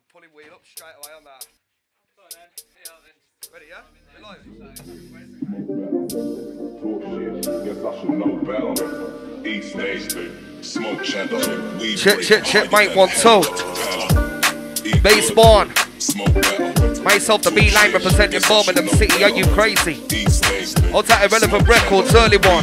pulling wheel up straight away on that. Ready, yeah? We're live. Check, mate, 1, 2. Base born. Myself, the B-line representing Birmingham City. Are you crazy? Hold tight, Irrelevant Records, early one.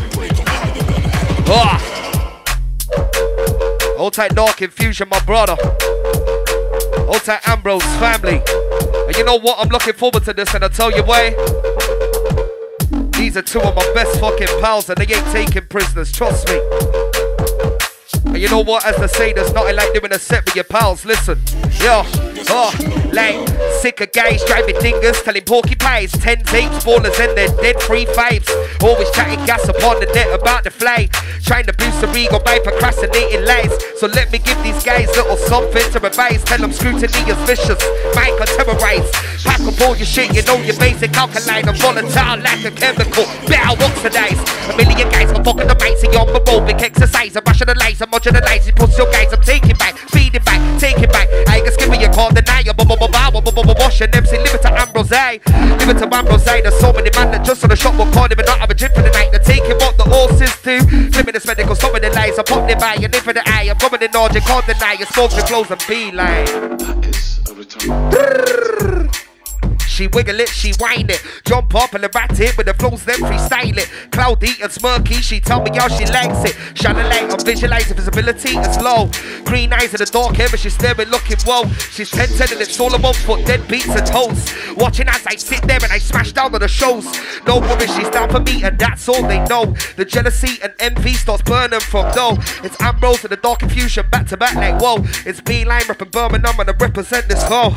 Hold tight, Dark Infusion, my brother. Hold tight, Ambrose family. And you know what? I'm looking forward to this, and I'll tell you why. These are two of my best fucking pals, and they ain't taking prisoners, trust me. And you know what? As they say, there's nothing like doing a set with your pals. Listen, yo, like sick of guys driving dingers, telling porcupines, 10 tapes, ballers and their dead 3 5s. Always chatting gas upon the net about the fly, trying to boost the ego by procrastinating lies. So let me give these guys little something to revise. Tell them scrutiny is vicious, mind can terrorize. Pack up all your shit, you know your basic alkaline and volatile like a chemical, bow oxidize. A million guys are fucking the mighty on aerobic exercise. I rationalize, I marginalize, it puts your guys, I'm taking back, feeding back, taking back. I ain't giving you call denial, wash and MC, live it to Ambrose, live it to Ambrose. There's so many man that just on the shop will call him and not have a drip for the night. They're taking what the horses do, flipping this medical, stopping the lies. I pop their by and live for the eye. I'm coming in order, can't deny it. Smoke the clothes and be like. That is a return. She wiggle it, she whine it, jump up and rat it with the flows, then freestyle it. Cloudy and smirky, she tell me how she likes it. Shine a light, I'm visualizing visibility, it's low. Green eyes in the dark hair, but she's staring, looking whoa. She's 10-10 and it's all about foot, dead beats and toes. Watching as I sit there and I smash down on the shows. No worries, she's down for me and that's all they know. The jealousy and envy starts burning from no. It's Ambrose and the Dark Infusion, back to back like whoa. It's B-Line repping Birmingham and I represent this ho.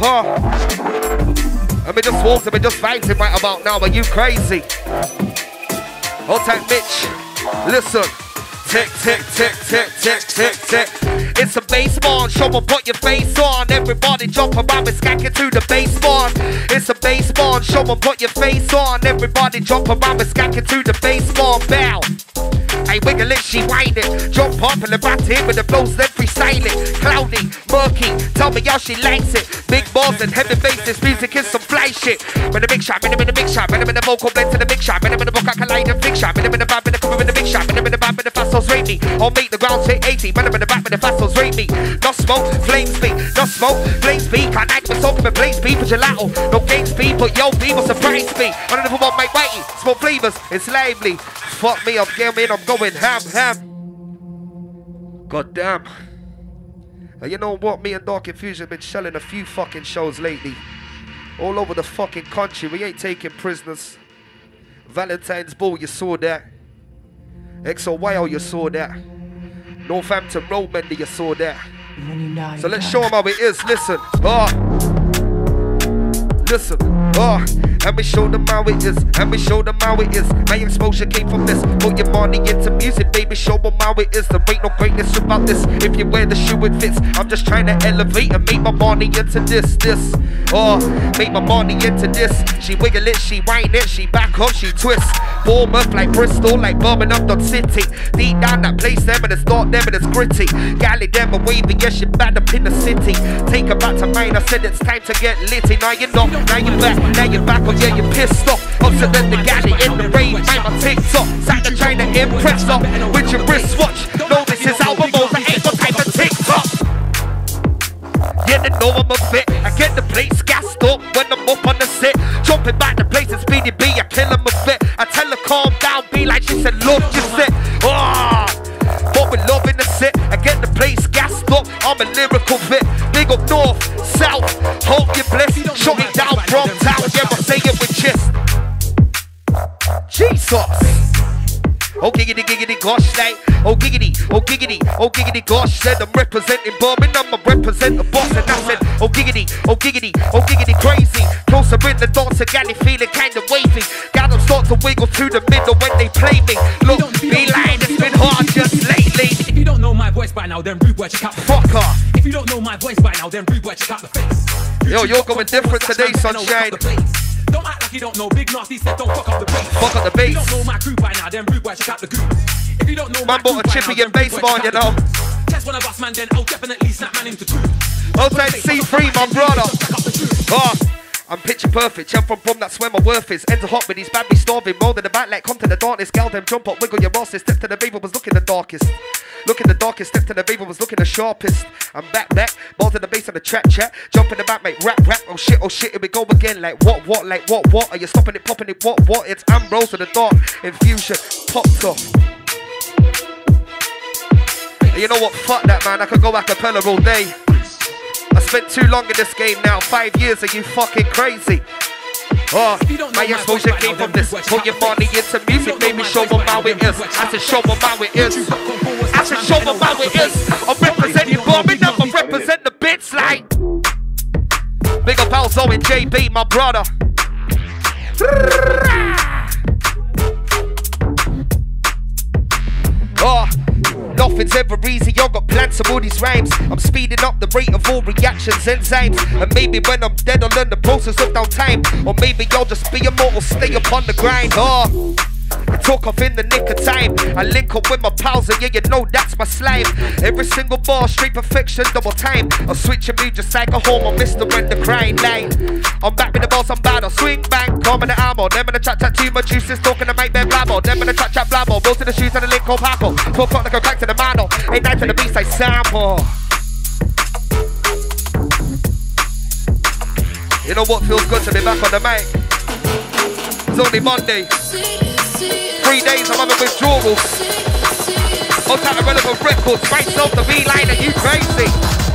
I mean just walks, I mean just vibes right about now, are you crazy? Hold tight, Mitch, listen. Tick, tick, tick, tick, tick, tick, tick. It's a bass barn, show 'em put your face on. Everybody jump around and skanking to the bass barn. It's a bass barn, show 'em put your face on. Everybody jump around and skanking to the bass barn. Bow. I wiggle it, she whine it. Jump up and rat it with the flows, then freestyle it. Cloudy, murky, tell me how she likes it. Big balls and heavy bass, this music is some fly shit. When the big shot, when I'm in the big shot, when I'm in the vocal blend to the big shot, when I'm in the vocal collide and big shot, when I'm in the vibe, when I'm in the big shot, when I'm in the vibe, when the fast souls rate me. I'll make the ground say 80, when I'm in the back, when the fast souls rate me. No smoke, flame speak, no smoke, flame speak. Can't act with soaking with flame speak for gelato. No game speed, but yo, people surprise me. I don't know what my whitey, smoke flavors, it's lively. Fuck me, I'm gaming, I'm going ham. God damn. And you know what? Me and Dark Infusion have been shelling a few fucking shows lately. All over the fucking country. We ain't taking prisoners. Valentine's Ball, you saw that. XOYO, you saw that. Northampton Road Mender, you saw that. So let's show them how it is. Listen. Listen. And we show them how it is, and we show them how it is. My exposure came from this. Put your money into music, baby, show them how it is. There ain't no greatness about this. If you wear the shoe, it fits. I'm just trying to elevate and make my money into this. Make my money into this. She wiggle it, she whine it, she back up, she twist. Bournemouth like Bristol, like Birmingham, dot city. Deep down that place them and it's dark them and it's gritty. Galley them and wavy, yeah, she bad up in the city. Take her back to mine, I said it's time to get litty. Now you're not, now you're back, oh yeah, you're pissed off. Upset than the galley in the rain, mind my TikTok. Sat there trying to impress her with your wristwatch. No, this is album mode, I ain't no type of TikTok. Yeah, they know I'm a fit. I get the place gassed up when I'm up on the set. Jumping back the place and Speedy B, I kill him a bit. I tell her calm down, be like she said, love just sit. But we're loving the set. I get the place gassed up, I'm a lyrical fit. Big up north, south, hope you're blessed. Shut it down from town, yeah, I say it with chest. Jesus. Oh giggity, giggity, gosh, like. Oh giggity, oh giggity, oh giggity, gosh. Said I'm representing Birmingham, I'm representing the boss. And I said, oh giggity, oh giggity, oh giggity, crazy. Closer in the dance, galley feeling kinda wavy. Got them start to wiggle to the middle when they play me. Look, be lying, it's been hard just lately. If you don't know my voice by now, then rude boy, check out the fuck off. If you don't know my voice by now, then rude boy, check out the face. Yo, you're going different today, sunshine. Don't act like you don't know. Big Nasty said don't fuck up the bass. Fuck up the bass. If you don't know my crew by now, then rude boy, check out the goose. If you don't know man bought a chippy and bass barn, you know. Test one of us, man, then I'll definitely snap man into two. Outside C3, my brother. I'm picture perfect, jump from that's where my worth is. Ends hot with these bad be starving, roll in the back like come to the darkness. Gal them jump up, wiggle your bosses. Step to the baby was looking the darkest. Look in the darkest, step to the baby was looking the sharpest. I'm back, balls in the bass on the track, chat. Jump in the back, mate, rap, oh shit, here we go again. Like what, like what? Are you stopping it, popping it, what? It's Ambrose in the dark, infusion, popped off. And you know what, fuck that man, I could go a cappella all day. I spent too long in this game now, 5 years, are you fucking crazy? Oh, my exposure came from this. Put your money into music, made me show them how it is. I said show them how it is. I said show them how it is. I'm representing bombing up, I'm representing the bits like. Big up Alzo and JB, my brother. Oh, nothing's ever easy, y'all got plans of all these rhymes. I'm speeding up the rate of all reactions, enzymes. And maybe when I'm dead, I'll learn the process of downtime. Or maybe I'll just be immortal, stay upon the grind. Oh, I talk off in the nick of time. I link up with my pals and yeah, you know that's my slime. Every single bar, straight perfection, double time. I'll switch your mood just like a home, I'll miss the when the grind line. I'm back with the balls, I'm bad, I'll swing bang, calm in the ammo. Them in the chat too much juices, talking to make them blabber. Them in the chat blabber, roll to the shoes and the link up hackle. 12 o'clock like a crack to the mantle, 8 nights to the beast I sample. You know what feels good to be back on the mic? It's only Monday. 3 days I'm having withdrawals. I'll take irrelevant records, right off the V-line, are you crazy?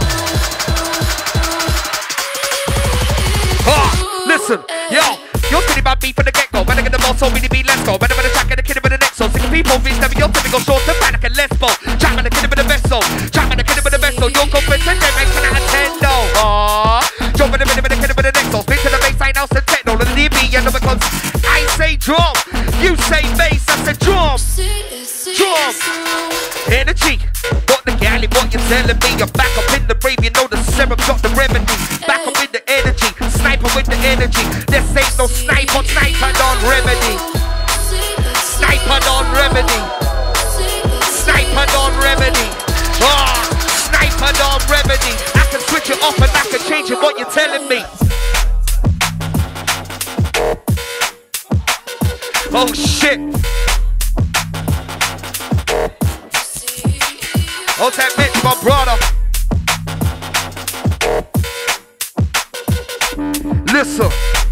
Listen, yo, you're sitting about me from the get-go. Better get the ball, so really be let's go. Better track and the kid with the next so sick of people, be stepping your typical short to panic and let's go. Track and the kid with the vessel. Track and the kid with the vessel. You're confident, they make 10 out of 10, no. Jump in the minute with the kid with the next so speak to the baseline, house and techno. And the DB, and because I say drum, you say bass, I say drum. Drum. Energy. What the galley, what you telling me? I'm back up in the brave, you know the serum got the remedy. Back up with the energy, sniper with the energy. This ain't no sniper, sniper on remedy. Sniper on remedy. Sniper on remedy. Sniper on remedy. I can switch it off and I can change it, what you telling me? Oh shit. Oh, that bitch, my brother. Listen.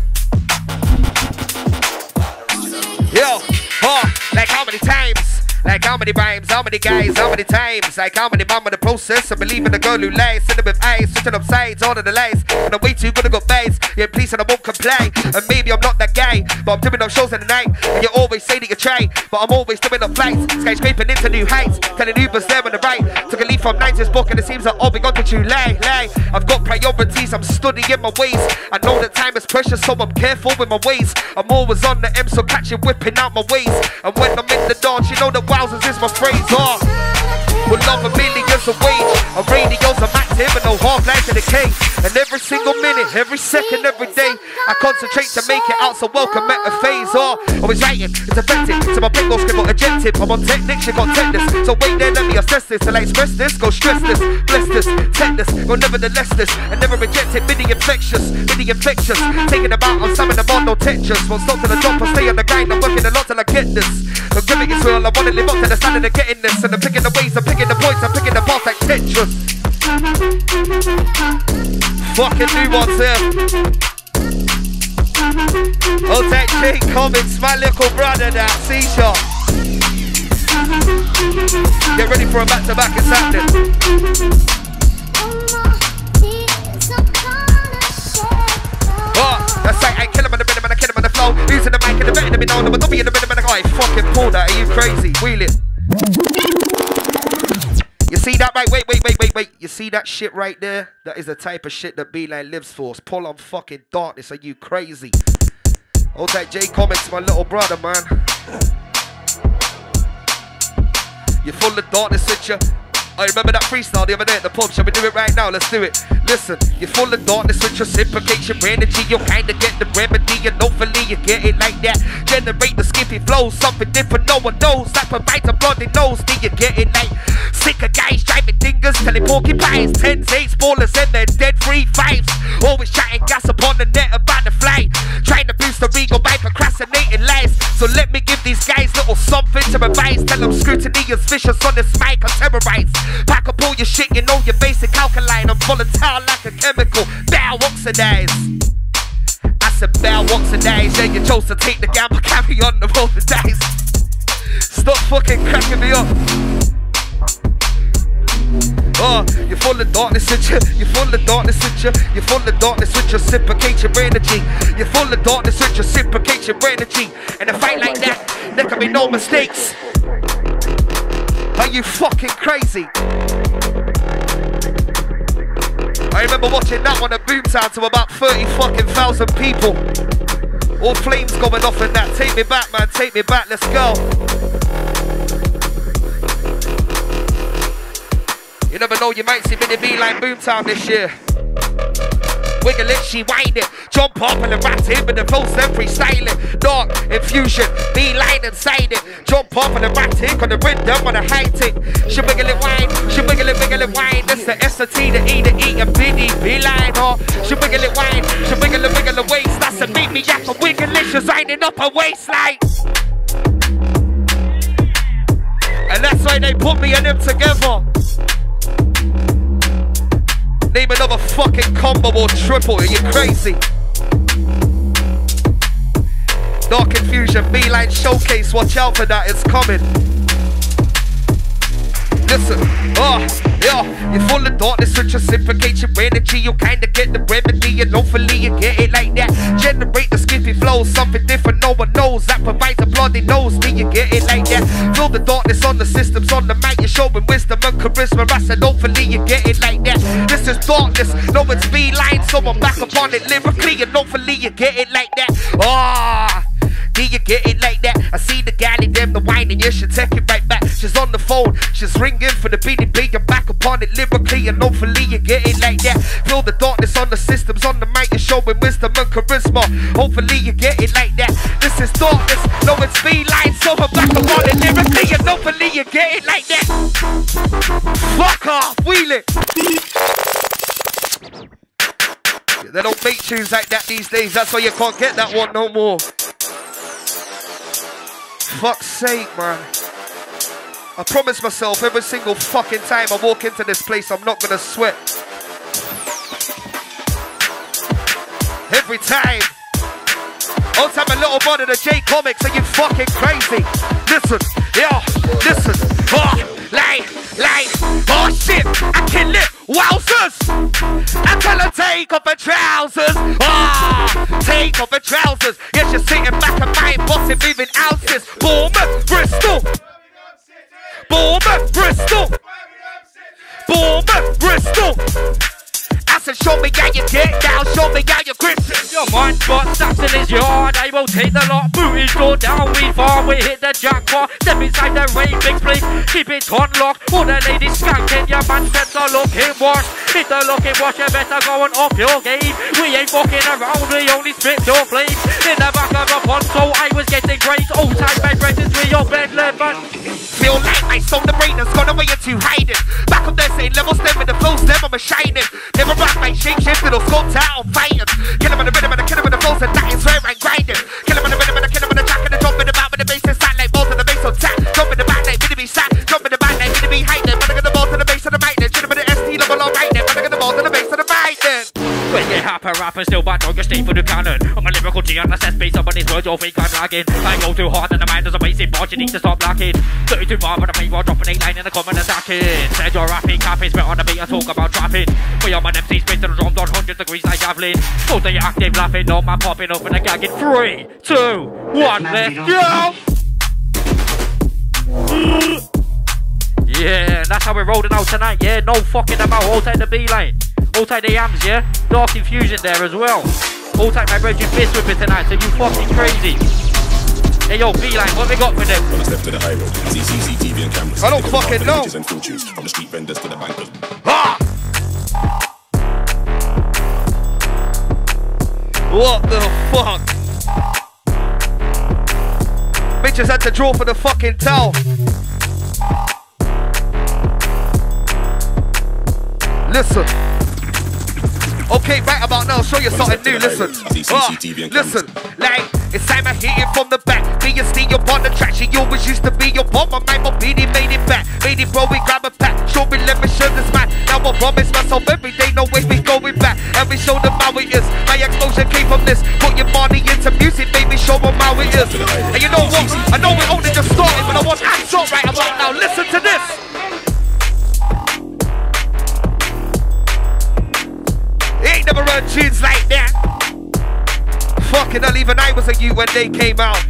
Yo, like how many times? Like how many rhymes, how many guys, how many times? Like how many mom in the process? I believe in the girl who lies, sitting with eyes, switching up sides, all of the lies. And I'm way too good to go base. Yeah, please, and I won't complain. And maybe I'm not that guy, but I'm doing up shows in the night. And you always say that you try, but I'm always doing up flights. Skyscraping into new heights, telling Uber's there on the right. Took a leap from 9 to this book, and it seems that all we got to July. I've got priorities, I'm studying my ways. I know that time is precious, so I'm careful with my ways. I'm always on the M, so catch it whipping out my ways. And when I'm in the dance, you know that wowzers is my phrase. With love a millions a wage. On radios I'm active and no half life in the cage. And every single minute, every second, every day, I concentrate to make it out, so welcome at a phase. Always writing, it's effective, so my brain goes scribble adjective. I'm on techniques, you got tetanus. So wait there, let me assess this. Till I express this, go stress this, bless this, tetanus, go nevertheless this. And never reject it, mini infectious. Taking them out on some of them on no textures. Won't stop till the drop, I'll stay on the grind. I'm working a lot till I get this. The gimmick is real, I wanna live up to the standard of getting this. And I'm picking the ways, I'm picking the points, I'm picking the parts like Tetris. Fucking new ones here. Oh, that J Comics, my little brother, that C-Shot. Get ready for a back-to-back, it's happening. That's right, I kill him on the rhythm and I kill him on the flow. Using the mic and the betting to be known, I'm a dummy in the rhythm and I go, I fucking pull that, are you crazy? Wheel it. You see that right? Wait. You see that shit right there? That is the type of shit that Beeline lives for. Pull on fucking darkness, are you crazy? Hold that J Comics, my little brother, man. You're full of darkness, at you. I remember that freestyle the other day at the pub. Shall we do it right now? Let's do it. Listen, you're full of darkness with reciprocation energy. You'll kinda get the remedy, and hopefully you get it like that. Generate the skippy flows, something different no one knows. That provides a bloody nose. Do you get it like sick of guys driving dingers, telling porcupines, 10s, 8s, ballers, and then dead 3-5s. Always chatting gas upon the net about the fly, trying to boost the ego by procrastinating lies. So let me give these guys little something to revise. Tell them scrutiny is vicious on this mic, I'm terrorized. Pack up all your shit, you know your basic alkaline. I'm volatile like a chemical, bow oxidized. I said bow oxidized, yeah, you chose to take the gamble, carry on the roll the dice. Stop fucking cracking me up. Oh, you're full of darkness with you, you're full of darkness with you, you're full of darkness with reciprocate your energy. You're full of darkness with reciprocate your energy. In a fight like that, there can be no mistakes. Are you fucking crazy? I remember watching that one at Boomtown to about 30,000 people. All flames going off in that. Take me back, man, take me back, let's go. You never know, you might see me in the Beeline Boomtown this year. Wiggle it, she wind it, jump up and rat it, but the flows then freestyle it. Dark infusion, Beeline inside it. Jump up and rat it, on the rhythm on the high tick. She wiggle it, wine, she wiggle it, wine. That's the S, the T, the E, the E, and Biddy, Beeline, oh. She wiggle it, wine, she wiggle the waist. That's the beat me, yak, and wiggle it, she's winding up her waistline. And that's why they put me and them together. Name another fucking combo or triple, are you crazy? Dark Infusion, Beeline Showcase, watch out for that, it's coming. Listen, yeah, you're full of darkness with reciprocate your energy. You'll kinda get the remedy, and hopefully you get it like that. Generate the skippy flows, something different no one knows. That provides a bloody nose, do you get it like that? Feel the darkness on the systems, on the mic, you're showing wisdom and charisma. I said hopefully you get it like that. This is darkness, no it's Beeline, so I'm back upon it lyrically, and hopefully you get it like that. Do you get it like that? I see the galley, them the wine, and you should take it right back. She's on the phone, she's ringing for the BDP. You're back upon it lyrically, and hopefully you get it like that. Feel the darkness on the systems, on the mic, you're showing wisdom and charisma. Hopefully you get it like that. This is darkness, no it's Beeline, so I'm back upon it lyrically, and hopefully you get it like that. Fuck off, wheel it. Yeah, they don't make tunes like that these days, that's why you can't get that one no more. Fuck's sake, man. I promise myself every single fucking time I walk into this place, I'm not gonna sweat. Every time. I'll have a little bud of the J Comics, are you fucking crazy? Listen, yeah, listen. Oh shit, I kill it, wowzers. I tell her take off her trousers. Take off her trousers. Yeah, she's sitting back and mine, bossing, moving ounces. Bournemouth, Bristol. Bournemouth, Bristol. Bournemouth, Bristol. I said, show me how you get down, show me how you grip. Your mind spot stacks in his yard, I will take the lot. Booties go down, we farm, we hit the jackpot. Step inside the rain, big place, keep it unlocked. All the ladies skanking, your man steps are looking wash. Hit the looking wash, you better go and off your game. We ain't fucking around, we only spit your flames. In the back of a pond, so I was getting grace. Old time bed breakfast with your bed lemon. Feel like my soul, the brain has gone away into hiding. Back up there saying levels, them in the flows, them I'm a shining. Never rock my shake shift, it'll sculpt out, I'm fighting. Kill him in the rhythm and I kill him in the flows, and that is where I'm grinding. Kill him in the rhythm and I kill him in the track, and I jump in the back with the bass and sound like balls in the bass on tap. Jump in the back like Vinny be sat, jump in the back like Vinny be hiding. But I got the balls to the bass of the mic, then should have been the ST level all right then. But I got the balls to the bass of the mic then. When you rapper, still bad dog, you stay for the cannon. I'm a lyrical G on the set space, somebody's words, you'll think I'm lagging. I go too hard and the mind does a basic board, you need to stop lacking. 32 bar with a paper, dropping 8 line in the comment attacking. Said you're rapping, capping, spit on the beat and talk about trapping. We are my MC, spit to the drum, done 100 degrees like javelin. Both of you active, laughing, no man popping up and a gagging. 3, 2, 1, let's go! Yeah, that's how we're rolling out tonight, yeah? No fucking about, hold tight the Beeline. Hold tight the Yams, yeah? Dark Infusion there as well. Hold tight my brethren fist with it tonight, so you fucking crazy. Hey yo, B-Line, what we got for them? When I step to the high road, I see CCTV and cameras. I don't fucking know. And fortunes, from the street vendors to the bankers. Ha! What the fuck? Bitches had to draw for the fucking towel. Listen. Okay, right about now, show you something new. Listen. Listen. Like, it's time I hit it from the back. Me and Steve up on the track. She always used to be your bomb. My mind, my beanie made it back. Made it, bro, we grab a pack. Show me, let me show this man. Now I promise myself every day, no way we going back. And we show them how it is. My exposure came from this. Put your money into music, baby, show them how it is. And you know what? I know we only just started, but I want action right about now. Listen to this. Ain't never heard tunes like that. Fucking hell, even I was a youth when they came out.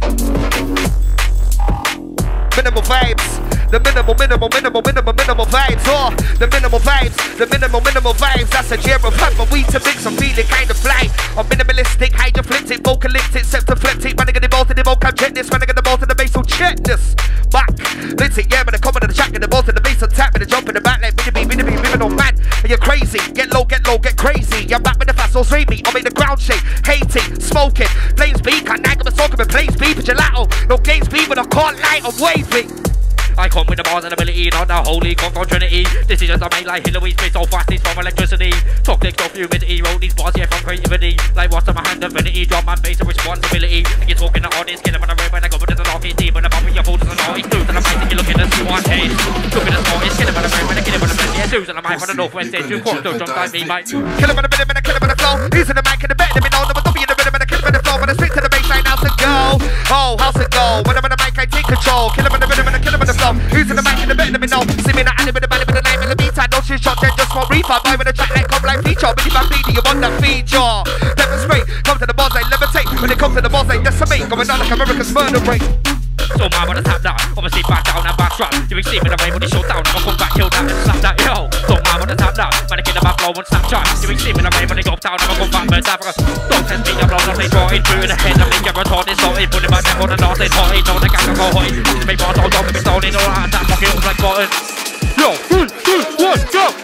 Minimal vibes. The minimal vibes. Oh, the minimal vibes. The minimal vibes. That's a year of hot, but we to mix. I'm feeling kind of fly. I'm minimalistic, hydrophilic, vocalistic, septophylic. Man, I got the bolt in the vocal, check this. Man, I got the bolt in the bass, so check this. Back. Listen, yeah, man, I come on the track and the bolt in the bass, on tap, and the jump in the back like minnie, moving on mad. And you're crazy. Get low, get crazy. I'm back with the fast, so rate me. I make the ground shake. Hating, smoking. Flames beat, can't nag, I'm smoking, but flames beat, but gelato. No games beat, but I can't lie, I'm waving. I come with the bars and ability, not the holy confound trinity. Decisions I make like Hillary's spit so fast, it's from electricity. Toxic, no humidity, wrote these bars, yeah, from creativity. Like what's in my hand, divinity, drop my face of responsibility. And you're talking to audience, kill them on the road when I go with the lofty team. When I'm up with your fools and naughty dudes, and I'm right, you're looking at one case. Look at the smartest, kill them on the road when I kill them on the bed, yeah, dudes, and I'm right from the northwest end, 2 quarters, don't like me, mate. Kill them on the rhythm and I kill them on the flow. Using the mic in the bed, let me know, never don't be in the rhythm and I kill them on the flow. When I stick to the baseline, how's it go? Oh, how's it go? When I'm on the mic, I take control. Kill them on the rhythm and I kill them on the flow. Using the mic in the bed, let me know. See me in the alley with the body with the 9 millimeter. Don't shoot shot, then just for refund. Buy with a track like come like feature. Believe my feed, you want that feature. Demonstrate, come to the bars, I levitate. When it comes to the bars, I decimate. Going on like America's murder rate. So man, when I tap that, obviously back down and back strap. You be seeing me the way when he shut down, I'ma come back, kill that and slap that, yo. So man, when I tap that, man, I get the back blow and Snapchat. You be seeing me the way when he go down, I'ma come back, man, Africa. Don't test me, I'm blown up, they draw it through the head. I think you're retarded, sorted, put it back down on the north, it's hot, no, the gang can go hot. Me bars all dog, me stolen, all that, that fucking up like button. Yo, 3, 2, 1, go!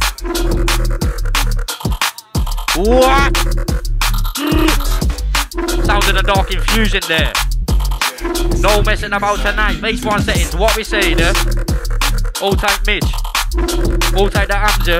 What? Sounds of the dark infusion there. No messing about tonight. Base 1 settings. What we say there? Hold tight Mitch. Hold tight the Amza.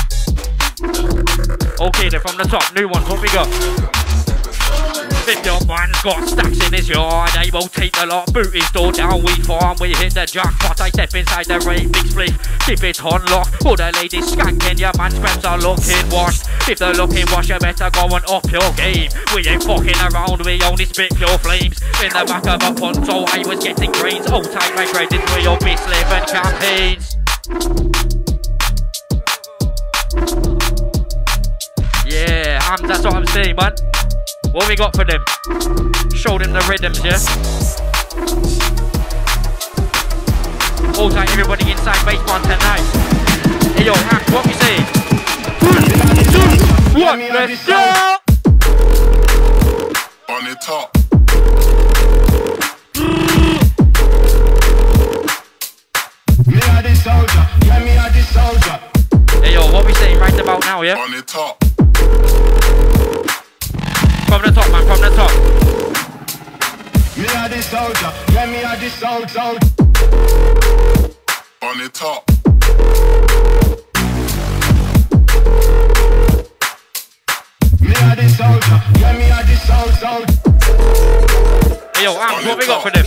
Okay then, from the top. New ones. What we got? 50 odd man's got stacks in his yard. They won't take a lot. Boot his door down. We farm. We hit the jackpot. I step inside the rave. Big split. Keep it on lock. All the ladies skanking. Your man's friends are looking washed. If they're looking washed, you better go and up your game. We ain't fucking around. We only spit pure flames. In the back of a ponto, I was getting grains. Old time my credit for your beast living campaigns. Yeah, that's what I'm saying, man. What we got for them? Show them the rhythms, yeah? All time, everybody inside base 1 tonight. Hey yo, Act, what we say? 3, 2, 1, let's go! On the top. Me are the soldier, yeah, me are the soldier. Hey yo, what we saying right about now, yeah? On the top. From the top, man, from the top. Me are the soldier, yeah, me are the soldier. On the top. Me are the soldier, yeah, me are the soldier. Hey yo, Am, what we got for them?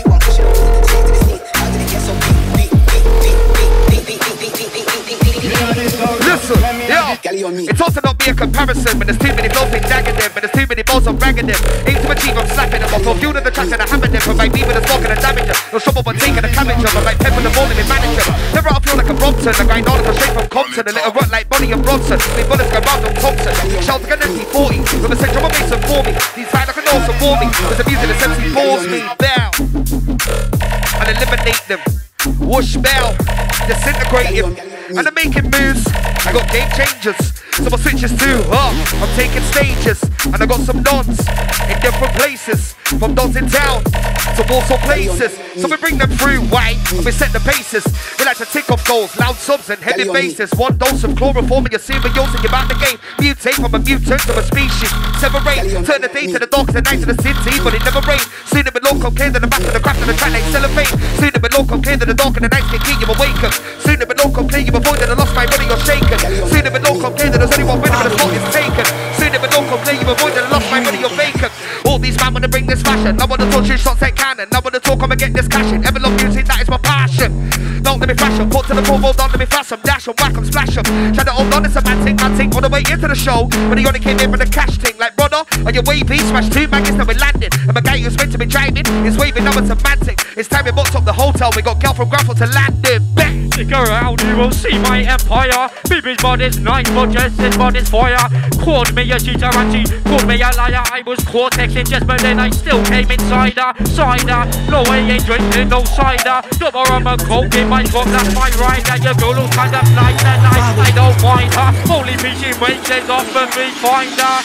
Listen, yo, it's also not be a comparison, but there's too many blows in dagging them, but there's too many balls I'm ragging them. Aim to achieve, I'm slapping them. I'm fulfilling the tracks and I'm having them. Provide me with a smoke and a damage them. No trouble but taking a cabbage them. I'm like pep in the morning in manager. Never I feel like a Brompton. I grind all of straight from Compton. A little rut like Bonnie and Bronson. Me bullets go round from Thompson. Shells like an MP40. With a central base for me. These fight like a nose for me. With the music that simply bores me down. And eliminate them. Whoosh bell, disintegrate him. And I'm making moves. I got game changers, so my switches too. I'm taking stages, and I got some dons in different places. From dogs in town to Warsaw places. So we bring them through, why? We set the basis. We like to tick off goals, loud subs and heavy basses. One dose of chloroform and you're serious and you're about the game. Mutate from a mutant to a species. Separate, turn the day to the dogs, the night to the city, but it never rains. Soon it will local clear to the back of the craft of the track like cellophane. Soon it will local clear to the dark and the night can keep you awakened. Soon it will local clear you avoid that I lost my money or shaken. Soon it will local clear that there's only one winner and the spot is taken. Soon it will local clear you avoid that I lost my money or vacant. All these man wanna bring this fashion. I wanna touch your shots like cannon. I wanna talk, I'ma get this cash in. Ever love music, that is my passion. Don't let me flash them, put to the promo, don't let me flash them. Dash them, whack them, splash them. Try to hold on, it's a man thing on the way into the show. When he only came in for the cash thing. Like brother, on your wavy, smash 2 maggots, now we're landing. And my guy who's meant to be driving is waving now it's a mantic. It's time we booked up the hotel, we got girl from Graffle to Landing. Stick around, you will see my empire. Baby's body's nice, but just his body's fire. Called me a cheater and she called me a liar. I was cortexing just but then I still came inside her. Cider, no way ain't drinking no cider. Double rum and coke in my cup, that's my ride. And your girl looks kind of nice and I don't mind her. Only piece she wakes is off and me find her.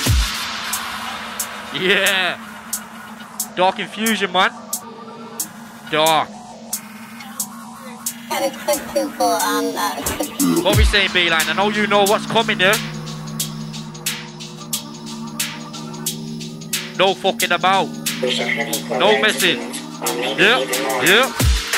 Yeah. Dark Infusion, man. Dark. What we saying, B-Line? I know you know what's coming here. No fucking about. No messing. Yeah.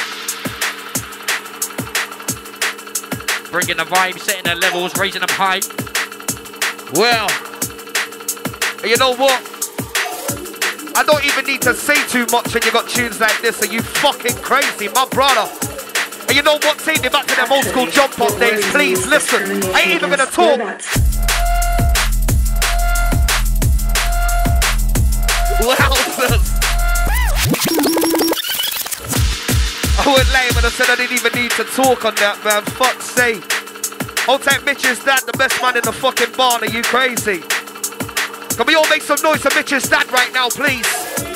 Bringing the vibe, setting the levels, raising them high. Well, you know what? I don't even need to say too much when you got tunes like this. Are you fucking crazy, my brother? And you know what? Take me back to them old school jump off days, please. Listen, I ain't even gonna talk. Wowzers. I went lame and I said I didn't even need to talk on that, man. Fuck's sake. Old type Mitch's dad, the best man in the fucking barn. Are you crazy? Can we all make some noise for Mitch's dad right now, please?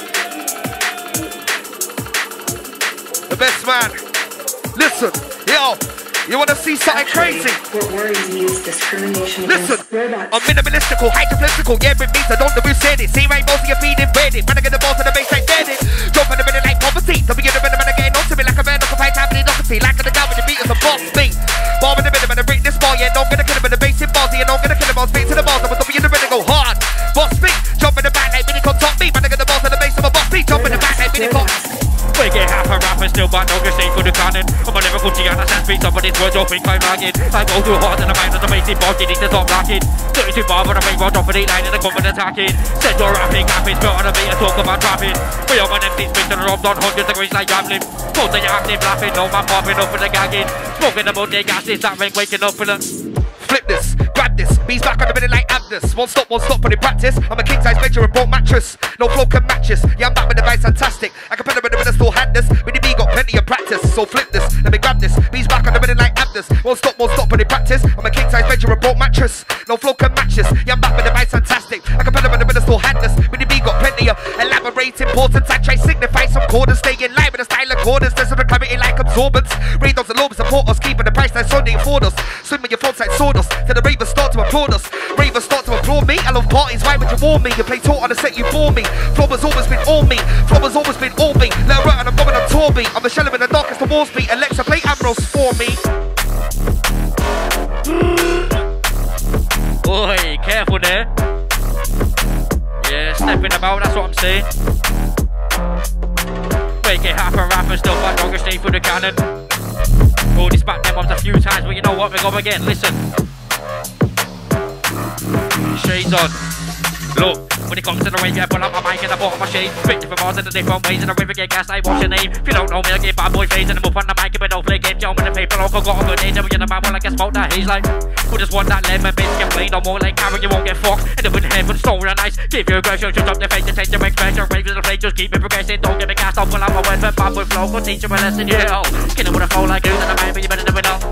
The best man. Listen, yo, you wanna see something crazy? What worries me is discrimination. Listen, I'm minimalistical, hydropolitical, yeah, it means I don't know who said it. See rainbows, you're feeding bread it. Man, I get the balls to the base like dead it. Jump in the middle like poverty. Don't be in the middle, man, again, on to me like a man, occupied time, need novelty. Like the down with the beat is a boss beat. Bomb in the middle, man, I break this ball, yeah, no, I'm gonna kill him in the basic balls, yeah, no, I'm gonna kill him, I'll speak to the balls, I'm gonna be in the middle, go hard. Boss beat, jump in the back like mini con top beat, man, I get the balls to the base of a boss beat, jump in the back like mini con. We get half a rapper still, but no good stay for the cannon. I'm a lyrical Gianna sense beat, somebody's words don't think I'm lagging. I go too hard and the mind of the basic boss, you need to stop lacking. 32 bar with a main rod, drop an 8 line and a coming attacking. Said you're rapping, rapping, built on a beat and talk about trapping. We are an empty space and robbed on 100 degrees like javelin. Close to your active laughing, no man popping up for the gagging. Smoking the mud, they gas this, that ring waking up for the... Flip this, grab this, bees back on the minute like Abdus. Won't stop for the practice. I'm a king size major and broke mattress. No flow can match this. Yeah, I'm back with the vice fantastic. I can put them in the minute, still had this. With the B got plenty of practice. So flip this, let me grab this. Bees back on the minute like Abdus. Won't stop for the practice. I'm a king size major and broke mattress. No flow can match this. Yeah, I'm back with the vice fantastic. I can put them in the minute, still had this. With the B got plenty of elaborate importance. I try signify some quarters. Stay in line with the style of quarters. There's some clarity like absorbents. Radars and lobes support us. Keeping the price like Sunday afford us. Swim with your thoughts like sawdust. To the ravers start to applaud us. Ravers start to applaud me. I love parties, why would you warn me? You play taught on the set, you bore me. Flow has always been all me. Flow has always been all me. Let her out and I'm going on tour beat. I'm a shell in the darkest of walls beat. Alexa, play Ambrose for me. Oi, careful there. Yeah, stepping about, that's what I'm saying. Make it half a rapper still, but don't go stay through the cannon. Already spat them off a few times, but you know what, we go again, listen. Shades on. Look, when it comes to the rave, yeah, pull up my mic and I bought my shade. Spit different bars in the different ways, and the river get gas, I wash your name. If you don't know me, I get bad boy phase, and I'm up on the mic, but don't play games, yo, with the paper, local, got a good age, and we in the man, well, I can smoke that haze like. We just want that lemon, bitch, get played no more like Karen, you won't get fucked. And the wind heaven, so real nice. Give you a aggression, shut up the face, and change your expression. Rave is the play, just keep it progressing, don't get me gassed, I'll pull out my words, but bad boy flow, go teach you a lesson, yeah. Kidding with a flow like you, then I'm but you better never know.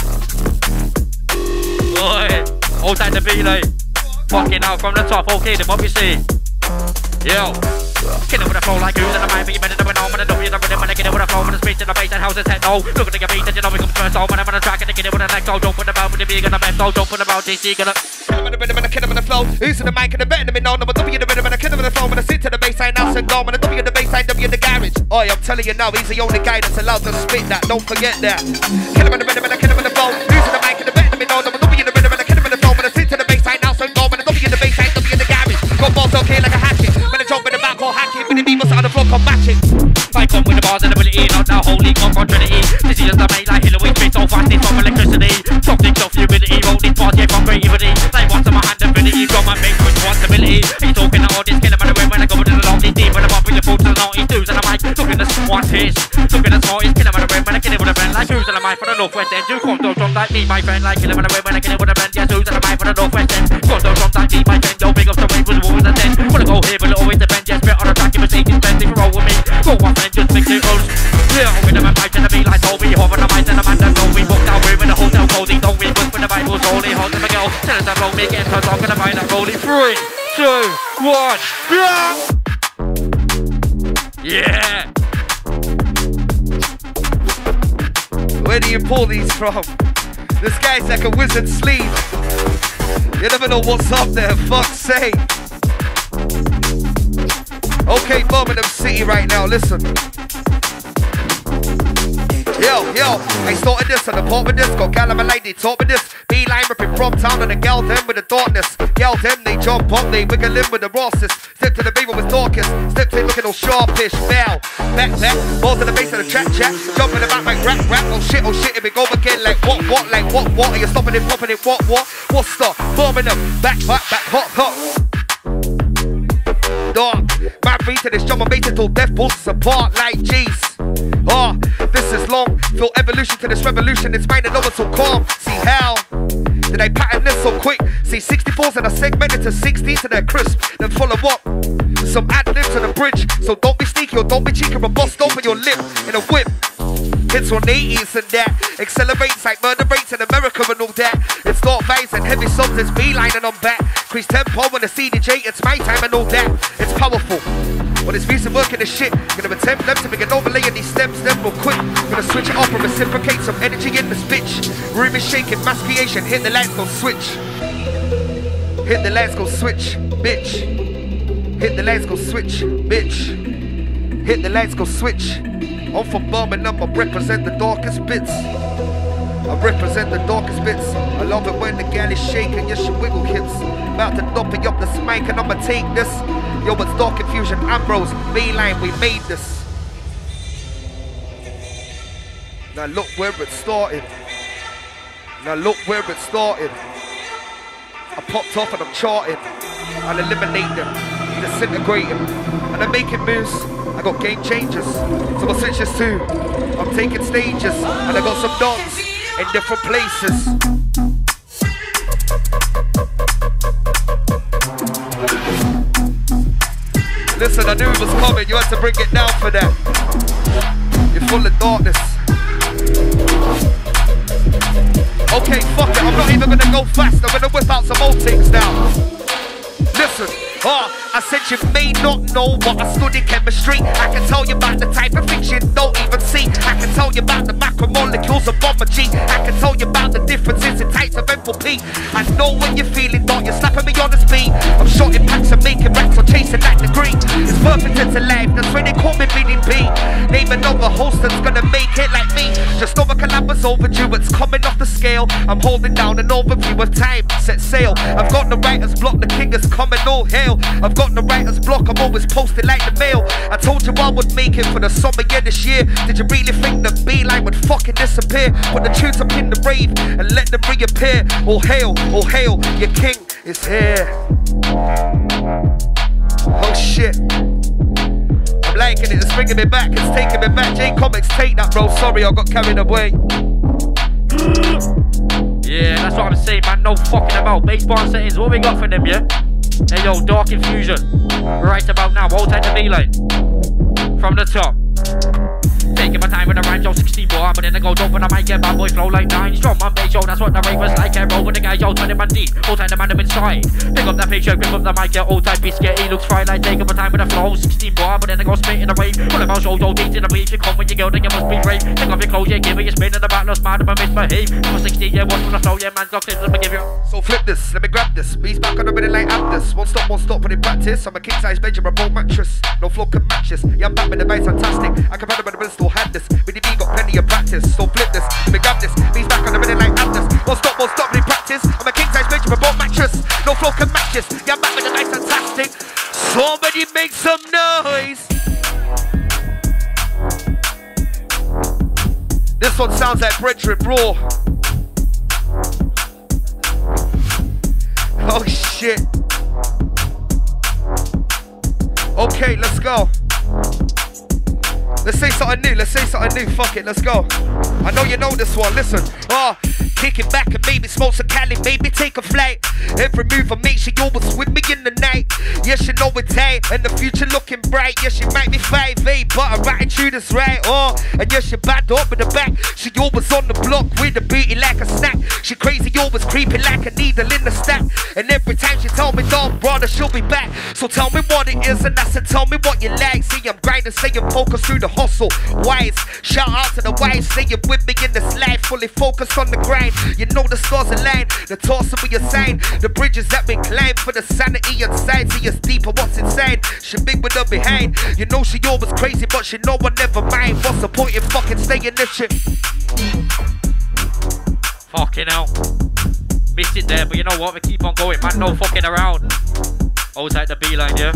Oi, hold tight the beat, like. Fucking out from the top, okay, then what we see? Yo, kidding with a flow like who's in the mind, but you better never know. When I know you're the rhythm, when I get it with a flow, when I speak to the bass and houses head no. Look at the beat, and you know we come first, so when I'm on the track and I get it with the next, so don't put about with the big and the best, so don't put about DC, gonna. Kill him in the rhythm and I kill him in the flow. Who's in the mic and the better than me, no, I'm a W in the rhythm and I kill him in the phone, when I sit to the baseline, now and gone. When I W in the baseline, W in the garage. Oi, I'm telling you now, he's the only guy that's allowed to spit that. Don't forget that. Kill him in the rhythm and I kill him in the phone. Losing the mic and the bet, let me know. I'm W in the rhythm and I kill him in the phone. When I sit to the baseline, now and gone. When I W in the baseline, W in the garage. Got balls okay like a hatchet. When I jump in the back or hack it. When the beat was on the floor, come match it. I come with the bars and ability, not the holy conquer trinity. Decisions are made like Hillary, spit so fast, it's from electricity. Toxic self-humidity, wrote this part, yeah, from creativity. Like what's in my hand, ability, got my main responsibility. He's talking to audience, kill him out of the way when I go into the long, he's deep. When I'm up in the food to the naughty dudes and the mic. Looking the smartest, looking the smartest, kill him out of the way when I kill him with a blend. Like who's in the mic for the northwest end? You come to drums like me, my friend. Like kill him out of the way when I kill him with a blend. Yes, who's in the mic for the northwest end? Come to drums like me, my friend. Yo, big up the way with the walls and then. Wanna go here, but it always depends. Yes, spit on the track, if it's taking spend, if you roll with me. Go on, friend, just mix it all. Yeah, with them and pipes and the beat like Toby. Hover the mice and the man that know we walk down room in the hotel cozy. Don't we book with the Bible's holy. Hold them a girl, tell us that roll me, get turned on, gonna find that rolling. 3, 2, 1, yeah! Where do you pull these from? This guy's like a wizard sleeve. You never know what's up there, fuck's sake. Okay, Birmingham City right now, listen. Yo, I started this on the pop with this. Got gal and my lady talk with this. Beeline ripping from town and the gal them with the darkness. Gal them, they jump up, they wiggle in with the Rosses. Step to the baby with darkest. Step to looking all sharpish. Bow, back, balls in the base of the chat. Jump in the back like rap, oh shit, it be go again like what, like what, are you stopping it, popping it, what, what's the Birmingham, back, hot. Dark, man, free to this jump, I'm baited till death pulls us apart like G's. This is long, feel evolution to this revolution, it's mine and no one's so calm. See how did I pattern this so quick? See 64s and I segmented to 60s to their crisp, then follow up some ad-libs to the bridge. So don't be sneaky or don't be cheeky or bust open your lip in a whip. Hits 180s and that accelerates like murder rates in America and all that. It's dark vibes and heavy subs, it's beeline and I'm back. Increase tempo when the CDJ, it's my time and all that. It's powerful. When it's recent work in the shit, gonna attempt them to make an overlay in these steps, then real quick. Gonna switch it up and reciprocate some energy in this bitch. Room is shaking, mass creation, hit the lights, go switch. Hit the lights, go switch, bitch. Hit the lights, go switch, bitch. Hit the lights, go switch. I'm from Birmingham, I represent the darkest bits. I represent the darkest bits. I love it when the gal is shaking, yes, she wiggle hips. About to doppy up the spank and I'ma take this. Yo, it's Dark Infusion, Ambrose, Beeline, we made this. Now look where it started. I popped off and I'm charting. I'll eliminate them, disintegrate them. And I'm making moves. I got game changers, so I switch this too. I'm taking stages, and I got some dons in different places. Listen, I knew it was coming, you had to bring it down for that. You're full of darkness. Okay, fuck it, I'm not even gonna go fast, I'm gonna whip out some old things now. Listen. I said you may not know, but I studied chemistry. I can tell you about the type of things you don't even see. I can tell you about the macromolecules of bomber G. I can tell you about the differences in types of enthalpy. I know when you're feeling dark, you're slapping me on the speed. I'm shotting packs and making racks or chasing like the green. It's perfect into life, that's when they call me Billy B. Name another host that's gonna make it like me. Just know a collab was overdue, it's coming off the scale. I'm holding down an overview of time, set sail. I've got the writer's block, the king is coming, all hail. I've got the writer's block, I'm always posted like the mail. I told you I would make it for the summer, yeah, this year. Did you really think that Beeline would fucking disappear? Put the tunes up in the rave and let them reappear. All hail, your king is here. Oh shit, I'm liking it, it's bringing me back, it's taking me back. J-Comics, take that, bro, sorry I got carried away. Yeah, that's what I'm saying, man, no fucking about. Basebar settings, what we got for them, yeah? Hey yo, Dark Infusion, right about now, hold tight to Beeline. From the top, take Taking my time with the rhymes, yo, 16 bar, but then I go dope and I might get bad boy flow like 9. Strong man bass, yo, that's what the rave was like. Yeah, roll with the guys, yo, 20 man deep, all time the man up inside. Pick up that page, yo, grip up the mic, yeah, all time biscuit. He looks fine like taking my time with the flow, 16 bar, but then I go spit in the rave. Full of house, yo, dates in the beach. You come with your girl, then you must be brave. Take off your clothes, yeah, give it your spin in the back, lost mad, but misbehave. I'm 16, yeah, watch from the flow, yeah, man's got clips, let me give you. So flip this, let me grab this. Bees back on the minute like Abdus. Won't stop, but in practice. I'm a king size Benjamin Bone mattress. No floor can match this. Yeah, I'm back with the vibe, fantastic. I can pedal, but the middle still had this. With the B got plenty of practice. So flip this, let me grab this. Bees back on the minute like Abdus. Won't stop, but in practice. I'm a king size Benjamin Bone mattress. No floor can match this. Yeah, I'm back with the vibe, fantastic. Somebody make some noise. This one sounds like Brethren Raw. Oh shit. Okay, let's go. Let's say something new, fuck it, let's go. I know you know this one, listen. Kick it back and maybe smoke some Cali, maybe take a flight. Every move I make, she always with me in the night. Yes, you know it's tight, and the future looking bright. Yes, she might be 5'8", but her attitude is right. And yes, she bad up in the back. She always on the block with the booty like a snack. She crazy, always creeping like a needle in the stack. And every time she tell me, dog, brother, she'll be back. So tell me what it is, and I said, tell me what you like. See, I'm grinding, staying focused through the hustle. Wise, shout out to the wives, staying with me in this life, fully focused on the grind. You know the stars align, the toss will be a sign. The bridges that we climb for the sanity inside. See us deeper, what's inside. She big with her behind. You know she always crazy, but she know I never mind. What's the point in fucking staying this shit? Fucking hell. Missed it there, but you know what? We keep on going, man. No fucking around. Always like the beeline, yeah?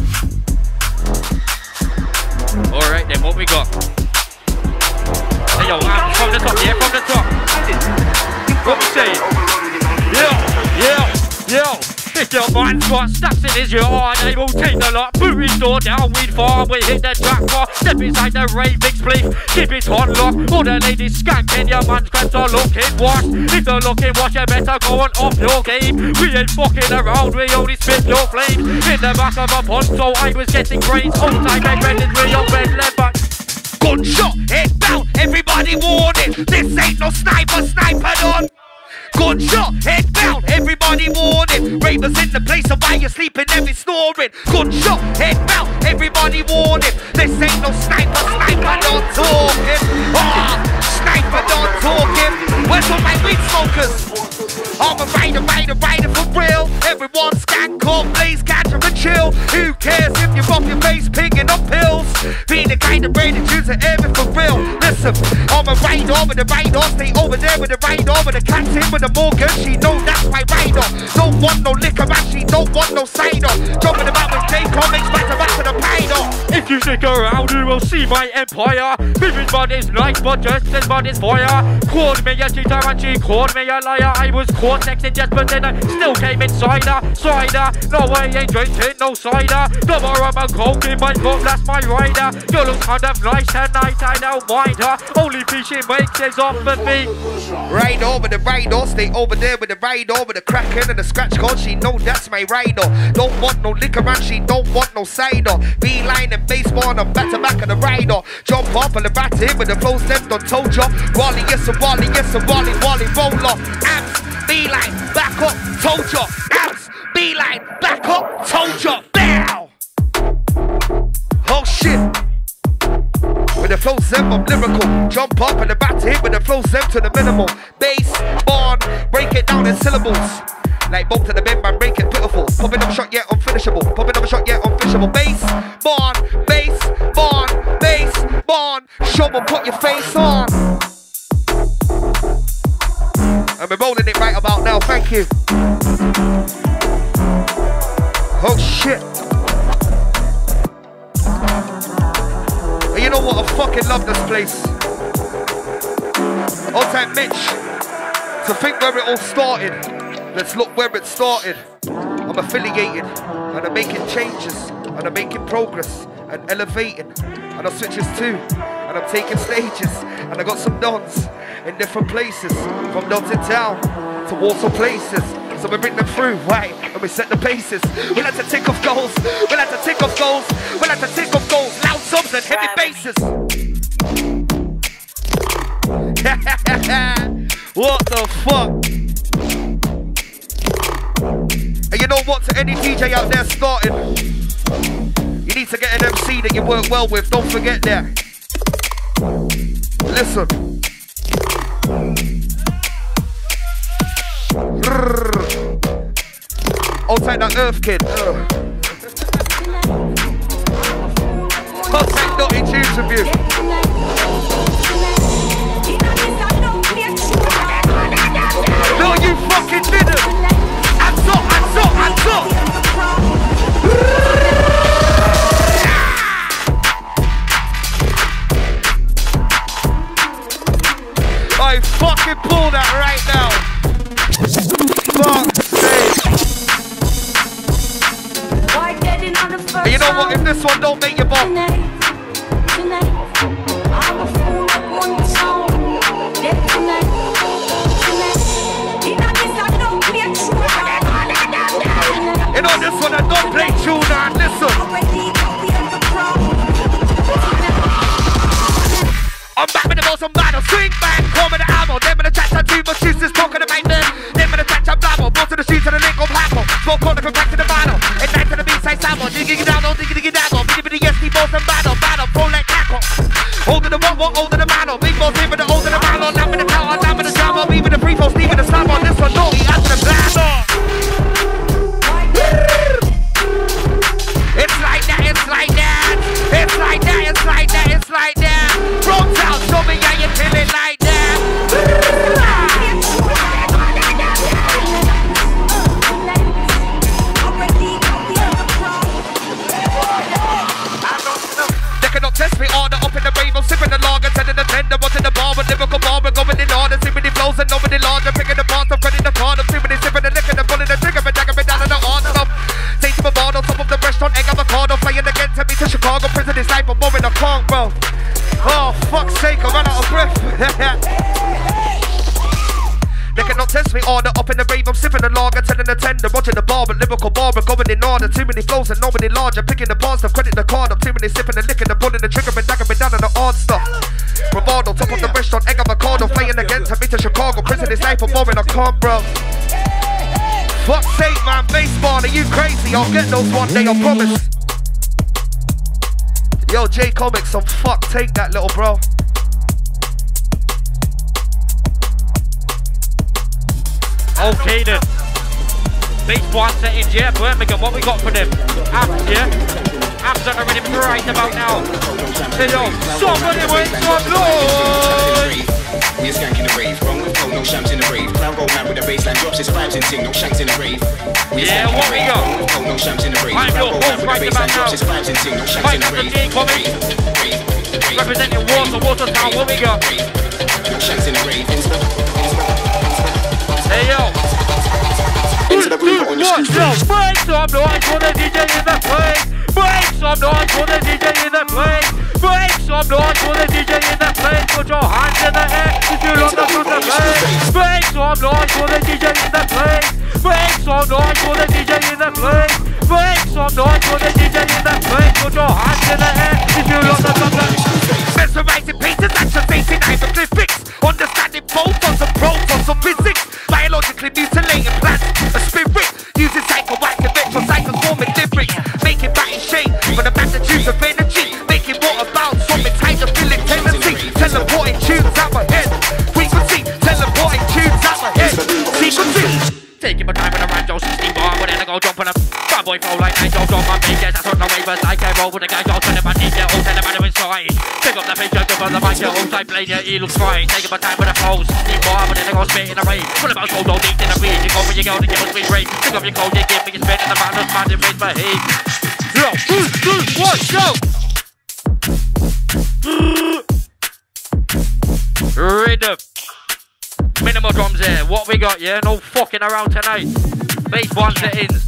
Alright then, what we got? Hey yo, from the top, yeah, from the top. What we saying? Yo. If your mind's got stacks in his yard, they will take the lot. Boot his door down, weed farm, we hit the jackpot. Step inside the rave, big spleef, keep it on lock. All the ladies skanking, your man's crabs are looking washed. If they're looking washed, you better go on off your game. We ain't fucking around, we only spit your flames. In the back of a pond, so I was getting brains. All time I rented with your red leopard. Gunshot, head down, everybody warning. This ain't no sniper on. Gunshot, head down, everybody warning. Ravers in the place, so while you're sleeping, every snoring. Gunshot, head down, everybody warning. This ain't no sniper not talking. Sniper not talking. Where's all my weed smokers? I'm a rider for real. Everyone scan, call, blaze, catch and chill. Who cares if you're off your face, picking up pills? Being the kind of brain that choose it every for real. Listen, I'm a rider with the rider. Stay over there with the rider, with the cat's in with the Morgan. She know that's my rider. Don't want no liquor and she don't want no cider. Jumping about with J Comics, back to the pider. If you stick around, you will see my empire. Moving body's nice, but just as body's fire. Called me a cheater and she called me a liar. I was caught sexing just but then I still came inside her. Cider, no I ain't drinking no cider. Tomorrow I'm a coke in my cup, that's my rider. Girl looks kind of nice tonight, I don't mind her. Only piece she makes is off of me. Right over the rider, stay over there with the rider, with the cracking and the scratch card. She know that's my rider. Don't want no liquor and she don't want no cider. Beeline and baseball, I'm back to back of the rider. Jump up and the rat in with the flows left on told ya. Wally, yes and Wally, yes and Wally, roller. Abs, beeline, back up, told ya. Abs, beeline, back up, told ya. Bow! Oh shit. With the flow zem, I'm lyrical. Jump up and the back to hit with the flow zem to the minimal. Bass, barn, break it down in syllables. Like both of the men, man, break it pitiful. Popping up a shot, yeah, unfinishable. Popping up a shot, yeah, unfinishable. Bass, barn, bass, barn. Shovel, put your face on. And we're rolling it right about now, thank you. Oh shit. And you know what, I fucking love this place. Old time Mitch. To think where it all started. Let's look where it started. I'm affiliated and I'm making changes and I'm making progress and elevating and I'm switches too and I'm taking stages and I got some dons in different places from Dalton Town to Warsaw places. So we bring them through, right? And we set the paces. We like to tick off goals. We like to tick off goals. We like to tick off goals. Loud subs and heavy basses. What the fuck? And you know what, to any DJ out there starting, you need to get an MC that you work well with. Don't forget that. Listen. I'll take that Earth Kid. I'll take Naughty Tunes with you. No, you fucking didn't. Hands up, hands up, hands up. I fucking pull that right now. Fuck's sake. And you know what? If this one don't make you bop. You know this one, I don't play tune and listen. I'm back with the most battle. Swing back, call me the ammo. Them in the chat, too much juice is talking to make them. Them in the chat, I'm blabber. Both to the streets and the link of Hammer. Smoke on the from back to the battle. And night to the beat, say Samo. Digging down, no digging down. Bitty SD, both and battle. Battle, pro like tackle. Older the one, older the battle. Big boss, even the older the battle. Now in the power, now in the drama. Even the free throws, even the slam on this one. No, he after the blast. It's like that, it's like that. It's like that, it's like that, it's like that. Roll down, show me how you feel it like that. They cannot test me order up in the rave. I'm sipping the lager, telling the tender, watching the bar with lyrical bar, we're going in order. See many flows and nobody larger. Picking the parts, I'm cutting the card. I'm sipping the liquor, and pulling the trigger, and dragging me down in the order. Take to my bar on top of the restaurant, egg avocado, flying again, take me to Chicago, prison is life, I'm moving the conk, bro. Oh, fuck's sake, I ran out of breath. They cannot test me order up in the rave. I'm sipping the lager, telling the tender, watching the bar, but lyrical bar, we're going in order. Too many flows and nobody larger. Picking the bars, I'm credit the card. I'm too many sipping the liquor, and pulling the trigger, and dragging me down in the odd stuff. Bravado, top of the restaurant, egg avocado, flying again, take me to Chicago, prison is life, I'm moving the conk, bro. Fuck's sake, man, baseball, are you crazy? I'll get those one day, I promise. Yo, J Comics, some fuck, take that, little bro. Okay then. Base one settings, yeah, Birmingham, what we got for them? Abs, yeah? Abs are ready for right about now. Hey yo, somebody wait for noise! We're skanking the rave, wrong with no shams in the rave. Crowd roll mad with the baseline drops, it's vibes and ting, no shanks in the rave. Yeah, what we got? No shams in the rave. I'm your host right about now. Mike up the J Comics. Representing Watertown, what we got? No shanks in the rave. Hey yo. Into the room on your street. Break some noise for the DJ in the place. Break some noise for the DJ in the place. Break some noise for the DJ in the place. Put your hands in the air if you love the place. Break some noise for the DJ in the place. Break some noise for the DJ in the place. Break some noise for the DJ in the place. Put your hands in the air if you love the place. Mesmerizing pieces, action facing hypercliff fix. Understanding photons and protons of physics. Biologically mutilating plants. A spirit using psychoactive electrocycloformic lyrics. Making batting shade for the magnitudes of energy. Making water bounce from its hydrophilic tendency. Teleporting tunes out my head. Frequency, teleporting tunes out my head. Sequency. Taking my time with a Ranjo 16 bar, but then I go jump on a bad boy flow like Nigel drop my beat. Yes, that's what the ravers I can roll with the guys all turning my knee. Yeah, all turning my inside. Pick up the picture, give on the mic, yeah, all time playing, yeah, he looks fine. Taking my time with the flow 16 bar, but then I go spit in the rain. Full about cold, don't deep in the weed. You go where you go to give us sweet rain. Pick up your cold, you give me a spin in the mountains, man, it rains my heat. Yo, 2, 1, go! Rhythm. Minimal drums here. What we got, yeah? No fucking around tonight. Bass one settings.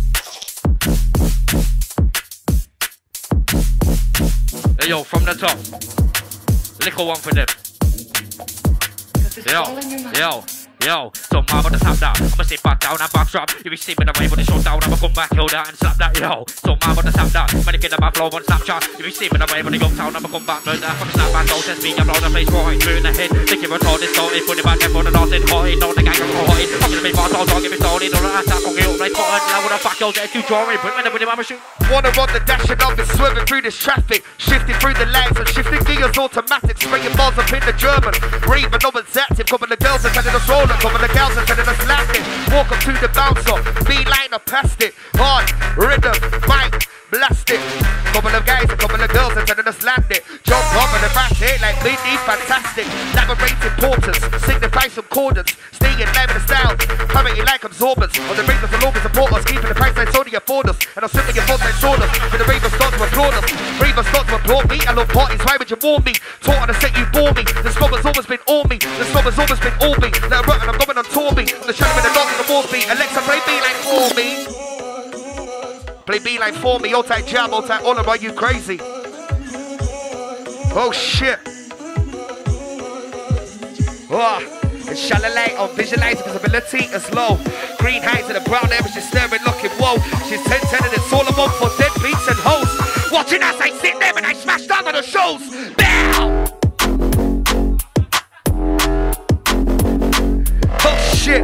Hey yo, from the top. Little one for them. Yo, yo. Yo, so mad with the tap that. I'ma sit back down and backstrap. You be see me the way when the show down, I'ma come back, kill that and slap that. Yo, so mad with the tap that. When you get my flow on Snapchat, you be see me the way when the young town, I'ma come back, burn that from the snap back. Don't test me, I blow the place right through the head. Think you're retarded, started, put it back and put it on, hot. Know the gang are hot. I'm gonna be fast, I'll give it started. Don't let that fucking up like cotton. Now with a fuck, you'll get too drawing. Put me in the window, I'ma shoot. Wanna run the dash and I've been swerving through this traffic, shifting through the lanes and shifting gears automatic, spraying bars up in the German. Breathing, no one's active. Couple of girls are telling us roller, couple of gals are telling us landing. Walk up to the bouncer, B-line or past it. Hard, rhythm, mic, blast it. Couple of guys, a couple of girls are telling us land it. Jump up and back it like BD, fantastic. Labyrinth importance, signify some cordons. Staying live in the style, clarity like absorbers. On the ravers, the longest support us, keeping the price like Sony afford us. And I'm slipping your thoughts like sawdust. When the ravers start to applaud us, ravers start to applaud me. I love parties, why would you warn me? Taught on the set, you bore me. The snob has always been all me. The snob has always been all me. Let her run and I'm going on tour me. The shadow in the dark and the wall beat. Alexa, play B-line for me. Play B-line for me. All type jab, all type Oliver, you crazy. Oh shit. Oh, it's shallow light on visualizing visibility is low. Green highs and the brown air, she's staring, looking, whoa. She's 10-10 and it's all about for dead beats and hoes. Watching as I sit there and I smash down on the shows. Bow! Oh shit.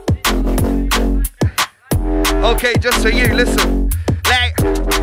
Okay, just for you, listen. Like,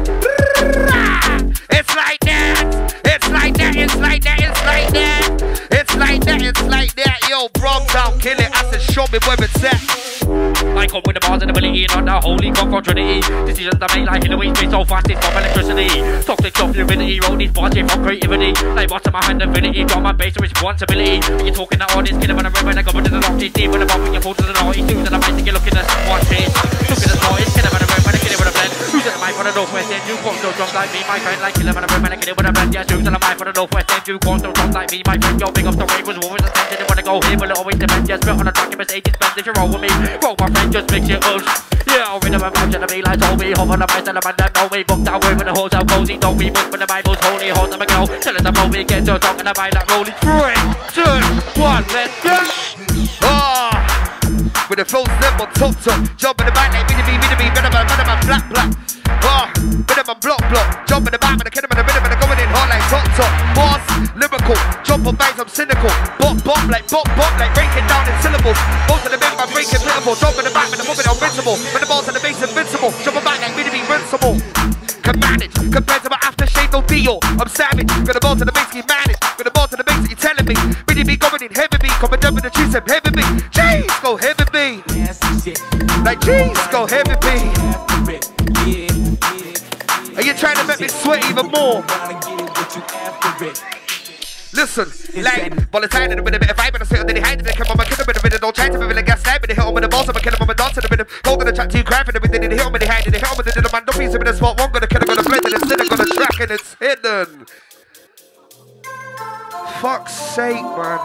it's like that. It's like that. It's like that. It's like that. It's like that. It's like that. Yo, Brom down, kill it. I said, show me where it's at. I come with the bars and ability, not the holy concord trinity. Decisions I make like in the way space so fast, it's from electricity. Toxic stuff, humidity, roll these bars here from creativity. Like what's in my hand, infinity, draw my base to responsibility. When you're talking that audience, killing when I'm ripping, I go into the lofty deep with the bomb, when you're to the naughty dudes and I'm basically you're looking at one face. Look at the smartest, killing when I'm ripping, I kill it with a blend. Who's in the mic for the northwest end? You can't no drums like me, my friend, like killing when I'm ripping, I kill it with a blend. Yes, who's in the mic for the northwest end? You can't no drums like me, my friend. Yo, big up the rave was always attention, they wanna go here, but it always depends. Yes, built on a track, it's 80 spends if you roll with me. Roll my friend, just mix it up. Yeah, I'll read about and be like Toby. Hop on the mic, tell the man that know me. Booked out with the hotel cozy. Don't be booked when the Bible's holy. Hold them a go. Tell us about me, get to talking about that rolling. 3, 2, 1, let's go. Oh, with the flow step on top. Jump in the back like mini-me, better man, black. Oh, bit of a block. Jump in the back with the kid in the middle, and going in hard like top. Boss, lyrical. Jump on bags, I'm cynical. Bop, like breaking down in syllables. Both of the big man breaking pitiful. Jump in the back with the movement invincible. With the balls to the base invincible. Jump back like mini-me, invincible. Can manage, compared to my aftershave, no deal. I'm savage, got the ball to the base, you manage. Got the ball to the base that you're telling me. Mini-me going in heavy me. Coming down with the truth, heavy me. Jeez, go heavy me. Like jeez, go heavy me. Are you trying to make me sweat even more? Listen, like, volatile in a bit of vibe and I sit on the hide and they come on my kid a bit of it. Don't try to be like gas snipe, but they hit on with the balls, I'm a kid on my dance in a bit of hold on the chat to craft and everything. They hit on with the hide and they hit on with the man. Don't piece of it in the spot. One gonna kill, gonna blend and it's gonna track and it's hidden. Fuck's sake, man.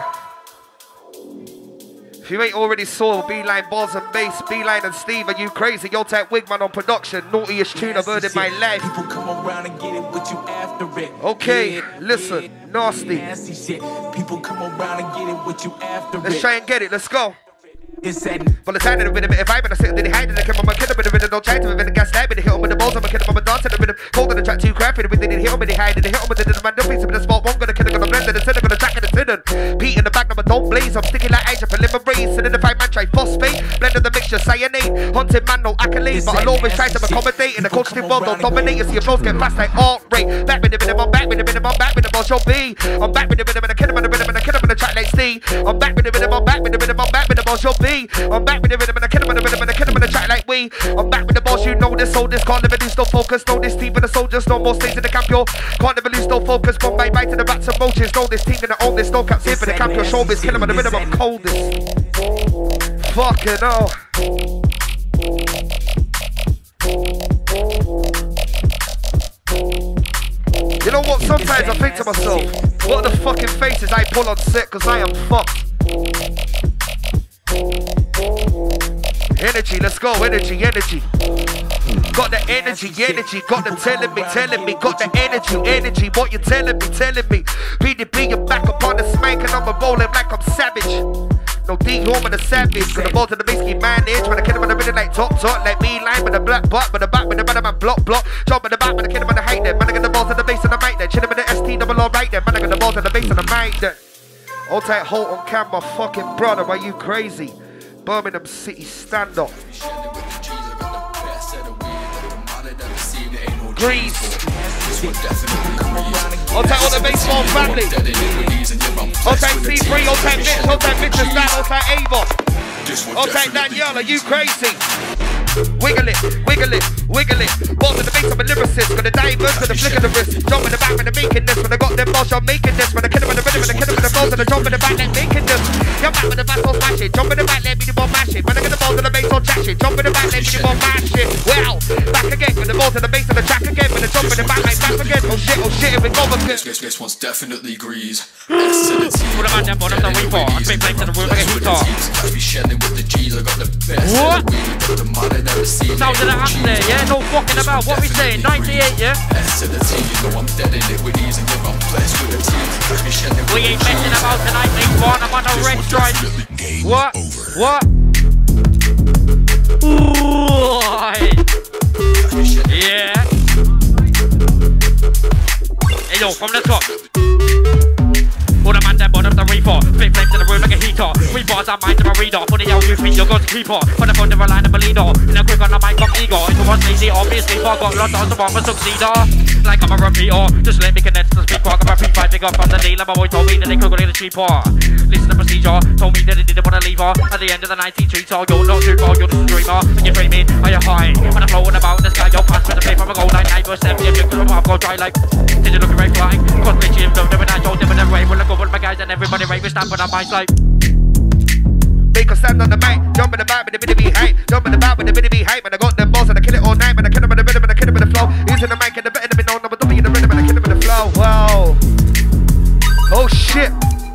If you ain't already saw B-Line Bars and Bass, B-Line and Steve, are you crazy? Yo, type Wigman on production, naughtiest tune I've heard in my life. People come around and get it with you after it. Okay, listen, nasty. Shit. People come around and get it with you after Let's try and get it, let's go. It's that But the time in a bit of vibe and I sit in the hide and I come on my kid a bit of it. Don't try to be in the gas snipe and they hit on with the balls, I'm a kid on my dance in a bit of hold on the track too crappy and everything. They hit on with the hide and they hit on with the man. Don't piece of it in the spot. One gonna kill, gonna blend and it's gonna track and it's hidden. Pete in the back, number don't blaze. I'm sticking like Asia for liver race. And in the fight man try phosphate. Blend of the mixture, cyanide. Hunting man, no accolades. But I'll always try to accommodate. In the culture world, don't dominate. You see your flows get fast like art rate. Back with the rhythm, I'm back with the rhythm, I'm back with the boss, you'll be. I'm back with the rhythm and I kill him on the rhythm and I kill him on the track like Steve. I'm back with the rhythm, I'm back with the rhythm, I'm back with the boss, you'll be. I'm back with the rhythm and I kill him on the rhythm and I kill him on the track like we. I'm back with the boss, you know this, so this can't never lose no focus. Know this team and the soldiers, no more stays in the camp, yo. Can't never lose no focus. One bite to the bats and roaches. Know this team gonna own this, no caps here for the camp, your shoulders. Kill him on the rhythm, I'm coldest. Fucking hell. You know what, sometimes I think to myself, what are the fucking faces I pull on set, cause I am fucked. Energy, let's go, energy. Got the energy, got them telling me, got the energy, what you telling me. PDP, you're back up on the smank and I'm rolling like I'm savage. No D-Horn with the savage. Got the balls to the base, keep managed. When I kill him on the middle like top, like me line with the black butt, with the back, with the man, man, block. Jump in the back, with the kid, with the hate them. Man, I got the balls to the base and the mic then. Chillin' with the ST double R right then. Man, I got the balls to the base and the mic then. All tight Holt on camera, fucking brother, are you crazy? Birmingham City stand up. Grease. All tight all the baseball family. All tight C3, all tight Mitch, all tight Mitch and Stan, all tight Ava. All tight Danielle, are you crazy? Wiggle it, wiggle it, wiggle it. Balls in the base of a lyricist. Got the divers with the flick of the wrist. Jump in the back when they're making this. When I got them balls, I'm making this. When I kill them with the rhythm, when I kill them with the balls, and I jump in the back, like making this. You're back with the bass, all smash it. Jump in the back, let me do more mash it. When I get the balls in the base, all jack shit. Jump in the back, let me do more mash it. Well, back again with the balls in the base of the track again. When I jump in the back, like back again. Oh shit, here we go again. This one's definitely Grease. Put a man down, bottom, the week for. I spin flames in the room like a heater. Catch me shelling with the G's, I got the best. What? Got the money never seen. Sounds of the up there, yeah? No fucking about. What we saying? 98, yeah? S to the T, you know I'm dead in it with ease and give up blessed with the team. Catch me shelling. We ain't messing about tonight, mate. I'm on a rest drive. What? What? Ooh, yeah. Hey yo, from the top. All the man that bottom the reefer. Flip flames in the room like a heater. We bars our minds in my reader. For the yell you think you're going to keep her. For the phone never line of a leader. In a quick on the mic I'm eager. If it was lazy, obviously I got lost on the one for succeeder. Like I'm a repeater. Just let me connect to the speaker. I'm a pre-fight big up from the dealer. My boy told me that they could go get it cheaper. Listen to the procedure. Told me that they didn't want to leave her. At the end of the night he treats her. You're not too far, you're just a dreamer. And you're dreaming, are you high? When I'm flowing about the sky, you're past with the play from a gold line. 9 verse 7, you're gonna pop, go dry like. Did you looking right flying? Cause bitch, you've done different, I told them in the way. When I go with my guys and everybody right, we stand for the mics like. Make a stand on the mic, jump in the back with the bitty be hype. Jump in the back with the bitty be hype. And I got them balls and I kill it all night. And I kill them with the rhythm and I kill them with the flow. Using the mic and the better than me known. Number W in the rhythm and I kill them with the flow. Wow. Oh shit.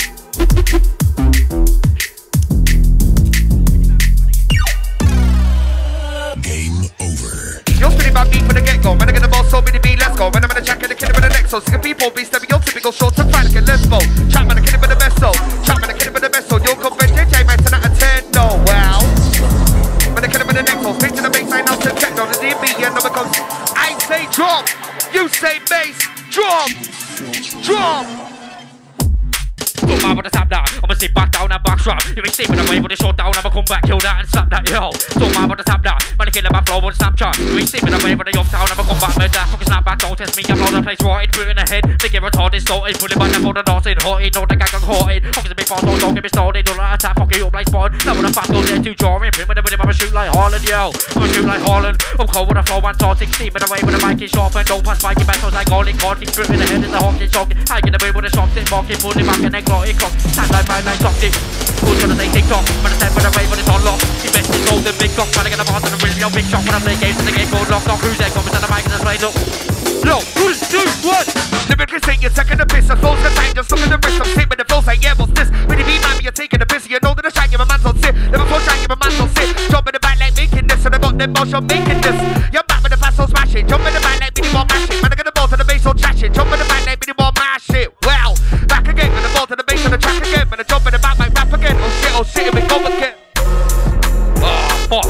Game over. You're spinning about me from the get-go. When I get the ball, so many be, let's go. When I'm in the track and the kid with the next so sick of people be stereotypical short to fight again, let's go. Trap man, the kid with the best so. Trap man, the kid with the best so. You'll come with JJ, man, 10 out of 10, no, wow. When the kid with the next so. Speak to the bass, I know to techno, the DB, and no because I say drum, you say bass, drum, drum. Don't mind what the tap that. I'ma sit back down and backstrap. You ain't sleeping away with the short down. I'ma come back, kill that and slap that, yo. Don't mind what the tap that. Man, I kill my flow on Snapchat. You ain't sleeping away with the young town. I'ma come back with that. Fucking snap back, don't test me. I'm all the place rotted, through in the head. They get retarded, sorted. Pulling back the phone and dancing, hotted. Know the gang got haunted. Fuckers a big fast, don't get me started. Don't let attack, fuck you up like spawn. Now when the fat goes there too jarring. Print with the rhythm, I'ma shoot like Haaland, yo. I'ma shoot like Haaland. I'm cold with the flow and starting. Steaming away with the mic is sharp and don't pass spiky battles like garlic. Garlic, through in the head is the honking, shocking. Hanging away with the shots, it marking. Pulling back and then glotting, cock. My man dropped it. Who's gonna say TikTok? When I step with a wave when it's on lock. He best is golden big cock. Trying to get a part of the real big shot. When I play games and the game goes locked off. Who's there? Coming to the mic and the play look. Look, who's doing what? Lyrically saying you're taking the piss. And flows the time, just look at the wrist. I'm sick with the flows like, yeah, what's this? When you be man, you're taking the piss. You know that the shine, you're a man's on sit. Never flow shine, you're a man's on sit. Jump in the back like making this. And I got them balls, you're making this. You're back with the fast, so smash it. Jump in the back like mini ball mash it. Man, I got the balls to the base, so trash it. Jump in the back like mini ball mash it. Well, back again with the ball to the base of the track again. When I jump in the back like rap again. Oh shit, here we go again. Oh, fuck.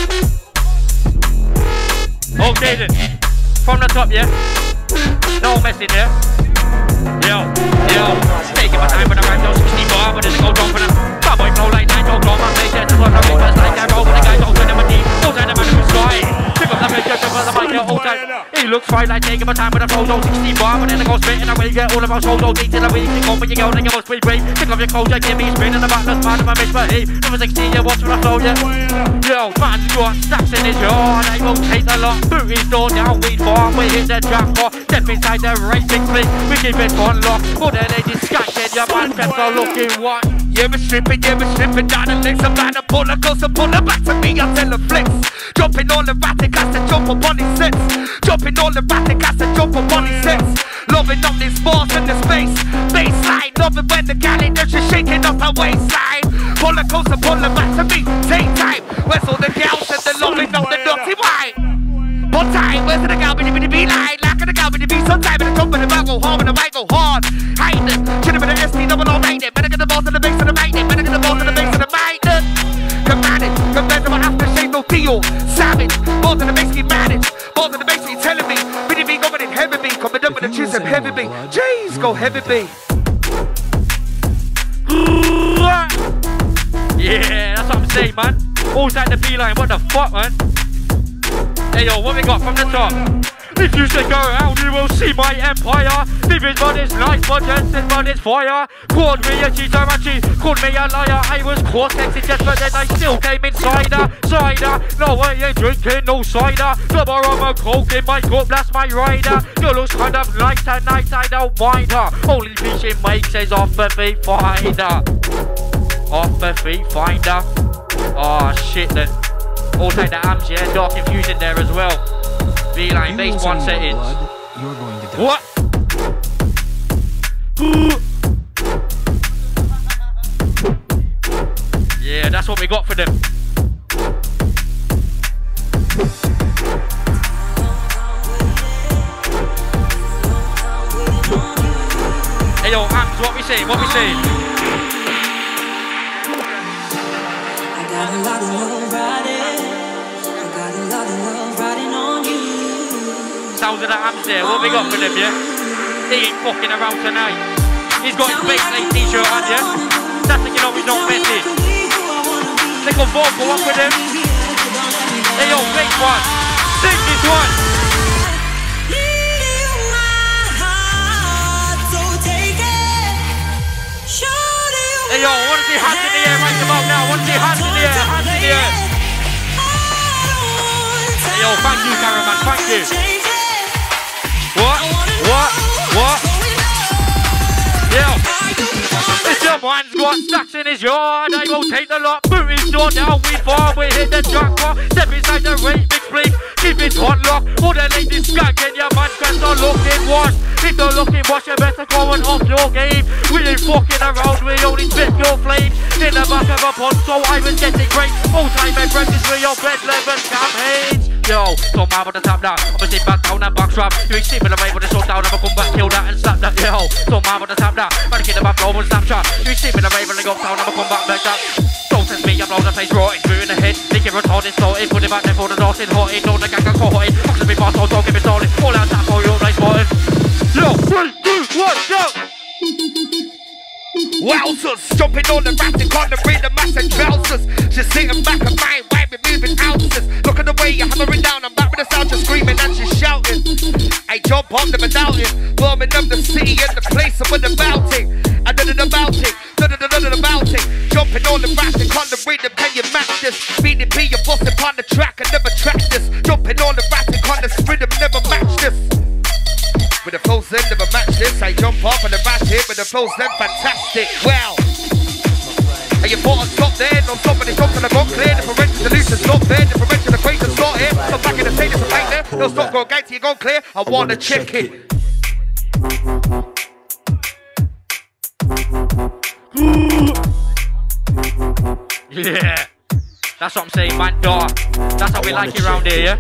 Okay then. From the top, yeah? No messing, yeah? Yo, taking my time with the rhyme, 60 bar, but then go drop for them. Cowboy flow like 9 o'clock, my face, that's what I'm doing. Like that roll with the guys, all turn them a knee. All turn them a new sky. Pick up the picture, pick up the mic, yeah, all time. He looks fine, like taking my time with the flow, 60 bar, but then I go spitting away, get all of our shows, all detail away. Think on when you go, then you must be brave. Pick up your clothes, yeah, give me spin in the back, that's part of my bitch, but hey, number 16, yeah, watch for the flow, yeah. Yo, man, got stacks in his yard, they won't take the lot. Boot his door down, weed farm, we hit the jackpot. Step inside the racing fleet, we keep it on lock. But then they distracted, your man kept on looking what? Yeah, we're stripping down the legs. I'm about to pull a close and pull her back to me, I'll tell her flex. Jumping all erratic, has to jump up on his sets. Jumping all erratic, has to jump up on his sets. Loving up this force in the space. Baseline, loving when the calendar just shaking up her waistline. Pull her close and pull her back to me, take time. Where's all the gals and the loving up the dirty wine? One time, where's the gal with the be line? Like the gal with the be sometime in the jump and the back go hard and the mic go hard. Hide it, chillin' with the ST double all night. Better get the balls to the base of the mic, better get the balls to the base of the mic. telling me. Mini me going in heavy B. Come done with the cheese and heavy B. Jeez, go heavy B. Yeah, that's what I'm saying, man. Outside the B-line, what the fuck, man? Hey, yo, what we got from the top? If you stick around, you will see my empire. Living but it's life, but dancing but it's fire. Called me a cheater and she called me a liar. I was cortex in just but then I still came insider. Cider, no I ain't drinking no cider. Double rum and coke in my cup, that's my rider. Girl looks kind of nice tonight, I don't mind her. Only thing she makes is off the feet finder. Off the feet finder. Oh shit then. Also the amps, yeah, dark infusion there as well. V-line, base 1 settings. You're going to die. What? Yeah, that's what we got for them. Hey yo, amps, what we saying? What we saying? I got a lot of love riding. I got a lot of love riding on you. Sounds of the amps there, what we got for them, yeah? He ain't fucking around tonight. He's got his base late t-shirt on, yeah? That's like you know he's not messy. They got vocal up with him. Hey yo, base 1. Sing this one. Hey yo, I wanna see hands in the air right about now. I wanna see hands in the air, hands in the air. Hey yo, thank you, cameraman, thank you. What? Yo, if your man's got stacks in his yard, I will take the lot, boot his door down, we far, we hit the jackpot, step inside the rate, big bleep, keep it hot lock, all the ladies skanking, your man can start looking wash. If you're looking wash, you better go and off your game. We ain't fucking around, we only spit your flames. In the back of a pond, so I was getting great. All time and breakfast with your bed level campaigns. Yo, so man with the tap down, I'ma sit back down and back strap. You ain't sleeping away with the short down, I'ma come back, kill that and slap that. Yo, so man with the tap down, man get the back over and Snapchat. You ain't sleeping away with the go down, I'ma come back like that. Don't test me, I blow the face rotting, through in the head. Think it retarded, sorted, put it back there for the dotted, hotted. Know the gang got caught it, fucks me fast, so don't give it started. All out tap for your nice spotted. Yo, 3, 2, 1, go! Wowzers, jumping on the rafting, can't read the mass and trousers. Just sitting back and mind, why we moving houses. Look at the way you're hammering down, I'm back with the sound, just screaming and just shouting. I jump on them and down it, warming up the city and the place and with the bouting. I did it about it, about it. Jumping on the rafting, can't read them, can you match this? BDP, you're busting upon the track and never track this. Jumping on the rafting, can't rhythm, never match this. With the flows then never match this. I jump off on the back here with the flows then fantastic. Well, and you thought I'd stop there, no stopping it, jump till I got clear. Differential solutions not there, differential equations not here. I'm back in the state, it's a right there. No stop, go gate till you go clear. I wanna check it. Yeah, that's what I'm saying, man, dog. That's how we like it around here, yeah?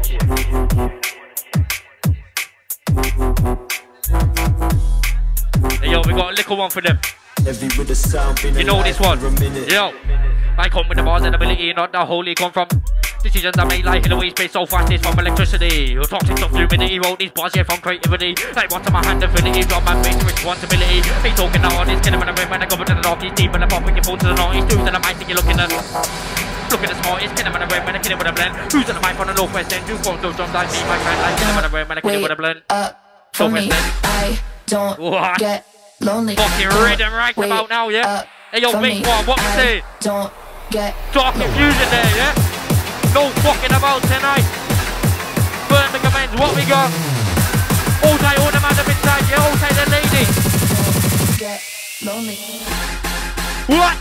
Hey, yo, we got a little one for them. You know this one. Yo, I come with the bars and ability, not the holy come from. Decisions I make like in the way space so fast, it's from electricity. Your toxic stuff, humidity, wrote these bars here from creativity. Like what's on my hand, affinity, drop my face to responsibility. They talking now on this, get him in the ring when I go into the dark, he's deep in the pop, with your phone to the north, he's doing the mic, think you're looking at. Look at the smartest, get him in the ring when I kill him with a blend. Who's on the mic from the northwest end? Who wants those drums like me, my friend? Like get him in the ring when I kill him with a blend. For me, I don't get lonely. Fucking rhythm right about now, yeah? Hey yo, big one, what we say? Don't get dark confusion there, yeah? No fucking about tonight. Burn the comments, what we got? All tight, all the man up inside, yeah, all tight the lady. Don't get lonely. What?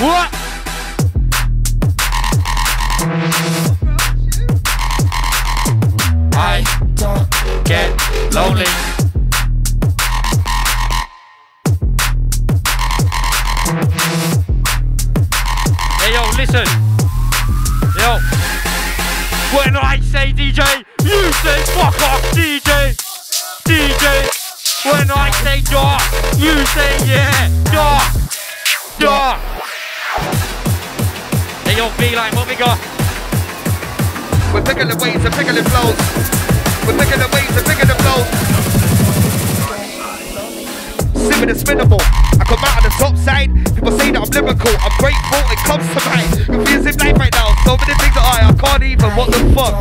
I don't get lonely. Hey yo, listen. Yo. When I say DJ, you say fuck off DJ. DJ. When I say dark, you say yeah. Dark. Hey yo, V-line, what we got? We're picking the waves and picking the flows. We're bigger than waves and bigger than flows. Simmer this minimal. I come out on the top side. People say that I'm lyrical. I'm grateful. It comes to mind. Confusing life right now. So many things that I can't even. What the fuck?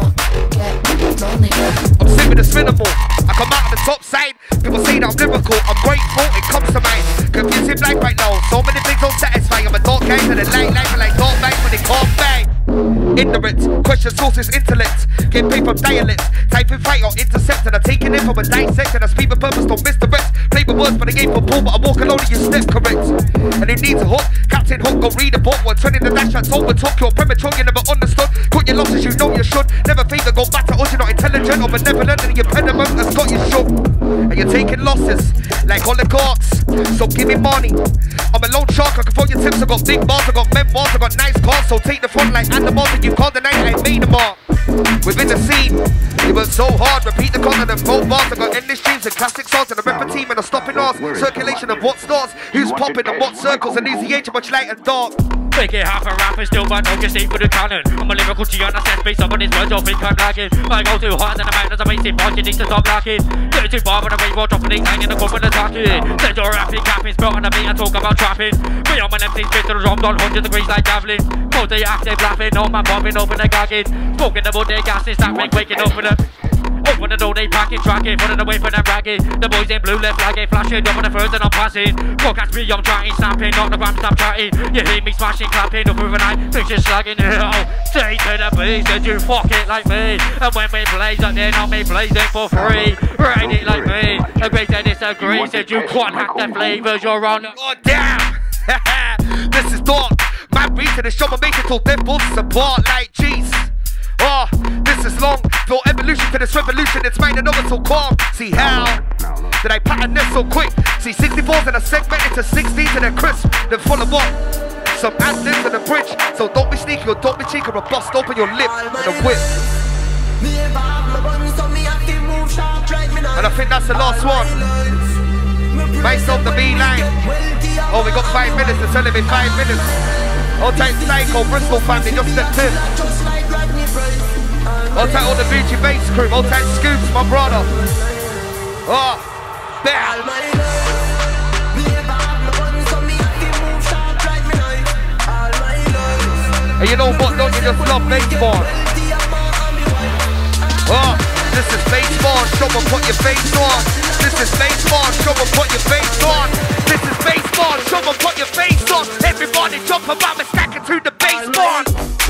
I'm sick with this minimal. I come out on the top side. People say that I'm lyrical. I'm grateful. It comes to mind. Confusing life right now. So many things don't satisfy. I'm a dark guy to the light life and like dark nights when they can't bang. Ignorance, question sources, intellect. Get paid from dialects. Typing fight or intercept. And I'm taking it from a dissect. And I speak with purpose, don't miss the rest. Play with words, but the game for ball. But I walk alone and you step correct. And it needs a hook. Captain Hook, go read a book. 120 the dash that's overtook. You're premature, you never understood. Cut your losses, you know you should. Never favor, go back to us. You're not intelligent or benevolent. And your pediment has got you shook. And you're taking losses like oligarchs. So give me money. I'm a lone shark, I can throw your tips. I got big bars, I got memoirs, I got nice cars. So take the front like animals. And you can't deny that I made them all. Within the scene, it was so hard. Repeat the content of both bars. I got endless streams and classic songs. And a rapper team and a stopping ours. Circulation of what starts, who's popping and what circles. And who's the age of much light and dark. Make it half a rapper still, but don't get steam for the cannon. I'm a lyrical G on a set based on his words, you'll think I'm lagging. I go too hard and the mountains are basic bars, you need to stop lacking. Get too far on the wave, dropping 8 hanging and going attacking. Said you're rapping, capping, spit on the beat and talk about trapping. Me on my MC spit to the drum, on 100 degrees like javelin. Multi-active laughing, on my bombing, open the gagging. Smoking the wood, they gases, that ring, waking up with the... Open the door, they packing, tracking, running away from them ragging. The boys in blue left flagging, flashing, up on the first and I'm passing. Go catch me, I'm chatting, snapping, knock the gram, stop chatting. You hear me smashing, clapping, up with an eye, picture slagging. Say to the beast, said you fuck it like me. And when we blaze up, they're not me blazing for free. Ride it like me, agree to disagree. Said you can't hack the flavors, you're on. God damn! This is dark. Man, read to the show, I make it till dead balls apart like cheese. Oh, this is long. Feel evolution to this revolution. It's mine and over so calm. See how did I pattern this so quick? See 64s and a segment into 16s and a crisp. Then follow up some ad-libs to the bridge. So don't be sneaky or don't be cheeky or bust open your lip and a whip. And I think that's the last one. Myself the B-line. Oh, we got 5 minutes. They're telling me 5 minutes. Old tight Psycho, Bristol family just stepped in. Old tight all the Gucci bass crew, old tight Scoops, my brother. Oh, bam. And you know what, don't you just love baseball? Oh, this is baseball, show them put your face on. This is baseball, show them put your face on. This is baseball, show them put your face on. Everybody jump around and stack it to the baseball.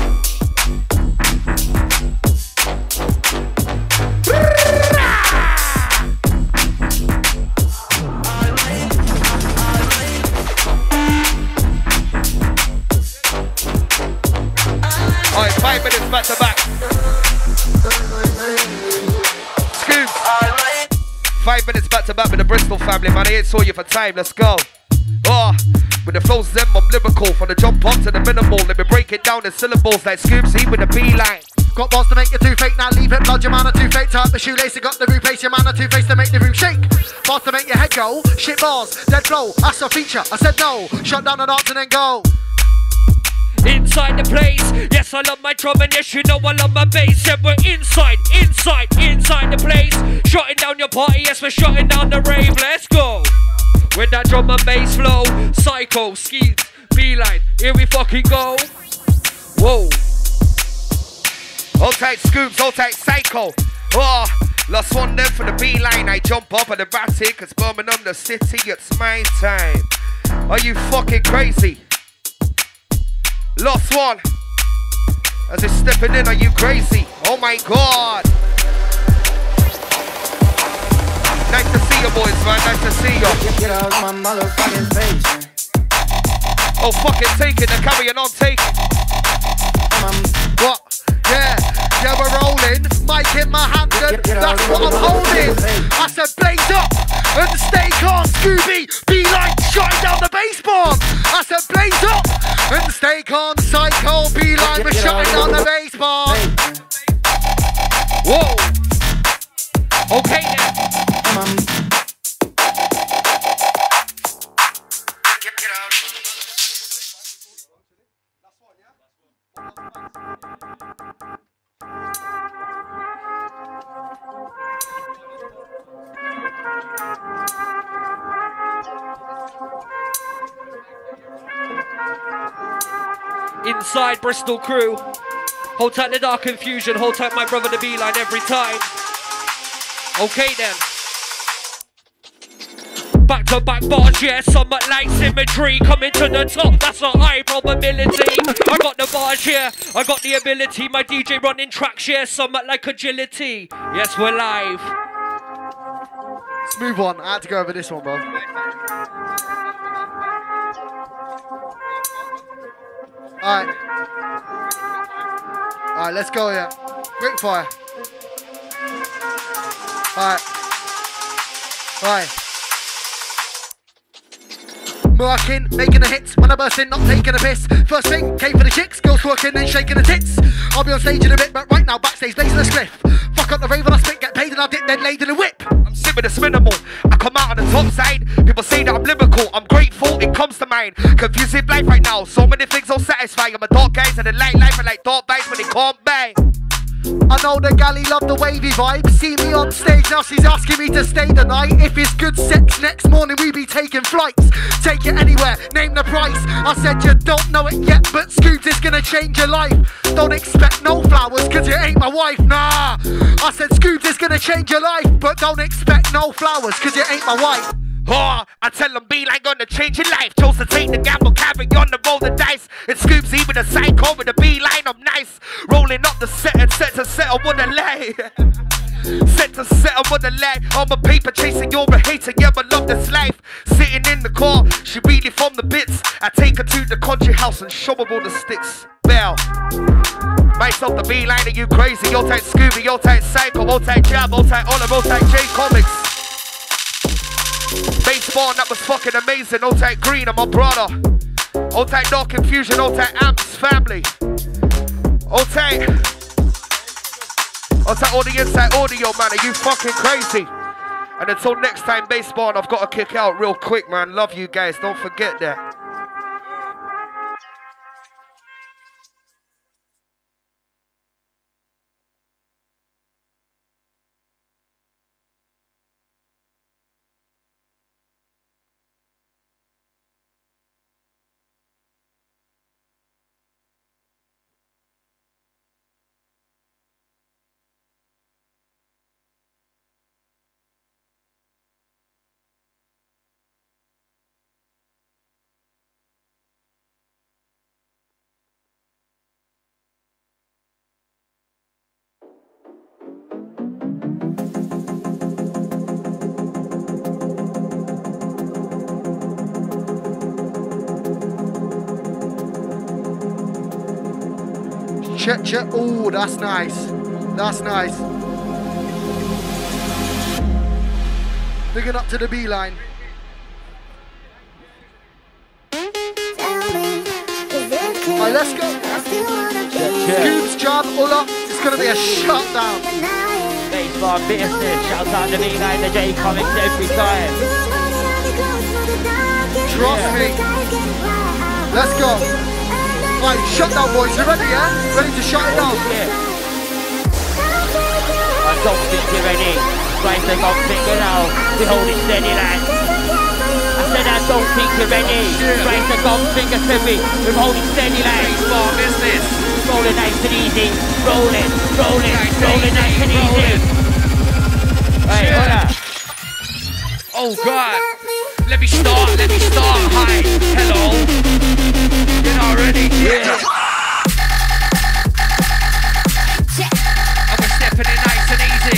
Alright, 5 minutes back to back. Scoops. 5 minutes back to back with the Bristol family, man. I ain't saw you for time. Let's go. Oh, with the flows, them, I'm lyrical. From the jump up to the minimal. Let me break it down in syllables like Scoops E with the B-line. Got bars to make you too fake, now leave it. Blood your man are too fake. Tie up the shoelace, you got the replace your man are too face to make the room shake. Bars to make your head go. Shit bars, dead blow. That's a feature. I said no. Shut down the dance and then go. Inside the place, yes I love my drum and yes you know I love my bass. Yeah we're inside the place. Shutting down your party, yes we're shutting down the rave. Let's go. With that drum and bass flow. Psycho, Skeets, B-line, here we fucking go. Whoa. Hold tight Scoops, hold tight Psycho. Oh, lost one them for the B-line. I jump up at the batty, cause Birmingham the city, it's my time. Are you fucking crazy? Lost one. As it's stepping in, are you crazy? Oh my God. Nice to see you boys, man, nice to see you. Get out my motherfucking face. Oh fucking take it, they're carrying on, take it. What? Yeah, we're rolling. Mic in my hand, that's what I'm holding. I said blaze up and stay calm, Scooby. B-line shutting down the baseball. I said blaze up and stay calm, Psycho. B-line, we're shutting down the baseball. Whoa. Okay then. Inside Bristol crew. Hold tight the dark confusion. Hold tight my brother the beeline every time. Okay then. Back to back bars, yeah, somewhat like symmetry. Coming to the top, that's a high probability. I got the bars, yeah, I got the ability. My DJ running tracks, yeah, somewhat like agility. Yes, we're live. Let's move on. I had to go over this one, bro. Alright. Alright, let's go, yeah. Quick fire. Alright. Alright. Working, making the hits, when I burst in, not taking a piss. First thing, came for the chicks, girls twerking, then shaking the tits. I'll be on stage in a bit, but right now, backstage, blazing a spliff. Fuck up the rave and I spit, get paid and I dip, then laid in a whip. I'm sipping it's minimal, I come out on the top side. People say that I'm lyrical, I'm grateful, it comes to mind. Confused with life right now, so many things don't satisfy. I'm a dark guys and the light life and like dark vibes when they can't bang. I know the galley love the wavy vibe. See me on stage, now she's asking me to stay the night. If it's good sex, next morning we be taking flights. Take it anywhere, name the price. I said you don't know it yet, but Scoops is gonna change your life. Don't expect no flowers, cause you ain't my wife, nah. I said Scoops is gonna change your life, but don't expect no flowers, cause you ain't my wife. Oh, I tell them be-line gonna change your life. Chose to take the gamble, carry on the roll the dice. It scoops even a psycho with a beeline, I'm nice. Rolling up the set and set to set, I wanna lay. Set to set, I wanna lay. On my paper chasing, you're a hater, yeah, I love this life. Sitting in the car, she really from the bits. I take her to the country house and show her all the sticks. Bell. Myself the beeline, are you crazy? You'll take Scooby, you'll take Psycho, you'll take Jab, you'll take Oliver, you'll take J Comics. Baseball, that was fucking amazing. Old tight Green, I'm my brother. Old tight Dark Confusion, old tight Amps family. Old tight all the inside audio, man. Are you fucking crazy? And until next time, baseball, I've got to kick out real quick, man. Love you guys. Don't forget that. Oh, that's nice. That's nice. Bigging up to the beeline. Alright, let's go. Scoops, Jab, Ulla. It's gonna be a shutdown. Baseball business. Shout out to beeline, the J Comics every time. Trust me. Let's go. Right, shut down, boys. You ready, yeah? Ready to shut it down? Yeah. I don't think you're ready. Right, they got finger now. We hold it steady, lad. I said I don't think you're ready. Right, they got finger to me. We hold it steady, lad. Baseball business. Rolling nice and easy. Rolling nice and easy. Hey, hold up. Oh, God. Let me start. Hi. Hello. You're not ready? Yeah. And we're stepping in nice and easy.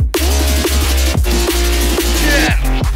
Yeah.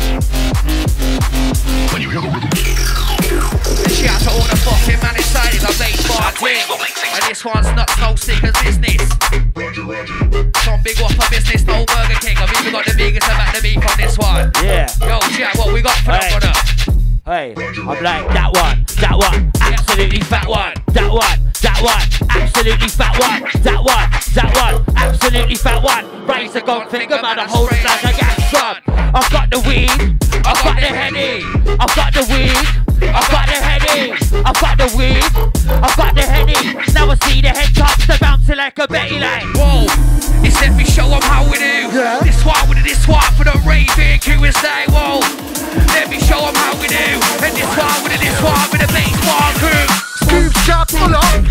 When you hear the rhythm. And shout to all the fucking man inside is a baseball team. And this one's not no stickers business. Some big off for business, no Burger King. I've even got the biggest about the beef on this one. Yeah. Yo, chat, what we got for that brother? Hey, I'm like that one, absolutely fat one, that one, absolutely fat one, that one, absolutely fat one. Raise the gun finger, man, I hold it like a gas gun. I've got the weed, I've got the Henny, I've got the weed, I've got the Henny, I've got the weed, I've got the Henny. Now I see the head tops, they're bouncing like a Betty Lane. Whoa, it's let me show them how we do. Yeah. This one with this one for the raving QSA, whoa. Let me show them how we do. And this one with this one with the baseball crew. Scoops, Jab, Ulla.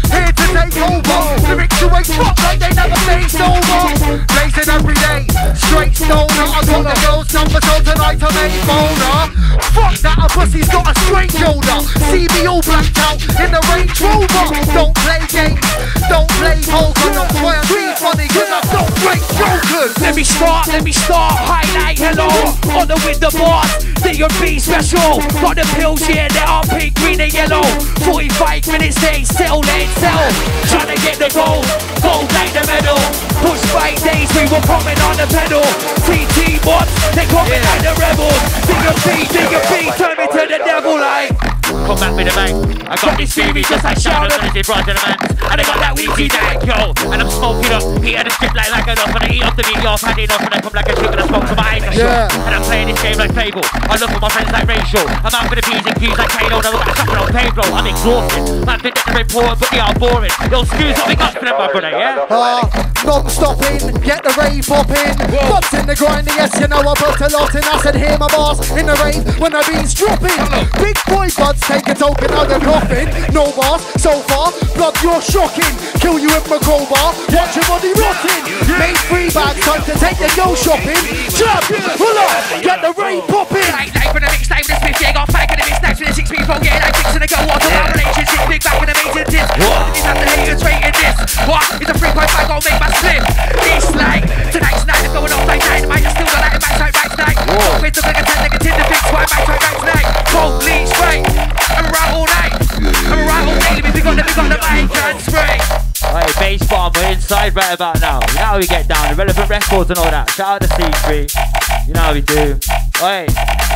owner. I got the girls' number, so tonight I may phone her. Fuck that, a pussy's got a straight shoulder. See me all blacked out in the Range Rover. Don't play games, don't play poker. Don't try and be funny, cause I don't break jokers. Let me start, highlight, hello. On the window bars, D&B special. Got the pills here, they are pink, green and yellow. 45 minutes, they sell. Trying to get the gold like the medal. Push fight days, we were coming on the pedal. TT bots, they coming like the rebels. D&B, turn me to the devil like. Come back with the bang. I got this theory just like shout out and it's right to the man. And I got that Weezy dank, yo. And I'm smoking up, eating the strip like a enough. And I eat up the meat, yo. I've had enough and I come like a chicken and smoke to my eyes. And I'm playing this game like Fable. I look at my friends like Rachel. I'm out for the P's and Q's like Kano. Never got something on pain, bro. I'm exhausted. Man, been getting important, but they are boring. Yo, excuse what we got for them, my brother, yeah? Non-stopping, get the rave popping. Bob's in the grinding, yes, you know I built a lot in. I said, hear my boss in the rave when the beat's dropping. Big boy buds, take a token out of the coffin. No boss, so far, blood, you're shocking. Kill you with my crowbar, watch your body rotting. Made 3 bags, time to take the yo shopping. Jump, pull up, get the rave popping. Like for the mix, like with the Smith, yeah, got fight in the mix, next with the 6 people, yeah, like fixing to go on to our relationship, big back in the major disc. What? Is that the haters rating this? What? It's a 3.5, gon' make my slip. It's like, tonight's night, it's going off like dynamite, it's still the light, match like right tonight. With the big attack, negative, the fix, why match like right tonight. Police, right, I'm around all night, I'm around all day, we got the mic and spray. Hey, bass farm, we're inside right about now. You know how we get down, the relevant records and all that. Shout out to C3, you know how we do. Hey.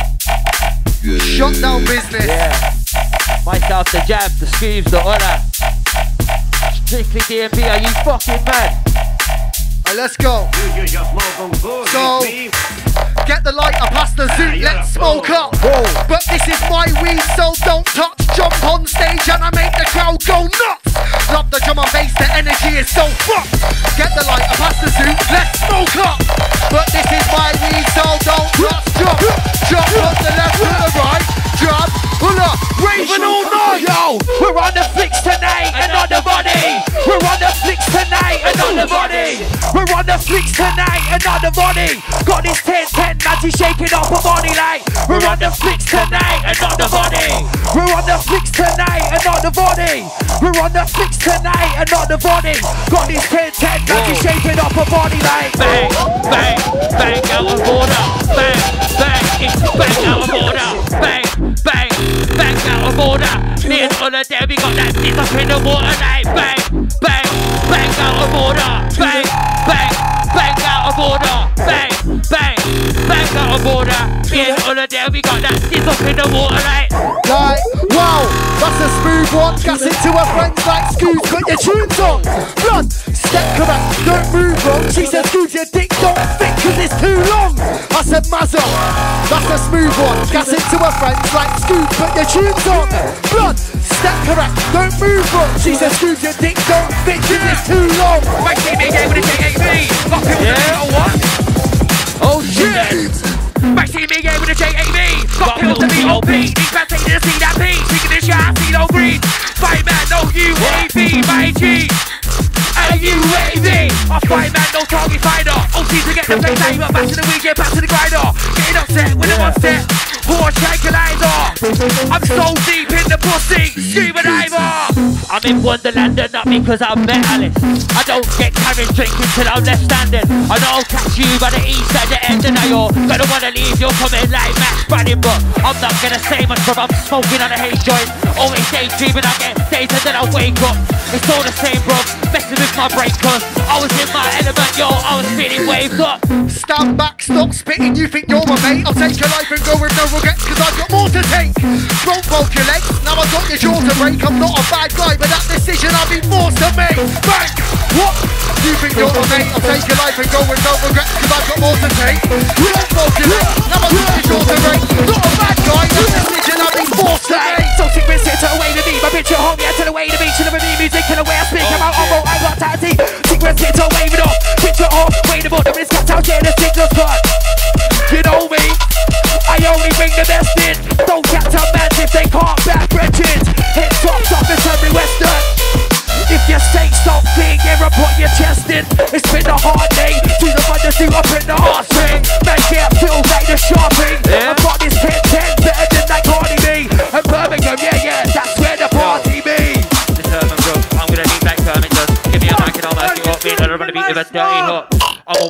Shut down business. Yeah. Myself, the Jab, the Scoobs, the other. Strictly D&B, are you fucking mad? Right, let's go. So, get the lighter past the zoot, let's smoke up. But this is my weed, so don't touch. Jump on stage and I make the crowd go nuts. Love the drum and bass, the energy is so fucked. Get the lighter past the zoot, let's smoke up. But this is my weed, so don't touch. Jump from the left to the right. Jump, pull up, raving all night. Yo, we're on the flicks tonight and on the body. We're on the flicks tonight and on the body. We're on the flicks tonight and on the body. Got this 10-10, Nancy shaking off a body like. We're on the flicks tonight and on the body. We're on the flicks tonight and on the body. We're on the flicks tonight and on the body. Got this 10-10, Nancy shaking off a body like. Bang, bang, bang out of order. Bang, bang, it's bang out of order. Bang, bang, bang out of order. Me and all of them, we got that shit up in the water like. Bang, bang, bang out of order. Bang, bang, bang out of order. Bang, bang, bang out of order. Me and all of them, we got that shit up in the water like. Like, wow, that's a smooth one. Gas it to her friends like Scoobs, got your tunes on. Blood, step correct, don't move wrong. She said, Scoobs, your dick don't fit cause it's too long. I said, Mazza, that's a smooth one. Gas it to her friends like Scoobs, put your tunes on. Blood, step correct, don't move wrong. She said, Scoobs, your dick don't fit cause it's too long. My team again with a J8B. Got pills to what? Oh shit. My team again with a J8B. Got pills to be OP. These fans taking to see that P. Speaking this shit, I see no green. Fight man, no UAV, my G. A UAV. I fight man, no target fighter. OT to get the flex timer. Back to the weekend, back to the grinder. Getting upset with them on set. Poor tranquilizer. I'm so deep in the pussy. Scuba diver. I'm in Wonderland and not because I'm metalist. I don't get carried drinking till I'm left standing. I know I'll catch you by the east at the end and now you're gonna wanna leave. You're coming like Max Branning, but I'm not gonna say much because I'm smoking on a haze joint. Always daydreaming, I get days and then I wake up. It's all the same, bro. Messing with my brain cause I was in my element, yo. I was feeling waved up. Stand back, stop spitting. You think you're my mate? I'll take your life and go with no regrets cause I've got more to take. Don't broke your legs, now I've got your jaw to break. I'm not a bad guy, but that decision I've been forced to make. Bang! What? You think you're my mate? I'll take your life and go with no regrets cause I've got more to take. Don't broke your legs, now I've got your jaw to break. Not a bad guy, that decision I've been forced to make. So sick with sit away to me. My bitch at home, yeah, to the way to me. Should have been music and the way I speak about Umbo, I got tattoo. Sick with sit away with up. Bitch at home, wait a minute, it's got out here, the signal's cut. You know me, I only bring the best in. Don't catch a man if they can't back bridges. Hit drops off it's every western. If you say something, yeah, put your chest in. It's been a hard day. To the mother, suit up in the heartstring.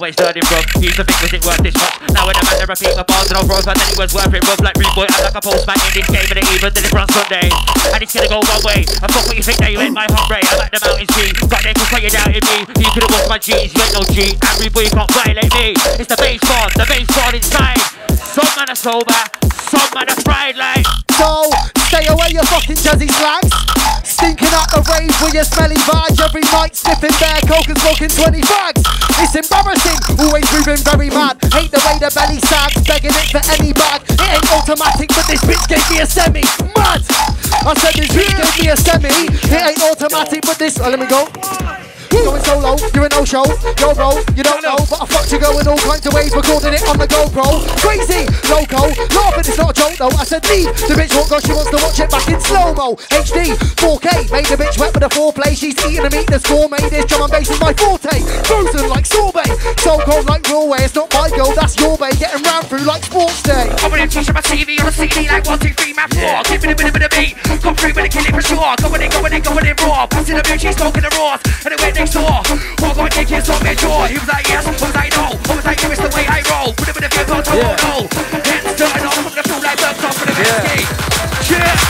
always learning from. Used to think was it worth this much? Now when the man to repeat my bars and I'll throw, I then it was worth it. Rough like rude boy, I'm like a postman in this game, and it even did it on Sunday. And it's gonna go one way. I fuck what you think that you ain't my hungry. I'm at the mountains G, got there to say you doubted me. You could've walked my G's, you ain't no G. Angry boy, you can't violate me. It's the bass bar inside. Some man are sober, some man are fried like. So, stay away your fucking jazzy slags. Stinking out the rave with your smelly vibes. Every night sniffing bare coke and smoking 20 fags. It's embarrassing, always moving very mad. Hate the way the belly sags, begging it for any bag. It ain't automatic, but this bitch gave me a semi. Mad! I said this bitch gave me a semi. It ain't automatic, but this... let me go. Going solo, you're a no-show, yo bro, you don't know, but I fucked you going all kinds of ways, recording it on the GoPro. Crazy, loco, laughing, it's not a joke though. I said leave, the bitch won't go, she wants to watch it back in slow-mo. HD, 4K, made the bitch wet with a foreplay. She's eating the meat, the gourmet, this drum and bass is my forte. Frozen like sorbet, so cold like Norway. It's not my girl, that's your bae, getting round through like sports day. I'm gonna touch my TV on a CD like 1, 2, 3, map 4. Give me a bit of the beat, come through with a kill it for sure. Going in raw, passing the bitch, she's smoking the raws, and it went next door. What got kick his on me jaw? He was like yes, I was like no. I was like, it's the way I roll. Put a bit of your thoughts, I won't know. Heads starting off from the pool like birds off for the whiskey. Yeah.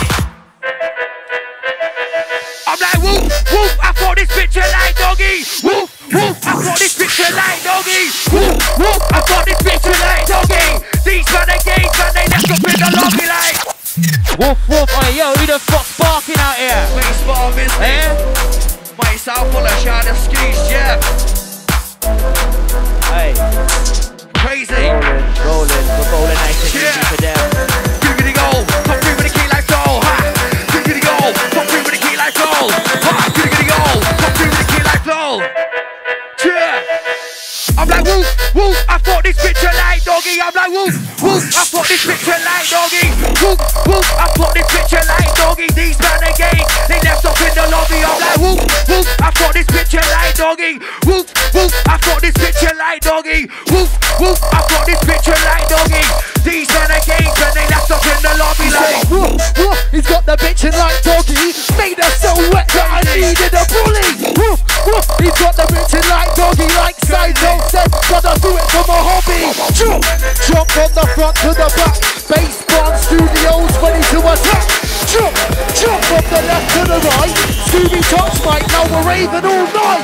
I'm like whoop, whoop, I thought this bitch a like doggy. Whoop, whoop, I thought this bitch a like doggy. Whoop, whoop, I thought this bitch a like doggy. These man again, man, they left up in the lobby like. Woof, woof, oh yo, who the fuck's barking out here? Face bar business. Eh? Myself full of shot and skis, yeah. Hey. Crazy. Rolling, we're rolling nice and easy for them. Giggity go, come through with the key like flow, ha. Giggity go, come through with the key like flow, ha. Giggity go, come through with the key like flow. Yeah. I'm like whoop, whoop, I thought this bitch a like doggy. I'm like whoop, whoop, I thought this bitch a like doggy. Whoop, whoop, I thought this bitch a like doggy. These man again, they left up in the lobby. I'm like whoop, whoop, I thought this bitch a like doggy. Whoop, whoop, I thought this bitch a like doggy. Whoop, whoop, I thought this bitch a like doggy. These man again, and they left up in the lobby like whoop, whoop, he's got the bitch in like doggy. Made her so wet that I needed a bully. Whoop, whoop, he's got the bitch in like doggy. Like Saito said, gotta do it for my hobby. Jump, jump from the front to the back. Bass Barn Studios ready to attack. Jump, jump from the left to the right. Scooby touch mic, now we're raving all night.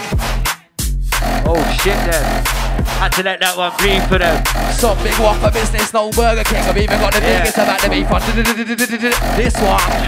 Oh shit then. Had to let that one breathe for them. Some big one for business, no Burger King. I've even got the biggest about the beef on this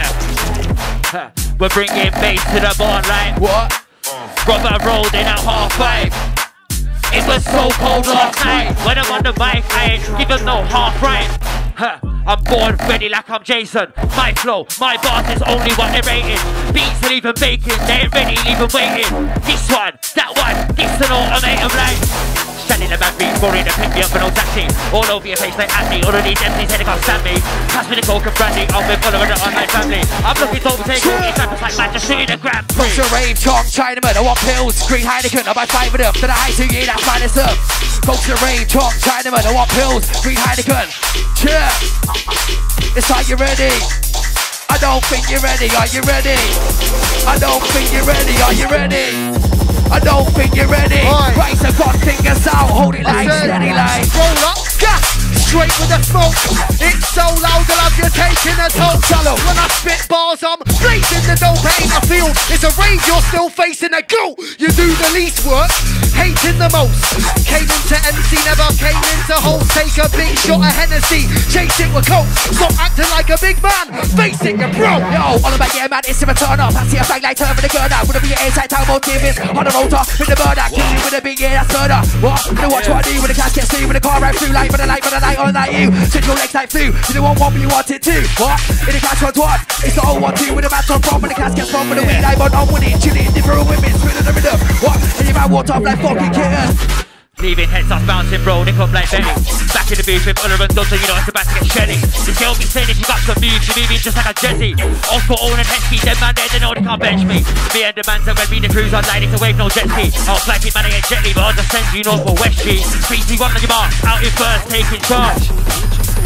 one. We're bringing bass to the barn like what? Brother rolled in at 5:30. It was so cold last night. When I'm on the mic, I ain't giving no half right. I'm born ready like I'm Jason. My flow, my bars is only what they're rating. Beats and even bacon, they ain't ready, even waiting. This one, that one, this an automated like. Standing in the back beat, roaring to pick me up for no taxi. All over your face like acne, all of these empties said they can't stand me. Pass me the coke and brandy, I'm with following the online family. I'm looking to overtake all these rappers like man, just shooting the Grand Prix. Culture rave, Chong, Chinaman, I want pills, Green Heineken, I buy 5 of them. To the high 2 year, that's minus up. Culture rave, Chong, Chinaman, I want pills, Green Heineken. Yeah, it's like you're ready. I don't think you're ready, are you ready? I don't think you're ready, are you ready? I don't think you're ready. Raise the gun fingers out, hold it like steady like. Roll up, gas, straight with the smoke. It's so loud that I've you taking a toll. Shallow. When I spit bars, I'm blazing the dope pain. I feel it's a rave, you're still facing a go. You do the least work, hating the most. Came into MC, never came into host. Take a big shot of Hennessy, chase it with coke. Stop acting like a big man, face it, you bro. Yo, all about yeah man, it's a return up. I see a bang like turn with the gun out. Would it be an inside time motive is on the rotor with the murder. Kill you with a big yeah, that's murder. What? You know watch what I do with the cash get through with the car right through like for the light on like you. Sit your legs like flu. You don't want one but you want it too. What? In the cash 1-1. It's the 0-1-2 with the match on from with the cash gets from with the weed like on with it. Chilling different women, spinning the rhythm. What? And you man walked off like fucking kittens. Leaving heads off bouncing, bro, they come like Benny. Back in the booth with Uller and Dudley, you know it's about to get shelly. The girl be saying if you got some moves, you're moving just like a Jesse. Off for Owen and Heskey, them man there, they know they can't bench me. Me and the man that when me the cruise, I'd like it to wave no jet ski. I'll fly it, man, I ain't jetly, but I'll just send you north for West Street. 3, 2, 1 on your mark, out in first, taking charge.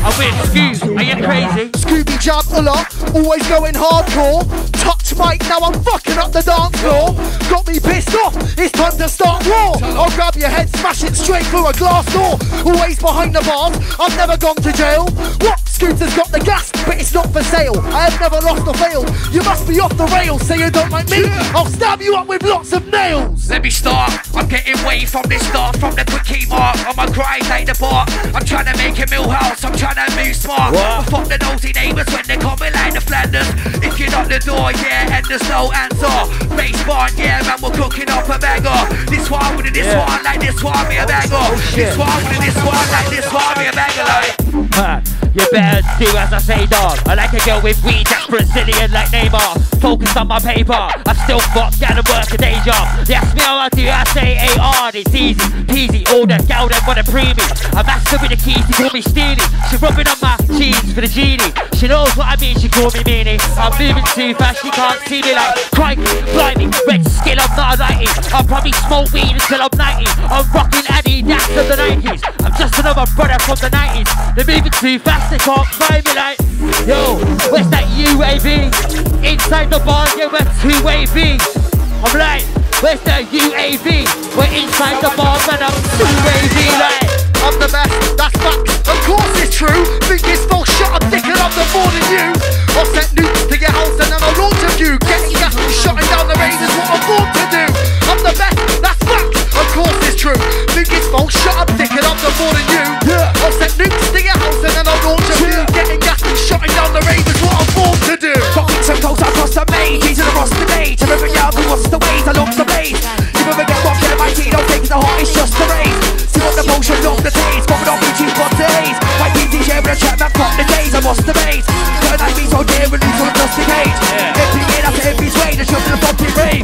I'm with Scoob, are you crazy? Scooby Jab Ulla, always going hardcore. Touch mic, now I'm fucking up the dance floor. Got me pissed off, it's time to start war. I'll grab your head, smash it straight through a glass door. Always behind the bars, I've never gone to jail. What? Scooter's got the gas, but it's not for sale. I have never lost or failed. You must be off the rails, say you don't like me. I'll stab you up with lots of nails. Let me start, I'm getting way from this start. From the quickie mark, on my grind like the bar. I'm trying to make a Millhouse, I'm trying to move smart. I fuck the nosy neighbours when they coming like the Flanders. If you knock the door, yeah, and there's no answer. Base barn, yeah, man, we're cooking up a bagger. This one with this one, like this one, me a bagger. This one with this one, like this one, me a bagger, like. You better do as I say, dog. I like a girl with weed that's Brazilian like Neymar. Focused on my paper, I still fuck, gotta work a day job. They ask me how I do, I say A-R, it's easy, peasy. All the gal that wanna pre me. I'm master with the keys, she call me Steely. She rubbing on my cheese for the genie. She knows what I mean, she call me Meanie. I'm moving too fast, she can't see me like crikey, blimey, red skin, I'm not a 90. I'll probably smoke weed until I'm 90. I'm rocking Adidas of the 90s. I'm just another brother from the 90s. They're moving too fast, they can't find me like. Yo, where's that UAV? Inside the bar, yeah, we're two AVs. I'm like, where's the UAV? We're inside the bar, man, I'm two AV like. I'm the best, that's facts, of course it's true. Think it's false, shut up, thinking I'm the more than you. I'll set nukes to your house and then I'll launch a view. Getting gas and shutting down the rain is what I'm born to do. I'm the best, that's facts, of course it's true. Think it's false, shut up, thinking I'm the more than you. I'll set nukes to your house and then I'll launch a view. Getting gas and shutting down the rain is what I'm born to do. Fucking some toes across the main, he's in the roster stage. Remember y'all who wants the ways, I love the blaze. You never get rocked, yeah, my team don't take it to heart, it's just the race. See what the motion, love the taste, coming off with you for days. My DJ with a trap, man, fuck the days, I lost the base. Turn I be so dear, release on a dusty cage. Every year after every sway, the shot to the fucking rave.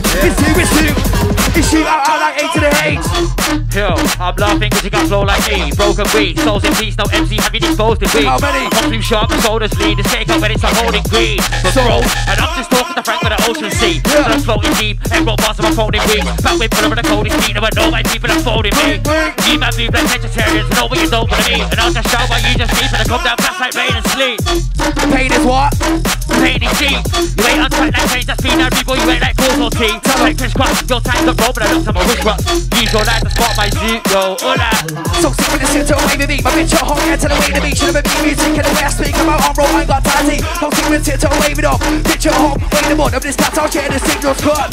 It's you, out like 8 to the 8. Yo, I'm laughing cause you got flow like me. Broken weed, souls in peace, no MC, have you disposed of weed? How many? Come through sharp, my shoulders lead. The shake up when it's a holding green. But bro, and I'm just talking to Frank with the ocean sea. And I'm floating deep, and roll past my phone in week. Back with full of the coldest feet, never know my people are folding me. You man move like vegetarians, know what you don't wanna be. And I'll just shout while you just sleep, and I come down fast like rain and sleep. The pain is what? Pain is deep. You ain't on track like change, that's me now, people, you ain't like balls or tea. Like Chris Cross, your time's up, roll, but I looked at my wrist rock. Use your life to spot my zoo, yo, hola. So sick when it's here to away with me. My bitch at home, yeah, to the way to me. Should have been music and the way I speak. I'm out on roll, I ain't got time to eat. So sick when it's here to away with off. Bitch at home, wait a minute. Of this cat, I'll share the signals, God.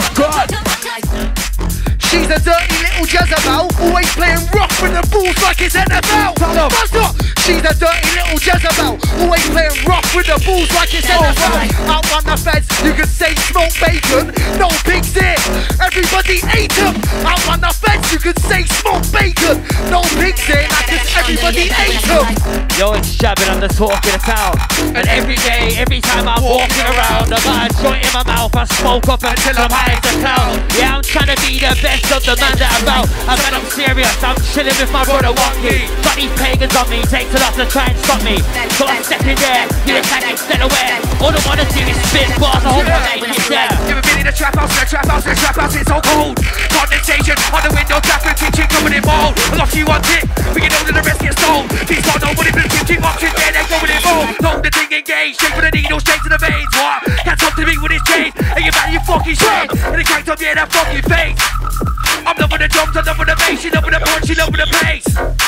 She's a dirty little Jezebel, always playing rough with the balls like it's NFL. Buzz up! She's a dirty little Jezebel, always playing rough with the balls like it's NFL. Out on the feds, you can say smoke bacon, no pigs here, everybody ate them. Out on the feds, you can say smoke bacon, no pigs here, like it's everybody ate them. Yo, it's Shabbin, I'm the talk of the town. And every day, every time I'm walking around, I got a joint in my mouth, I smoke up until I'm high as a clown. Yeah, I'm trying to be the best of the man that I'm about. I bet I'm serious, I'm chilling with my brother Wonky. But these pagans on me, takes a lot to try and stop me. So I'm stepping there, you attack instead of where. All I wanna do is spit bars, I hope I make it there. Never been in a trap house, in a trap house, in a trap house, it's so cold. Condensation on the window, traffic, kitchen, coming in mold. I lost you one tick, but you know that the rest get stole. These got nobody but kitchen option, yeah, they're going in mold. Hold the thing engaged, straight for the needle, straight to the veins. What? Can't talk to me with his chain, and you man, you fucking shame. And it cranked up, yeah, that fucking face. I'm loving the drums, I'm loving the bass, she loving the punch, she loving the pace.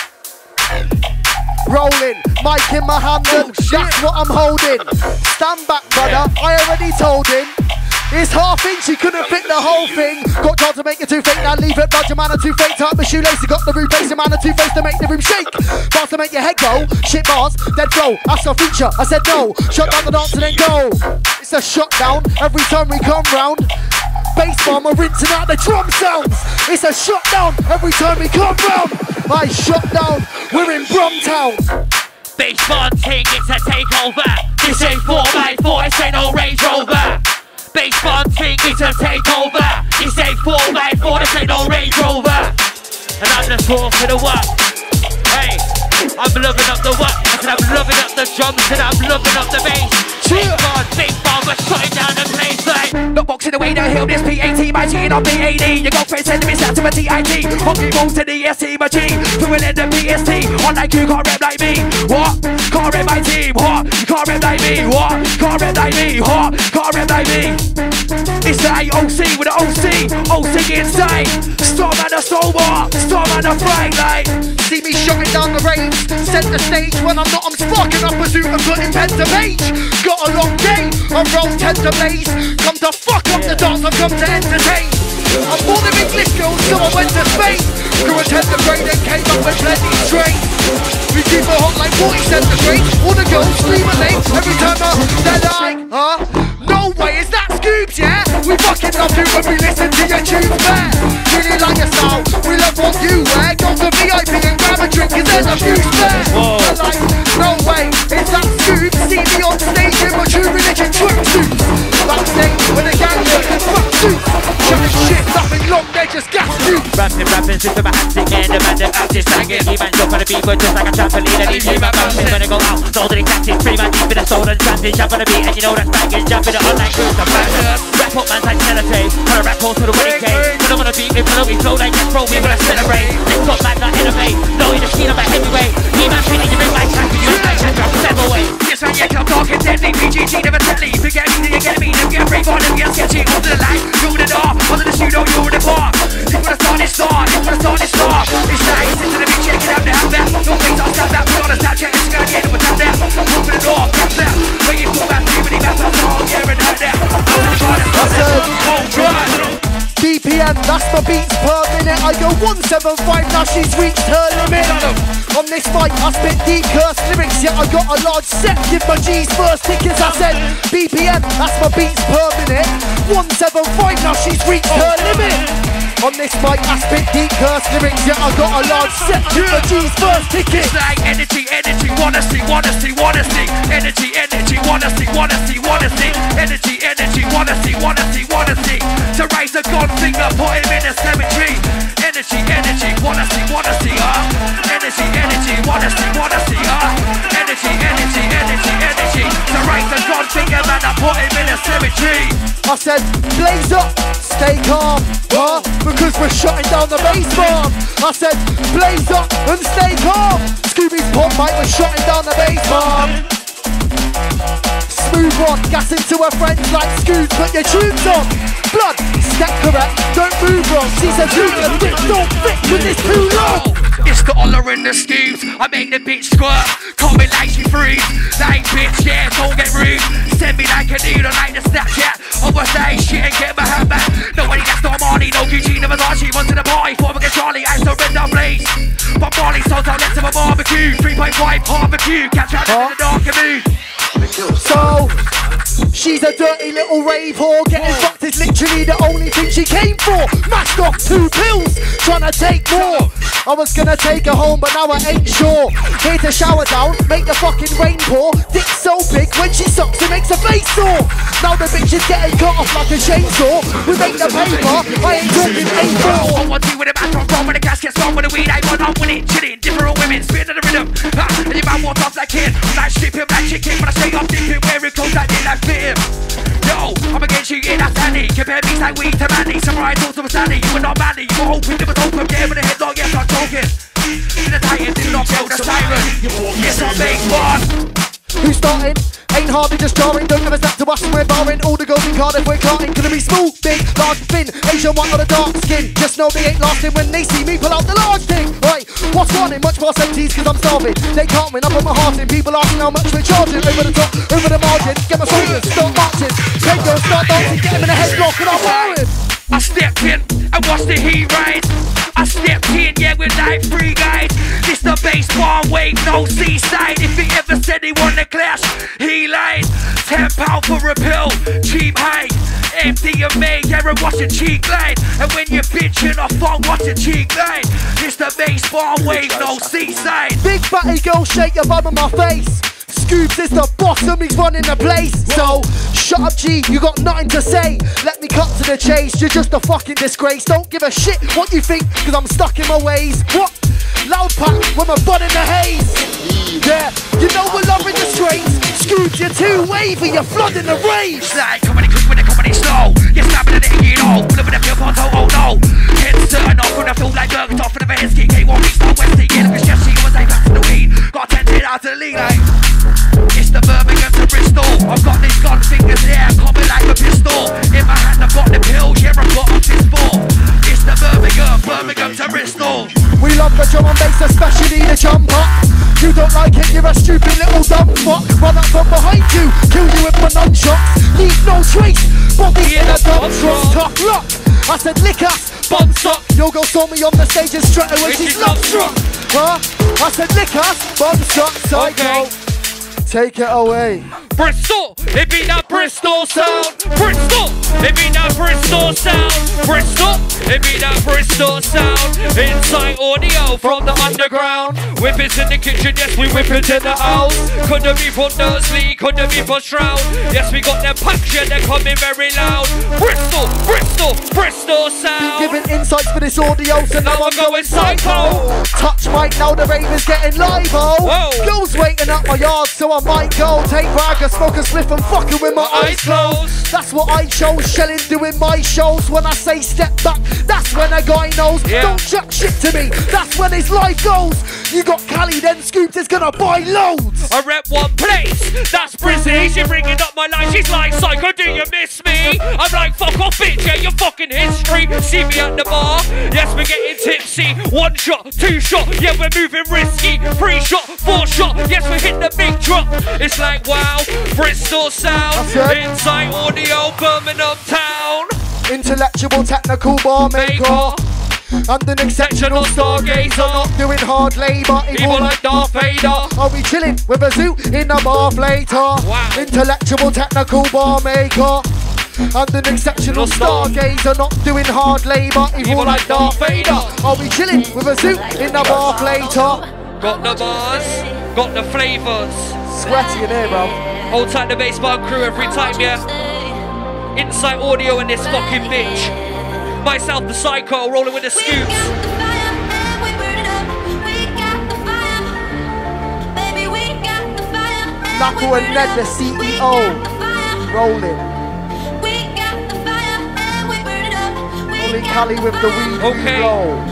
Rolling, mic in my hand, that's what I'm holding. Stand back, brother, I already told him. It's half inch, he couldn't fit the whole thing. Got time to make it too fake, now leave it, budge, a man, a too fake. Type of shoelace, he got the root base, a man, a two face to make the room shake. Bars to make your head go, shit bars, dead flow. That's a feature, I said no. Shut down the dance and then go. It's a shutdown every time we come round. Bass bomb, we're rinsing out the drum sounds. It's a shutdown every time we come round. I shut down, we're in Brumtown. Bass bomb ting, it's a takeover. This ain't 4x4, this ain't no Range Rover. Bass bomb ting, it's a takeover. This ain't 4x4, this ain't no Range Rover. And I'm just talking the what? Hey, I'm loving up the what? I said I'm loving up the drums and I'm loving up the bass. Big bomb, we're shutting down the place like. Not boxing away the hill, this P-A-T, my G and I'm B-A-D. Your girlfriend sending me out to my T-I-T. Hockey balls to the S-T, my G. Doing in the P-S-T. On like you, can't rap like me. What? Can't rap my me, what? Can't reply me, what? Can't reply me. It's the AOC with the OC inside. Starman a sober, Starman a fright like. See me shutting down the range, set the stage. When I'm not, I'm sparking up a suit and putting pen to page. Got a long day, I roll 10 to blaze. Come to fuck up the dance, I've come to entertain. I'm more than English girls, so I went to Spain. Grew a 10 to grade and came up with plenty straight. We keep it hot like 40 centigrade. All the girls scream at me every time they're like, huh? No way, is that Scoobs, yeah? We fucking love you when we listen to your tunes, man. Really like your style, we love what you wear. Go to VIP and grab a drink, cause there's a few spares. They're like, no way, is that Scoobs? See me on stage in my true religion tracksuits. Backstage with a gang of fuck suits. Shutting shit, nothing long, they just gas suits. Rapping, sit with my hands again, the man that acts is banging. He man jump on the beat, but just like a trampoline. And he keep my bouncing when I go out, sold it exacting. 3 man deep in the soul and chanting. Jump on the beat, and you know that's banging. Jump in the online groups, I'm banging. Rap up man's like celebrate. Wanna rap close to the wedding cake. When I'm on the beat, if I we flow like that, bro, we gonna celebrate. Next up man, not innovate. No, you just feel I'm a heavyweight. He man feeling you bring my time for you, like that drop, step away. Yes man, yeah, I'm talking deadly. PGG never deadly. Forget me, you get me. Never get brave on, never get sketchy. Onto the light, through the door, onto the studio, you're in the bar. If wanna start this start, if wanna start this start. It's nice, into the beat, check it out now, there. No face, I'll stand back, put on a Snapchat, it's gonna get it, we're down there. Open the door, press there. When you pull back, everybody back, I'm all here and out there. BPM, that's my beats per minute. I go 175, now she's reached her limit. On this mic, I spit deep curse lyrics, yeah, I got a large set. Give my G's first tickets, I said BPM, that's my beats per minute. 175, now she's reached her limit. On this mic, I spit deep curse lyrics, yeah, I got a large set. Give my G's first tickets. It's like energy, wanna see. Energy, wanna see. Energy, wanna see. Energy, wanna see. To raise a gun finger, put him in the cemetery. Energy, wanna see. Energy, wanna see. Energy. To raise a gun finger, man, I put him in the cemetery. I said, blaze up, stay calm, huh? Because we're shutting down the bass farm. I said, blaze up and stay calm. Scooby's pop mic, we're shutting down the bass farm. Smooth on, gas into her friends like Scoobs, put your tunes on. Blood, step correct, don't move wrong. She said, you don't fit with this too long. It's the holler in the Scoobs, I make the bitch squirt. Call me like she freeze, like bitch, yeah, don't get rude. Send me like a needle, like the Snapchat. I was say shit and get my hand back. Nobody gets no money, no Gucci, never thought she went to the party. Before we get Charlie, I surrender, please. But Molly sold out, let's have a barbecue. 3.5 barbecue, catch out in the dark mood. So, she's a dirty little rave whore. Getting fucked is literally the only thing she came for. Mashed off 2 pills, trying to take more. I was gonna take her home, but now I ain't sure. Here to shower down, make the fucking rain pour. Dick so big, when she sucks it makes her face sore. Now the bitch is getting cut off like a chainsaw. We make the paper, I ain't talking A4. I want to with a man from wrong with the gas, gets wrong with the weed. I want on with it, chilling, different women, spitting the rhythm. And your man walks off like kid, like stripping, like chicken. But I stay off dipping, wearing clothes like it, like fit him. Yo, I'm against you, yeah, that's Andy. Compare me like weed to Mandy. Samurai thoughts of a Sandy. You were not Mandy, you were hoping it was open. Yeah, with a headlock, yes, I'm talking. In the Titan, did not build a siren. Yes, I'm big one. Who's starting? Ain't hardly just jarring. Don't ever step to us and we're barring. All the girls in Cardiff, we're carting. Gonna be smooth, big, large, thin. Asian white or a dark skin. Just know they ain't lasting when they see me pull out the large thing. Right, what's wanting? Much more 70s cause I'm starving. They can't win, I put my heart in. People asking how much we're charging. Over the top, over the margin. Get my soldiers, start marching. Take girls, start dancing. Get them in a headlock and I'm firing. I stepped in and watched the heat rise. I stepped in, yeah, with like 3 guys. This the baseball wave, no seaside. If he ever said he wanna clash, he lied. £10 for a pill, cheap high. MDMA, yeah, and watch a cheek line. And when you're bitching off on, watch a cheek line. It's the baseball wave, no seaside. Big fatty girl, shake your bum in my face. Scoobs is the bottom, he's running the place. So, shut up G, you got nothing to say. Let me cut to the chase, you're just a fucking disgrace. Don't give a shit what you think, cause I'm stuck in my ways. What? Loud pack with my butt in the haze. Yeah, you know we're loving the strains. Scoobs, you're too wavy, you're flooding the rage. Like comedy quick with the comedy slow. You're snapping at it, you know. Living up your ponto, oh no. Heads turn off when I feel like burgers off for the Veheski. K1 reached the West, yeah, look at Jesse, was like back to the weed. Got 10 out to the league, like. It's the Birmingham to Bristol, to jump up. You don't like it, you're a stupid little dumb fuck. Run up from behind you, kill you with my nunchucks. Leave no trace, body in a dump truck. Tough luck, I said lick us, bum suck. Your girl saw me on the stage and strutted when she's love struck. Huh? I said lick us, bum suck, psycho. Take it away. Bristol, it be that Bristol sound. Bristol, it be that Bristol sound. Bristol, it be that Bristol sound. Inside audio from the underground. Whip it in the kitchen, yes, we whip it in the house. Could it be from Dursley, could it be from Stroud? Yes, we got them packs, yeah, they're coming very loud. Bristol, Bristol, Bristol sound. Been giving insights for this audio, so now I'm going psycho. Touch mic, now the rave is getting live, oh. Girls waiting at my yard, so I might go. Take rag, smoke a spliff and fucking with my eyes closed. That's what I chose, shelling doing my shows. When I say step back, that's when a guy knows. Don't chuck shit to me, that's when his life goes. You got Cali, then Scoops is gonna buy loads. I rep one place, that's Brizzy. She ringing up my line, she's like, psycho, do you miss me? I'm like, fuck off bitch, yeah, you're fucking history. See me at the bar, yes, we're getting tipsy. 1 shot, 2 shot, yeah, we're moving risky. 3 shot, 4 shot, yes, we hit the big drop. It's like, wow, Bristol sound, inside audio, Birmingham town. Intellectual, technical bar maker. And an exceptional stargazer, not doing hard labour, evil like Darth Vader. Are we chilling with a zoo in a bath later? Wow. Intellectual, technical bar maker. And an exceptional stargazer, not doing hard labour, evil like Darth Vader. Are we chilling with a zoo in a bath later? Got the bars, got the flavours. Sweaty in here, bro. Hold tight the bass bar crew every time, yeah. Inside audio in this fucking bitch. Myself, the psycho, rolling with the Scoops. Knuckle and Ned, the CEO, rolling. Rolling Cali with the weed roll.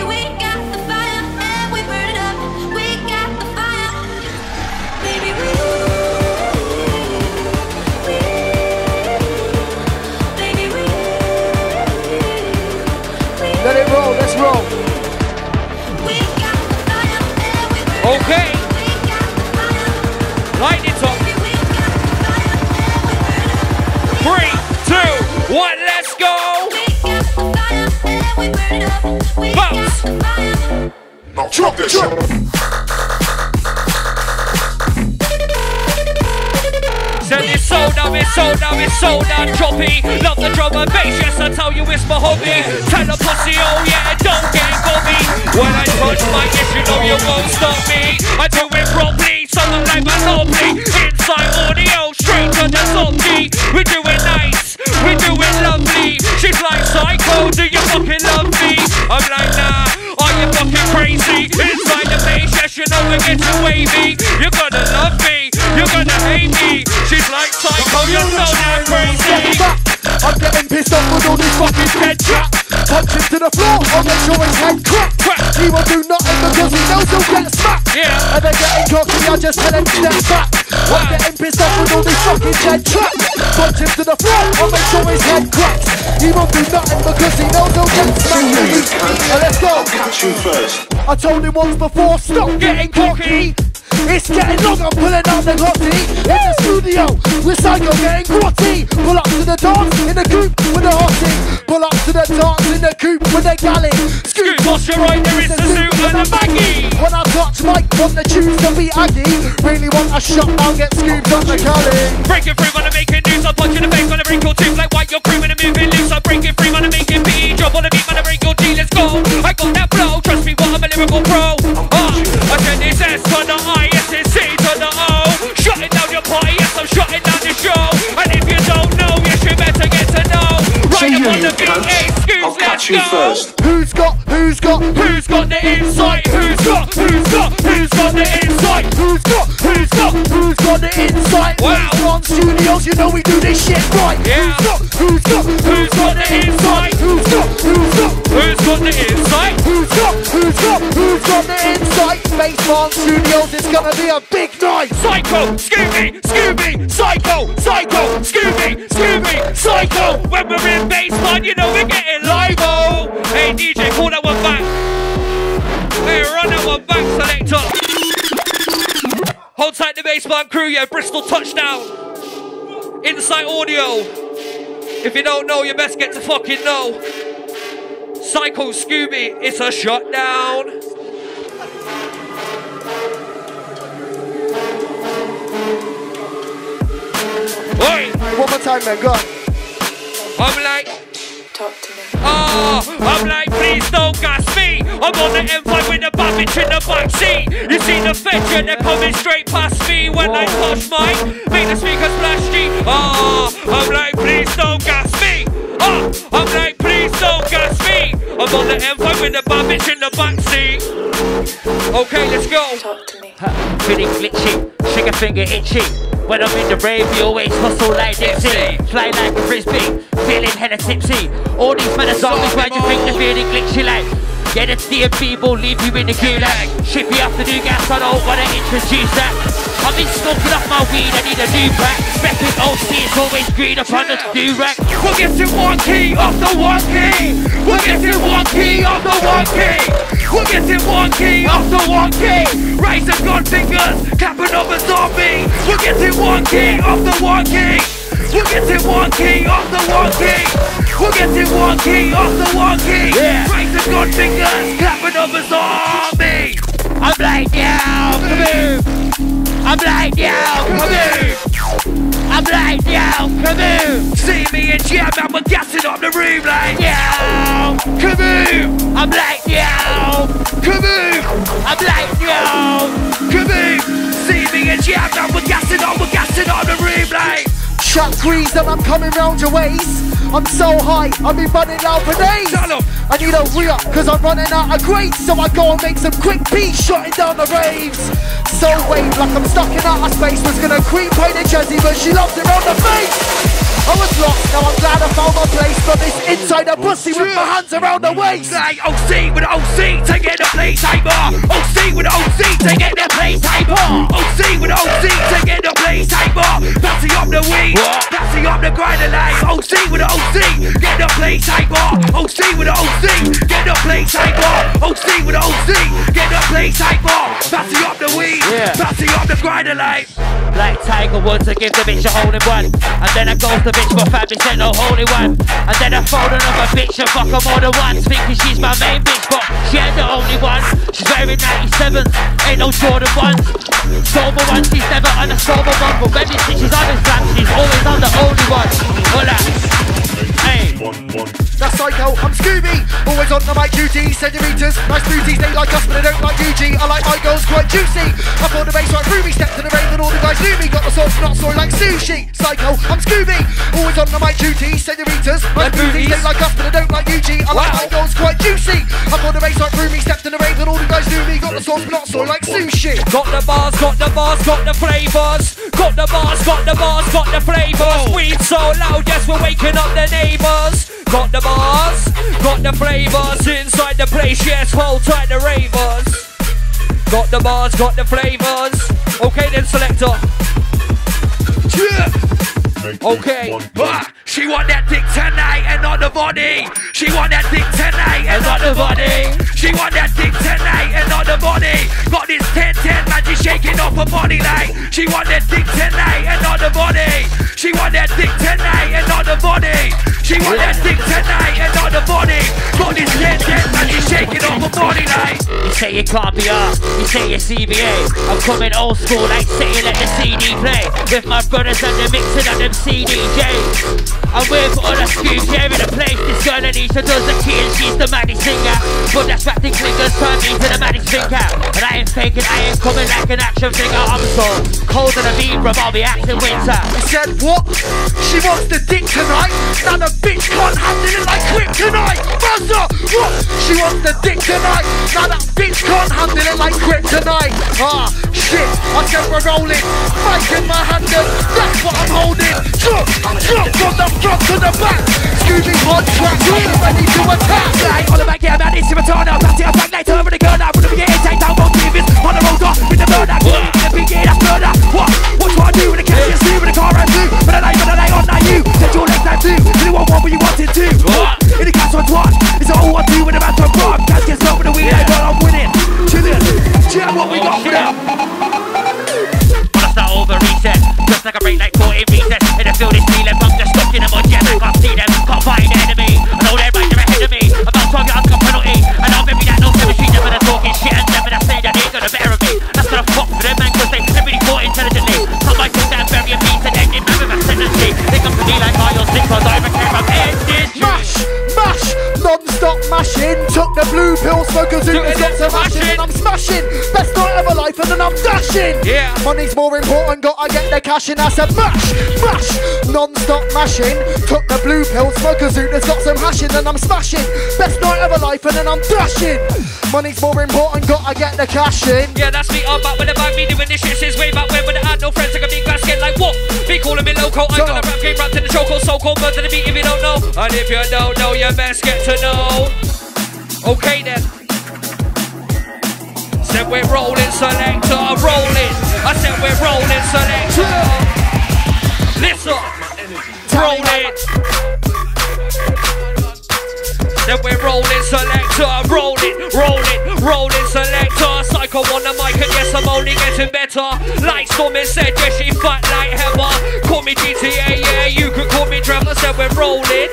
Let it roll, let's roll. Okay. Light it up. 3, 2, 1, let's go. Bounce. Drop this shit. Said it's so down, it's so down, it's so down, choppy. Love the drum and bass, yes, I tell you it's my hobby. Tell a pussy, oh yeah, don't get gobby. When I touch my yes, you know you won't stop me. I do it properly, something like Monopoly. Inside audio, straight to the top G. We do it nice, we do it lovely. She's like, psycho, do you fucking love me? I'm like, nah, are you fucking crazy? Inside the bass, yes, you know we're getting wavy. You're gonna love me, you're gonna hate me. She's like, psycho, you're so damn crazy. I'm getting pissed off with all this fucking dead chat. Punch him to the floor, I'll make sure his head crack. He won't do nothing because he knows he'll get smacked. Yeah. And they're getting cocky, I just tell him step back. I'm getting pissed off with all this fucking dead chat. Punch him to the floor, I'll make sure his head cracks. He won't do nothing because he knows he'll get smacked. Now let's go. I told him once before, stop getting cocky. It's getting long, I'm pulling out the hottie. In the studio, with Psycho getting grotty. Pull up to the dance in the coupe with the hottie. Pull up to the dance in the coupe with the galley. Scoop, what's your right, there is the suit and the baggy. When I touch mic, want the tunes to be aggy. Really want a shot, I'll get scooped on the Cali. Breaking free, wanna make it news. I'm punching the face, wanna break your tooth. Like white, you're creaming and moving loose. I'm breaking free, wanna make it PE. Drop on the beat, wanna break your G, let's go. I got that flow, trust me, what I'm a lyrical pro. I said this S to the I, S is C to the O. Shutting down your party, yes, I'm shutting down the show. And if you don't know, yes, you better get to know. Right up on the beat, hey, Scoops, let's go. Who's got the insight? Who's got the insight? Who's got the insight? Wow. On studios, you know we do this shit right. Yeah. Who's got the insight? Who's got the insight? Who's got the insight? Baseman Studios, it's gonna be a big night. Psycho, Scooby, Psycho, Scooby, Psycho. When we're in baseline, you know we're getting live-o. Hey DJ, pull that one back. Hey, run that one back, select. selector. Hold tight the baseline crew, yeah, Bristol touchdown. Insight audio. If you don't know, you best get to fucking know. Psycho Scooby, it's a shutdown. Oi! One more time, man, go on. I'm like, Talk to me. I'm like, please don't gas me. I'm on the M5 with the bad bitch in the backseat. You see the fetch and they're coming straight past me when I touch mine. Make the speakers flashy. I'm like, please don't gas me. I'm like, please don't gas me. I'm on the M5 with the bad bitch in the backseat. Okay, let's go. Talk to me. Feeling glitchy, trigger finger itchy. When I'm in the rave, we always hustle like Dixie. Fly like a frisbee, feeling hella tipsy. All these men are zombies, why do you think they're feeling glitchy like? Yeah, the DMV will leave you in the gulag. Ship you off the new gas, I don't wanna introduce that. I've been smoking off my weed, I need a new pack. Repping OC, it's always green up on the do-rag. We're getting one key off the one key. We're getting one key off the one key. We're getting one key off the one key. Raise the gun fingers, clapping up a zombie. We're getting one key off the one key. We're getting one key off the one key. We're getting one key off the one key. Yeah. Raise the gun fingers, clapping up a zombie. I'm like, yo, kaboom. I'm like, yo, kaboom. I'm like, yo, kaboom. See me and Jam and we're gassing up the room like, Yo, kaboom. I'm like, yo, Kaboom. I'm like, yo. Kaboom. See me and Jam and we're gassing up the room like. Shut grease and I'm coming round your waist. I'm so high, I've been running out for days. I need a re-up cause I'm running out of grades. So I go and make some quick beats, shutting down the raves. So wave like I'm stuck in outer space. Was gonna creep painted Jazzy but she loves it round the face. I was lost, now I'm glad I found my place. From this inside a pussy with my hands around the waist. Like OC with the OC to get the place hyper. OC with the OC to get the place hyper. OC with the OC to get the place hyper. Passing up the weed, passing up the grinder like OC with the OC, get the place hyper. OC with the OC, get the place hyper. OC with the OC, get the place hyper. Passing up the weed, passing up the grinder like. Like Tiger Woods, I give the bitch a hole in one. And then I go to the bitch for 5% no holy one. And then I phone another bitch and fuck her more than once. Thinking she's my main bitch, but she ain't the only one. She's wearing 97s, ain't no Jordan ones. Sober one, she's never on a sober one. But when she's on his plan, she's always on the only one. Hola. Hey. That's Psycho, I'm Scooby. Always on the mic duty, centimeters. Nice booties, they like us but they don't like UG. I like my girls quite juicy. Up on the bass right through me, stepped to the rave and all the guys knew me. Got the sauce, not soy like sushi. Psycho, I'm Scooby. Always on the mic duty, centimeters. Nice booties, they like us but they don't like UG. I like my girls quite juicy. Up on the bass right through me, stepped to the rave and all the guys knew me. Got the sauce, not soy like sushi. Got the bars, got the bars, got the flavours. Got the bars, got the bars, got the flavours. Weed so loud, yes, we're waking up the neighbours. Got the bars, got the flavours inside the place, yes, hold tight the ravers. Got the bars, got the flavours. Okay then, selector. Yeah. Okay. She want that dick tonight and not the body. She want that dick tonight and not the body. She want that dick tonight and not the body. Got this 10-10 man, she's shaking off her body like. She want that dick tonight and not the body. She want that dick tonight and not the body. She want that dick tonight and not the body. Got this 10-10 man, she's shaking off her body like. You say you can't be up, you say you're CBA. I'm coming old school like saying let the CD play. With my brothers and the mixing and them CDJs. I'm with all the scoops here in the place. This girl Anisha does the key and she's the maddie singer. But that's rapping clingers turn me to the maddie finger. And I ain't faking, I ain't coming like an action figure. I'm so cold and a Libra, I'll be acting winter. He said what? She wants the dick tonight. Now the bitch can't handle it like kryptonite. Buzzer, what? She wants the dick tonight. Now that bitch can't handle it like kryptonite. Ah, shit, I said we're rolling. Mic in my hand and that's what I'm holding. Drop from the front to the back. Scooby on track, ready to attack. Like on the back, yeah, man, it's in return now. Got it up back later, over the girl now. Wanna be getting tanked out, won't give it. On the road, off with the murder. The big yeah, that's murder. What do I do with the cash? Just with the car and do. But I lay on like you. Said your legs like two. You want one, but you wanted two. In the cash on one. It's all I do with the man to run. Cash gets over the weed, I got I'm winning. Chillin', yeah, what we like a break like 14 meters. In the field is feeling, I'm just stuck in a mud jam. I can't see them, can't find the enemy. I know they're right there ahead of me. About 12 yards, got penalty. And I'll maybe that no chemistry, never they're talking shit and never they're saying that they're gonna better me. That's gonna fuck with them, man, cause they really thought intelligently. Some might think that bury a beat and then get mad with a tendency. They come to me like I or sick, cause I even care about ending. Mash, non-stop mashing. Took the blue pill, smoke a zoo, and got some mashing. And I'm smashing, best night of a life, and then I'm dashing. Yeah. Money's more important, gotta get the cash in. I said mash, non-stop mashing. Took the blue pill, smoke a zoo, that's got some hashing, and I'm smashing. Best night of a life, and then I'm dashing. Money's more important, gotta get the cash in. Yeah, that's me, I'm back with the bag, me doing this shit since way back when I had no friends, I got big glass skin like what? Be calling me loco, I got a rap game wrapped in the choco, so cold, birds in the beat if you don't know. And if you don't know, you best get to know. Okay then. Said we're rolling, selector, rolling. I said we're rolling, selector. Listen, rolling. Then we're rolling, selector, rolling, selector. Psycho on the mic, and yes, I'm only getting better. Like Stormy said, yeah, she fat like Heather. Call me GTA, yeah, you could call me Trevor. I said we're rolling,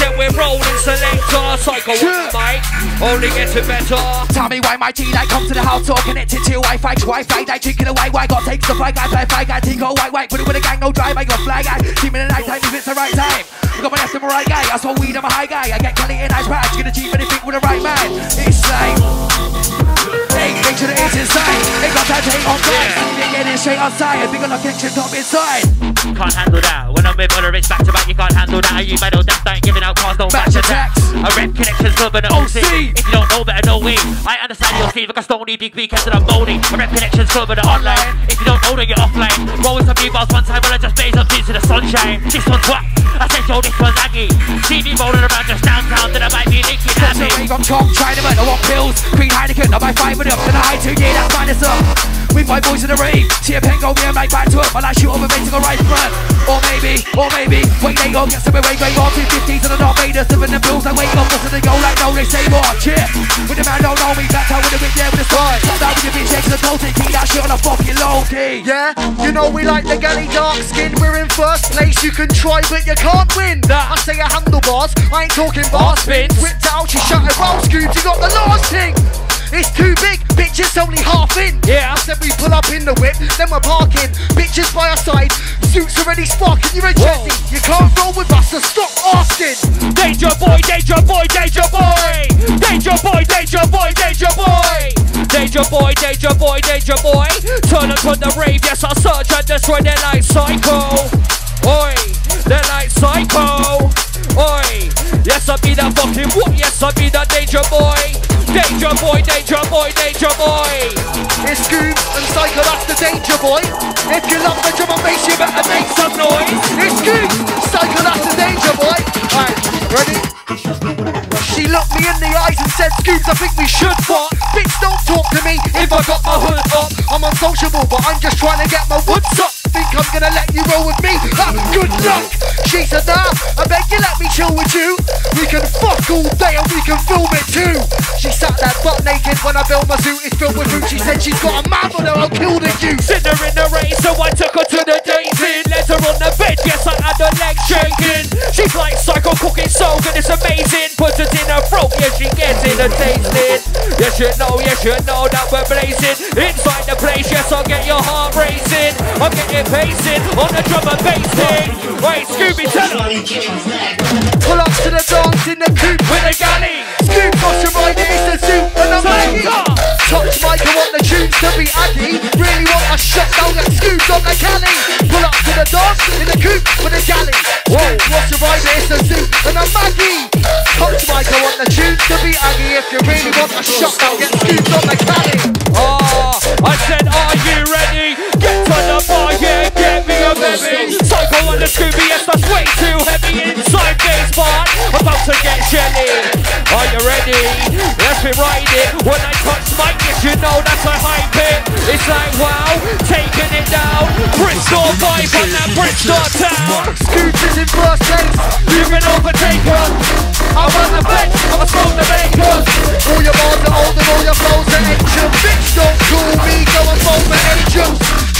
selector. Psycho on the mic, only getting better. Tell me why my G-Light comes to the house, all connected to Wi-Fi, like drinking away. Why got takes the fly guy, play fly guy, Tico, white, put it with a gang, no drive. I got fly guy, team in the night time if it's the right time. I got my left and my right guy, I saw weed, I'm a high guy. I get Kelly and ice patch, you can achieve anything with the right man. It's like, hey, make sure that it's inside. Ain't got time to hate on guys. They get it straight outside, big on the connection top inside. Can't handle that. When I'm with other it's back to back, you can't handle that. You metal that ain't giving out cars, don't match attacks. I rep connections club and OC. If you don't know, better know me. I understand your scene, like a stony big weekends and I'm moaning. I rep connections club and online. If you don't know, then you're offline. Rolling some B-bars one time when I just blaze up into the sunshine. This one's what? I said, yo, this one's Aggie. See me rolling around just downtown, then I might be linking happy. I'm Tom, trying to I want pills. Green Heineken, I buy 5 of them. Then I hide 2, yeah, that's minus up. With my boys in the rave. See a pen go, me, I'm like back to it. I like shoot over mates to go right front. Or maybe, wait, they go, get some away, going on 250s and I'm not made us. Living the bills, I wake up, listen, they go like, no, they say more. Cheer. With the man don't know me, that's how with the big, yeah, with the side. Sometimes with the bitch, checks the total key, that shit on a fucking low key. Yeah, you know we like the galley dark skin. We're in first place, you can try, but you can't win. I say a handlebars, I ain't talking bar spins. Whipped out, she shut her roll scoops, you got the last thing. It's too big, bitches only half in. Yeah, I said we pull up in the whip, then we're parking. Bitches by our side, suits already sparking. You're a Jesse, you can't roll with us, so stop asking. Danger boy, danger boy, danger boy. Danger boy, danger boy, danger boy. Danger boy, danger boy, danger boy. Turn up on the rave, yes I search and destroy their like psycho. Oi, they're like psycho. Oi, yes I be that fucking what? Yes I be that danger boy. Danger boy, danger boy, danger boy. It's Scoobs and Psycho, that's the danger boy. If you love the drum and bass, you better make some noise. It's Scoobs, Psycho, that's the danger boy. Alright, ready? She looked me in the eyes and said, Scoobs, I think we should fuck. Bitch, don't talk to me if I got my hood up. I'm unsociable, but I'm just trying to get my woods up. Think I'm gonna let you roll with me? Good luck. She said, nah, I beg you let me chill with you. We can fuck all day and we can film it too. She sat there butt naked when I built my suit. It's filled with fruit. She said she's got a man on her, I'll kill the you. Sit her in the race, so I took her to the dating. Let her on the bed, yes I had her legs shaking. She's like psycho cooking so good, it's amazing. Put it in her throat, yeah she gets it and tasting. Yes you know that we're blazing. Inside the place, yes I'll get your heart racing. I'll get it pacing on the drum and bass thing. Wait, Scooby, tell her. Pull up to the dance in the coupe with a galley. Scoop, got your rider, it's the suit and I'm Maggie. Touch Mike, I want the tunes to be Aggie. Really want a shot down at Scoop on the galley. Pull up to the dance in the coupe with a galley. Whoa, what's your rider, it's the suit and I'm Maggie. Touch Mike, I want the tunes to be Aggie. If you really want a shot down, get Scoop on the galley. Oh, I said, are you ready? Get to the bar, yeah, get me a baby. Psycho and the Scooby, yes, that's way too heavy. Inside this part, about to get jelly. Are you ready? Let's be riding. When I touch mic, yes, you know that's a hype it. It's like, wow, taking it down. Bristol vibe on that Bristol town. Scoops is in first place. You can overtake her. I want the bench, I'm a smoke the maker. All your bars are old and all your flows are ancient. Bitch, don't call me, go and fold my angels. Shut down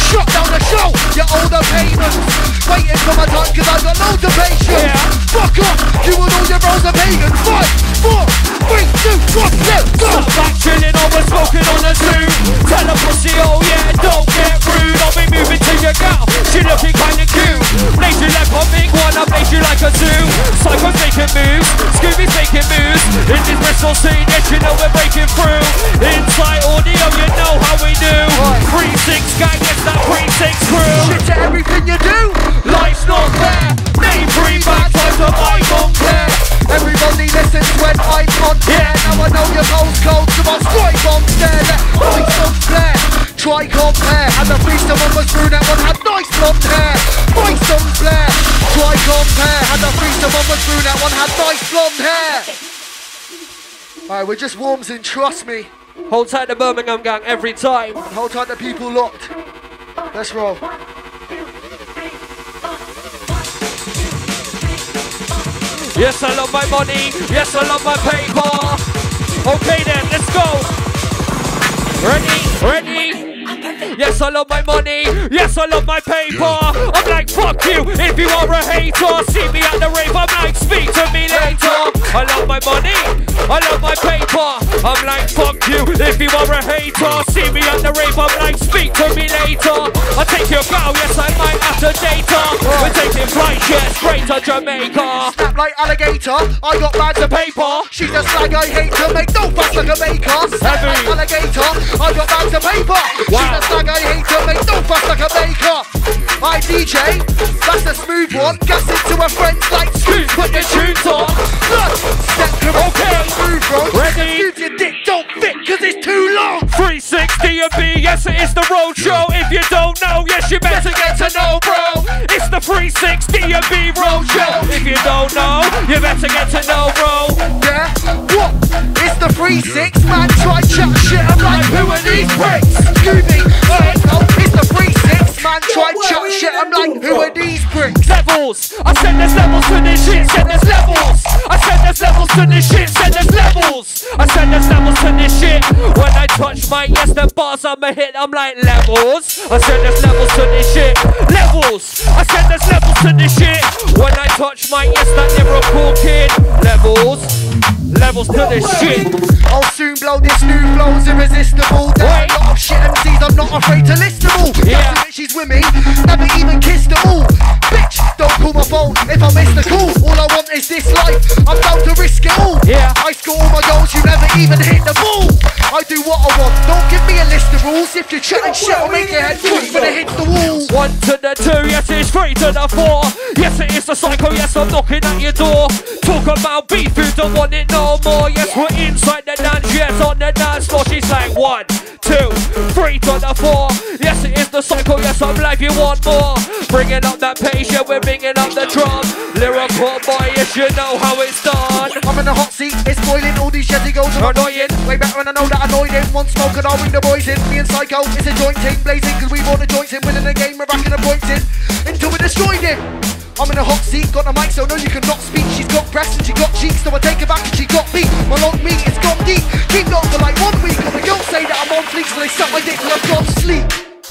the show, you owe the payments. Waiting for my time cause I've got loads of patience. Fuck off, you and all your bros are pagans. 5, 4, 3, 2, 1, let's go. Stop back chilling, always smoking on the zoo. Tell a pussy, oh yeah, don't get rude. I'll be moving to your gal, she looking kinda cute. Blaze you like a big one, I blaze you like a zoo. Psycho's making moves, Scooby's making moves. In this Bristol scene, yes you know we're breaking through. Inside audio, you know how we do. 3-6 gang, yes that 3-6 crew. Shit to everything you do, life's not fair. Name 3 back, time to I don't care. Everybody listens when I'm on air. Now I know your postcode, so I'll strike on there. Let voice on flare, try compare. And the threesome on was brunette, one had nice blonde hair. Voice on flare, try compare. And the threesome on was brunette, one had nice blonde hair. Alright, we're just warms in, trust me. Hold tight the Birmingham gang every time. And hold tight the people locked. Let's roll. Yes, I love my money. Yes, I love my paper. Okay then, let's go. Ready? Yes, I love my money. Yes, I love my paper. I'm like, fuck you if you are a hater. See me at the rave, I'm like, speak to me later. I love my money. I love my paper. I'm like, fuck you if you are a hater. See me at the rave, I'm like, speak to me later. I take your girl, yes, I might have to date her. We're taking flights, yes, straight to Jamaica. Snap like alligator, I got bags of paper. She's a slag I hate to make no fuss like a maker. Snap like alligator, I got bags of paper. She's a slag I hate to make no fuss like a maker. I DJ, that's a smooth one. Gas it to her friends like Scoot, put your tunes on. Look, step to okay, smooth bro. Ready? Move your dick, don't fit cause it's too long. 360 and B, yes it is the road show. If you don't know, yes you better get to know, bro. It's the 360 and B road show. If you don't know, you better get to know, bro. Yeah, what? It's the 3-6, man, try chat shit, I'm like, who are these pricks? Scooby, it's the 3-6, man, try chat shit, I'm like, who are these pricks? Levels, I said there's levels to this shit, said there's levels. I said there's levels to this shit, said there's levels. I said there's levels to this shit. When I touch my yes, the bars I'ma hit, I'm like levels. I said there's levels to this shit, levels. I said there's levels to this shit. When I touch my yes, that lyrical kid, levels. Levels to this shit. I'll soon blow this new flow's irresistible. There's a lot of shit MCs, I'm not afraid to list them all. Yeah. That's the bitch, she's with me, never even kissed them all. Bitch, don't call my phone if I miss the call. All I want is this life, I'm down to risk it all. Yeah. I score all my goals, you never even hit the ball. I do what I want, don't give me a list of rules. If you're chatting shit, I'll make your head twist when it hits the wall. 1 to the 2, yes it's 3 to the 4. Yes it is the psycho, yes I'm knocking at your door. Talk about beef, you don't want it no more. Yes we're inside the dance, yes on the dance floor. She's like 1, 2, 3 to the 4. Yes it is the psycho, yes I'm live, you want more. Bringing up that pace, yeah we're bringing up the drum. Lyrical boy, yes you know how it's done. I'm in the hot seat, it's boiling, all these Jezzy girls are annoying. Way back when I know that I annoyed him. One smoke and I'll bring the boys in. Me and Psycho, it's a joint team blazing, cause we've all the joints in. Winning the game, we're racking the points in until we destroyed him. I'm in a hot seat, got the mic so no you cannot speak. She's got breasts and she got cheeks, so I take her back and she got me. My long meat, it's gone deep. Keep knocked for like 1 week, and the girls say that I'm on fleek, so they suck my dick till I've gone to sleep.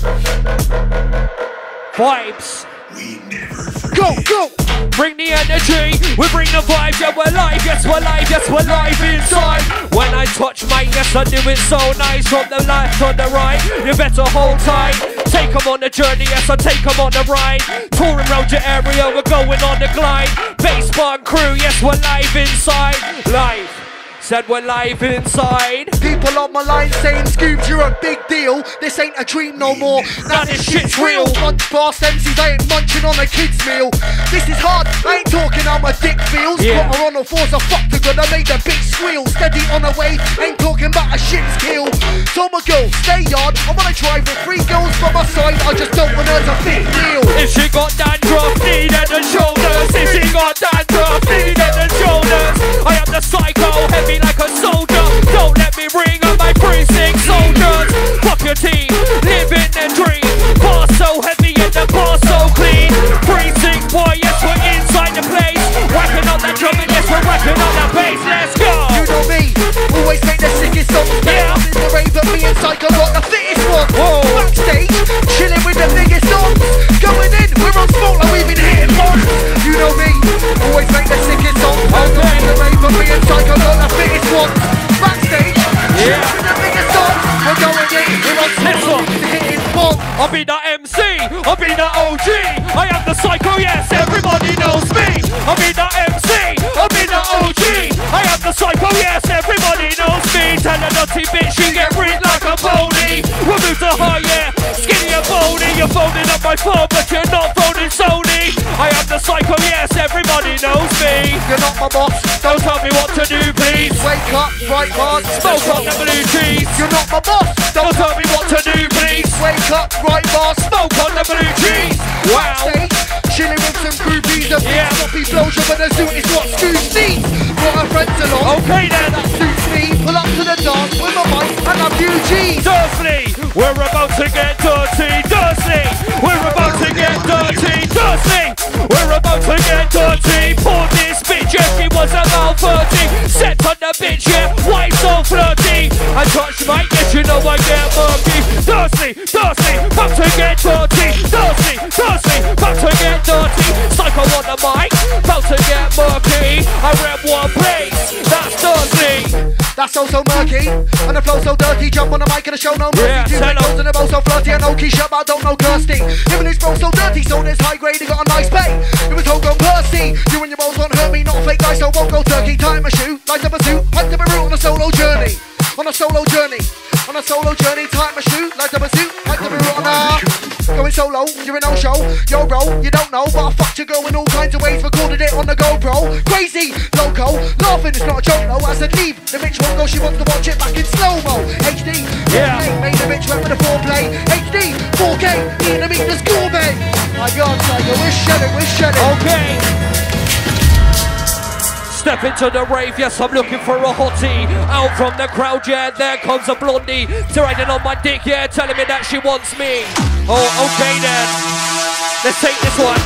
Vibes. Go, go! Bring the energy, we bring the vibes, yeah we're live, yes we're live, yes we're live inside. When I touch my yes I do it so nice. From the left to the right, you better hold tight. Take them on the journey, yes I take them on the ride. Touring round your area, we're going on the glide. Bass bar crew, yes we're live inside. Live. Said we're live inside. People on my line saying, Scoobs, you're a big deal. This ain't a dream no more. Now this shit's real. Munch past MCs, I ain't munching on a kid's meal. This is hard, I ain't talking how my dick feels. Got her on all fours, I fucked her, gonna make the bitch squeal. Steady on her way, ain't talking about a shit's kill. Told my girl, stay on, I wanna drive with 3 girls by my side. I just don't want her to fit deal. If she got dandruff, knee head and shoulders. If she got dandruff, knee head and shoulders. I am the psycho, heavy like a soldier. Don't let me ring up my precinct soldiers. Fuck your team, living their dream. Bar so heavy and the bar so clean. Precinct boy, yes we're inside the place. Whacking on that drum and yes we're whacking on that bass. Let's go. You know me, always make the sickest songs. Yeah. I'm in the rave, but me and Psycho got the fittest one. Whoa. Backstage, chilling with the biggest psycho, yes, everybody knows me. I'm in the MC, I'm in the OG. I am the psycho, yes, everybody knows me. Tell a nutty bitch she get rid like a pony. Remove the high, yeah, skinny and bony. You're phoning up my phone, but you're not phoning Sony. I am the psycho, yes, everybody knows me. You're not my boss, don't tell me what to do, please. Wake up, right bars, smoke up the blue cheese. You're not my boss, don't tell me what to do, please. Wake up, right bars, smoke on the blue cheese. Wow. Backstage, chilling with some groupies. A big sloppy blowjob and a suit is what Scoots needs. Brought her friends along. Okay then. That suits me. Pull up to the dance with my mic and a few G's. Dursley, we're about to get dirty. Dursley, we're about to get dirty. Dursley, we're about to get dirty. Pour this bitch, yeah, she was about 30. Set on the bitch, yeah, why so flirty? I touch my, yes, you know I get murky. Dursley, Dursley, about to get dirty. Dursley, Dursley, about to get dirty. Psycho on the mic, about to get murky. I rep one place, that's Dursley. That's so murky, and the flow so dirty. Jump on the mic and the show no mercy. Yeah, Two goes and the bow so flirty. I know Keisha, but I don't know Kirsty. Even his bro so dirty, so this high grade, he got a nice pay. It was Hogan Percy. You and your balls won't hurt me, not a fake guy, so won't go turkey. Tie my shoe, light up a suit, hunt up a route on a solo journey. On a solo journey, on a solo journey, tie my shoe, light up a suit, hunt up a route on a. Going solo, you're in no show, yo bro, you don't know, but I fucked your girl in all kinds of ways, recorded it on the GoPro. Crazy, loco, laughing, it's not a joke, no. I said leave, the bitch won't go, she wants to watch it back in slow-mo. HD, yeah, made the bitch went for the foreplay. HD, 4K, need to meet the gourmet. My God, Tiger, we're shedding. Okay. Step into the rave, yes, I'm looking for a hottie. Out from the crowd, yeah, there comes a blondie. Riding on my dick, yeah, telling me that she wants me. Oh, okay then. Let's take this one.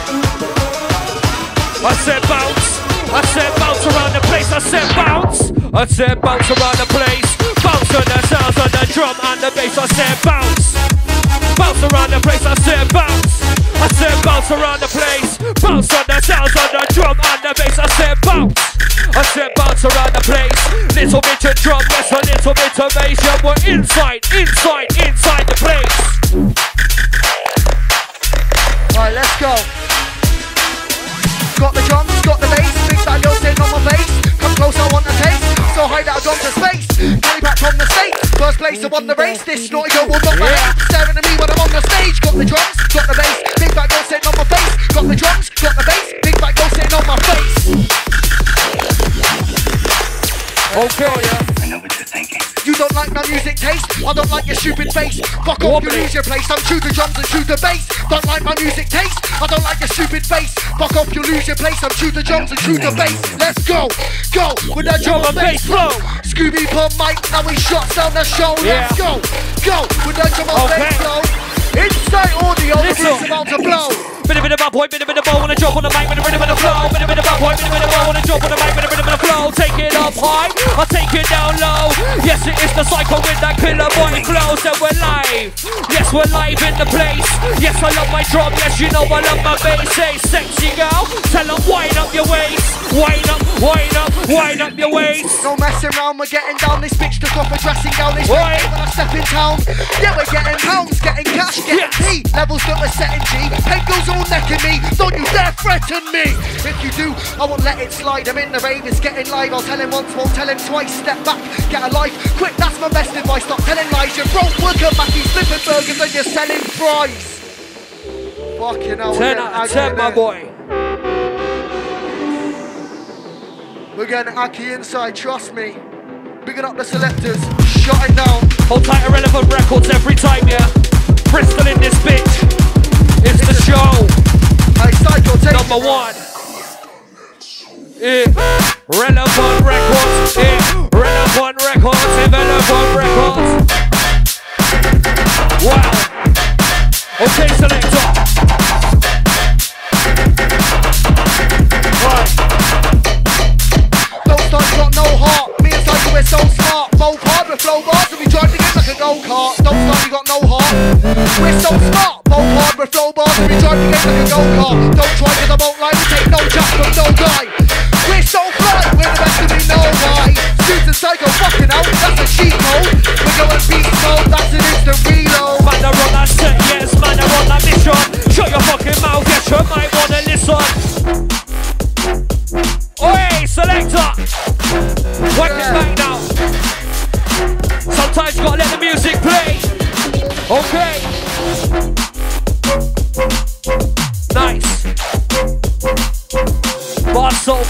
I said bounce. I said bounce around the place. I said bounce. I said bounce around the place. Bounce on the sounds on the drum and the bass. I said bounce. Bounce around the place. I said bounce. I said bounce around the place. Bounce on the sounds on the drum and the bass. I said bounce. I said bounce around the place. Little bit of drum, yes, a little bit of bass. Yeah, we're inside the place. Alright, let's go. Got the drums, got the bass. Big fat girl sitting on my face. Come close, I want the taste. So high that I've gone to space. Cali back from the States. First place, I won the race. This naughty girl will knock my head. Staring at me when I'm on the stage. Got the drums, got the bass. Big fat girl sitting on my face. Got the drums, got the bass. Big fat girl sitting on my face. Okay, I know what you're thinking. You don't like my music taste? I don't like your stupid face. Fuck off, you lose your place. I'm true to drums and true to bass. Don't like my music taste? I don't like your stupid face. Fuck off, you lose your place. I'm true to drums and true to bass. Let's go, go with that drum and bass flow. Scooby per mic, now he shuts down the show. Let's go, go with that drum and bass flow. Inside audio, the beat's about to blow. Bit of bad boy, bit of bow, wanna jump on the mic with a rhythm and a flow. Bit of bad boy, bit of bow, wanna jump on the mic with a rhythm and a flow. Take it up high, I'll take it down low. Yes, it is the cycle with that killer body flow. So we're live, yes, we're live in the place. Yes, I love my drum, yes, you know I love my bass. Say, sexy girl, tell them wind up your waist. Wind up, wind up, wind up your waist. No messing around, we're getting down. This bitch took off a dressing gown. This way when I step in town. Yeah, we're getting pounds, getting cash, getting P. Levels that we're setting G. Head goes all necking me. Don't you dare threaten me. If you do, I won't let it slide. I'm in the rave, it's getting live. I'll tell him once, won't tell him twice. Step back, get a life. Quick, that's my best advice. Stop telling lies. You're broke worker, Mackey's flipping burgers and you're selling fries. Fucking hell. 10 out of 10, my boy. We're getting Aki inside, trust me. Bigging up the selectors, shutting down. Hold tight, Irrelevant Records every time, yeah. Bristol in this bitch. It's the show. Hey, Psycho, take number one. Relevant Records. Relevant Records. Irrelevant Records. Wow. Okay, selector. Right. Those guys got no heart. Me and Psycho, we're so smart. Both hard with flow bars and we drive to get like a go-kart. Those guys, you got no heart. We're so smart. Both hard with flow bars and we drive to get like a go-kart. Don't try cause I won't lie. We take no jack from no guy. We're so fly. We're the best and we know why. Suits and Psycho fucking out. That's a cheat code. We're going beast mode. That's an instant reload. Man, they're on that set. Yes, man, they're on that mission. Shut your fucking mouth. Yes, you might wanna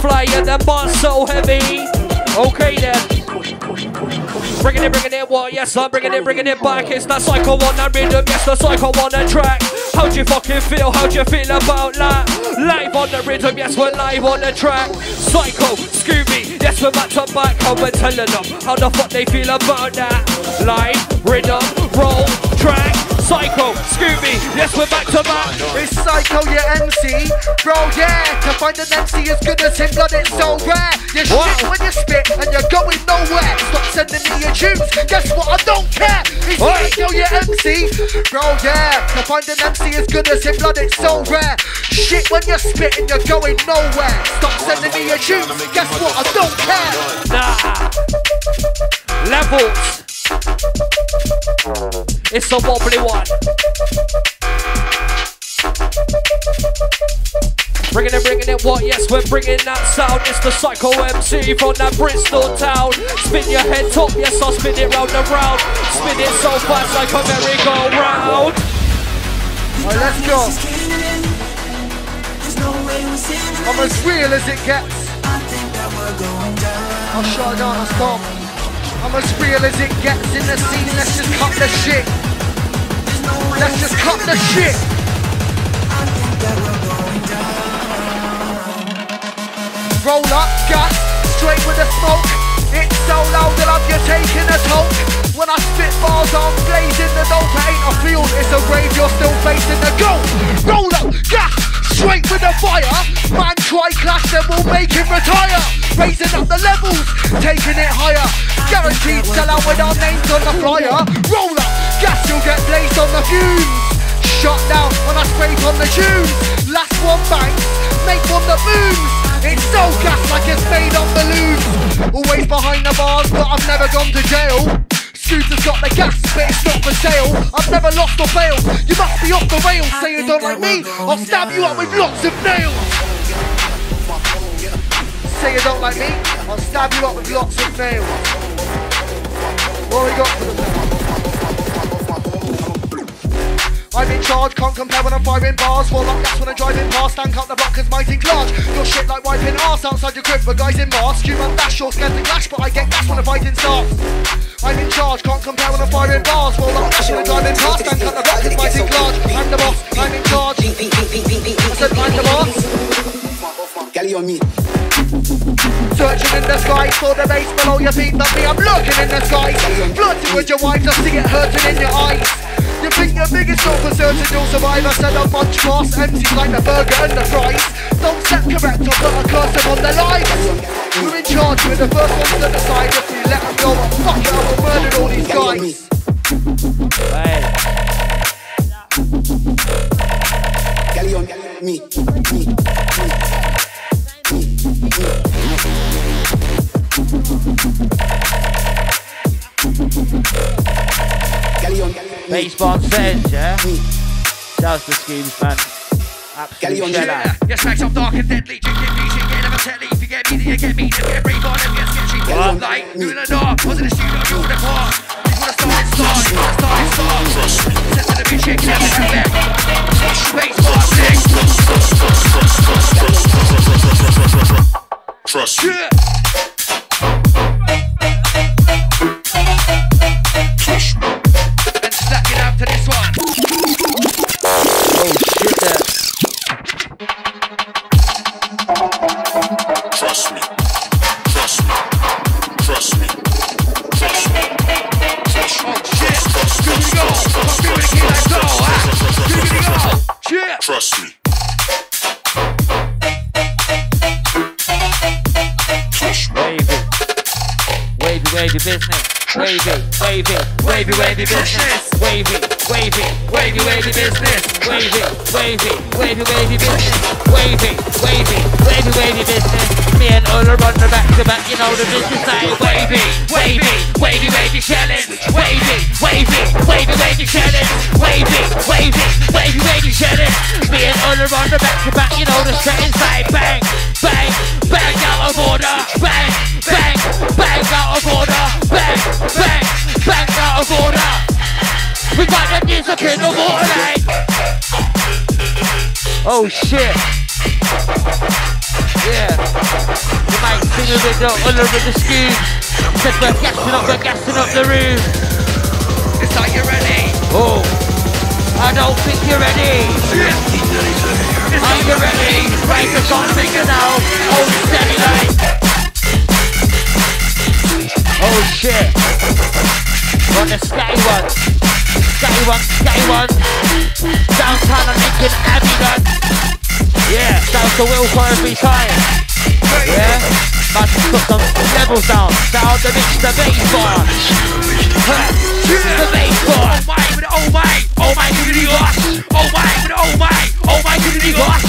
fly and them bars so heavy. Okay then. Bringing it, what? Yes, I'm bringing it back. It's that psycho on that rhythm, yes, the psycho on the track. How'd you fucking feel? How'd you feel about that? Live on the rhythm, yes, we're live on the track. Psycho, Scooby, yes, we're back to back. And we're telling them how the fuck they feel about that. Live, rhythm, roll, track. Psycho, Scooby, yes, we're back to back. It's Psycho, your MC. Bro, yeah, to find an MC as good as him, blood, it's so rare. You shit when you spit and you're going nowhere. Stop sending me your tunes, guess what, I don't care. It's Psycho, your MC. Bro, yeah, to find an MC as good as him, blood, it's so rare. Shit when you spit and you're going nowhere. Stop sending me your tunes, guess what, I don't care. Nah. Levels. It's a wobbly one. Bringing it, what? Yes, we're bringing that sound. It's the Psycho MC from that Bristol town. Spin your head top, yes, I'll spin it round and round. Spin it so fast like a merry-go-round. Alright, let's go. I'm as real as it gets. I'll shut it down, I'll stop. I'm as real as it gets in the scene. Let's just cut the shit. Let's just cut the shit. Roll up, gas, straight with the smoke. It's so loud that you're taking a toke. When I spit bars, I'm blazing the dope. It ain't a field, it's a grave. You're still facing the goal. Roll up, gas, straight with the fire. Man, try clash, then we'll make him retire. Raising up the levels, taking it higher. Guaranteed sell out with our names on the flyer. Roll up, gas, you'll get blazed on the fumes. Shut down when I spray on the tunes. Last one bang, make one that moves. It's so gas like it's made on balloons. Always behind the bars, but I've never gone to jail. Scooter's got the gas, but it's not for sale. I've never lost or failed. You must be off the rails. Say you don't like me, I'll stab you up with lots of nails. Say you don't like me, I'll stab you up with lots of nails. What we got for the nails? I'm in charge, can't compare when I'm firing bars. Roll up gas when I'm driving past. Stank up the block cause mine's in large. Your shit like wiping arse outside your crib for guys in masks. You run dash, you're scared to clash, but I get gas when the fighting starts. I'm in charge, can't compare when I'm firing bars. Roll up gas when I'm driving past. Stank up the block cause mine's in large. I'm the boss, I'm in charge. I said I'm the boss. Galley on me. Searching in the skies for the base below your feet, not me, I'm lurking in the skies. Flirting with your wife, I see it hurting in your eyes. You think you're big, it's not for certain you'll survive. I said a bunch class, MC's like the burger and the fries. Don't set correct, I'll put a curse upon their lives. We're in charge, we're the first ones to decide. If we let them go, fuck it, I will murder all these guys. Galley on me. Baseball says, yeah? Shouts to Schemes, man. Absolute sheller. Your tracks up dark and deadly. Drinking music, get never telly. If you get me, then you get me. Then get brave on them, get sketchy. What? Like, you in the dark. Was in the studio, you in the car. You wanna start, you wanna start. Set to the bitch, check, never do that. Baseball says. Trust me. Trust me. And stack it out to this one. Oh shit, that. Trust me. Trust me. Trust me. Trust me. Trust me. Oh shit. Here we go. Here we go. Here we go. Shit. Trust me. Wavy business. Wavy business. Wavy business. Wavy business. Wavy business. Me and Ola run the back to back, you know the business like wavy challenge. Wavy challenge. Wavy challenge. Me and Ola run the back to back, you know the settings like bang, bang, bang out of order, bang, bang, bang out of order, bang, bang, bang out of order. We got the discipline of order, like. Oh shit. Yeah. The mate singing with the under with the scoops. Says we're gassing up the room. It's like you're ready. Oh, I don't think you're ready. Are you ready? Break the song finger now. Hold it steady like. Oh shit. On the scatty one. Scatty one. Downtown on Lincoln Abbey done. Yeah, that's the will for every time. Yeah, man, put some levels down. Down the mix, the bass bar. The bass bar. Oh my, giggity gosh. Oh my, giggity gosh.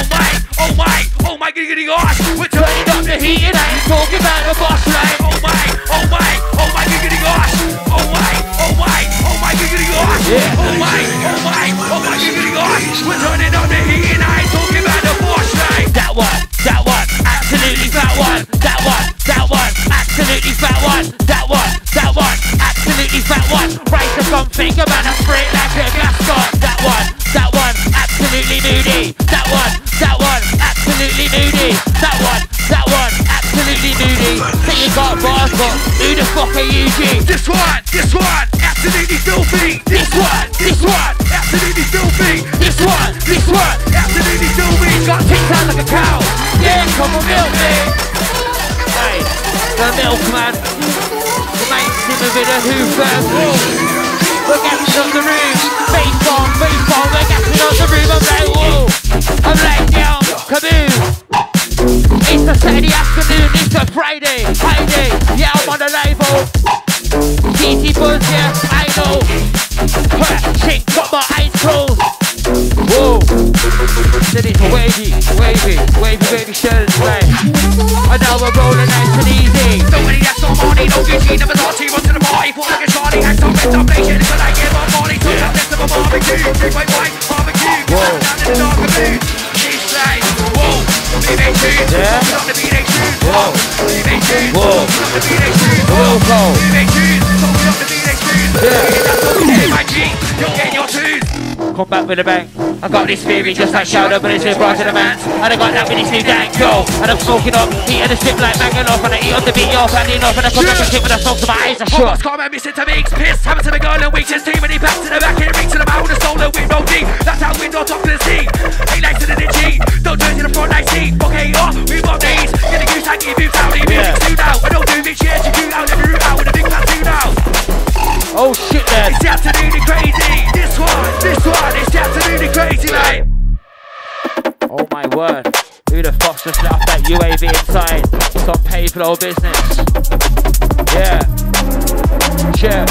Oh my, giggity gosh. We're turning up the heat and I ain't talking about the boss line. Oh my, giggity gosh. Oh my, giggity gosh. Yeah. Oh my, giggity gosh. We're turning up the heat and I ain't talking about the boss line. That one, absolutely fat one. That one, absolutely fat one. That one, absolutely fat one. Raise the gun finger, man, I spray it like a gas gun. That one, absolutely moody. That one, absolutely moody. That one, absolutely moody. Think you got bars, but who the fuck are you, G? This one, absolutely filthy. This one, absolutely filthy. This one, absolutely filthy. got ticked out like a cow. Yeah, come on, milk me. Hey, the milkman. The mate's singing with a hoofer. We're gassing up the room. Bass bomb, we're gassing up the room. I'm like, whoa. I'm like, yo, kaboom. It's a Saturday afternoon, it's a Friday. Yeah, I'm on the label. TT Buzz, yeah, I know. Shit, got my eyes closed. Whoa. Then it's wavy shirts, right? And now we're rolling nice and easy. Nobody that's no money, no Gucci, never thought he went to the party. Fought like a Charlie, had some red domination. But I gave up money, so I'm left of a barbecue. Drink my wine, barbecue. Whoa. Down in the dark of mood. She's like, whoa. BB tunes, talking on the BB tunes. Whoa. BB tunes, talking on the BB tunes. Whoa. BB tunes, talking on the BB tunes. That's what we did, my G. You're getting your tunes. Come back with a bang. I got this theory just like Shadow, but it's brought to the man. And I got that mini sleeve gang, go. And I'm smoking up, heating the strip like banging off. And I eat on the beat, yo, standing off. And I come back and kick when I smoke to my eyes, I shut. What's common, missing to mix, piss. Happen to the girl and weeks, there's too many packs in the back. And it rings to the mouth with a stolen window deep. That's how window top to the scene. Ain't like to the ditchy. Don't turn to the front, I see. Okay, we've got these. Get the goose, I give you town. Music's too now. I don't do bitch, yes, you do out. Never root out with a big tattoo now. Oh shit, then. It's absolutely crazy. This one, it's absolutely crazy, mate. Oh my word. Who the fuck's just left that UAV inside? Some pay flow business. Yeah. Sure.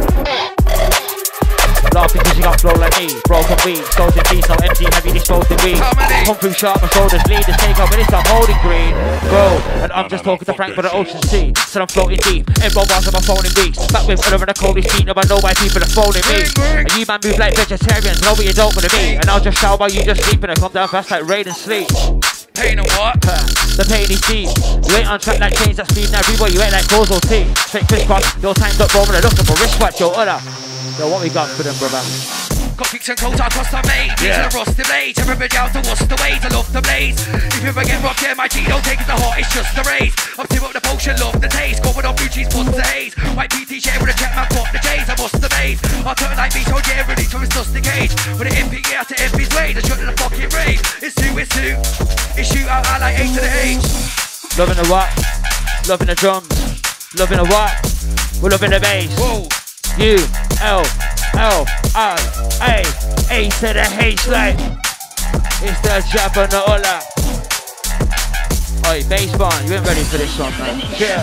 Laughing because you got flow like me. Broken weed, sold in peace, so empty, heavy disposed in weed. Come through sharp, my shoulders lead, the take up, and it's a holding green. Bro, and I'm just talking to Frank by the ocean sea. So I'm floating deep, everyone bars on my phone in weeks. Back with another the coldest heat, no I know why people are phoning me. And you man move like vegetarians, know what you don't wanna be. And I'll just shout while you just sleep, and I come down fast like rain and sleep. Pain and what? The pain is deep. You ain't on track like chains that speed. Now everywhere you ain't like causal T. Straight crisscross, your time's up rolling, looking for wristwatch, yo, other. Yo, what we got for them, brother? Got kicks and coats across the main. Yeah. To the rusty blades. Everybody out to what's the way to love the blaze. If you ever get rocked, yeah, my G don't take it to heart, it's just a race. I'm still up the potion, love the taste. Going on blue cheese, put the haze. White PT share with a jet man, pop the J's. I bust the maze. I'll turn like me, so yeah, ready to his dusty cage. With an MP, yeah, to MP's ways. I shut in the fucking rave. It's two. It's shoot out, I like 8 to the H. Loving the what? Loving the drums. Loving the what? We're loving the bass. Whoa. U-L-L-I-A, A to the H like. It's the jab and the hola. Oi, bass bar, you ain't ready for this one, man. Yeah.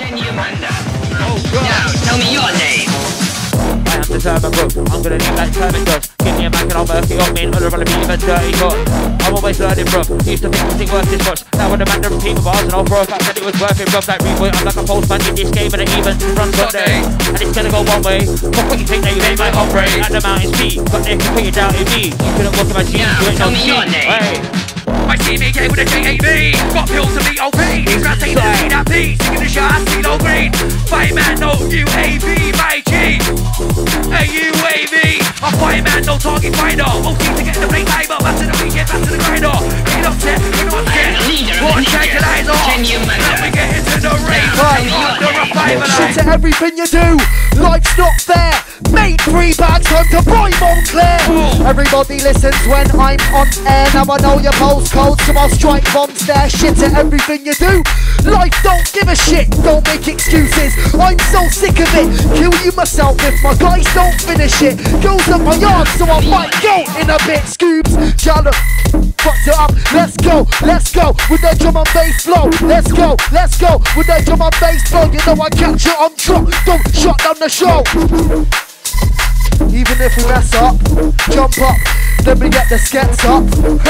Now, tell me your name. I am the German book, I'm gonna live like Kermit does. Give me a mic and I'll work it on me and other on the beat of a dirty cut. I'm always learning, bro. Used to think it wasn't worth this much. Now when the man repeat my bars and I'll throw a fact that it was worth it, bro. Like reboot, I'm like a postman in this game and it even runs up there. And it's gonna go one way. Fuck what you think that you ain't my hombre. At the mountain's peak, but they can put you down in me. You couldn't walk in my jeans, you ain't no shit. Hey. My CBK with a JAB. Got pills to meet OP. These rats ain't seen that P. Singing the shot, CeeLo Green. Fight man, no UAV, my G. A UAV. A fight man, no target finder. OT to get the play time up. Back to the weekend, back to the grinder. Get upset, get upset. Shit to everything you do, life's not fair. Made 3 bags, time to buy Montclair. Everybody listens when I'm on air. Now I know your postcode, so I'll strike bombs there. Shit to everything you do, life don't give a shit. Don't make excuses, I'm so sick of it. Kill you myself if my guys don't finish it. Goes up my yard, so I might go in a bit. Scoobs, Charlotte, fucked it up. Let's go with that drum and bass flow. Let's go with that drum and bass flow. You know I catch it on drop, don't shut down the show. Even if we mess up, jump up, then we get the skets up.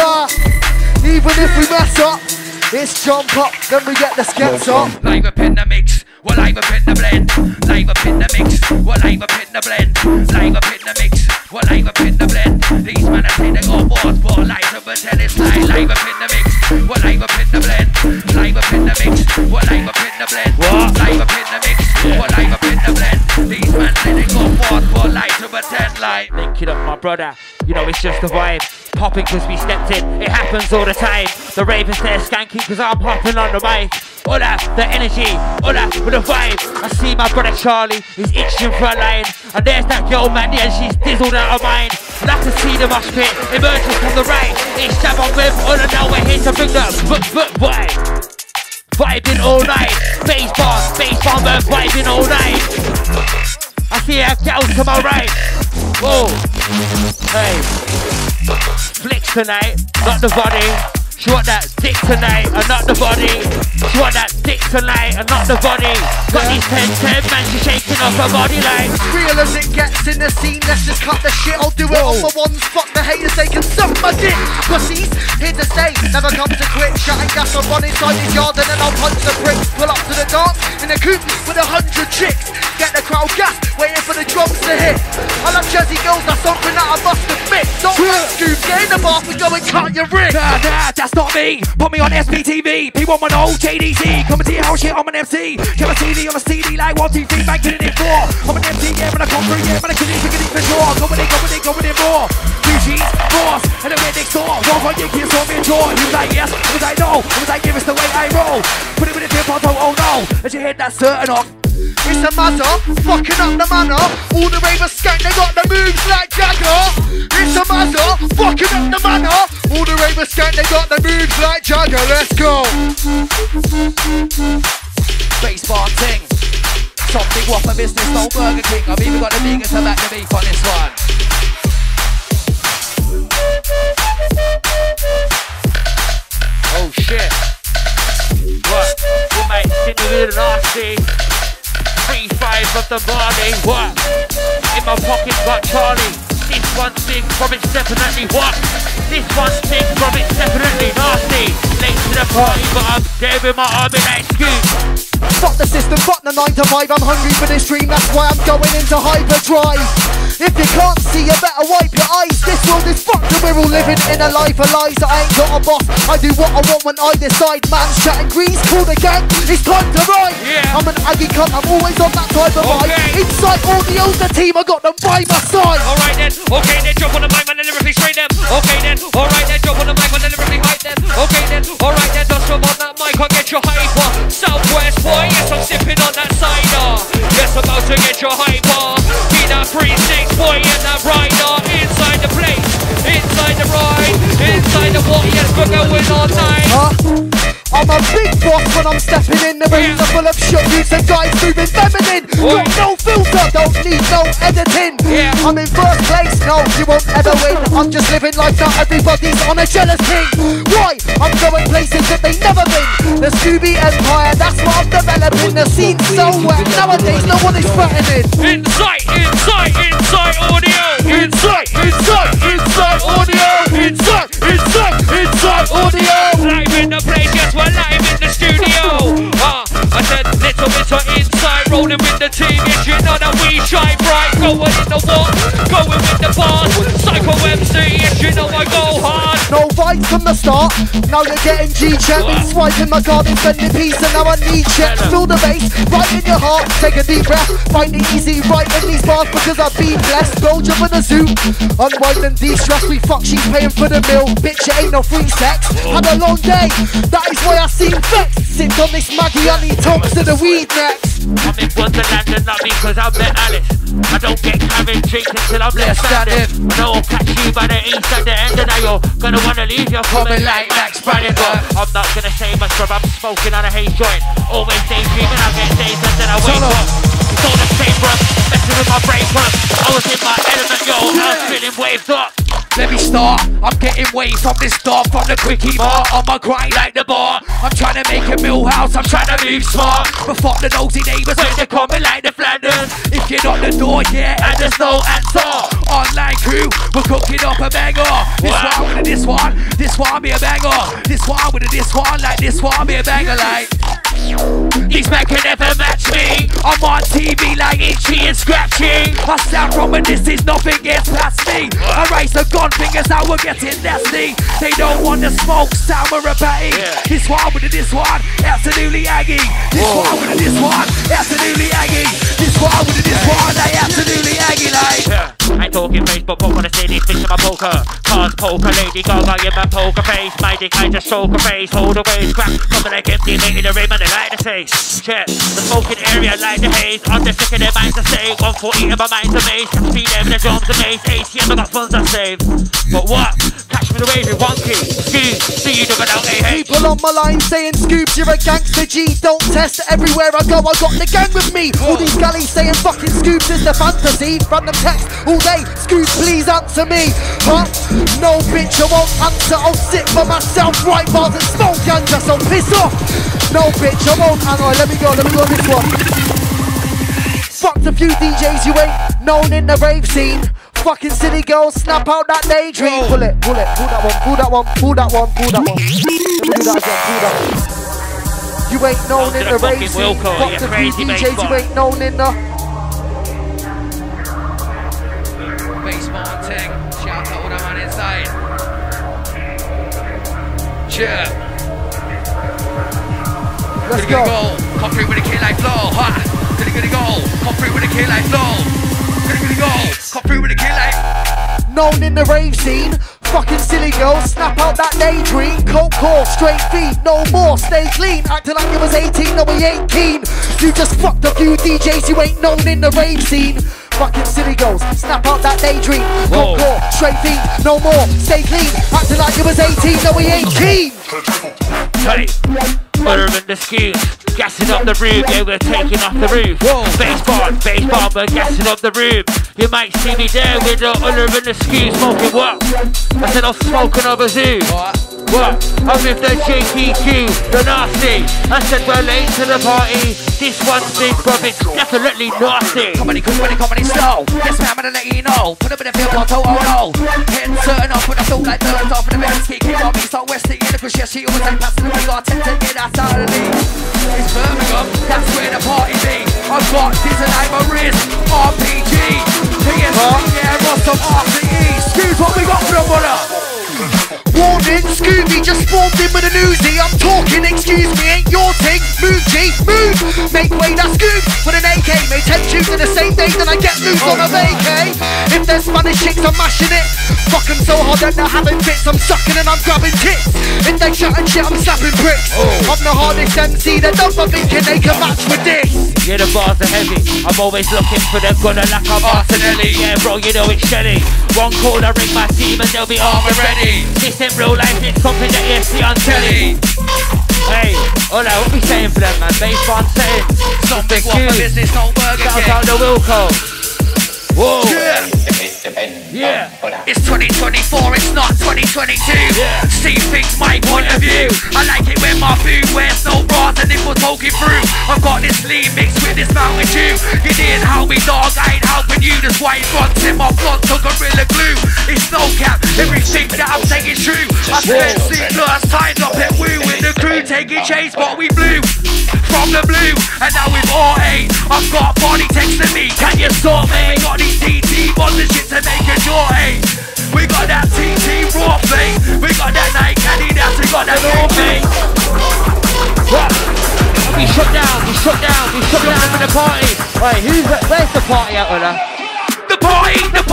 Even if we mess up, it's jump up, then we get the skets up. Live up in the mix, we're live up in the blend. Live up in the mix, we're live up in the blend. Live up in the mix, we're live up in the blend. These men are saying they got wars, but live up and tell it's like live up in the mix, we're live up in the blend. Live up in the mix, we're live up in the blend. Live up in the mix, we're live up in the blend. These men say they got wars, but live up and tell like. Link it up, my brother, you know it's just a vibe. Popping cause we stepped in, it happens all the time. The ravens there skanky cause I'm hopping on the mic. All that, the energy, all that with the vibe. I see my brother Charlie, he's itching for a line. And there's that girl Mandy and she's dizzled out of mind. Like to see the mosh pit emerging from the right. It's jab on with, all I know we're here to bring the vibe. Vibing all night, bass bar, we're vibing all night. I see our girls to my right. Whoa, hey. Flicks tonight, not the body. She want that dick tonight and not the body. She want that dick tonight and not the body. Got these 10 man, she's shaking off her body like. Real as it gets in the scene, let's just cut the shit. I'll do it all for ones, fuck the haters, they can suck my dick. Pussies, here to stay, never come to quit. Shutting gas on one inside his yard and then I'll punch the bricks. Pull up to the dance in a coupe with 100 chicks. Get the crowd gassed, waiting for the drums to hit. I love Jersey girls, that's something that I must admit. Don't scoop, get in the bath, we go and cut your wrist. Nah, that's not me. Put me on SBTV, P110 JDC. Coming to your house, shit, I'm an MC. Kill a CD on a CD like 1, 2, 3, back in it in 4. I'm an MC, yeah, but I come through, yeah, but I can even get it for sure. Go with it more. 2 G's, force, and then we're next door. Walk on your kids, saw me a jaw. He was like, yes, I was like, no. I was like, give us the way I roll. Put it with a tip on, oh no. As you hit that certain off. It's a mazza, fucking up the manor. All the ravers skank, they got the moves like Jagger. It's a mazza, fucking up the manor. All the ravers skank, they got the moves like Jagger. Let's go. Baseball ting. Something Whopper business, no Burger King. I've even got the biggest of that to beef on this one. Oh shit. What? You might sit with nasty. 3-5 of the morning. What? In my pocket got Charlie. This one's big from it's definitely what? This one's big from it's definitely nasty. Late to the party, but I'm there with my army like Scoop. Fuck the system, fuck the 9 to 5. I'm hungry for this dream, that's why I'm going into hyperdrive. If you can't see, you better wipe your eyes. This world is fucked and we're all living in a life of lies. I ain't got a boss, I do what I want when I decide. Man's chatting grease, call the gang, it's time to ride. I'm an Aggie cunt, I'm always on that type of vibe. Inside Audio's the team, I got them by my side. Alright then, okay then, jump on the mic, man, and lyrically straight them. Okay then, alright then, jump on the mic, man, and lyrically hype them. Okay then, alright then, just jump on that mic, I'll get your hyper. Southwest boy, yes, I'm sipping on that cider. Yes, I'm about to get your hyper. Be that 3-6 boy and that rider. Inside the place, inside the ride, inside the water, yes, we're going all night. I'm a big boss when I'm stepping in. The rooms are full of shit dudes and guys moving feminine. Got no filter, don't need no editing. I'm in first place, no, you won't ever win. I'm just living life, not everybody's on a jealous thing. Why? I'm going places that they never been. The Scooby Empire, that's what I'm developing. The scene's so wet, nowadays no one is threatening. Inside audio. Inside audio. Inside audio. Live in the place, yes, we're live in the studio. I said little bit of insight, rolling with the team. Yes, you know that we shine bright. Going in the what? Going with the bars. Psycho MC, yes, you know I go hard. No vibes from the start, now you're getting G-check. Been swiping my card and spending peace, and now I need checks. Feel the bass, right in your heart, take a deep breath. Find it easy, right in these bars because I've been blessed. Go jump in the zoo, unwind and de-stress. We fuck, she's paying for the meal. Bitch, it ain't no free sex. Had a long day, that is why I seem vexed. Sit on this Maggie, I need talks to the weed next. I'm in Wonderland and not because I'm met Alice. I don't get carried drinking till I'm left standing. No, I'll catch you by the east at the end, and now you're gonna wanna leave your coming like Max Brannigan. I'm not gonna say much, but I'm smoking on a haze joint. Always daydreaming, I get dazed and then I wake up. It's all the same, bro. Messing with my brain, bro. I was in my element, yo. I was feeling waved up. Let me start, I'm getting away from this start, from the quickie bar, on my grind like the bar. I'm trying to make a Millhouse, I'm trying to move smart, but fuck the nosy neighbours when they're coming like the Flanders. If you're not the door yet and there's no answer, online crew, we're cooking up a banger. This one be a banger. This one with this one, like this one be a banger like. These men can never match me. I'm on TV like Itchy and Scratchy. I sound from a distance, nothing gets past me. I raise the gun fingers, now we're getting nasty. They don't want to smoke, sound we're a batty. This one with this one, absolutely aggy. This one with this one, absolutely aggy. This one with this one, they absolutely aggy like. I ain't talking Facebook, but when I say these fish in my poker. Cars poker, Lady Gaga in my poker face. My dick, I just stroke her face. Hold away, scrap, coming like empty, making the rim and they like to say. Check, the smoking area like the haze. I'm just sick of their minds to stay. 140 in my mind's amazed. Catch me there with the drums amazed. ATM, I got funds I saved. But what? Catch me the wave with one key. Scoop, see you doing out, hey. People on my line saying, Scoops, you're a gangster G. Don't test everywhere I go, I got the gang with me. All these galleys saying fucking Scoops is the fantasy. Random text all day, Scoops, please answer me. Huh? No bitch, I won't answer. I'll sit for myself, write bars and smoke ganja, so piss off. No bitch, I won't. Hang on, let me go this one. Fucked a few DJs you ain't known in the rave scene. Fucking silly girls, snap out that daydream. Pull that one. Let me do that again, You ain't known in the rave scene. Fucked a few DJs you ain't known in the Baseball ting, shout out all the man inside. Cheer. Let's go. Come through with a kill like flow, ha. Goody go. Come through with a kill like flow. Goody go. Come through with a kill like. Known in the rave scene. Fucking silly girls, snap out that daydream. Coke core, straight feet, no more, stay clean. Acting like you was 18, no we ain't keen. You just fucked a few DJs you ain't known in the rave scene. Fucking silly girls, snap out that daydream. Coke core, straight feet, no more, stay clean. Acting like you was 18, no we ain't keen. Hey, butter in the skew, gassing up the room, yeah we're taking off the roof. Bass bar, we're gassing up the room. You might see me there with the butter in the skew, smoking what? I said I'm smoking up a zoo. What? I'm with the JPQ, the nasty. I said we're late to the party. This one's big, but it's definitely nasty. Comedy slow. Yes, man, I'm gonna let you know. Put a bit of feel on toe, oh no. Hitting certain off when I feel like dirt off in the best kick. Kick on me, so West Indian, because she always like passing the big. I tend to get that out of the league. It's Birmingham, that's where the party be. I've got this and I'm a wrist. RPG. PSP, yeah, Ross of RCE. Excuse what we got for the butter. Warning, Scooby just spawned in with an Uzi. I'm talking, excuse me, ain't your thing. Move, G, move. Make way, that Scoop with an AK. Made 10 tunes in the same day, then I get loose on a vacay. If there's Spanish chicks, I'm mashing it. Fuck them so hard that they're having fits. I'm sucking and I'm grabbing tits. If they chatting shit, I'm slapping bricks. I'm the hardest MC, they don't thinking they can match with this. Yeah, the bars are heavy. I'm always looking for them, gonna like I'm Martinelli. Yeah, bro, you know it's Shelly. One call, I ring my team and they'll be armed and ready. This ain't real life, it's something that you see on telly. Hey, hola, what we saying for them, man? Bass bar saying something what for business don't work again. Shout out the Wilco. Whoa. Yeah. It's 2024, it's not 2022. Yeah. See things my point of view. I like it when my food wears no bras and it was poking through. I've got this lean mixed with this Mountain Dew. You didn't help me, dog, I ain't helping you. That's why front in my front to Gorilla Glue. It's no cap, everything that I'm saying is true. I spent sleepless times up at Woo with the crew taking chase, but we blew from the blue. And now with R8, I've got body texting me. Can you sort me? We got these TT on the shit to make a jaw, eh? We got that TT raw play. We got that Nike Adidas, we got that North Face. We shut down for the party. Wait, where's the party out there? The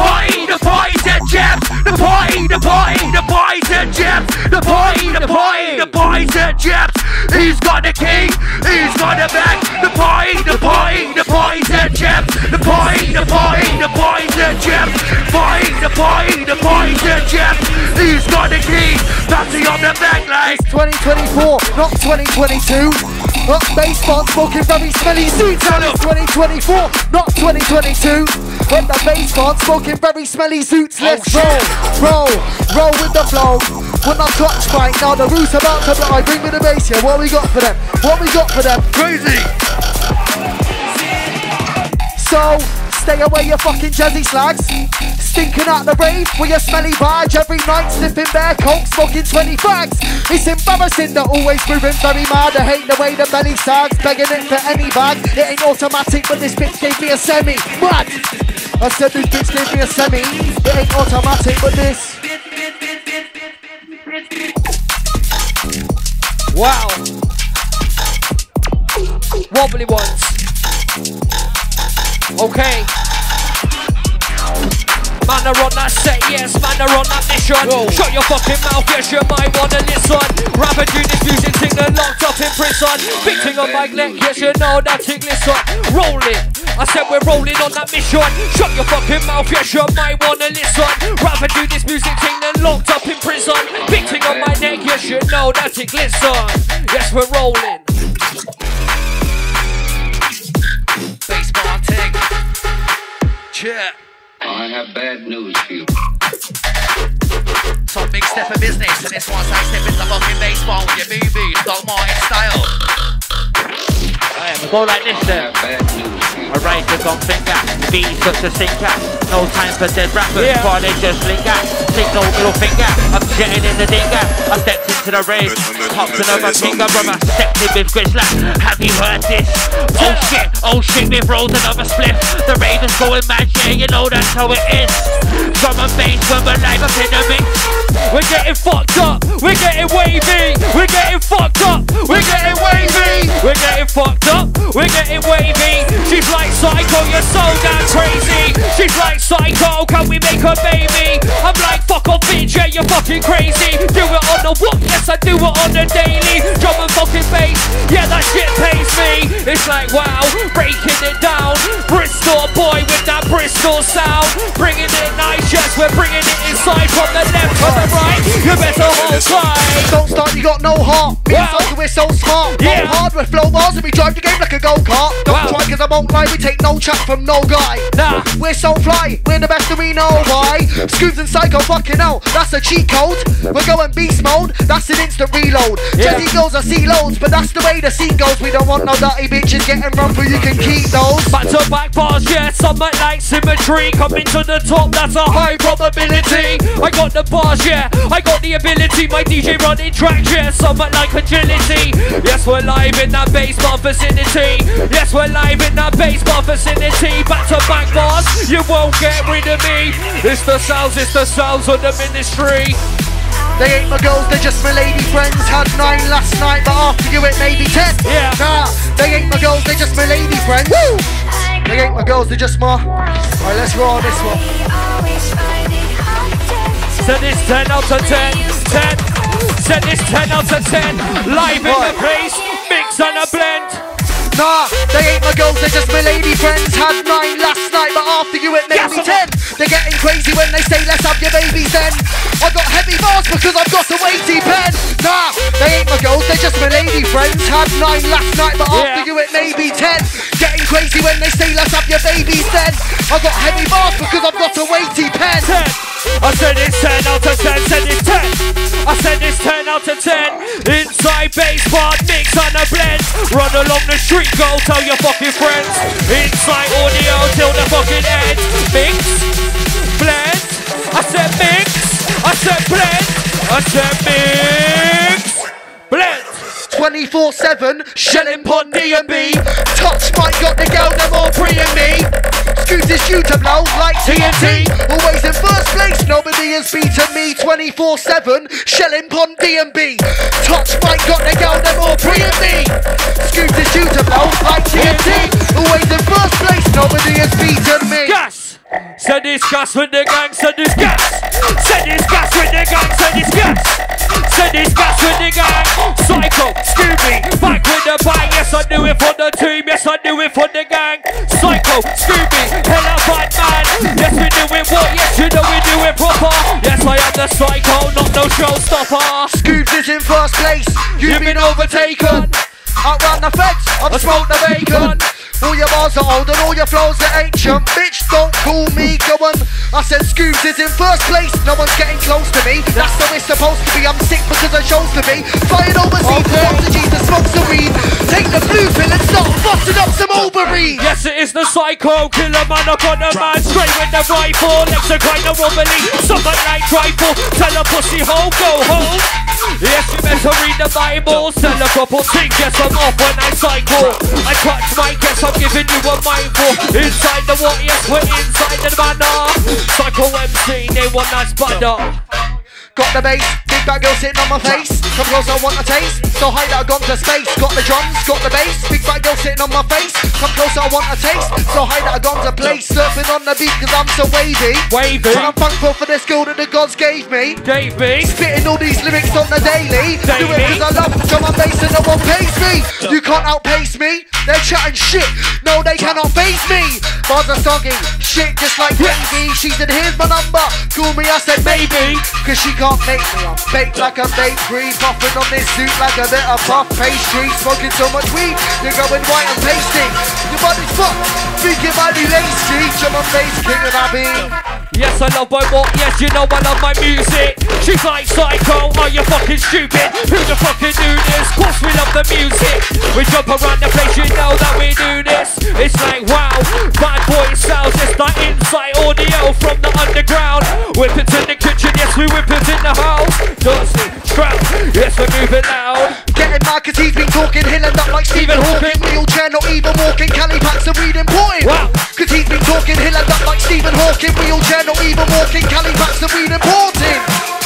party's at Jabs. The party's at Jabs. The party. The poison chips. He's got the key. He's got the back. The poison chips. The poison chips. The poison chips. He's got the key. That's the on the back like. It's 2024, not 2022. Not baseball smoking very smelly suits. And it's 2024, not 2022. When the baseball smoking very smelly suits. Let's roll with the flow. When I touch right now, the root's about to blow. I bring me the bass here. What we got for them? Crazy. So, stay away, you fucking jazzy slags. Stinking out the rave with your smelly badge every night, sniffing bare coke, smoking 20 fags. It's embarrassing, they're always moving very mad. I hate the way the belly sags, begging it for any bag. It ain't automatic, but this bitch gave me a semi. Mad! I said this bitch gave me a semi. It ain't automatic, but this. Wow. Wobbly ones. Okay. Man, I run that set, yes, man, I run that mission. Whoa. Shut your fucking mouth, yes, you might wanna listen. Rapper do this music thing, they're locked up in prison. Big thing on my neck, yes, you know that thing, listen. Rolling, I said we're rolling on that mission. Shut your fucking mouth, yes, you might wanna listen. Rapper do this music thing, they're locked up in prison. Big thing on my neck, yes, you know that thing, listen. Yes, we're rolling. Baseball thing. Cheer. I have bad news for you. Some big step of business, and this one's like stepping the fucking baseball with your movies, Doc Martin style. We go like this then. I raise the gong finger, beat such a sinker. No time for dead rappers, before they just linger. Take no middle finger, I'm jetting in the dinger. I stepped into the rave, popped another finger, brother. Stepped in with Grizzler, have you heard this? Oh shit, we've rolled another split. The Ravens going mad, yeah, you know that's how it is. Drum and bass when we're live up in the mix. We're getting fucked up, we're getting wavy. We're getting fucked up, we're getting wavy. We're getting fucked up, we're getting wavy. She's like psycho, you're so damn crazy. She's like psycho, can we make a baby? I'm like fuck off bitch, yeah, you're fucking crazy. Do it on the what? Yes, I do it on the daily. Drum and fucking bass, yeah, that shit pays me. It's like wow, breaking it down. Bristol boy with that Bristol sound. Bringing it nice, yes, we're bringing it inside. From the left, from the right, you better hold tight. Don't start, you got no heart. Me and Soulja, we're so smart. Go hard with flow bars and we drive the game like a go-kart. Don't try cause I won't lie, we take no chat from no guy. Nah, we're so fly, we're the best and we know why. Scoops and Psycho, fucking hell, that's a cheat code. We're going beast mode, that's an instant reload. Jazzy girls are sea loads, but that's the way the scene goes. We don't want no dirty bitches getting run through, you can keep those. Back to back bars, yeah, somewhat like symmetry. Coming to the top, that's a high probability. I got the bars, yeah, I got the ability. My DJ running tracks, yeah, somewhat like agility. Yes, we're live in that baseball vicinity. Yes, we're live in that baseball vicinity. Back to back bars, you won't get rid of me. It's the sounds of the ministry. They ain't my girls, they're just my lady friends. Had 9 last night, but after you it may be 10. Yeah. Nah, they ain't my girls, they're just my lady friends. Woo! They ain't my girls, they're just my... Alright, let's roll this one. Send this 10 out of 10. 10. Send this 10 out of 10. Live in the place, mix and a blend. Nah, they ain't my girls, they're just my lady friends. Had 9 last night, but after you it made me 10. They're getting crazy when they say let's have your babies then. I got heavy bars because I've got a weighty pen. Nah, they ain't my girls, they're just my lady friends. Had 9 last night, but after you it may be 10. Getting crazy when they say let's have your babies then. I got heavy bars because I've got a weighty pen. 10. I said it's 10 out of 10, said it's 10. I said it's 10 out of 10. Inside bass part, mix and a blend. Run along the street, go tell your fucking friends. Inside audio till the fucking end. Mix, blend. I said mix, I said blend. I said mix, blend. 24/7, shelling pon D&B. Touch mic got the girl, them all pre and me. Scoops is due to blow like TNT. Always in first place, nobody has beaten me. 24/7, shelling pon D&B. Touch mic got the girl, them all pre and me. Scoops is due to blow like TNT. Always in first place, nobody has beaten me. Gas! Send this gas with the gang, send this gas. Send this gas with the gang, send this gas. Said this gas with the gang. Psycho, Scooby, back with the bang. Yes, I do it for the team. Yes, I do it for the gang. Psycho, Scooby, hella bad man. Yes, we do it what? Yes, you know we do it proper. Yes, I am the psycho, not no showstopper. Scoops is in first place. You've been overtaken. Outrun the feds, I've smoked the bacon. All your bars are old and all your flows are ancient. Bitch, don't call me going. I said Scoops is in first place. No one's getting close to me. That's how it's supposed to be. I'm sick because I chose to be. Flying overseas with oxygen to smoke some weed. Take the blue pill and start busting up some Overeem. Yes, it is the psycho killer man up on the man. Straight with the rifle. Legs are kind of wobbly. Something like trifle. Tell a pussy hole, go home. Yes, you better read the Bible. Sell a couple things. Yes, I'm off when I cycle. I touch my guess. I'm giving you a mindful. Inside the what? Yes, we're inside the banner. Psycho MC, they want that spanner. Got the bass, big bad girl sitting on my face. Come close, I want a taste. So high that I've gone to space. Got the drums, got the bass, big bad girl sitting on my face. Come close, I want a taste. So high that I've gone to place. Surfing on the beat cause I'm so wavy. Wavy. I'm thankful for this skill that the gods gave me. Gave me. Spitting all these lyrics on the daily. Do it cause I love drum and bass and no one pays me. You can't outpace me. They're chatting shit. No, they cannot face me. Bars are soggy. Shit just like gravy. She said, here's my number. Call me, I said maybe. Cause she can't make me. I'm baked like a bakery. Puffing on this suit like a bit of puff pastry. Smoking so much weed, you're going white and pasty. Your body's fucked. Thinking about new lazy. Drum and bass king and I be. Yes, I love my what? Yes, you know I love my music. She's like psycho, are you fucking stupid? Who the fucking do this? Course we love the music. We jump around the place, you know that we do this. It's like wow, bad boy sounds. It's like inside audio from the underground. Whip it in the kitchen, yes we whip it in the house. Dusty, strap, yes we're moving loud. Getting mad cause he's been talking, hilling up like Stephen Hawking. Wheelchair not even walking, Cali packs and weed importing. Wow. Cause he's been talking, hilling up like Stephen Hawking. Wheelchair not even walking, Cali packs and weed importing.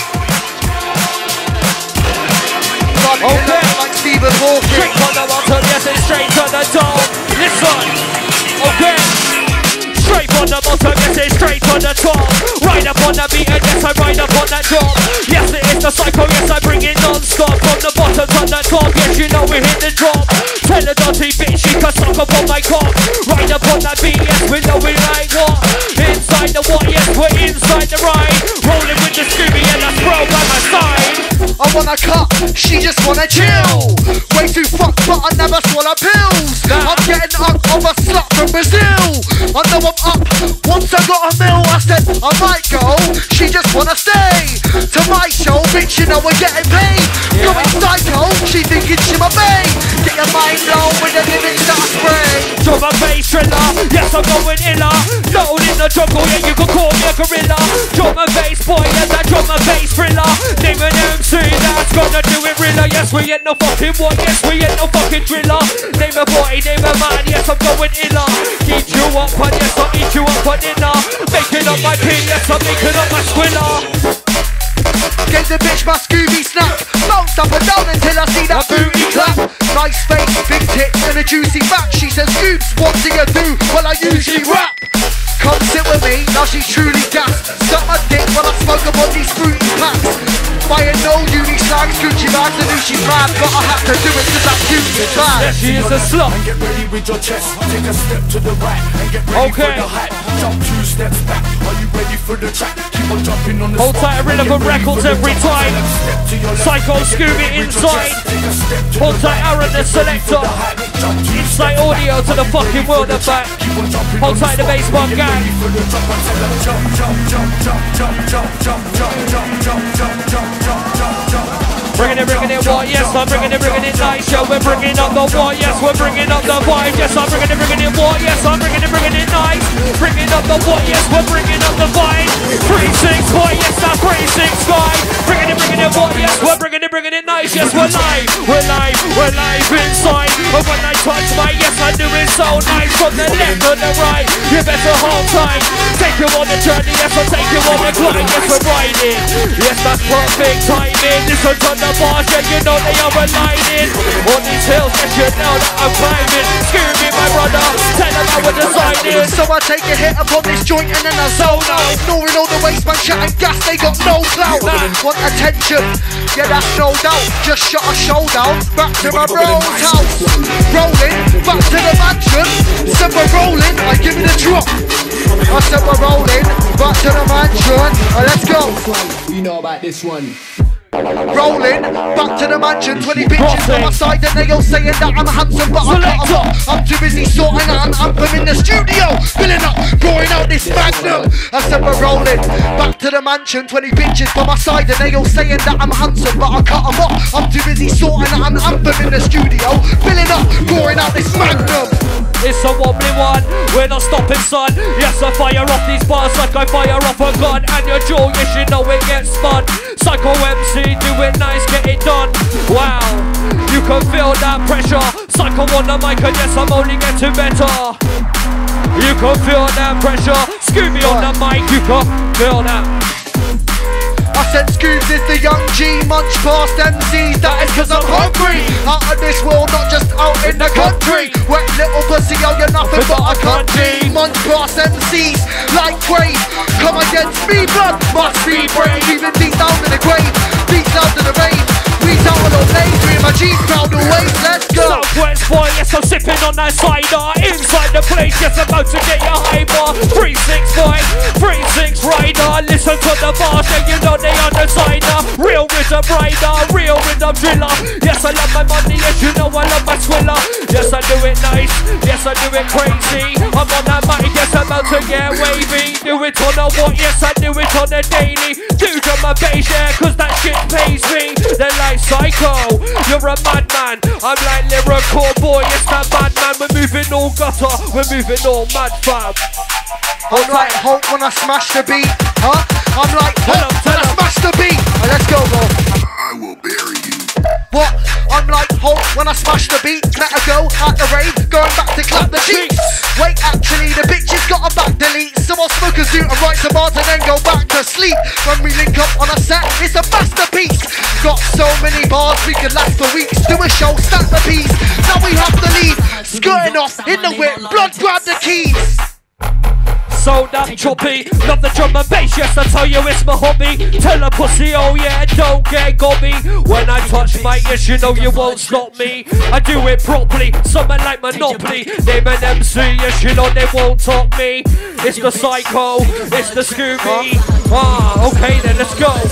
Okay. Like Stephen Hawking. Straight on the bottom, yes it's straight on the top. Listen, okay. Straight on the bottom, yes it's straight on the top. Right up on the beat and yes I ride up on that drop. Yes it is the psycho, yes I bring it non-stop. From the bottom to the top, yes you know we hit the drop. Tell a dirty bitch she can suck up on my cock. Right up on that beat, yes we know we like what. Inside the what, yes we're inside the ride. Rolling with the Scooby and that's bro by my side. I wanna cut, she just wanna chill. Way too fucked but I never swallow pills. I'm getting up of a slut from Brazil. I know I'm up, once I got a mill I said I might go. She just wanna stay to my show, bitch you know we're getting paid. Going psycho, she thinking she my babe. Get your mind blown with the lyrics that I spray. Drum and bass thriller, yes I'm going illa. Known in the jungle, yeah you can call me a gorilla. Drum and bass boy, yeah that drum and bass thriller. Name an MC that's gonna do it realer. Yes we ain't no fucking one, yes we ain't no fucking driller. Name a boy, name a man, yes I'm going illa. Eat you up and yes I'll eat you up for dinner. Making up my pin, yes I'm making up my squiller. Gave the bitch my Scooby snack. Bounced up and down until I see that booty clap. Nice face, big tits and a juicy back. She says, Scoops, what do you do? Well I usually rap. Come sit with me, now she's truly gassed. Suck my dick while I smoke up on these fruity packs. Buying no uni slags, Gucci bags, I knew she's mad, but I had to do it cause that beauty is bad. She is a slut. And get ready with your chest. Take a step to the right and get ready for the hat. Jump 2 steps back. Are you ready for the track? Keep on jumping on the Hold tight, Irrelevant Records every time. Psycho Scooby inside. Hold tight, Aaron the selector. Inside audio to the fucking world and back. Hold tight, the baseball gang. Bringing it, what? Yes, I'm bringing it nice. Yeah, we're bringing up the what? Yes, we're bringing up the vibe. Yes, I'm bringing it, what? Yes, I'm bringing it nice. Bringing up the what? Yes, we're bringing up the vibe. 3-6, what? Yes, that's 3-6 guy. Bringing it, what? Yes, we're bringing it nice. Yes, we're live inside. And when I touch my yes, I do it so nice. From the left to the right, you better hold tight. Take you on the journey, yes, I'll take you on the climb. Yes, we're riding, yes, that's perfect timing. Listen to the bars, yeah, you know they are aligning. On these hills, yes, you know that I'm climbing. Screw me, my brother, tell them how we're designing. So I take a hit upon this joint and then I zone out. Ignoring all the waste man chat and gas, they got no clout. Want attention, yeah, that's no doubt. Just shut a showdown, back to my bro's house. Rolling, back to the mansion. Said we're rolling, I give it a drop. I said we're rolling, back to the mansion. Let's go. You know about this one. Rolling, back to the mansion. 20 bitches on my side and they all saying that I'm handsome, but I cut 'em off. I'm too busy sorting out an anthem in the studio, filling up, pouring out this magnum. I said we're rolling, back to the mansion. 20 bitches by my side and they all saying that I'm handsome, but I cut 'em off. I'm too busy sorting out an anthem in the studio, filling up, pouring out this magnum. It's a wobbly one, we're not stopping, son. Yes, I fire off these bars like I fire off a gun. And your jaw, yes, you know it gets spun. Psycho MC, do it nice, get it done. Wow, you can feel that pressure. Psycho on the mic, and yes, I'm only getting better. You can feel that pressure. Scooby on the mic, you can feel that. I said Scoobs is the young G, munch past MCs, that is cause I'm hungry. Out of this world, not just out in the country. Wet little pussy, oh you're nothing but a country. Munch past MCs, like Crave. Come against me, blood, must be brave. Even deep down in the grave, deep down to the rave. We down on lanes, me and my G's proud always, let's go. Southwest boy, yes I'm sipping on that cider. Inside the place, yes I'm about to get your high bar. 3-6 boy, 3-6 rider. Listen to the bars, yeah you know they on the cider. Real rhythm rider, real rhythm driller. Yes I love my money, yes you know I love my swiller. Yes I do it nice, yes I do it crazy. I'm on that mic, yes I'm about to get wavy. Do it on a what, yes I do it on a daily. Do drum my bass, yeah, cause that shit pays me. They're like psycho, you're a madman. I'm like lyrical boy, it's that bad man. We're moving all gutter, we're moving all mad fam. I'm like Hulk when I smash the beat, huh? I'm like Hulk when I smash the beat. Let's go, bro. I will bury you. What? I'm like Hulk when I smash the beat. Let her go at the rave, going back to clap the cheeks. Wait, actually the bitch has got a back delete. So I'll smoke a suit and write some bars and then go back to sleep. When we link up on a set, it's a masterpiece. Got so many bars we could last for weeks. Do a show, stack the piece. Now we have to leave. Skirting off in the whip, blood grab the keys. So damn choppy, love the drum and bass, yes I tell you it's my hobby. Tell a pussy, oh yeah, don't get gobby. When I touch my yes, you know you won't stop me. I do it properly, something like Monopoly. Name an MC, yes you know they won't top me. It's the Psycho, it's the Scooby. Ah, okay then, let's go.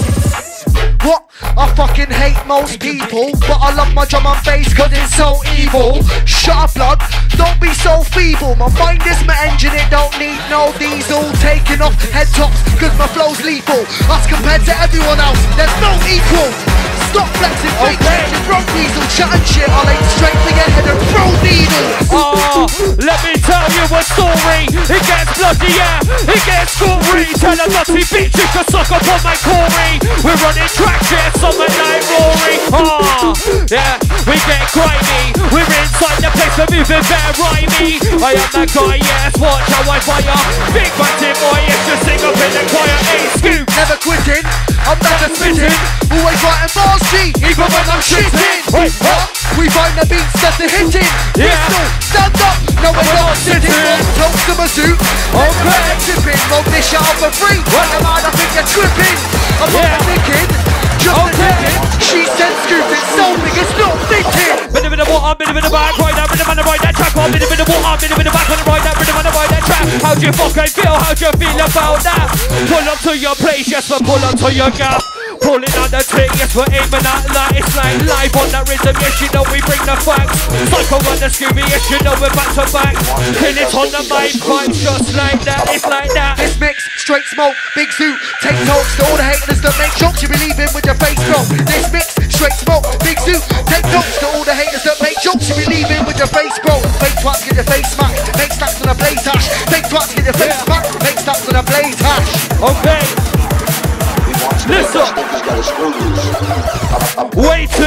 What? I fucking hate most people, but I love my drum and bass cause it's so evil. Shut up blood, don't be so feeble. My mind is my engine, it don't need no diesel. Taking off head tops cause my flow's lethal. Us compared to everyone else, there's no equal. Stop flexing fake and broke weasel. Chatting shit, I'll aim straight for your head and throw needles. Oh, let me tell you a story. It gets bloody, yeah, it gets gory. Tell a nutty bitch you can suck up on my Corey. We're running tracks, yeah, something like Rory. Oh, yeah, we get grimy. We're inside the place, we're moving very rhymey. I am that guy, yes, watch how I fire. Big batting boy, yes, just sing up in the choir. Hey, Scoop, never quitting, I'm never spitting. Always writing bars, G, even when I'm shitting. Wait, what? We find the beats that they're hitting. Yeah. Pistol, stand up, no we're not sitting. Toast to my suit, okay. Tipping, roll this shit up for free. What am I think you're tripping? I'm not thinking, just a ticking. She said Scoop, it's so big, it's not thinking. Bit of the water, bit of the back, right that rhythm and ride that track. Oh, bit of the water, bit of the back, and ride that rhythm and ride that track. How do you fucking feel? How do you feel about that? Pull up to your place, yes, but pull up to your gap. Pulling on the tree, yes, we're aiming at that. It's like live on that rhythm, yes, you know we bring the facts. Psycho on the Scooby, yes, you know we're back to back. Kill it on the mic, vibes just like that, it's like that. This mix, straight smoke, big zoo. Take talks to all the haters that make jokes you believe in with your face, bro. This mix, straight smoke, big zoo. Take talks to all the haters that make jokes you believe in with your face, bro. Fake twats get your face smacked, make snaps on a blaze hash. Fake twats get your face smacked, make snaps on a blaze hash. Okay. Listen. Way too,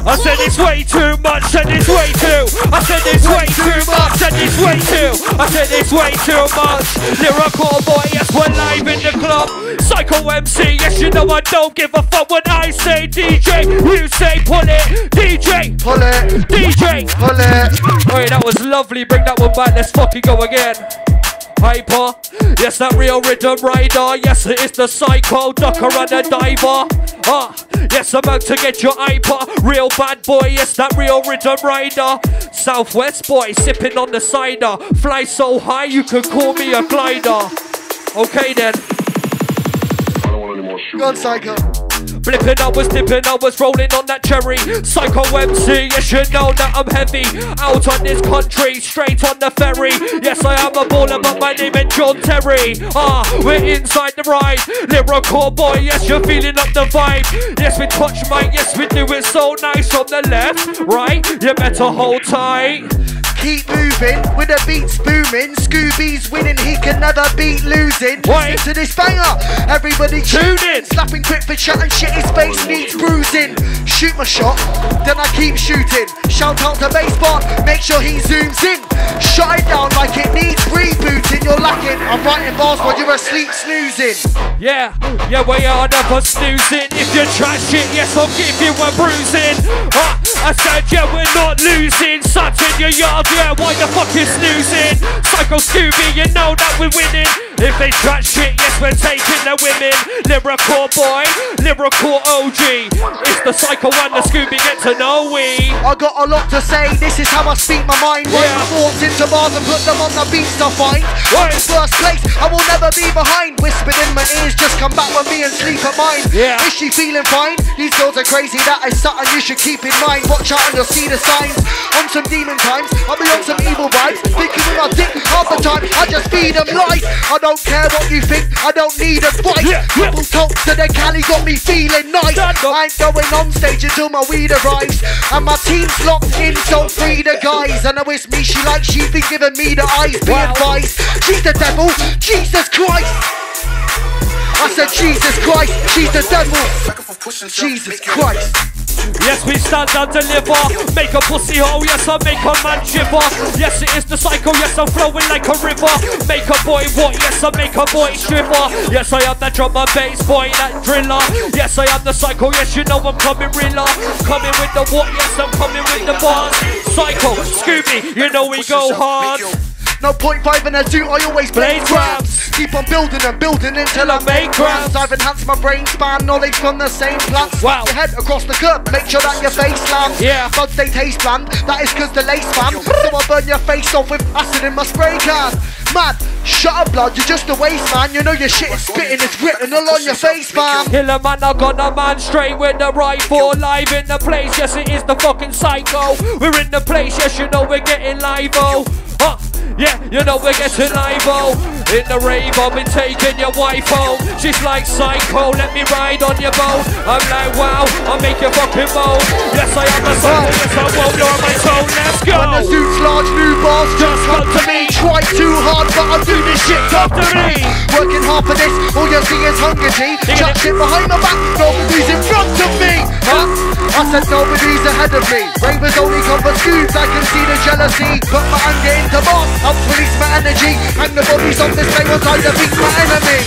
I said it's way too much, said it's way too. I said it's way too much, said it's way too. I said it's way too much. Lyrical boy, yes, we're live in the club. Psycho MC, yes, you know I don't give a fuck when I say DJ. You say pull it, DJ. Pull it, DJ. Pull it. Alright, that was lovely. Bring that one back. Let's fucking go again. Hyper, yes, that real rhythm rider. Yes, it is the psycho ducker and the diver. Yes, I'm about to get your hyper. Real bad boy, yes, that real rhythm rider. Southwest boy, sipping on the cider. Fly so high, you could call me a glider. Okay then. Go on, Psycho. Flipping, I was dipping, I was rolling on that cherry. Psycho MC, yes, you know that I'm heavy. Out on this country, straight on the ferry. Yes, I am a baller, but my name ain't John Terry. We're inside the ride. Lyrical boy, yes, you're feeling up the vibe. Yes, we touch mic, yes, we do it so nice. From the left, right, you better hold tight. Keep moving with the beats booming. Scooby's winning, he can never beat losing. Listen to this banger, everybody tune in. Slapping quick for chat and shit, his face needs bruising. Shoot my shot, then I keep shooting. Shout out to Baseball, make sure he zooms in. Shut it down like it needs rebooting. You're lacking, I'm writing bars while you're asleep snoozing. Yeah, we are never snoozing. If you try shit, yes, I'll give you a bruising. I said, yeah, we're not losing. Such in your yard, yeah, why the fuck you snoozing? Psycho Scooby, you know that we're winning. If they try shit, yes, we're taking the women. Lyrical boy, lyrical OG. It's the Psycho and the Scooby, get to know we. I got a lot to say, this is how I speak my mind. Write my thoughts into bars and put them on the beats to find. I'm in first place, I will never be behind. Whispered in my ears, just come back with me and sleep at mine. Is she feeling fine? These girls are crazy, that is something you should keep in mind. Watch out and you'll see the signs. On some demon times, I'll be on some evil vibes. Thinking with my dick half the time, I just feed them lies. I don't care what you think, I don't need advice. People talk to the Cali, got me feeling nice. I ain't going on stage until my weed arrives. And my team's locked in, so free the guys. I know it's me, she likes, she's been giving me the eyes. Be advised, she's the devil, Jesus Christ. I said Jesus Christ, she's the devil, Jesus Christ. Yes, we stand and deliver. Make a pussy hole, yes, I make a man shiver. Yes, it is the Psycho, yes, I'm flowing like a river. Make a boy what, yes, I make a boy shiver. Yes, I am that drum and bass boy, that driller. Yes, I am the Psycho, yes, you know I'm coming realer. Coming with the what, yes, I'm coming with the bars. Psycho, Scooby, you know we go hard. No 0.5 in a zoo, I always play grabs. Keep on building and building until I make grabs. I've enhanced my brain span, knowledge from the same plants. Wow. Your head across the curb, make sure that your face lands. Buds they taste bland, that is cause the lace fan. So I burn your face off with acid in my spray can. Mad, shut up blood, you're just a waste man. You know your shit is spitting, it's written all on your face, fam. Killer man, I got a man straight with the rifle. Live in the place, yes it is the fucking Psycho. We're in the place, yes you know we're getting live-o. Yeah, you know we're getting live-o. In the rave, I've been taking your wife home. She's like Psycho, let me ride on your boat. I'm like, wow, I'll make you fucking moan. Yes, I am a Psycho, yes, I won't, you're on my tone, let's go. When the suit's large, new bars just come to me. Try too hard, but I do this shit after me. Working hard for this, all you see is hunger G. Chat shit behind my back, nobody's in front of me. I said nobody's ahead of me. Ravers only come for scoops, I can see the jealousy. Put my anger into bars, helps release my energy. And the bodies on display once I defeat my enemy.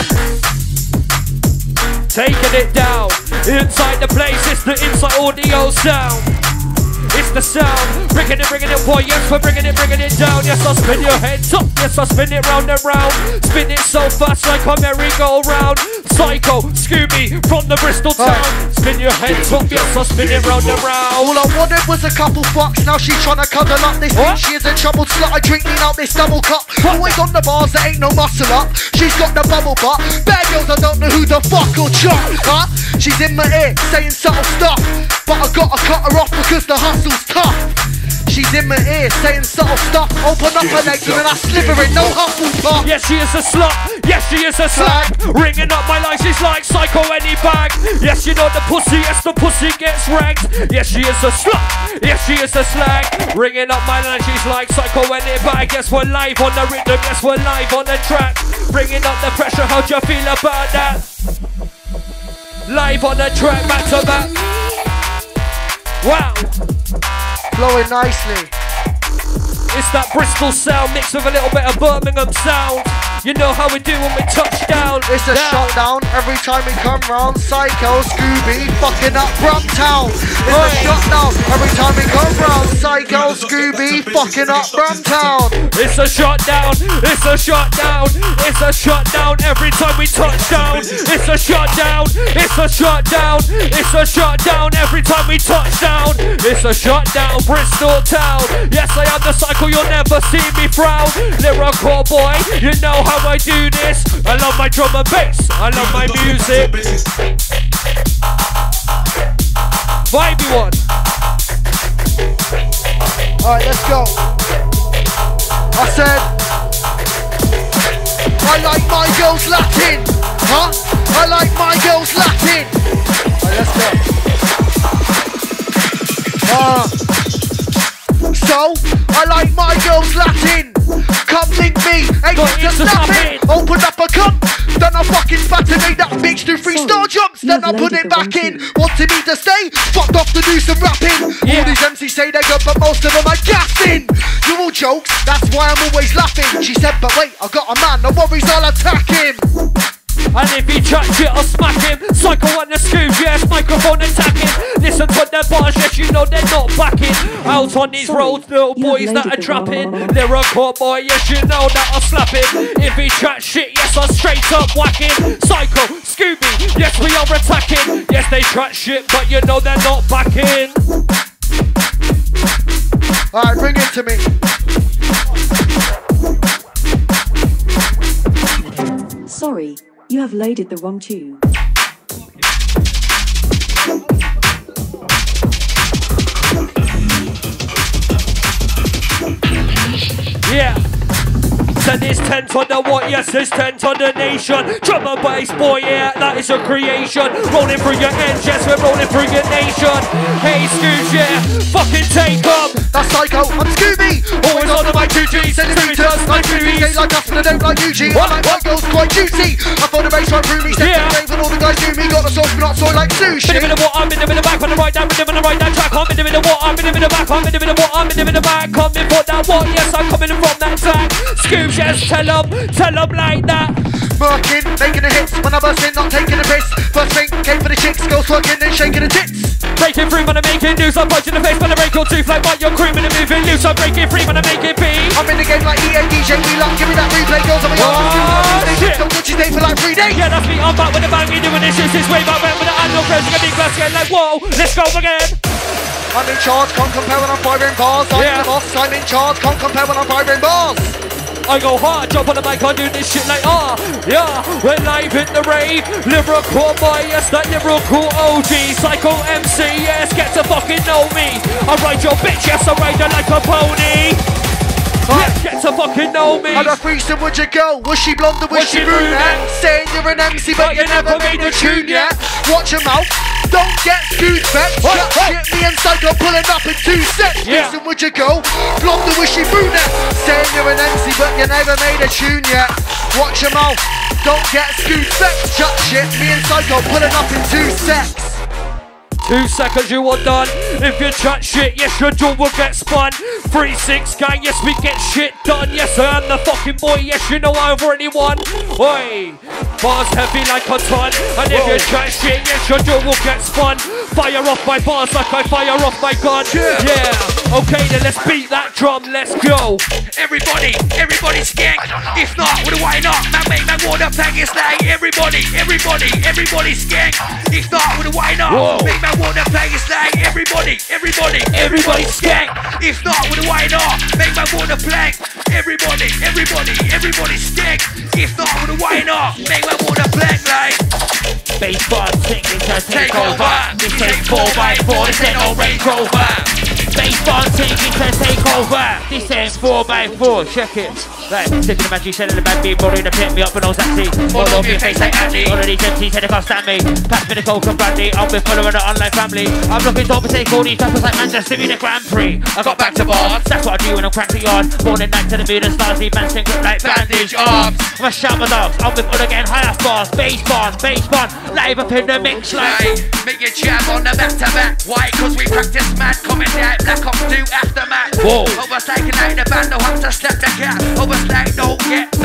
Taking it down, inside the place, it's the inside audio sound. It's the sound, bringing it, boy, yes, we're bringing it down. Yes, I spin your head up, yes, I spin it round and round. Spin it so fast like a merry-go-round. Psycho, Scooby, from the Bristol town. Spin your head up, yes, I spin it round and round. All I wanted was a couple fucks, now she's trying to cuddle up. This bitch, she is a troubled slut, I drink me out this double cup. Always on the bars, there ain't no muscle up. She's got the bubble butt, bad girls, I don't know who the fuck will chop, She's in my ear, saying subtle stuff, but I gotta cut her off because the hustle's tough. She's in my ear, saying subtle stuff. Open up her legs and then I sliver it, no Hufflepuff. Yes, she is a slut, yes, she is a slag. Ringing up my line, she's like Psycho any bag. Yes, you know the pussy, yes, the pussy gets ragged. Yes, she is a slut, yes, she is a slag. Ringing up my line, she's like Psycho any bag. Yes, we're live on the rhythm, yes, we're live on the track. Bringing up the pressure, how'd you feel about that? Live on the track, back to back. Wow. Flowing nicely. It's that Bristol sound mixed with a little bit of Birmingham sound. You know how we do when we touch down. It's a shutdown every time we come round. Psycho, Scooby, fucking up Brumtown. It's a shutdown every time we come round. Psycho, Scooby, fucking up Brumtown. It's a shutdown. It's a shutdown. It's a shutdown every time we touch down. It's a shutdown. It's a shutdown. It's a shutdown every time we touch down. It's a shutdown, Bristol town. Yes, I am the Psycho. You'll never see me frown. Lyrical boy, you know how I do this. I love my drum and bass. I love my music. Vibey one. Alright, let's go. I said, I like my girls Latin. Huh? I like my girls Latin. Alright, let's go. So, I like my girls Latin. Come link me, ain't got to nothing. Open up a cup, then I fucking fatinate that bitch do 3-star jumps. Then I put it back in. Wanted me to stay, fucked off to do some rapping. All these MCs say they're good, but most of them are gassing. You're all jokes, that's why I'm always laughing. She said, but wait, I got a man, no worries, I'll attack him. And if he chat shit, I'll smack him. Psycho on the scoops, yes, microphone attacking. Listen to their bars, yes, you know they're not backing. Out on these roads, little boys that are trapping. Lyrical boy, yes, you know that I'll slap him. If he chat shit, yes, I'll straight up whack him. Psycho, Scooby, yes, we are attacking. Yes, they chat shit, but you know they're not backing. Alright, bring it to me. Sorry, you have loaded the wrong tune. Yeah. Said it's 10 on the what? Yes, it's 10 on the nation. Drum and bass, boy, yeah, that is a creation. Rolling through your ends, yes, we're rolling through your nation. Hey, Scooch, yeah, fucking take up. That's Psycho, I'm Scooby. Always on the mic, 2G. Centimeters, 9 3 they like us and they don't like UG. I like my girls quite juicy. I thought the bass right through me. Yeah. And all the guys do me. Got the sauce, but not soy like sushi. Bit of the what, I'm in the back on the right down, bit of the right down track. I'm in the what, I'm in the back, I'm in the what, I'm in the back. Coming for that what, yes, I'm coming from that track. Scooch, yes, tell them like that. Working, making the hits. When I burst in, not taking a piss. First thing came for the chicks, girls working and shaking the tits. Breaking free when I'm making news, I'm punching the face when I break your tooth like what you're creaming and moving loose. I'm breaking free when I make it beat. I'm in the game like EA, DJ, we like, give me that replay, girls. I'm a young shit. Don't touch your day for like 3 days. Yeah, that's me, I'm back with a bang, we doing this shit this way back when the animal pressing a big glass again like whoa, let's go again. I'm in charge, can't compare when I'm firing bars. I'm the boss, I'm in charge, can't compare when I'm firing bars. I go hard, jump on the mic, I do this shit like yeah, we're live in the rave. Lyrical boy, yes, that lyrical OG. Psycho MC, yes, get to fucking know me. I ride your bitch, yes, I ride her like a pony. Yes, get to fucking know me. Had a threesome, would you go? Was she blonde or was she brunette? Saying you're an MC, but you never made a tune yet. Watch your mouth, don't get screwed back. Shit, me and Psycho pulling up in 2 sets. Threesome, would you go? Blonde or was she brunette? Saying you're an MC, but you never made a tune yet. Watch your mouth, don't get screwed back. Shut shit, me and Psycho pulling up in 2 sets. 2 seconds, you are done. If you chat shit, yes, your jaw will get spun. 3-6 gang, yes, we get shit done. Yes, I am the fucking boy. Yes, you know I've already won. Oi, bars heavy like a ton. And if you chat shit, yes, your jaw will get spun. Fire off my bars like I fire off my gun. Yeah. Okay, then let's beat that drum. Let's go. Everybody skank. If not, well, why not? Man, make man water pack is like everybody skank. If not, well, why not? Make man water pack is like everybody skank. If not, well, why not? Make man water plank. Everybody skank. If not, well, why not? Make man water plank like. Bass bar ticking to take over. This ain't 4x4, this ain't no Range Rover. Bass bar ticking to take over. This ain't 4x4, check it. Like, slipping the man, she said in the bad beat, rolling the pit, me up for no taxi. All over your face like Andy. All of these MCs said they can't stand me. Pass me the coke and brandy, I'm with following the online family. I'm looking to overtake all these rappers like Manchester in the Grand Prix. I got back to bars, that's what I do when I'm cracked the yard. Morning night to the moon and stars, leave man sing like bandage arms. I'm a shout my dogs, I'm with all again, high bars, bass bars, live up in the mix like. Make your jam on the back to back. Why? Cause we practice mad, coming out, black ops do aftermath. Whoa. Overstaying out the band, no have to step the cat. Overstay, don't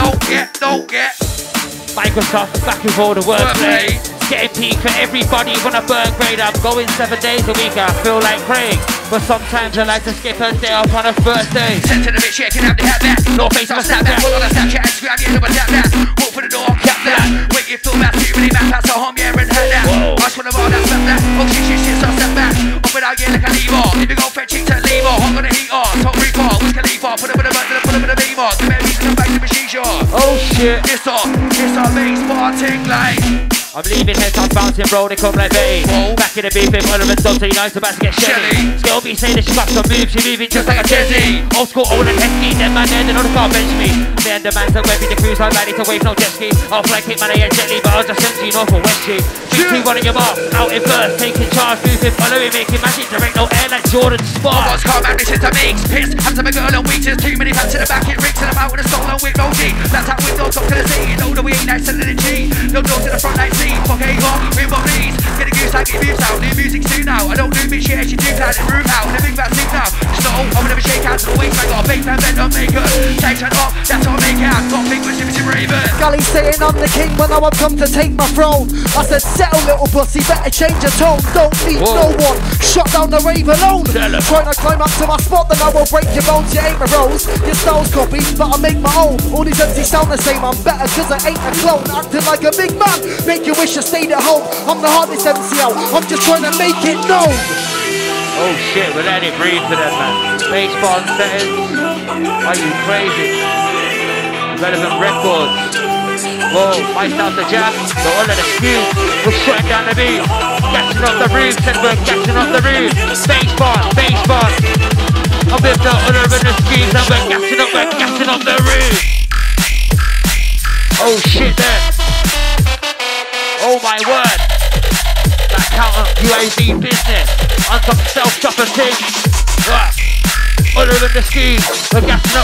get. Microsoft, back with all the wordplay. Getting peak for everybody when I burn grade. I'm going 7 days a week, I feel like Craig. But sometimes I like to skip a day off on a birthday. Send to the bitch, yeah, can have the hat back. No face on Snapchat, hold on a Snapchat, Instagram, yeah, never tap that. Walk for the door, cap that. Wait, you feel that, too many man pass at home, yeah, and had that. I just wanna roll that, snap that. Oh shit, so step back. Up and out, yeah, like a lever. If you go fetch it to lever, hot on the heat on. Top recall, Wiz Khalifa, put up in the button, put up in the beamer. The man needs to back to machine shot. Oh shit. It's a base parting like. I'm leaving heads, I'm bouncing, bro, they come like Betty. Back in the beef, if elements don't say nice, about to get shelly. Still be saying that she got some moves, she moving just like a Jezzy. Old school, old and hefty, them man there, they know they can't bench me. Then the man's a webby, the crew's I'm ready to wave no jet ski. I'll fly kick man, I ain't gently, but I'll just send you north for Westy. 3, 2, 1 in your mark, out in first, taking charge, moving, following, making magic, direct no air like Jordan Spark. Boss can't man, this is a mix, piss. Hands on my girl and weeches, too many pants in the back, it rigs and I'm out with a stolen with no G. That's how we don't talk to the sea, you know that we ain't nice and the G. No door to the front like C, fuck A on. With my knees, get a goose like it moves out. New music's new now. I don't do bitch shit, she do cloud and root out. The big fat suit now. So I will never shake out to the waist. I got a big fan bent on makeup. Take that off, that's how I make out. Got big with Jimmy Raven. Gully saying I'm the king when I've come to take my throne. I said settle little pussy, better change your tone. Don't need no one. Shut down the rave alone. Trying to climb up to my spot, then I will break your bones. You ain't my rose. Your style's copied, but I make my own. All these MCs sound the same. I'm better cause I ain't a clone. Acting like a big man. Make you wish you stayed at home. I'm the hardest MCL, I'm just trying to make it known. Oh shit, we'll let it breathe for them, man. Baseball settings, are you crazy? Relevant records. Whoa, iced out the jam, so all of the skews, we're shutting down the beat. Gassing up the roof, said we're gassing up the roof. Baseball. I'm with the all over the skews and we're gassing up the roof. Oh shit there. Oh my word. That counter UAV business on some self-chopper thing. Right. All over the skis. We're gassing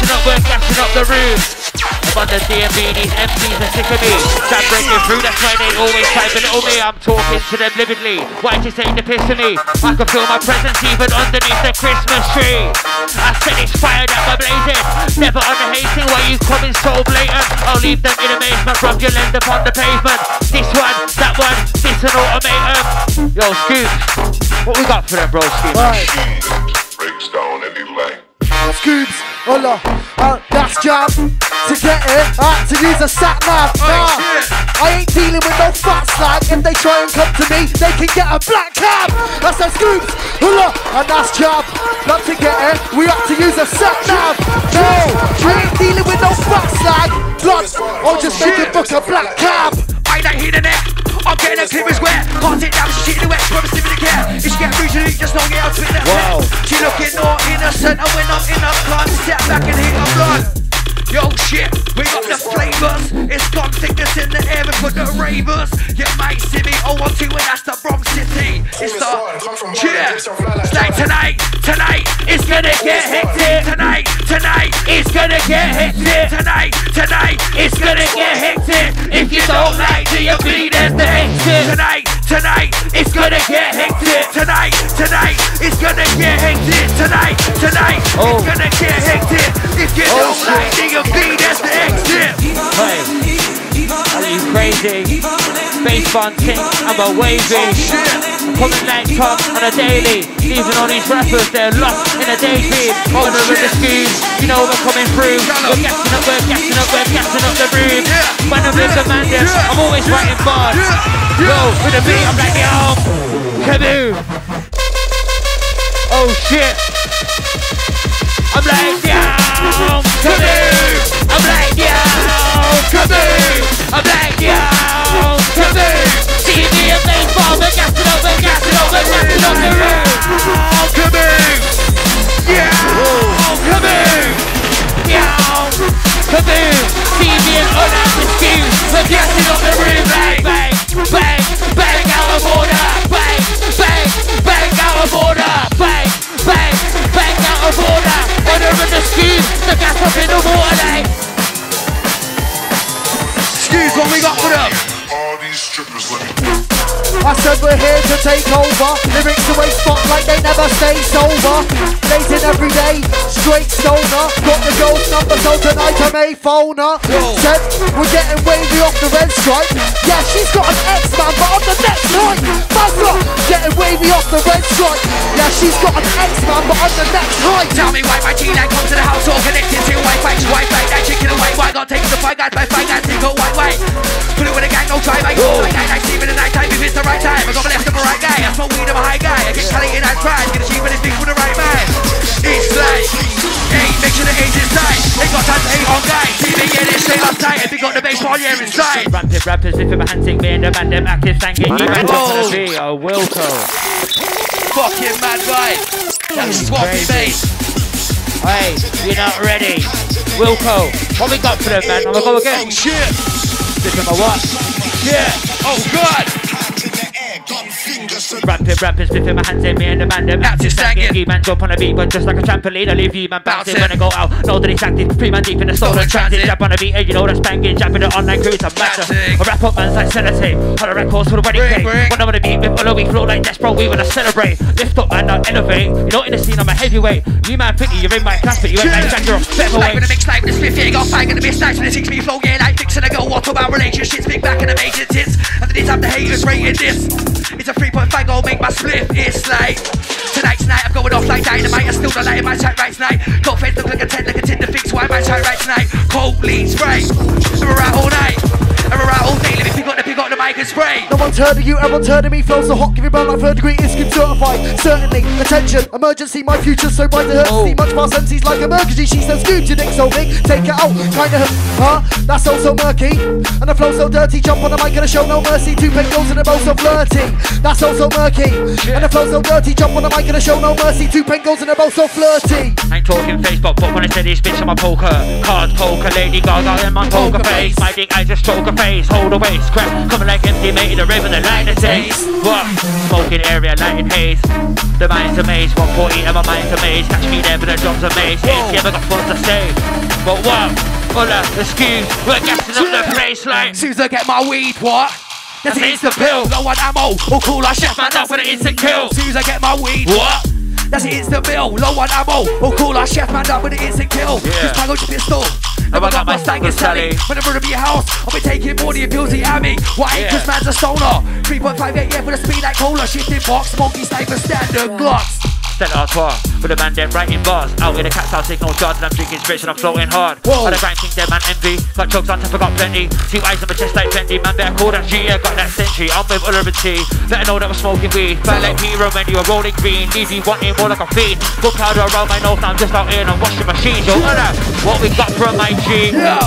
up the roof. I'm on the DMV, these MCs are sick of me. Start breaking through, that's why they always type a little me. I'm talking to them vividly. Why you take the piss of me? I can feel my presence even underneath the Christmas tree. I said it's fire that we're blazing. Never on the hating, why you coming so blatant? I'll leave them in amazement from your land upon the pavement. This one, that one, this an automatum. Yo, Scoops, what we got for them, bro, Scoops? Right. Breaks down any lane. Scoops, hola, that's jam. To get it, I had to use a sat nav. Nah, I ain't dealing with no fat slag. If they try and come to me, they can get a black cab. That's a Scoops, hola, and that's jam. Not to get it, we have to use a sat nav. No, I ain't dealing with no fat slag. Blood, I'll just make it book a black cab. I don't hear the neck. I'm getting a clear as wet. Can't take down, she's shitting the wet. Promise to be the care. If she get rude to you, just don't get out to it. Wow. She looking all innocent. And when I'm in a gun, step back and hit a blunt. Yo shit, we got the flavors. It's gun thickness in the air for the ravers. You might see me 012 and that's the Bronx City. It's the it's like tonight, it's gonna get hectic. Tonight, it's gonna get hectic. Tonight, it's gonna get hectic. If you don't like DMV, there's the exit. Tonight, it's gonna get hectic. Tonight, it's gonna get hectic. Tonight, it's gonna get hectic. If you don't like DMV, there's the exit. Hey, are you crazy? Bass band king, I'm a wavy. Coming like top on a daily. Leaving all these rappers, they're lost in a daydream. Over with the skis, you know we're coming through. We're gassing up the room. When I'm with the man, I'm always writing bars. Yo, with the beat, I'm like, yo, kaboom. Oh shit. I'm like, yo, kaboom. I'm like, yo, kaboom. I'm like, yo, kaboom. See me in baseball, we're gassing up the room. Oh, kaboom. Yeah. Kaboom. Yeah. we're here to take over. Lyrics away spotlight, they never stay sober. Dating every day, straight stoner. Got the girl's number, so tonight I may phone her. Said we're getting wavy off the red stripe. Yeah, she's got an ex-man, but on the next night, Buzzler, getting wavy off the red stripe. Yeah, she's got an ex-man, but on the next night. Tell me why my G-Line comes to the house all connected to Wi-Fi, that chicken away. Why not take the five guys by five guys, take a white. Put it with a gang, no drive, I go like night, sleep in the night time if it's the right time. I got my left of a right guy, I smoke weed of a high guy. I get Cali in and try, get a cheap and it's big for the right man. It's like, hey, make sure the A's inside. Ain't got time to hate on guys. See me get it straight off tight. If you got the bass ball, yeah, inside. Rampant rappers, if my hands take me and the man, them active thanking you. Man, gonna be a Wilco. Fucking mad guy. That's swampy bass. Hey, you're not ready. Wilco, what we got for them, man? I'm gonna go again. Oh shit. Stick my what? Yeah. Oh god. Rapping, spliffing my hands in me and the man, them active stanking. You man jump on a beat, but just like a trampoline, I leave you man bouncing when I go out. Know that it's active, 3 man deep in the stolen transit. Jump on a beat, and you know that's banging. Jumping the online cruise, I'm massive. I rap up man's like Senate. On the records for the wedding cake. When I'm on a beat, with all the week flow like Despero, we wanna celebrate. Lift up man, not elevate. You're not in the scene, I'm a heavyweight. You man pretty, you're in my class, but you ain't like Jack, you're a better Like with a mix like with a spliff, yeah, you got five in the mist. Nice with a 6 feet flow, yeah, like fixing a girl. What about relationships? Big back and the major tits. And then have the haters rating this. It's a 3.5 goal, make my split. It's like tonight's night, I'm going off like dynamite. I still don't like my chat right tonight. Got face look like a 10, like a Tinder fix. Why my chat right tonight? Cold leads spray. And we're out all night. And we're out all day. Let me pick up the mic and spray. No one's heard of you, everyone's heard of me. Flow so hot, give you burn like 3rd degree. Is skin certified. Certainly, attention, emergency. My future's so bright to her. See much past MCs like emergency. She says, scoop, your dick so big. Take it out, kinda hurt. Huh? That's so murky. And the flow so dirty. Jump on the mic and I show no mercy. 2 pen girls and they're both so flirty. That's so murky. And the flow so dirty. Jump on the mic and I show no mercy. 2 pen girls and they're both so flirty. I ain't talking Facebook, but when I say this bitch, I'm a poker. Card poker, Lady Gaga in my poker face. My dick, I just stroke a face. Hold a waist, crap. Coming like empty, mate in the river, the line of taste. What? Smoking area, lighting haze. The mind's a maze, 140 and my mind's a maze. Catch me there, but the drums are maze. Ain't never got fun to say. But what? Hola, excuse, we're gassing up the place like. Soon as I get my weed, what? That's an instant pill. Low on ammo, all cool like chef man, that's when it instant kill. Soon as I get my weed, what? That's an instant bill. Low on ammo, all cool like chef man, that's when it instant kill. Just tango your pistol. Never got my stank Sally. Whenever to be a house, I'll be taking more than your pills to at me. Why ain't cause man's a stoner? 3.58, yeah, for the speed like cola. Shifting box, smoky sniper, standard glocks. Set artois, with a man dead writing bars. Out in the cat's house, take no judge, and I'm drinking spirits and I'm floating hard. On the grind, think dead man envy. Got chugs on top, I got plenty. 2 eyes on my chest like Fendi. Man better call that G, yeah, got that century. I'm with Ullerin T. Better know that we're smoking weed. Felt like hero when you were rolling green. Leave you wanting more like a fiend. Good powder around my nose, now I'm just out here and I'm washing machines. Yo, what we got from my G? Yo!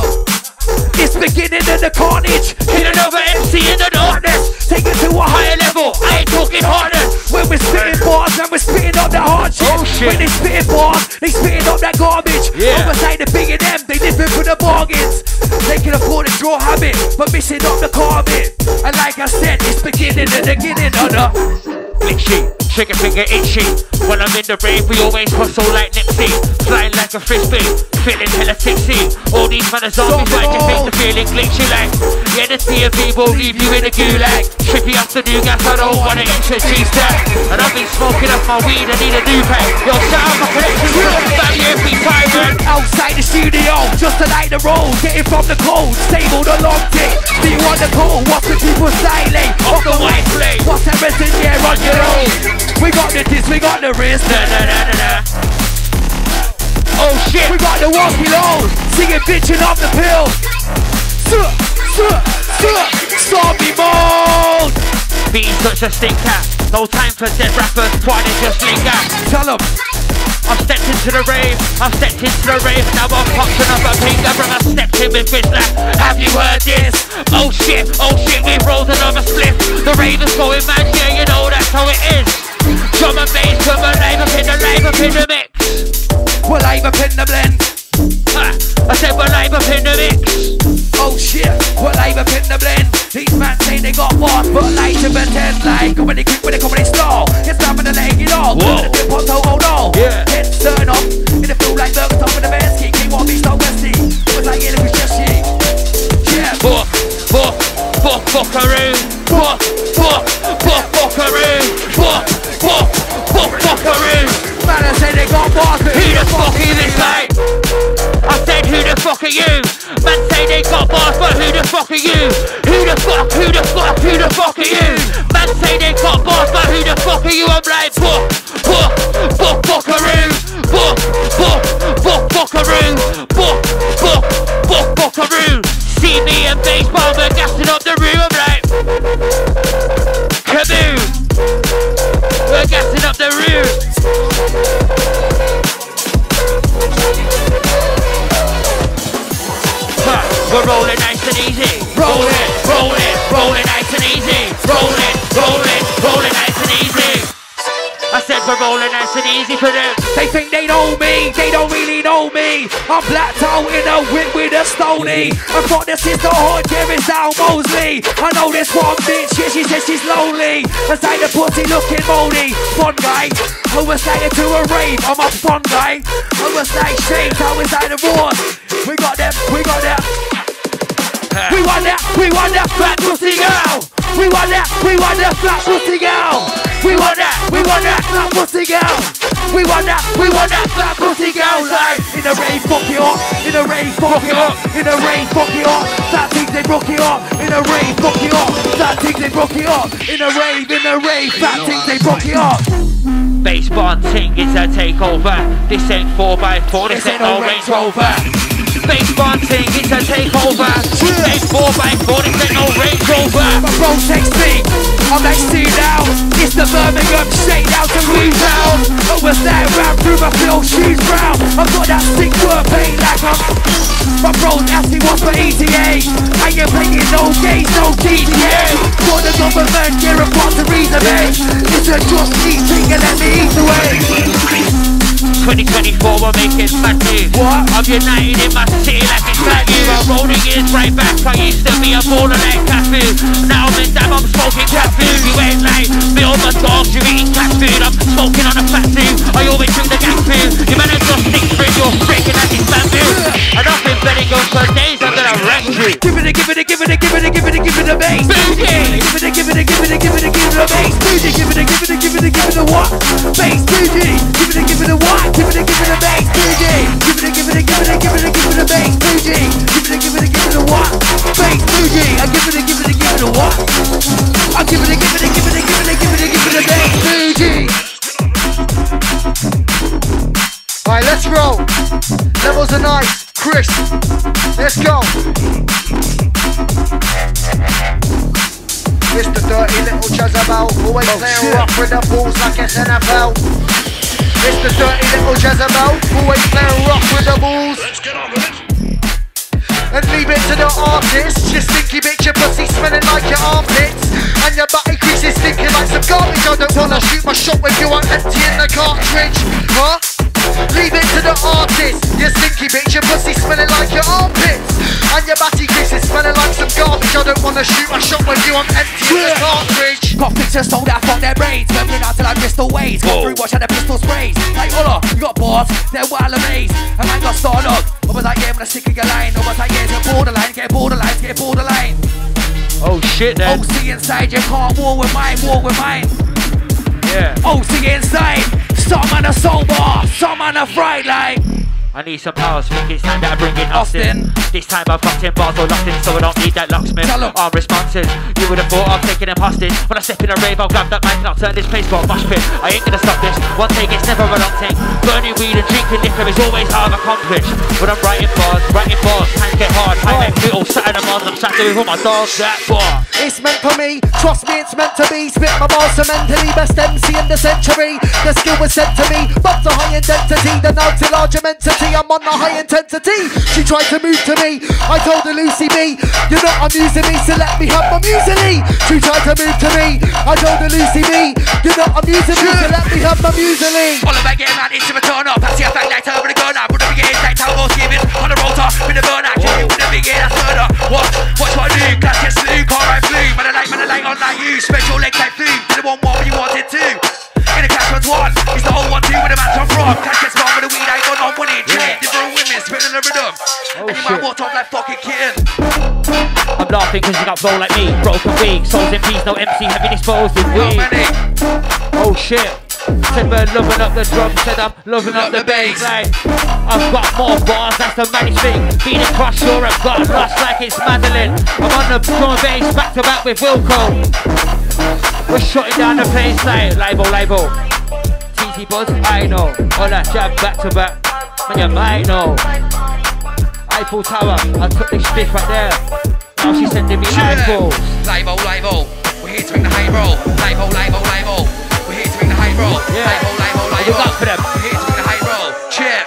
It's beginning of the carnage. Hit another MC in the darkness. Take it to a higher level. I ain't talking harder. When we're spitting bars and we're spitting up that hard shit. Oh shit. When they spitting bars, they spitting up that garbage. Oversight the big and them, they living for the bargains. They can afford a draw habit, but missing up the carpet. And like I said, it's beginning of the beginning of the glitchy, trigger finger itchy. When I'm in the rave, we always hustle like Nipsey. Flying like a frisbee, feeling hella tipsy. All these man are zombies, like you think the feeling glitchy like. Yeah, the DMV will leave you in a gulag. Trippy afternoon gas, I don't wanna introduce that. And I've been smoking up my weed, I need a new pack. Yo, shout out my connection, value every time, man. Outside the studio, just to light the road. Getting from the cold, save all the long dick. Do you want the cold? What's the people styling? Off the white flame. What's that resin here on your own? We got the disc, we got the wrist. Oh shit. We got the walkie lows, singing bitching off the pill. Zombie mode. Being such a stinker. No time for dead rappers, trying to just linger. Tell them. I've stepped into the rave, now I've popped another finger from a stepped in with Whistler. Have you heard this? Oh shit, we've rolled another split. The rave is going mad, yeah, you know that's how it is. Drum and bass, drum and live up in the mix. We're live up in the blend. I said we're live up in the mix. Oh shit, we're live up in the blend. These man say they got one, but like to pretend like when they quick, when they come, when they slow. It's time for the leg, you know. Whoa. The pot, oh no. Yeah. Heads turn off, in the feel like burgers top of the best kick. They want me so westy. It was like it was just shit. Yeah. Fuckaroo. Fuckaroo. for you, I'm like, buckaroo, buckaroo. See me and baseball, we're gassing up the room, I'm like, kaboom. We're gassing up the room. We're rolling nice and easy. Rolling nice and easy. Rolling nice and easy. I said we're rolling nice and easy for them. They think they know me, they don't really know me. I'm blacked out in a whip with a stony. I thought this is the hood, yeah, it's Al Mosley. I know this one bitch, yeah, she says she's lonely. I say the pussy looking moldy. Fun guy, I was saying to a rave, I'm a fun guy. I was like shapes, I was like the wars. We got them. We want that fat pussy girl. We want that fat pussy girl. We want that fat pussy girl. We want that fat pussy girl. Like in a rave, fuck it up. In a rave, fuck it up. In a rave, fuck it up. That thing they broke it up. In a rave, fuck it up. That thing they broke it up. In a rave, that thing they broke it up. Bass bond ting is a takeover. This ain't 4x4, this ain't no Range Rover. Bass bond ting is a takeover. This ain't 4x4, this ain't no Range Rover. My bro takes me, I'm next to you now. It's the Birmingham shake down to Newtown. I was there, ran through my field shoes brown. I've got that sick word pain like I'm. My bro's asking what's for ETA. I ain't playing no games, no GTA. For the government, yeah, I've got to reason me. It's a just eating and let me eat away. 2024, we're making mad news. What? I'm united in my city like it's like you. I'm rolling years right back. I used to be a baller like Cafu. Now I'm in damn, I'm smoking cat food. You ain't like me or my dogs, you're eating cat food. I'm smoking on a fat food. I always drink the gas food. You man are just six friends, you're freaking at this bamboo. And I've been betting on for days, I'm gonna wreck you. Give it a bass. Boogie. Give it a bass. Boogie. Give it a what? Bass. Boogie. Give it a what? Give it a bass. Boogie. Give it a bass. Boogie. Give it a what? Bass. Boogie. I give it a what? I give it a bass. Boogie. Alright, let's roll. Levels are nice. Chris, let's go. Mr. Dirty Little Jezebel, always playing rough with the balls like it's NFL. Mr. Dirty Little Jezebel, always playing rough with the balls. Let's get on with it. And leave it to the artist. Your stinky bitch, your pussy smelling like your armpits. And your body creases stinking like some garbage. I don't wanna shoot my shot with you, I'm emptying the cartridge. Huh? Leave it to the artist. Your stinky bitch, your pussy smelling like your armpits. And your batty creases smelling like some garbage. I don't wanna shoot my shot with you, I'm emptying the cartridge. Got pictures sold out, fuck their brains. Remembering out till like Bristol ways. Got through, watch how the pistol sprays. Like, hold on, you got bars, they're wild amazed. A man got started up. I was like, yeah, I'm gonna stick in your line. I was like, yeah, get borderline. Oh shit then. OC inside, you can't war with mine. Yeah. OC inside. Some man a sober, some man a fried like. I need some powers, think it's time that I bring in Austin. This time I've fucked in bars or locked in, so I don't need that locksmith. I'm responsive, you would have thought I'm taking them hostage. When I step in a rave, I'll grab that mic and I'll turn this place to a mosh pit. I ain't gonna stop this, one take it's never a long thing. Burning weed and drinking liquor is always hard accomplished. When I'm writing bars, times get hard. I make little Saturday mornings, I'm sat there with all my dogs, that bar. It's meant for me, trust me it's meant to be. Spit my bars cementally, best MC in the century. The skill was sent to me, but to high intensity. The notes are large immensity. I'm on the high intensity. She tried to move to me. I told her Lucy B, you're not amusing me, so let me have my muesli. She tried to move to me. I told her Lucy B, you're not amusing me, so let me have my muesli. All about getting mad into a turn up. Patsy a fact like turn with a gun up. Would have been like Talbot giving on the rotor with a burn out. You would have been that's murder. Watch what I do. Class get slew, car I flew. Man I like on like you. Special leg type food. Didn't want more, but you wanted to. In a cash was one. It's the whole 1-2 with a match on from. Cash gets wrong with the weed. I got on winning. Different women spinning the rhythm. And you might walk off like fucking kitten. I'm laughing cause you got roll like me. Broken weak, souls in peace, no MC heavy disposed with weed. Oh shit. Said we're loving up the drum, said I'm loving up the bass. Like, I've got more bars, that's the maddest thing. Being across Europe, got lost like it's Madeline. I'm on the drum and bass, back to back with Wilco. We're shutting down the place like label. TT Buzz, I know. All that jab back to back, man, you might know. Eiffel Tower, I took this stick right there. Now she's sending me eyeballs. Label, we're here to bring the hate roll. Label, we're here to bring the hate roll. Yeah. Label, what you got for them? We're here to bring the hate roll. Cheer.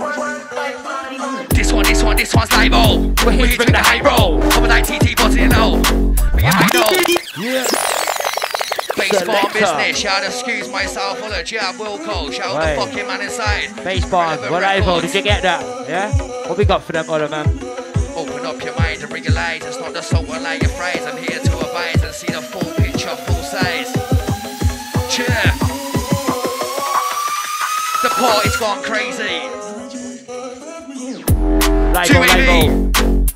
This one's label. We're here to bring the hate roll. I'm like TT Buzz, you know. But you might know. Yeah. Baseball business, shout excuse myself, full of jab Wilco, shout the fucking man inside. Baseball, what did you get that? Yeah? What we got for them other man? Open up your mind and realize it's not the salt and lay your phrase. I'm here to advise and see the full picture, full size. Cheer. The party's gone crazy. Label.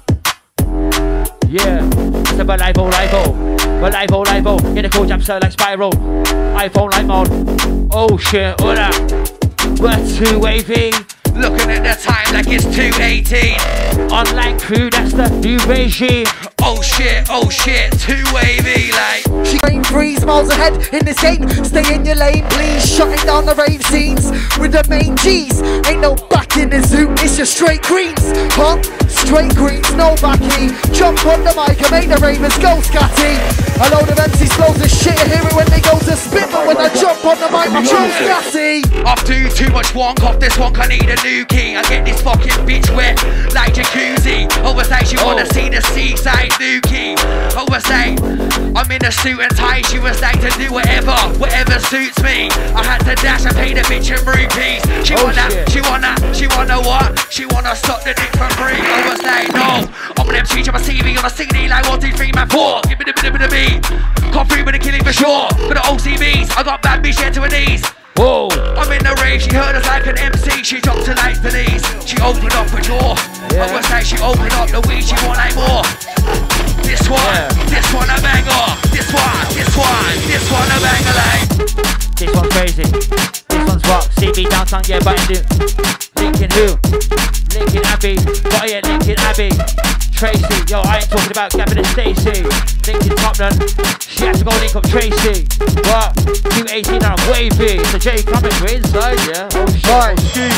Yeah, it's about label. But label, in the cool jump so like Spiral. iPhone light mode. Oh shit, all that. We're too wavy. Looking at the time like it's 2:18. Online crew, that's the new regime. Oh shit, too wavy like. She ain't 3 miles ahead in this game. Stay in your lane, please. Shutting down the rave scenes with the main G's. Ain't no back in the zoo, it's just straight greens. Huh? Straight greens, no backy. Jump on the mic and make the ravers go scatty. A load of MCs flows the shit. I hear it when they go to spit, but when I jump on the mic, I go scatty. I've do too much wonk off this one, I need a new key. I get this fucking bitch wet like jacuzzi. Always say she wanna see the seaside Nuki. Always say I'm in a suit and tie. She was like to do whatever suits me. I had to dash and pay the bitch in rupees. She wanna what? She wanna suck the dick for free. Always say no. I'm an MC, I'm a CV on a CD like 1, 2, 3, man, 4. Give me the beat. Come through with the killing for sure. For the OCBs, I got bad bitch here to her knees. Whoa. I'm in the rave, she heard us like an MC. She dropped her like Denise. She opened up a door. I was like she opened up the weed, she want like more. This one a banger. This one a banger like. This one's crazy. This one's what? CB downtown, yeah, but Lincoln who? Lincoln Abbey. What yeah, Lincoln Abbey. Tracy, yo, I ain't talking about Gavin and Stacey. Lincoln Topland, she has to go link up Tracy. What? 218 and I'm wavy. So Jay coming, we're inside, yeah? Oh shit.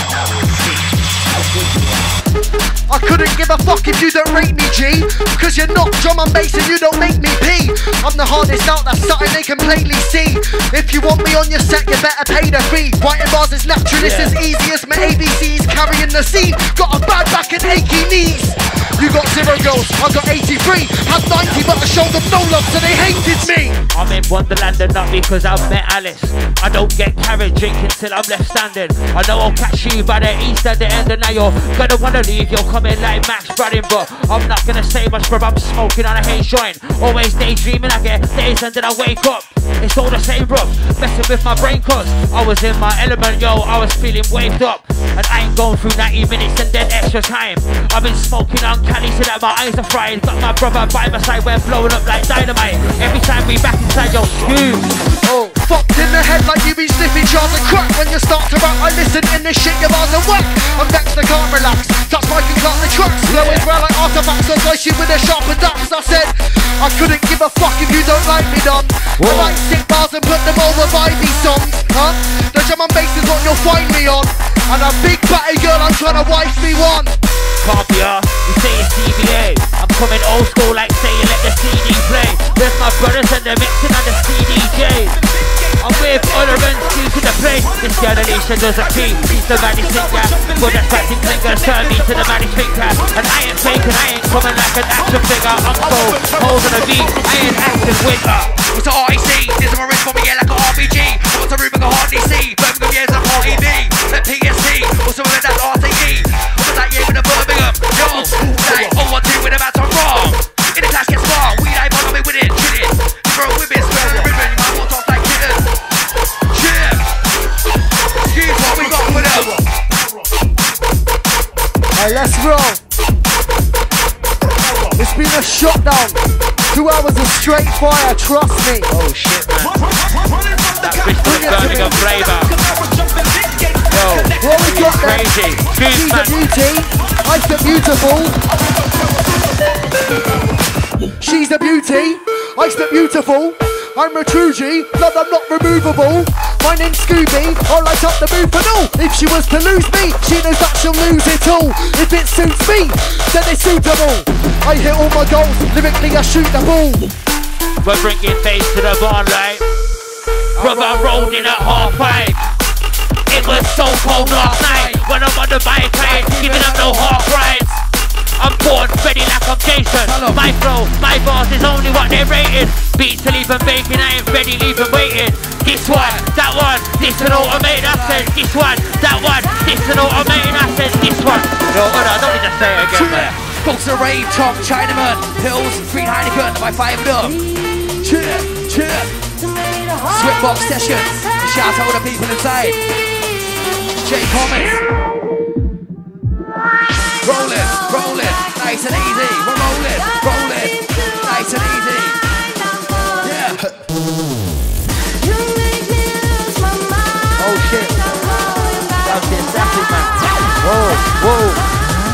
I couldn't give a fuck if you don't rate me, G. Cause you're not drum and bass and you don't make me pee. I'm the hardest out, that's something they can plainly see. If you want me on your set, you better pay the fee. Writing bars is natural, it's as easy as my ABCs. Carrying the scene, got a bad back and achy knees. You got 0 goals, I got 83. Had 90 but I showed them no love so they hated me. I'm in Wonderland and not because I've met Alice. I don't get carried drinking till I'm left standing. I know I'll catch you by the east at the end and now you're gonna wanna leave. You're coming like Max Bradding, but I'm not gonna say much, bro. I'm smoking on a haze joint. Always daydreaming, I get days and then I wake up. It's all the same, bro. Messing with my brain cause I was in my element, yo. I was feeling waved up. And I ain't going through 90 minutes and then extra time. I've been smoking on Cali so that my eyes are fried. Got my brother by my side, we're blowing up like dynamite. Every time we back inside your scoop. Oh, fucked in the head like you been sniffing jars of crack. When you start to rap, I listen in this shit, your bars are whack. I'm next, I can't relax. Touch mic and clock the tracks. Flowing well like artifacts, I'll slice you with a sharpened axe. I said, I couldn't give a fuck if you don't like me, Don. I write sick bars and put them over vibey songs, huh? The drum and bass is what you'll find me on. And a big batty girl, I'm trying to wife me one. Copia, you say it's CBA. I'm coming old school like saying let the CD play. There's my brothers and they're mixing on the CDJ. I'm with other and to the place. This girl Alicia does a key. He's the maddest singer. But that's acting clinger. Turn me to the maddest thinker. And I ain't faking, I ain't coming like an action figure. I'm cold, holding a beat. I ain't acting winter. What's the REC? This is my wrist for me, yeah, like an RPG. What's the room I can hardly see? Birmingham, yeah, it's a party B. At PSC, what's the room that's RTE? What's that, yeah, with a Birmingham? Yo, like, 012 with a baton wrong. In the class, get smart. We like, on me with it, chillin'. Throw whippets, throw the ribbon. You might walk off like kittens. Cheer. Excuse what we got for them. Hey, let's roll. It's been a shutdown. 2 hours of straight fire, trust me. Oh shit, man. That Bristol Birmingham flavour. Yo, what we got there? Crazy. She's a beauty. I said beautiful. She's a beauty. I said beautiful. I'm a true G, blood I'm not removable. My name's Scooby, I'll light up the mood for no. If she was to lose me, she knows that she'll lose it all. If it suits me, then it's suitable. I hit all my goals, lyrically I shoot the ball. We're bringing bass to the bar, right? Brother rolled in at 5:30. It was so cold last night when I'm on the bike, I ain't giving up no half rides. I'm born ready like I'm Jason. My flow, my bars is only what they're rated. Beats to leave them baking, I ain't ready, leave them waiting. This one, that one, this an automated, I said. This one, that one, this an automated, I said. This one. No, I don't need to say it again, man. Folks are rave, chop, Chinaman, pills, green Heineken, my 5 up. Cheer, cheer. Sweatbox sessions. Shout out to the people inside. Jay Thomas. Rolling, rolling, nice and easy. We're rolling, rolling, nice and easy. Yeah. Oh shit. That's fantastic, man. Whoa, whoa.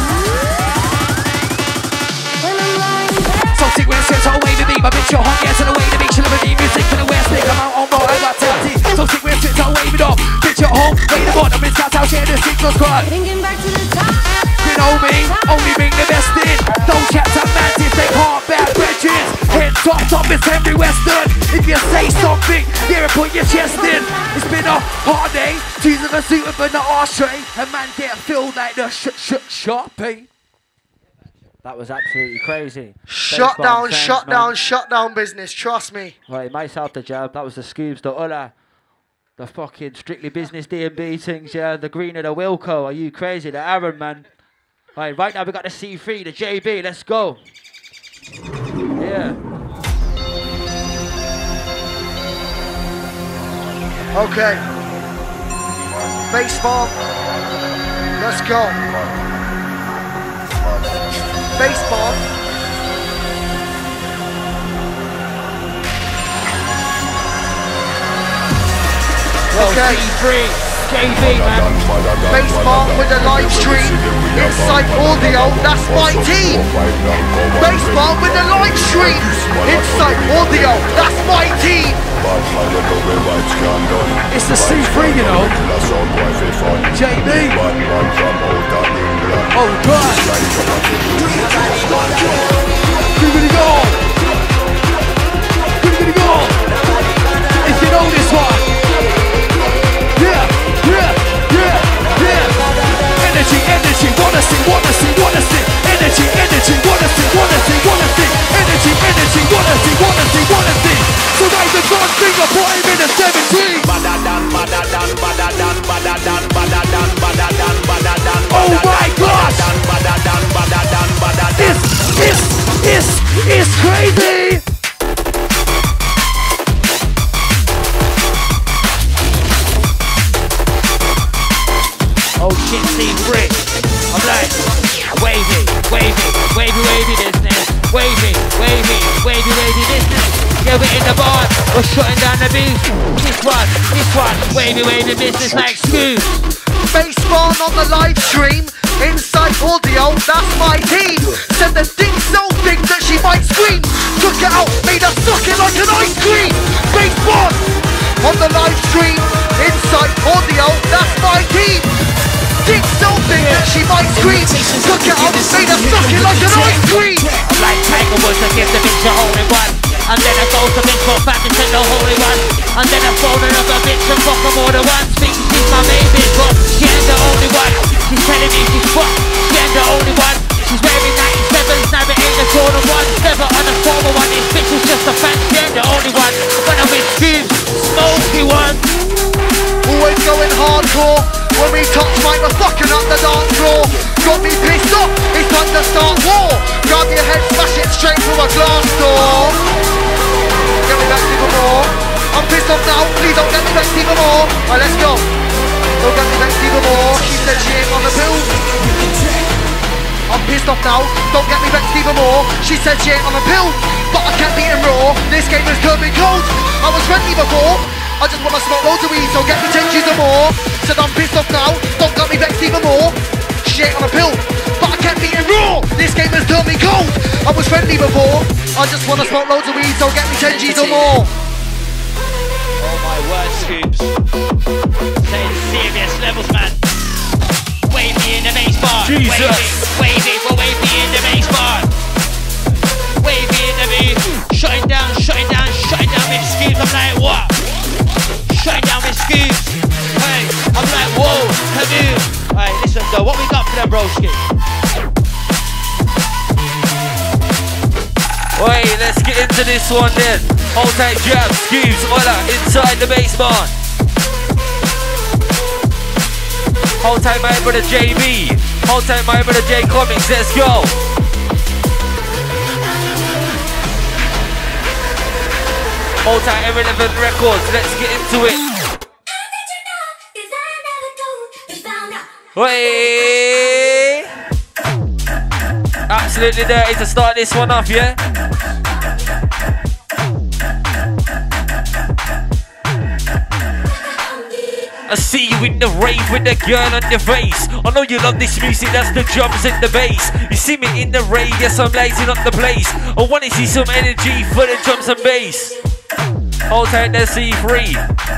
So sick when it sits away to me, my bitch, you're hot, yes, and away to me. She'll never need music for the West, big amount on board, I got 30. So sick when it sits away with up, bitch, you're home, wait a minute, I'm in Scout out here, the signal squad. Thinking back to the top. You know me, only bring the best in. Don't chat to mantis, they can't bear bridges. Head top, it's Henry Western. If you say something, yeah, put your chest in. It's been a hard day, teasing a suit but not ashtray. A man get filled like the Sharpie. That was absolutely crazy. Shut down business, trust me. Right, might out the jab, that was the Scoobs, the Ulla. The fucking Strictly Business D&B things, yeah. The Green of the Wilco, are you crazy? The Aaron, man. Right now we got the C3, the JB, let's go. Yeah. Okay. Bass bomb. Let's go. Bass bomb. Okay. C3, JB, man. Bass bomb with the live stream. Inside audio, that's my team. Bass bomb with the live stream. Inside audio, that's my team. It's the C3, you know. JB. Oh God. Give it a go. Give it a go. If you know this one. Energy, wanna see, energy, wanna see, energy, wanna see. So raise the God finger, put him in a 17. Oh my God! It's crazy! Oh shit, C3. I'm like, wavy business. Wavy business. Yeah, we're in the bar, we're shutting down the booth. This one, wavy business like Scoob. Bass bomb on the live stream. Inside audio, that's my team. Said the dick so big that she might scream. Took it out, made her suck it like an ice cream. Bass bomb on the live stream. Inside audio, that's my team. Dick so big that she might scream. Took it out, made her suck it like an ice cream. Like Tiger Woods, I give the bitch a holy one. And then I go to bitch for fat and take the holy one. And then I phone another bitch and fuck her more than once. Think she's my main bitch, but she ain't the only one. She's telling me she's fucked, she ain't the only one. She's wearing 97s, now it ain't the Jordan ones. Never on the former one, this bitch is just a fan, she ain't the only one. When I'm with Scoob, smoky one. Always going hardcore. When we touch mic, we're fucking up the dance floor. Got me pissed off, it's time to start war. Grab your head, smash it straight through a glass door. Get me back even more. I'm pissed off now, please don't get me back even more. Alright, let's go. Don't get me back even more. She said she ain't on the pill. I'm pissed off now, don't get me back even more. She said she ain't on the pill, but I can't beat him raw. This game has turned me cold. I was friendly before. I just wanna smoke loads of weed, so get me 10 G's or more. Said I'm pissed off now, don't got me vexed even more. She ain't on a pill, but I can't beat it raw. This game has turned me cold. I was friendly before. I just wanna smoke loads of weed, so get me 10 G's or more. Scoops. Saying serious levels, man. Wavy in the bass bar. Jesus. Wavy, we're wavy in the bass bar. Wavy in the beat. Shut it down with Scoops. I'm like, what? Shut it down with Scoops. Hey, I'm like, whoa, have you? Alright, listen though, what we got for them, broski? Wait, let's get into this one then. Hold tight, jab, Scoops, Ola, inside the basement. Hold tight, my brother JB. Hold tight, my brother J Comics. Let's go. Hold tight, Irrelevant Records. Let's get into it. Wait. Absolutely dirty to start this one off, yeah? I see you in the rave with the girl on your face. I know you love this music, that's the drums and the bass. You see me in the rave, yes, I'm lighting up the place. I want to see some energy for the drums and bass. Hold tight, the C3.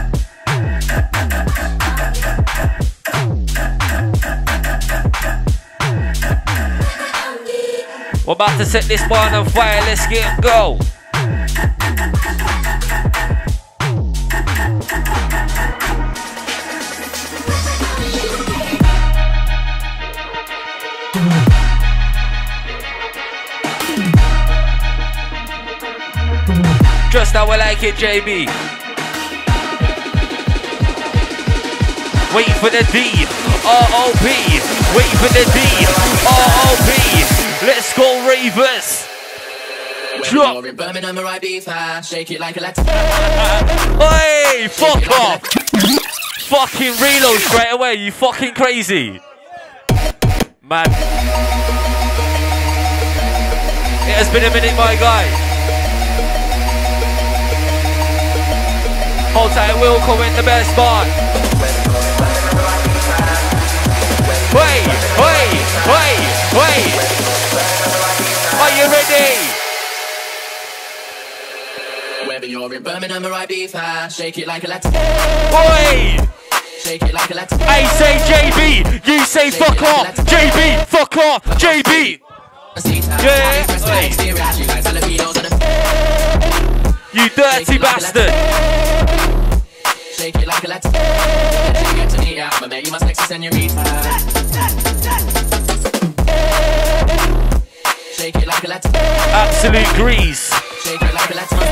We're about to set this barn on fire, let's get and go. Just how I like it, JB. Wait for the D, R-O-P. Wait for the D, R-O-P. Let's go, Ravers. Drop. Shake it like a Latin. Hey, fuck off. Fucking reload straight away, you fucking crazy. Man. It has been a minute, my guy. Hold tight, Wilco in the best part. Wait. Are you ready? Whether you're in Birmingham or Ibiza, shake it like a Latin. Oi! Shake it like a Latin. I say JB, you say fuck off. JB, fuck off. JB. Yeah. You dirty bastard. Shake it like a Latin. Get to me out, but man, you must sexy senorita. Shake it like a Latin. Absolute grease. Shake it like a Latin.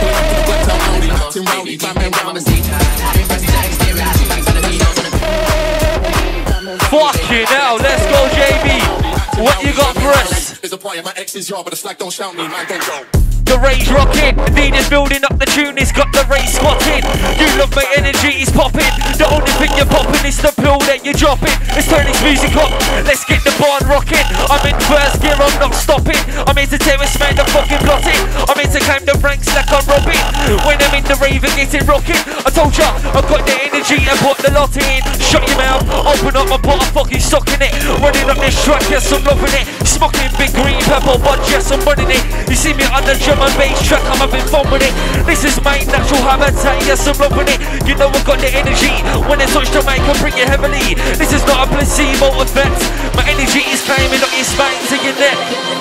Fucking hell, let's go, JB. What you got for us? There's a party at my ex's yard, but the slack don't shout me, man, don't go. The rage rocking, the Dean is building up the tune, it's got the race squatting. You love my energy, it's popping. The only thing you're popping is the pill that you're dropping. Let's turn this music up, let's get the barn rocking. I'm in first gear, I'm not stopping. I'm here to terrorize, man, the fucking plotting. I'm here to climb the ranks like I'm robbing. When I'm in the rave and getting rocking, I told ya, I've got the energy and put the lot in. Shut your mouth, open up and put a fucking stock in it. Running up this track, yes, I'm loving it. Smoking big green purple bunch, yes, I'm running it. You see me on the drum and bass track, I'm having fun with it. This is my natural habitat, yes, I'm loving it. You know I've got the energy. When I touch the mic, I bring it heavily. This is not a placebo effect. My energy is climbing up your spine to your neck.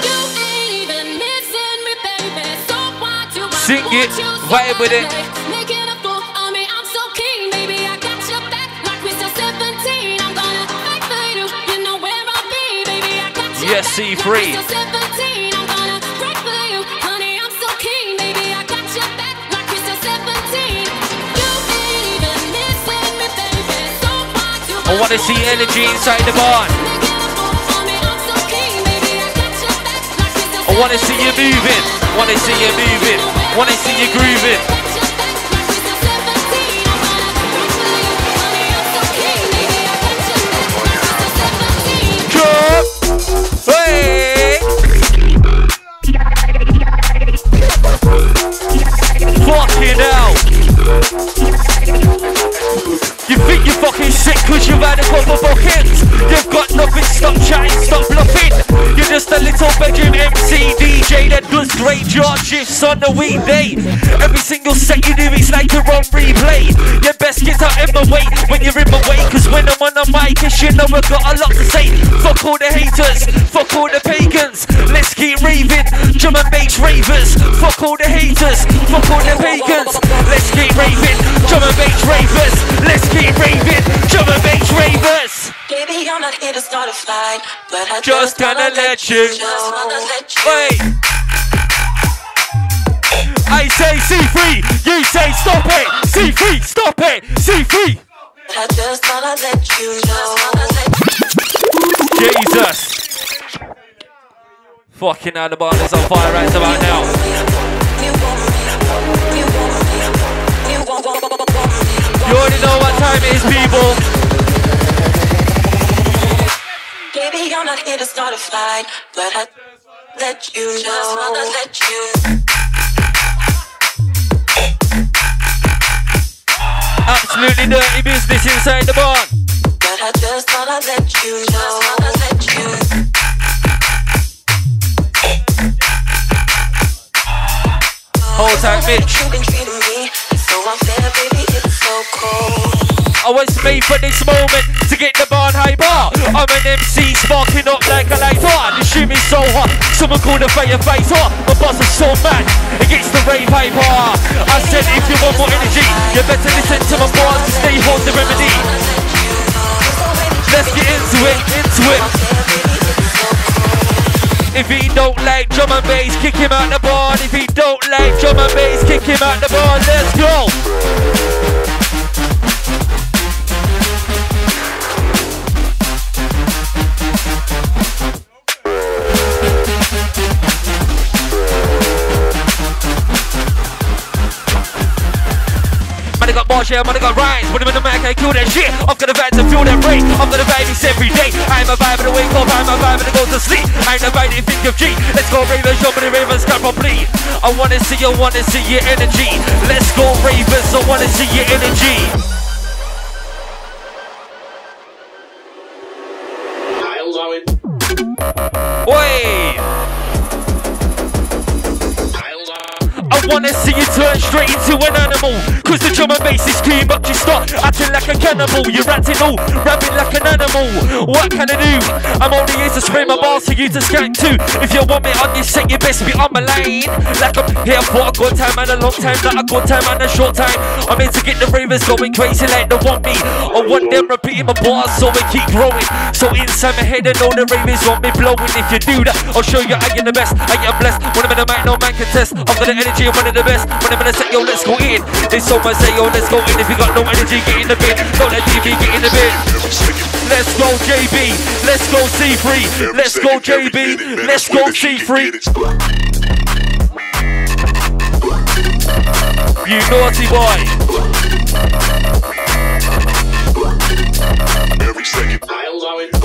Sing it, vibe with it. Yes, C3. I want to see energy inside the barn. I want to see you moving. Want to see you moving. Want to see you grooving. Drop. Hey. Fucking hell. You think you're fucking sick cause you've had a couple buckets. You've got nothing, stop chatting, stop bluffing. You're just a little bedroom MC DJ that does graveyard shifts on the weekday. Every single set you do is like a on replay. Your best get out in my way when you're in my way, cause when I'm on the mic, you know I got a lot to say. Fuck all the haters, fuck all the pagans. Let's keep raving, drum and bass ravers. Fuck all the haters, fuck all the pagans. Let's keep raving, drum and bass ravers. Let's keep raving, drum and bass ravers. Baby, I'm not here to start a fight, but I just gonna let you know. Wait. I say C3, you say stop it. C3, stop it. C3. I just wanna let you know. Jesus. Fucking hell, the bar is on fire right about now. You already know what time it is, people. Baby, I'm not here to start a fight, but I let you know. Just wanna let you. Absolutely dirty business inside the barn. But I just wanna let you know. Just wanna let you. Hold tight, Mitch. You've been treating me so unfair, baby, it's so cold. I was made for this moment to get the barn hyper. I'm an MC sparking up like a lighter. The shit is so hot, someone called a firefighter. My boss is so mad, it gets the rave hyper. I said if you want more energy, you better listen to my bars to stay hold the remedy. Let's get into it, into it. If he don't like drum and bass, kick him out the barn. If he don't like drum and bass, kick him out the barn. Let's go. I got bars, yeah, man, I got rhymes. Put him in the mic, I kill that shit. I've got a vibe to feel that rate. I've got a vibe, it's every day. I'm a vibe and I wake up, I'm a vibe and I go to sleep. I'm a vibe and think of G. Let's go ravers, jump in the ravers, can't properly. I wanna see your energy. Let's go ravers, I wanna see your energy. Wait. I wanna see you turn straight into an animal. Cause the drum and bass is clean, but you start acting like a cannibal. You're acting all rabid like an animal. What can I do? I'm only here to spray my bars for you to skank too. If you want me on this set, you best be on my lane. Like I'm here for a good time and a long time, not a good time and a short time. I'm here to get the ravers going crazy like they want me. I want them repeating my bars so we keep growing. So inside my head I know the ravers want me blowing. If you do that, I'll show you I am the best, I am blessed. When I'm in the mic, no man can test. I've got the energy, I'm one of the best. When I'm in the set, yo, let's go in. There's so much say, yo, let's go in. If you got no energy, get in the bin. Don't let TV get in the bin. Let's go JB, let's go C3. Let's go JB, let's go C3. You naughty boy. Every second piles on it.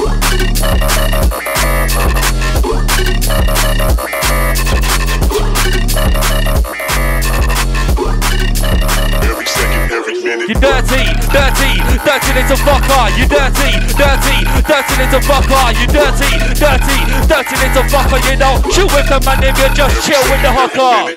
Every second, every minute. You dirty, dirty, dirty little fucker. You dirty, dirty, dirty little fucker. You dirty, dirty, dirty little fucker. You don't chill with the man if you just chill with the hooker.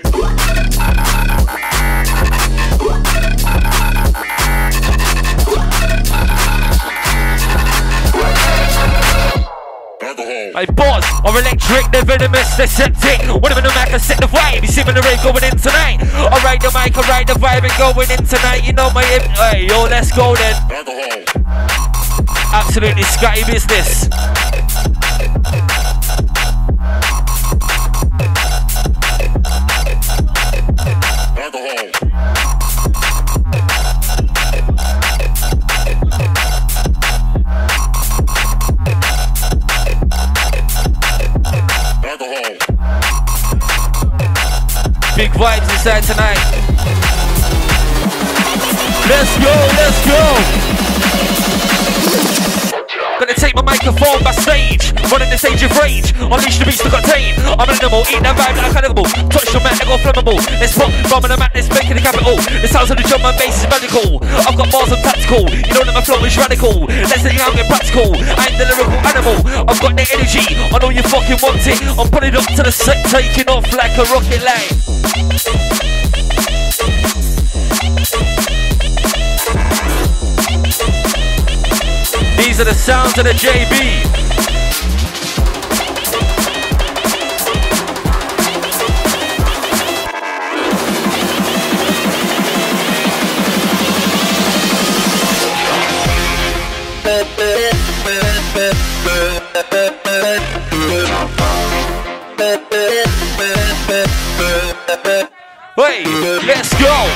I boss or electric, they're venomous, they're septic. Whatever the mic, I set the vibe. You see me the rave going in tonight. I ride the mic, I ride the vibe and going in tonight. You know my hey, yo, let's go then. Absolutely scatty business. Big vibes inside tonight. Let's go, let's go. Gonna take my microphone backstage, running the stage of rage. Unleash the beast to contain. I'm an animal, eat that vibe like a cannibal. Touch the mat, I go flammable. Let's pop, bomb on the mat, let's make it the capital. The sounds of the drum and bass is magical. I've got bars of tactical. You know that my flow is radical. Let's let you out get practical. I'm the lyrical animal. I've got the energy, I know you fucking want it. I'm putting up to the set, taking off like a rocket lane. These are the sounds of the JB. Hey, let's go.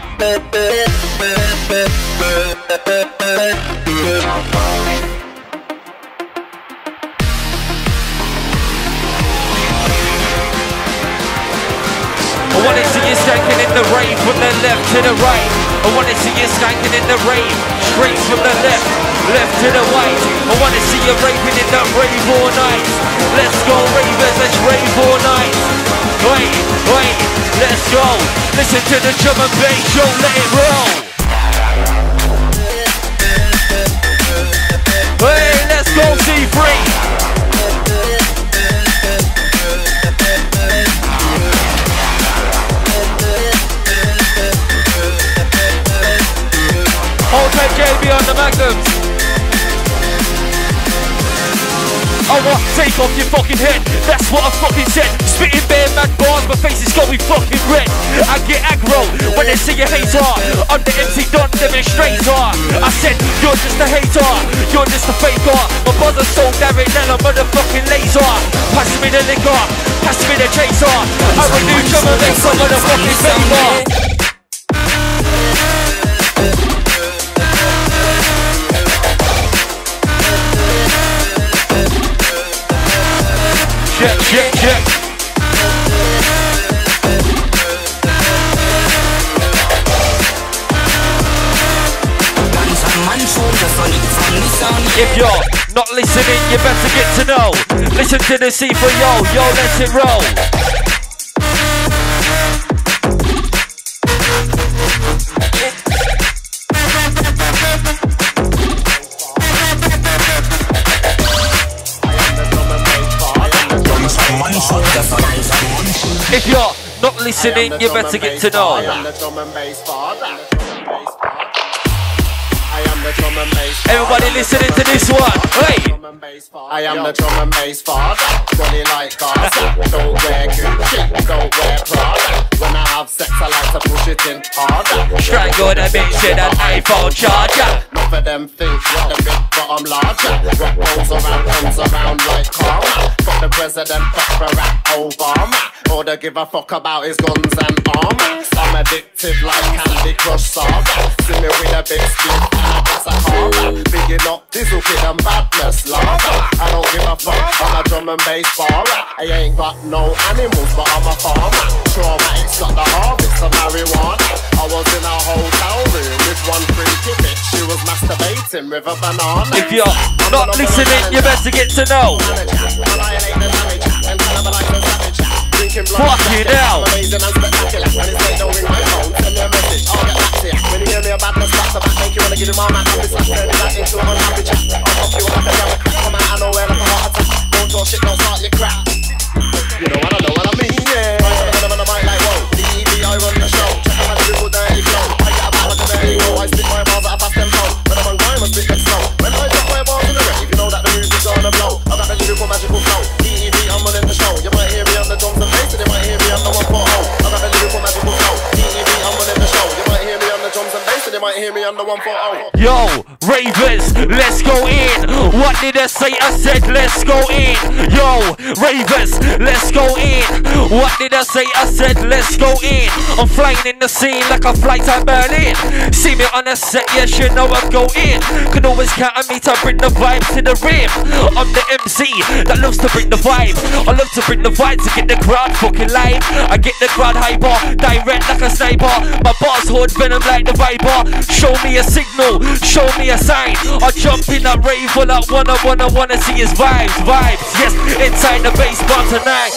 I wanna see you skanking in the rave from the left to the right. I wanna see you skanking in the rave, straight from the left, left to the right. I wanna see you raving in that rave all night. Let's go ravers, let's rave all night. Wait, let's go. Listen to the drum and bass, yo, let it roll. Hey, let's go C3. Hold tight, JB on the Magnums. I want take off your fucking head. That's what I fucking said. Spitting bare mad bars, my face is going fucking red. I get aggro when they say you hater. I'm the MC Don demonstrator. I said you're just a hater, you're just a faker. My bars are so direct and I'm motherfucking laser. Pass me the liquor, pass me the chaser. I'm a new drum and bass, I'm motherfucking favor. Check. If you're not listening, you better get to know. Listen to the C4, yo, let it roll. If you're not listening, you better get to know. Everybody listening to this one. Hey! I am the drum and bass father. Body like Gaza. Don't wear Gucci, don't wear Prada. When I have sex, I like to push it in harder. Strangle the bitch with an iPhone charger. Not for them think what the big, but I'm larger. What comes around like karma. Fuck the president, fuck Barack Obama. All they give a fuck about is guns and armor. I'm addicted like Candy Crush Saga. See me with a big split and a glass of harbour. Bigging up Dizzle Kid and Badness Lava. I don't give a fuck, I'm a drum and bass barer. I ain't got no animals, but I'm a farmer. Traumatics got the harvest of marijuana. I was in a hotel room with one freaky bitch. She was masturbating with a banana. If you're not listening, you better get to know. Fucking hell. Amazing and spectacular. When it's late, don't ring my phone. Send me a message, I'll get back to you. When you hear me about the stuff, I think you wanna give me my man. I'll be stuck, turn that into an unhappy chat. I'll fuck you up and have a crack. Come out of nowhere like a heart attack. Don't talk shit, don't start your crap. You know what I know what I mean, yeah. I'm on the mic like, whoa. DEV, I run the show. Check out my lyrical dirty flow. I get about like a dirty go. I spit my bars that I pass them home. When I'm on grime, I spit them slow. When I drop my bars in the rave, you know that the music's gonna blow. I got the lyrical magical flow. DEV, I'm running the show. You might hear me on the drums and bass, and you might hear me on the 140. I got the lyrical magical flow. DEV, I'm running the show. You might hear me on the drums and bass, and you might hear me on the 140. Yo, ravers, let's go in. What did I say? I said let's go in. Yo, ravers, let's go in. What did I say? I said let's go in. I'm flying in the scene like a flight to Berlin. See me on the set, yes you know I'm going. Can always count on me to bring the vibe to the rim. I'm the MC that loves to bring the vibe. I love to bring the vibe to get the crowd fucking live. I get the crowd hyper, direct like a sniper. My bars hold venom like the viper. Show me a signal, show me a sign. I jump in that rave full up, wanna see his vibes. Yes, inside the bass bar tonight.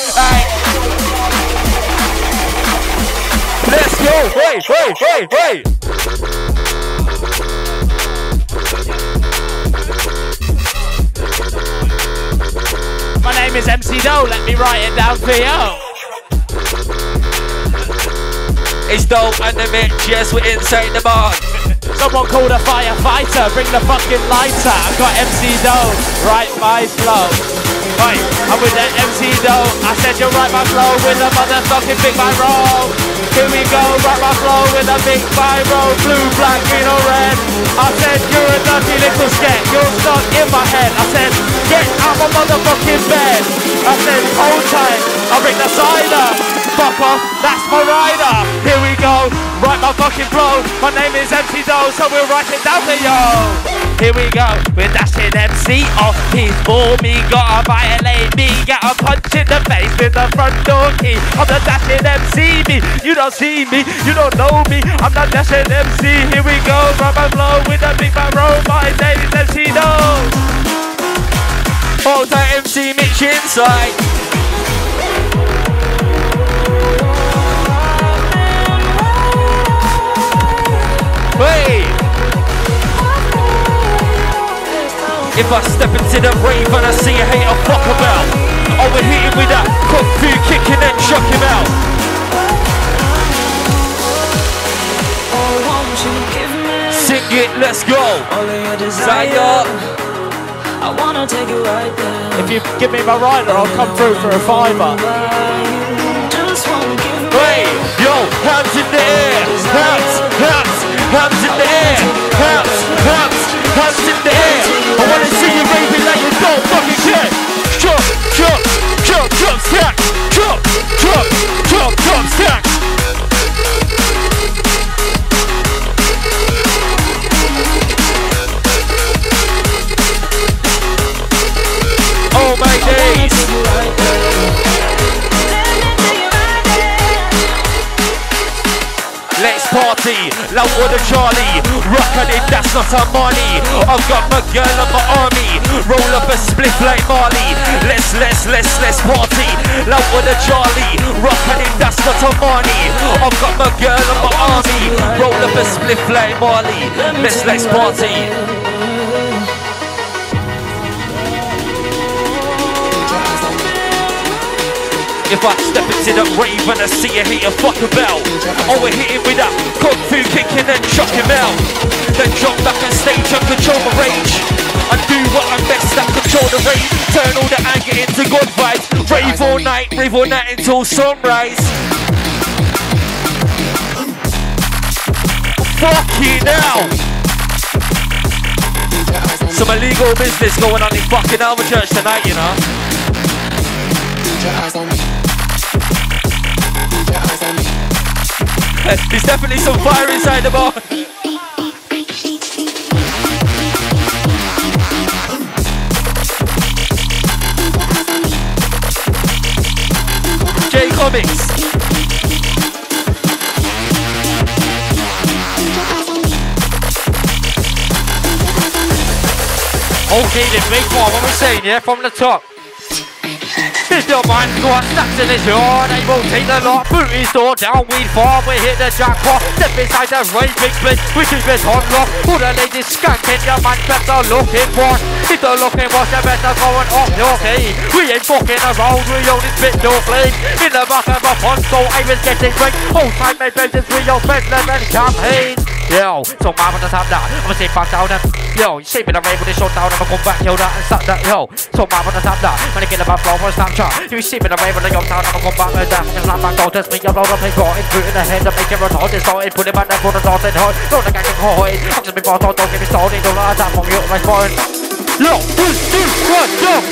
Let's go, hey. is MC Doe, let me write it down for you. It's Doe and the Mitch, yes, we're inside the bar. Someone called a firefighter, bring the fucking lighter. I've got MC Doe, write my flow. Right, I'm with the MC Doe. I said you write my flow with a motherfucking big my roll. Here we go, write my flow with a big biro, blue, black, green or red. I said you're a dirty little scat, you're stuck in my head. I said get out my motherfucking bed. I said hold tight, I'll bring the cider. Fuck off, that's my rider. Here we go, write my fucking flow. My name is MC Doe, so we'll write it down for yo. Here we go, we're dashing MC off. He's for me, gotta violate me. Get a punch in the face with the front door key. I'm the dashing MC, me. You don't see me, you don't know me. I'm the dashing MC. Here we go, run my flow with a big man roll. My name is MC Doe. Hold that MC Mitch inside. Hey! If I step into the rave and I see a hater fuck about, I would hit him with that kung fu kick and then chuck him out. Sing it, let's go. Zaya. I wanna take it right there. If you give me my rider, I'll come through for a fiver. Hey, yo, hands in the air, hands, hands, hands in the air, hands, hands, hands in the air. I wanna see you raving like you don't fucking care. Jump, jump, jump, jump, stack. Jump, jump, jump, jump, stack. Oh my days. Let's party, loud with a Charlie. Rockin' it, that's not our money. I've got my girl and my army. Roll up a spliff like Marley. Let's party, loud with a Charlie. Rockin' it, that's not our money. I've got my girl and my army. Roll up a spliff like Marley. Let's party. If I step into that rave and I see a hater fuck about, I will hit him with that kung fu kick and then chuck him out. Then jump back on stage and control my rage. I do what I'm best at, control the rage. Turn all the anger into good vibes. Rave all night until sunrise. Fucking hell. Some illegal business going on in fucking Alma Church tonight, you know. There's definitely some fire inside the bar. J Comics. Okay, then make more. What we're saying, yeah, from the top. If your mind got stuck in his yard, they will take the lot. Boot his door down, weed farm, we hit the jackpot. Step inside the rave, big split, we keep it on lock. All the ladies skanking, your man better looking wash. If the looking wash, you better go and off your key. We ain't fucking around, we only spit no flame. In the back of a poncho, I was getting drink. Whole time my business, we all Bedlam and champagne. Yo, so man on the top now, I'ma say fuck down and yo, you see me the rave with the shot down, I'ma come back, yo, that and suck that, yo. So man on the top now, when I get about flow for a Snapchat. You see me the rave with the young town, I'ma come back with that. And like my don't test me, you blow the place, got it, boot in the head, and make it retarded, started, put it back there for the dance and hard. Don't the gang can call it, I'm just before, don't get me started, don't let that from you, my phone. Yo, 1, 2, 1, yo.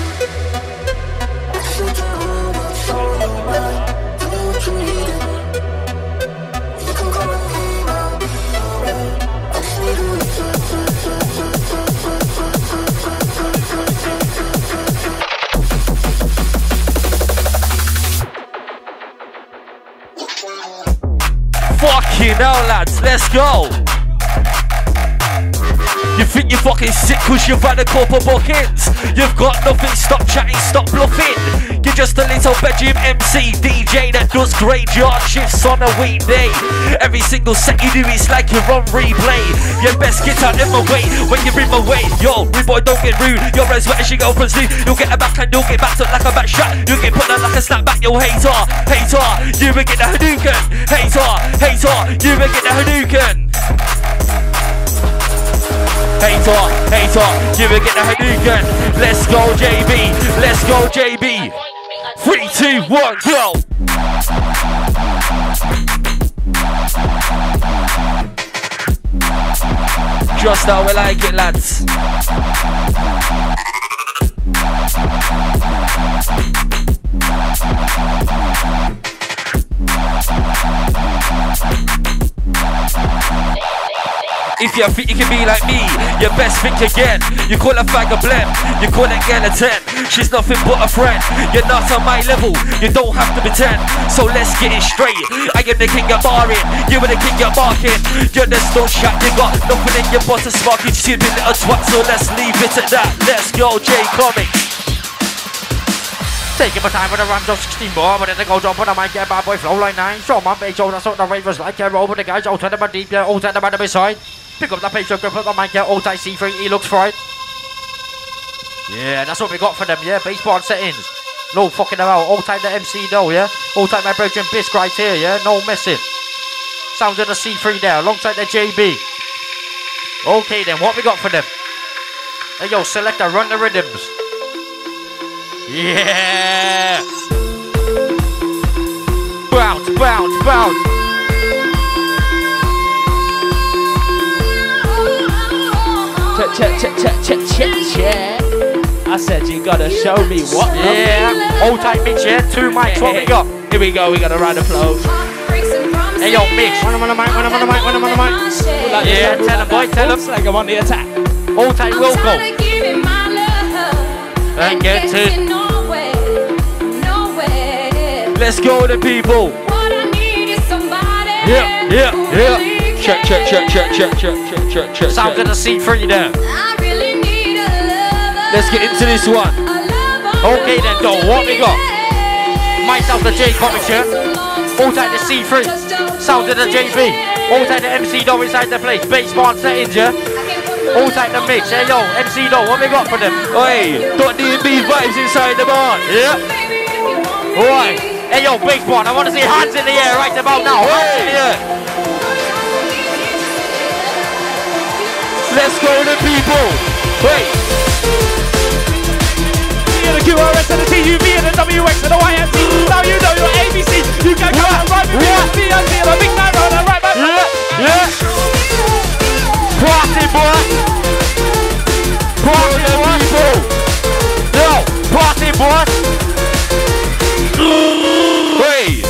Fucking hell, lads, let's go. You think you're fucking sick cause you've had a couple bookings. You've got nothing, stop chatting, stop bluffing. You're just a little bedroom MC DJ that does graveyard shifts on a weekday. Every single set you do is like you're on replay. You best get out in my way when you're in my way. Yo, rude boy, don't get rude. You're as wet as you go from sleep. You'll get a back and you'll get back to like a back shot. You'll get put on like a snapback, yo hater. Hater, you will get the Hadouken. Hater, hater, you will get the Hadouken. Hater, hater, you will get the Hadouken. Let's go JB, let's go JB. 3, 2, 1, go. Just how we like it, lads. If you think you can be like me, you best think again. You call a fag a blem, you call it girl a 10. She's nothing but a friend. You're not on my level, you don't have to pretend. So let's get it straight. I am the king of barring, you are the king of barking. You're the stone shot, you got nothing in your butt to spark. You stupid little twat, so let's leave it at that. Let's go, J Comics. Taking my time with the Rams of 16 more, but then they go jump on the mic, yeah, bad boy flow like 9. Show my big show, that's what the ravers like, yeah, roll with the guys, all turn them deep, yeah, all turn them on the beside. Pick up the page, grip up the mic, yeah, all tight C3, he looks fried. Yeah, that's what we got for them, yeah, baseball settings. No fucking about, all time the MC though, yeah. All time my brethren Bisc right here, yeah, no messing. Sounds of the C3 there, alongside the JB. Okay then, what we got for them? Hey yo, selector, run the rhythms. Yeah! Bounce, bounce, bounce. Check. I said you gotta show me what. Yeah, old type mix, yeah. 2 mics, what we got? Here we go, we gotta ride the flow. Hey yo, mix. When I'm on the mic. Yeah, tell him, boy, tell him. Like I'm on the attack. Old type will go. And get it. Let's go, the people. Yeah. Check. Sounds of the C3 there. Let's get into this one. Okay then, go. What we got? Myself, the J Comics here. All time the C3. Sounds of the JB. All time the MC though inside the place. Baseball settings, yeah. All time the mix. Hey yo, MC though, what we got for them? Oi, got D&B vibes inside the bar. Yeah. Alright. Hey yo, baseball, I want to see hands in the air right about now. Hands in the air. Let's go, the people. Wait. You're the QRS and the TUV and the WX and the YMC. Now you know your ABC. You can come out right with me. I see the big man on the right back. Yeah. Party, boy. Party, boy. Yo, party, boy. Wait.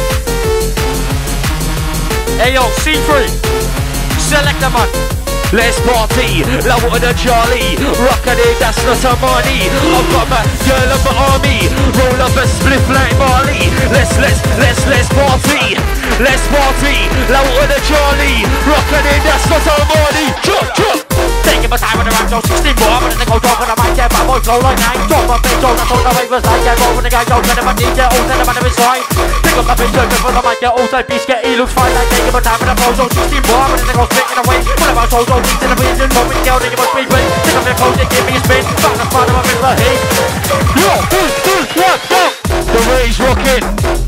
Hey yo, C3. Select the man. Let's party, love with a Charlie. Rock a day, that's not some money. I've got my girl of my army. Roll up a spliff like Marley. Let's party. Let's party, love with a Charlie. Rock a day, that's not some money. Chop. Taking my time with the Rams of 16 more, but then they go drop on the mic, yeah, bad boy flow like 9. Drop my big show, that's what the ravers like, yeah, roll with the guys, yo, turn them on deep, yeah, all turn them on the beside. Pick up my big show, grip up the mic, yeah, all type beast, yeah, he looks fine. Like taking my time with the flow, so 16 more, but then they go spitting away. Pull up my soul, so deep in the vision, moment, girl, they give us speed, wait. Pick up their clothes, they give me a spin. Back the spot of my middle of hate. Yo, go. The rage rocking.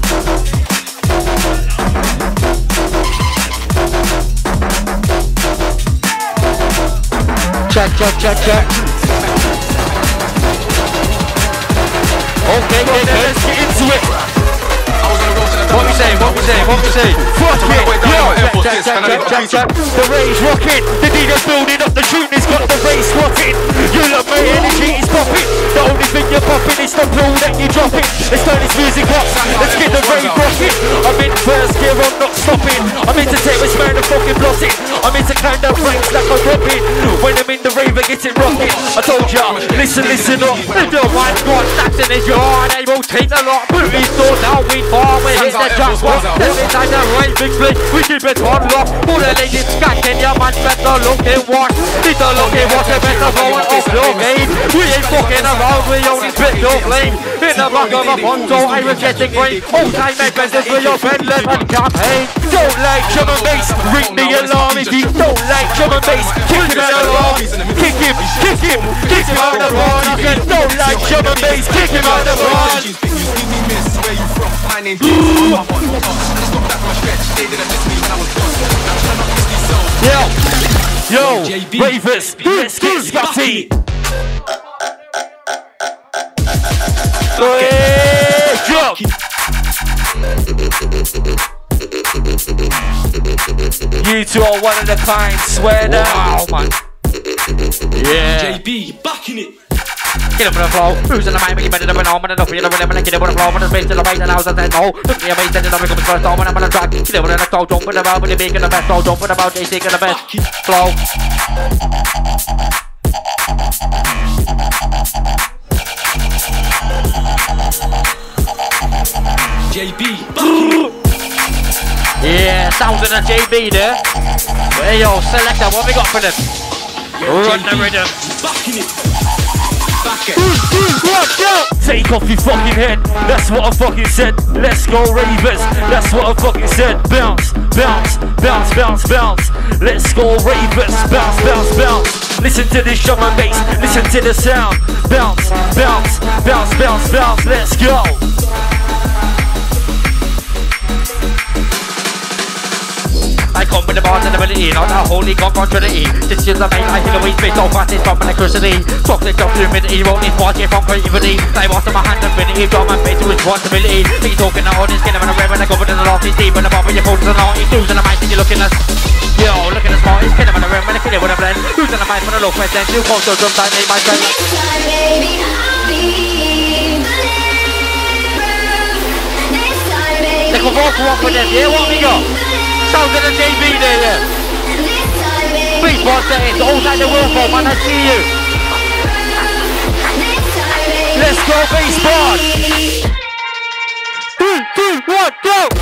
Check. Okay, let's get into it. What we say? Fuck it, check. The rage rocking. The DJ's building up the tune, it's got the race rocking. You love my energy, it's popping. The only thing you're popping is the flow that you're dropping. Let's turn this music up, let's get the rave rocking. I'm in first gear, I'm not stopping. I'm into terrorist man and fucking blotting. I'm into kind of ranks like I'm dropping. When I'm in the rave, I get it rocking. I told ya, listen up. The one got stacks in his yard, they will take a lot. But we still down, we far, we hit the jackpot. All inside the right big split, we keep it on lock. All the ladies skanking, your man better looking watch. Need to look at what you better go and off your game. We ain't fucking around, we only spit your flame. In the back of a Ponto, I was getting rain. All-time members for your friend Lemon campaign. Don't like drum and bass, ring the alarm. If you don't like drum and bass, kick him out of the bar. Kick him out of the bar. I said don't like drum and bass, kick him out of the bar. Yo, ravers, let's get scutty. Drop. You two are one of the kind, swear down. Wow, man. Yeah. JB, backing it. Get up on the floor, who's in the mind, but you better than all, but enough for you to remember, get up on the floor, but the space to the right, and I was at that hole. Look me, I made that, and I'm going to first time, and I'm on the track. Get up on the toe, jumping about, but you're making the best, so jumping about, they're taking the best. Flow. JB, yeah, sounds of the JB there. Hey yo, selector, what we got for them? Run the rhythm. Backing it. Take off your fucking head, that's what I fucking said. Let's go ravers, that's what I fucking said. Bounce, bounce, bounce, bounce, bounce. Let's go ravers, bounce, bounce, bounce. Listen to this drum and bass, listen to the sound. Bounce, bounce, bounce, bounce, bounce. Let's go. I come with the bars and ability, not a holy god contrary. This is the main, I feel the weight space, so fast it's from electricity. Chocolate jump to humidity, won't need force from creativity. I was in my hand infinity, draw my face to responsibility. Be talking the audience, get them in a river, and I go with the lofty deep, and the bottom of your photos and all, he's losing the mind, you're looking at. Yo, look at the spot, he's killing in the room, and I kill it with a blend. Losing the mind for the low present, new post, so drum time, made my friend. They can walk with them, yeah, what we got? Sounds of the JB there, yeah. Please watch that in, all like the Wilfo, man, I see you. Let's go, baseball. 3, 2, 1, go.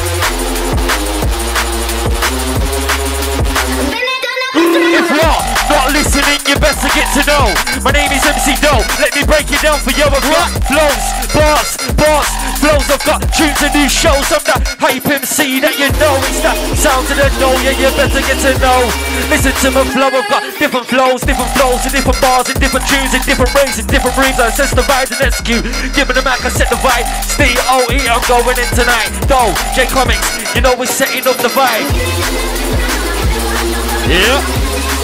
If you're not listening, you best to get to know. My name is MC Doe, let me break it down for you. I've got flows, bars, flows. I've got tunes and new shows. I'm the hype MC that you know. It's the sound of the know, yeah, you better get to know. Listen to my flow, I've got different flows and different bars and different tunes and different rays and different reams. I assess the vibes and execute. Give me the mic, I set the vibe. Stay OE, I'm going in tonight. Doe, J Comics, you know we're setting up the vibe. Yeah.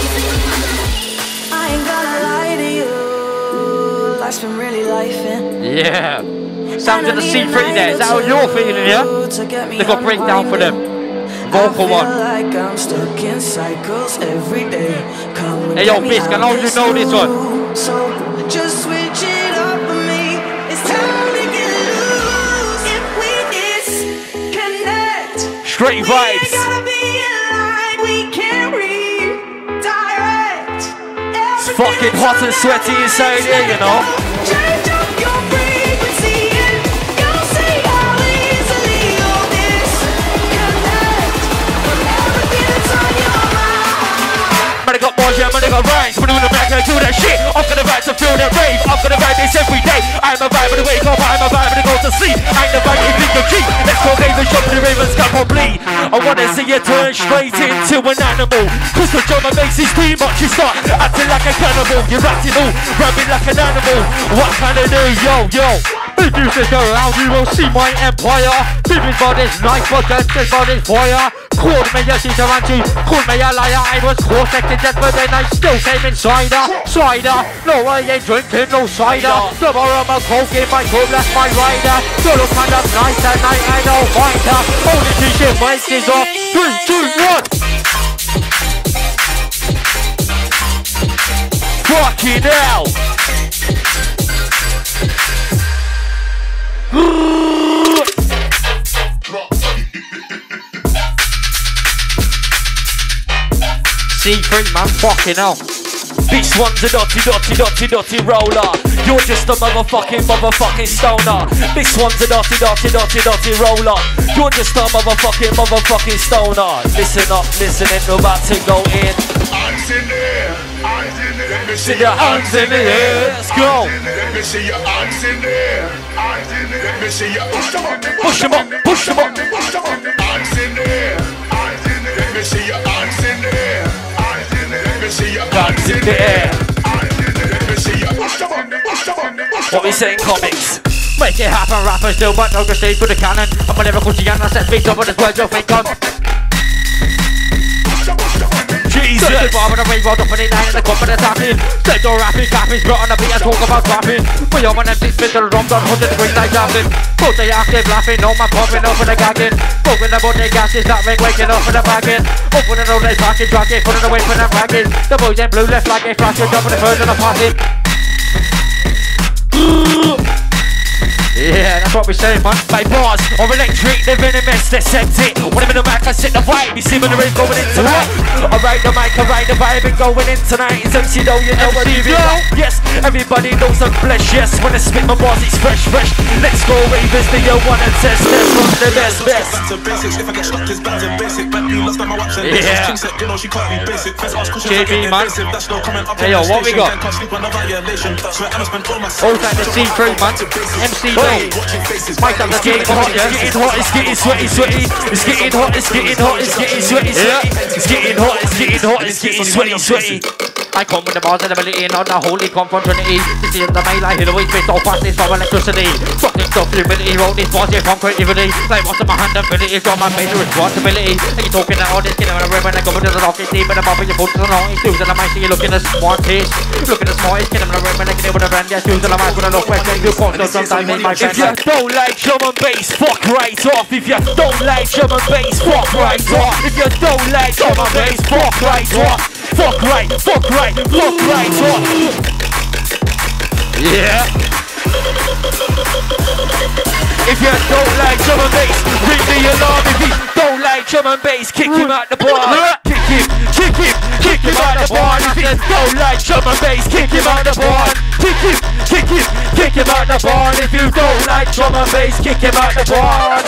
I ain't gonna lie to you, life's been really lifing. Yeah. Sounds of the C3 there, is that how you're feeling, yeah? They've got breakdown for them. Vocal one. Like I'm stuck in cycles every day. Hey yo, Bisc, I know you know this one. So just switch it up for me. It's time to get loose. If we disconnect, straight vibes. We gotta be aligned, we can't redirect. It's fucking hot and sweaty inside here, you know. Change up your frequency and you'll see how easily you'll disconnect from everything that's on your mind. Man, I got bars, yeah, man, I got rhymes. But when I'm back, I do that shit. I'm gonna vibe to feel that rave. I'm gonna vibe this every day. I'm a vibe when I wake up, I'm a vibe when I go to sleep. I'm the vibe in the G. Let's go, Ravens, jump to the Ravens, got complete. I wanna see you turn straight into an animal. Cause the drummer makes his too much. You start acting like a cannibal. You're acting all rabbit like an animal. What can I do? Yo. If you stick around, you will see my empire. People's bodies, knife for justice, bodies fire. Called me a Cicerante, called me a liar. I was caught-sected just but then I still came inside her. Cider, no I ain't drinking no cider. Tomorrow I'm a coke in my club, that's my rider. You look kind of nice at night, I don't mind her. Only t-shirt mic is off. 3, 2, 1. Fucking hell. C3 man, fucking hell. This one's a dotty roller. You're just a motherfucking stoner. This one's a dotty roller. You're just a motherfucking stoner. Listen up, listening, we're about to go in. Hands in the air, hands in the air. Let me see your hands in the air. Let's go. Let me see your hands in the air, hands in the air. Let me see your push them up, push them up, push them up. Hands in the air, hands in the air. Let me see your hands in the air, hands in the air. Let me see your hands in the air, hands in the air. Let me see your push them up, push them up. What we saying, comics? Make it happen, rappers still, but no just stage for the cannon. I'm a lyrical Gianna, set beats up on this world, you'll think on. Jesus! Dirty bar with a rainbow, up on the line and the cup and the tapping. Said no rapping, capping, brought on the beat and talk about rapping. We all want empty spit to the drums on 100 degrees like jamming. Both they active, laughing, no man pumping up and the gagging. Smoking about the gases, that ring waking up and the bagging. Opening all their packing, dragging, putting away from them ragging. The boys in blue left flagging, flashing, jumping the birds and the passing. Yeah, that's what we're saying, man. My bars are electric, they're venomous, they sent it. When I'm in the mic, I sit the vibe, you see when the rain going in tonight. I ride the mic, I ride the vibe and going in tonight. It's MC though, you know what it is. Yes, everybody knows I'm flesh, yes. When I spit my bars, it's fresh. Let's go, ravers, do you wanna test? Let's run the best. Back to basics, if I get stopped, it's back to basic. Back you lost my watch and yeah. You know she can't be basic. JB, man. Hey, yo, what we got? All time the C3, man. MC though. Mike up the game, it's getting hot, it's getting sweaty. It's getting hot, it's getting hot, it's getting sweaty. It's getting hot, it's getting hot, it's getting sweaty. I come with the bars and ability, not the holy confrontation. To see the main line, hit away, face all fast, it's from electricity. Fucking stuff, humility, wrote this bars here from creativity. Like what's in my hand, ability, got my major responsibility. And you talking that all this, getting on a ribbon, I go into the rocket deep, and I'm up in your boots and all these dudes, and I'm actually looking at smart taste. Looking at smart, getting on a ribbon, I get with a brand, yeah, dudes, and I'm gonna look where you can't know sometimes in my friend. If you don't like drum and bass, fuck right off. If you don't like drum and bass, fuck right off. If you don't like drum and bass, fuck right off. Fuck right off. Yeah. If you don't like drum and bass, ring the alarm. If you don't like drum and bass, kick him out the bar. Kick him out the bar. If you don't like drum and bass, kick him out the bar. Kick him out the bar. If you don't like drum and bass, kick him out the bar.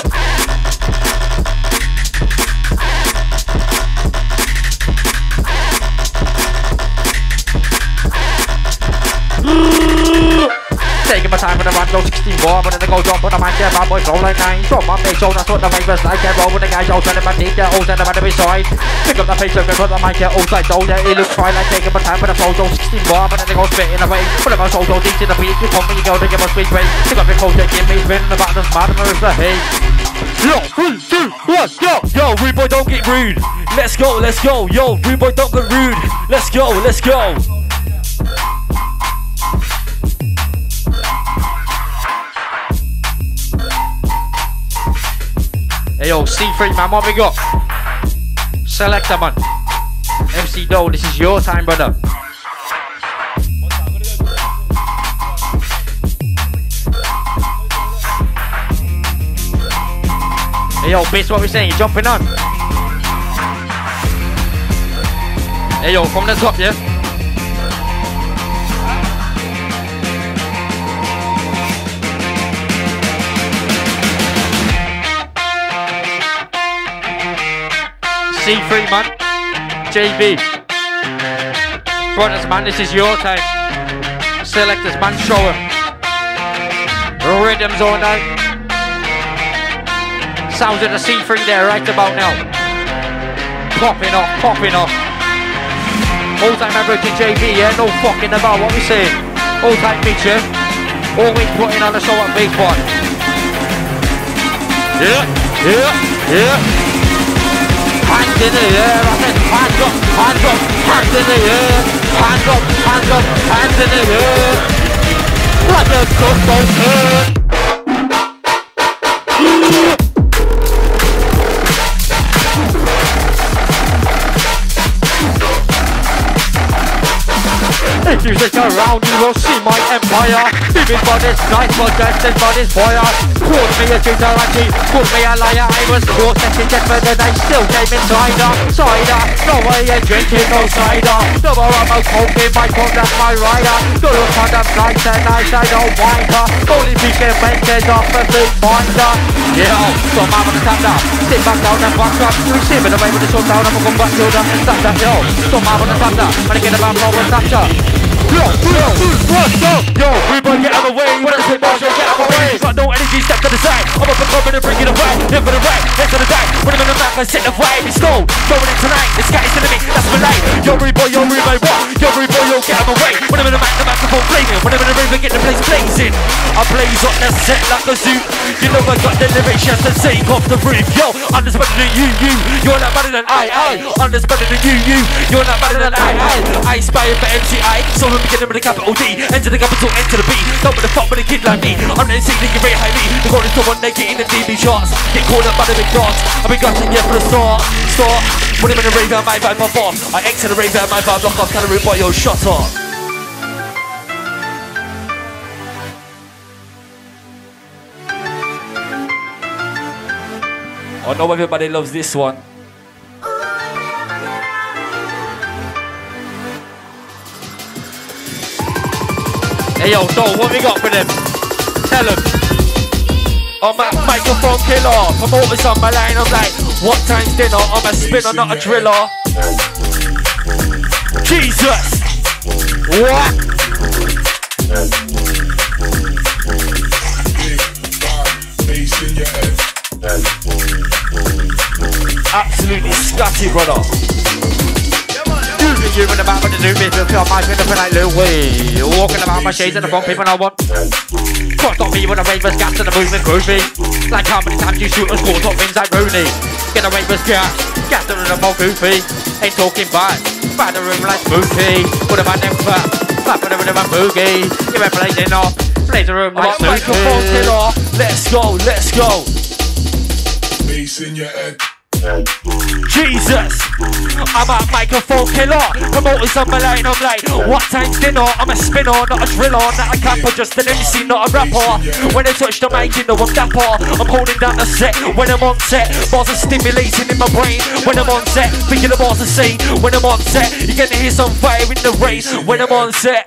Taking my time with the run, go 16 more, but then they go jump on the mic, yeah, bad boys roll like 9. Drop my face, so that's what the ravers like, yeah, roll with the guys, all turning my dick, yeah, all turning my beside. Pick up the face, look at the mic, yeah, all side, oh, yeah, it looks fine, like taking my time with the flow, go 16 more, but then they go spitting away. Put them on so deep in the beat, you come when you go, they give us sweet way. Pick up your coat, yeah, give me spin, the bottom's mad, and there's the hay. Yo, 3, 2, 1, yo, rude boy, don't get rude. Let's go, yo, rude boy, don't get rude. Let's go. Hey yo, C3 man, what we got? Selector man. MC Doe, this is your time, brother. Hey yo, bass, what we saying? You jumping on? Hey yo, from the top, yeah? C3 man, JB. Brothers man, this is your time. Selectors man, show him. Rhythms all night. Sounds of the C3 there right about now. Popping off. All time average to JB, yeah, no fucking about what we saying. All time feature. Always putting on the show at bass part. Yeah. Hands in the air, I said hands up, hands in the air. Hands up, hands in the air. Like a good If you stick around, you will see my empire. Living bodies, nice bodies, and bodies fire. Called me a vigilante, called me a liar. I was processing just for the day, still came insider. Cider, no way you're drinking no cider. No more I'm a coke in my coat, that's my rider. Go look on the flights and I don't mind her. Only speaking benches off the food finder. Yeah, so I'm on the tap now. Sit back down and back up. You see me the way with the shut down, I'm gonna come back to the stop that, yo. So I'm on the tap now. I'm gonna get about no one Thatcher. Yo, what's up? Yo, everybody get out of the way. When I say Marshall, get out of the way. Got no energy, step to the side. I'm up and coming and bringing it back. Here for the right, here for the die. When I'm in the map, I set the vibe. It's gold, going in tonight. The sky is to me, that's my light. Yo, everybody, what? Yo, everybody, yo, get out of the way. When I'm in the mic, the microphone flaming. When I'm in the rave, I get the place blazing. I blaze up the set like a zoo. You know I got the lyrics just to take off the roof. Yo, I'm just better than you. You're not better than I. I'm just better than you. You're not better than I aspire for MCI. So we're beginning with a capital D, end to the capital, end to the B. Don't wanna fuck with a kid like me. I'm the insane that you rate high me. The goal is the one they get in the TV shots. Get called up by the big dogs. I've been gutting yeah for the start. When I'm in a rave out my vibe pop off. I exit the rave out my vibe block off. Tell the root boy yo shut up. I know everybody loves this one. Hey yo, Dole, what we got for them? Tell them. I'm a microphone killer. Promoters on my line, I'm like, what time's dinner? I'm a spinner, not a driller. Jesus! What? Absolutely scutty, brother. You in the back with the new business, feel my finger like Louis. Walking about my shades and the wrong people I want. Crossed on me with the ravers, gaps and the movement groovy. Like how many times you shoot and score top things like Rooney. Get the ravers gas, gas the rhythm more goofy. Ain't talking back, bad the room like spooky. Put them on them fat, clap with the rhythm and boogie. You been blazing off, blaze the room like spooky. Microphone killer, let's go. Bass in your head. Jesus, I'm a microphone killer. Promoters on my line, I'm like, what time's dinner? I'm a spinner, not a driller, not a capper, just an MC, not a rapper. When I touch the mic, you know I'm dapper. I'm holding down the set when I'm on set. Bars are stimulating in my brain when I'm on set. Thinking the bars are say when I'm on set. You're gonna hear some fire in the race when I'm on set.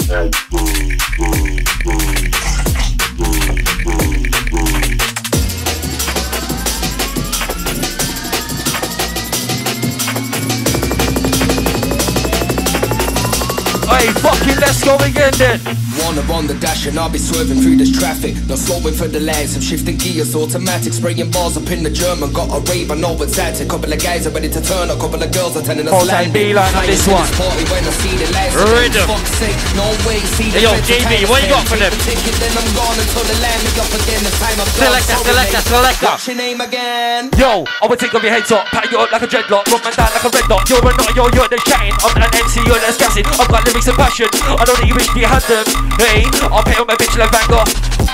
Hey, fucking let's go again then. Wanna on the dash and I'll be swerving through this traffic. Not slowing for the lags, I'm shifting gears, automatic. Spraying bars up in the German, got a rave, I know what's at. A couple of guys are ready to turn, a couple of girls are turning us landing. B-line on this one. Rhythm. No way, see hey yo, JB, what you got for them? Selector. What's your name again? Yo, I will take off your head top, pat you up like a dreadlock, run man down like a red dot. You're not, you're the chatting. I'm an MC, you're the gassing. I've got lyrics and passion. I know that you wish you had them. Hey, I'll pay on my bitch like Van Gogh.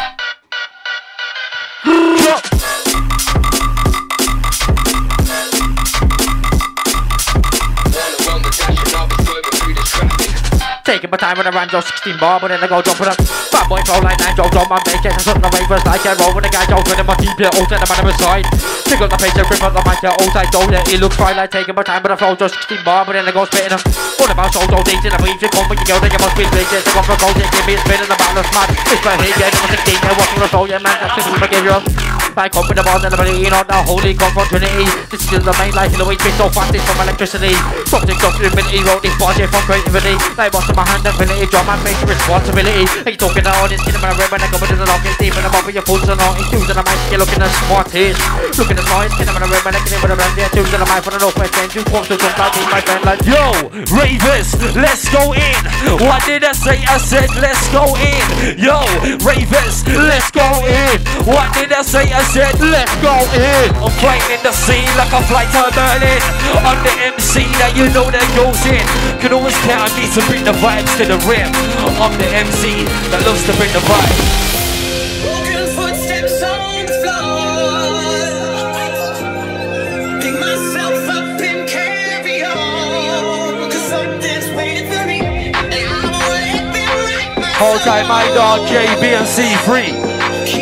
Taking my time when I ran Joe 16 bar, but then I go jump with a bad boy flow like 9 Joe on my make it and something the ravers like I roll with the guy Joe in my deep here, all set the man on my side. Pick up the page and grip up the mic, all tight though, yeah, it looks fine like taking my time with a flow Joe 16 bar, but then I go spitting them. All about soul Joe dating, I believe you come with your girl, then you must be blazing. Take off the gold, give me a spin in the battle of smart. It's my head, yeah, number 16, yeah, watching the soul, yeah, man, that's the food I give you up. I come with the balls and the money, you know, the holy God Trinity. This is the main life in the way, it's so fast, it's from electricity. Something documentary, wrote this bars here from creativity. Like what's in my hand, ability, job man, face responsibility. Are you talking to all this, in my room, and I come into the lock, it's deep in the bump of your fools and all. It's choosing the mic, you're looking at smart tears. Looking at noise, in my room, and I can in with a brand, yeah, choosing the mic for the northwest end. You come to some like my friend, like, yo, ravers, let's go in. What did I say? I said, let's go in. Yo, ravers, let's go in. What did I say? I said, let's go in. I'm flying in the sea like a flight to Berlin. I'm the MC that you know that goes in. Can always count on me to bring the vibes to the rim. I'm the MC that loves to bring the vibes. Broken footsteps on the floor. Pick myself up and carry on. 'Cause something's waiting for me. And I won't let them write my Hold tight, my dog, JB and C3.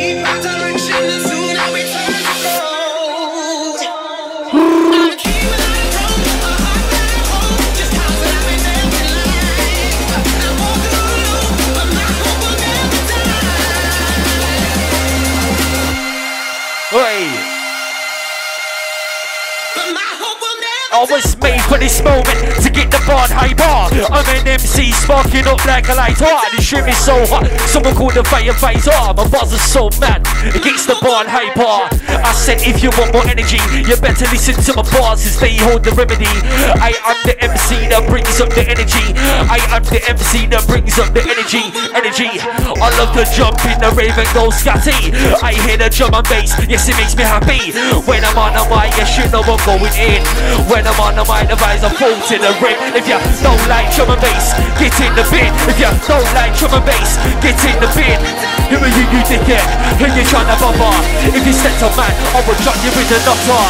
I was made for this moment to get the bar high bar. I'm an MC sparking up like a light heart. The shrimp is so hot, someone called the firefighter. My buzz is so mad, it gets the bar high bar. I said if you want more energy, you better listen to my bars as they hold the remedy. I am the MC that brings up the energy. I am the MC that brings up the energy. I love to jump in the rave and go scatty. I hear the drum and bass, yes it makes me happy. When I'm on the mic, yes you know I'm going in. When I'm on the mic, the vibes are full to the rim. If you don't like drum and bass, get in the bin. If you don't like drum and bass, get in the bin. Who are you dickhead? Who you trying to bother? If you set a man, I will drop you with a knocker.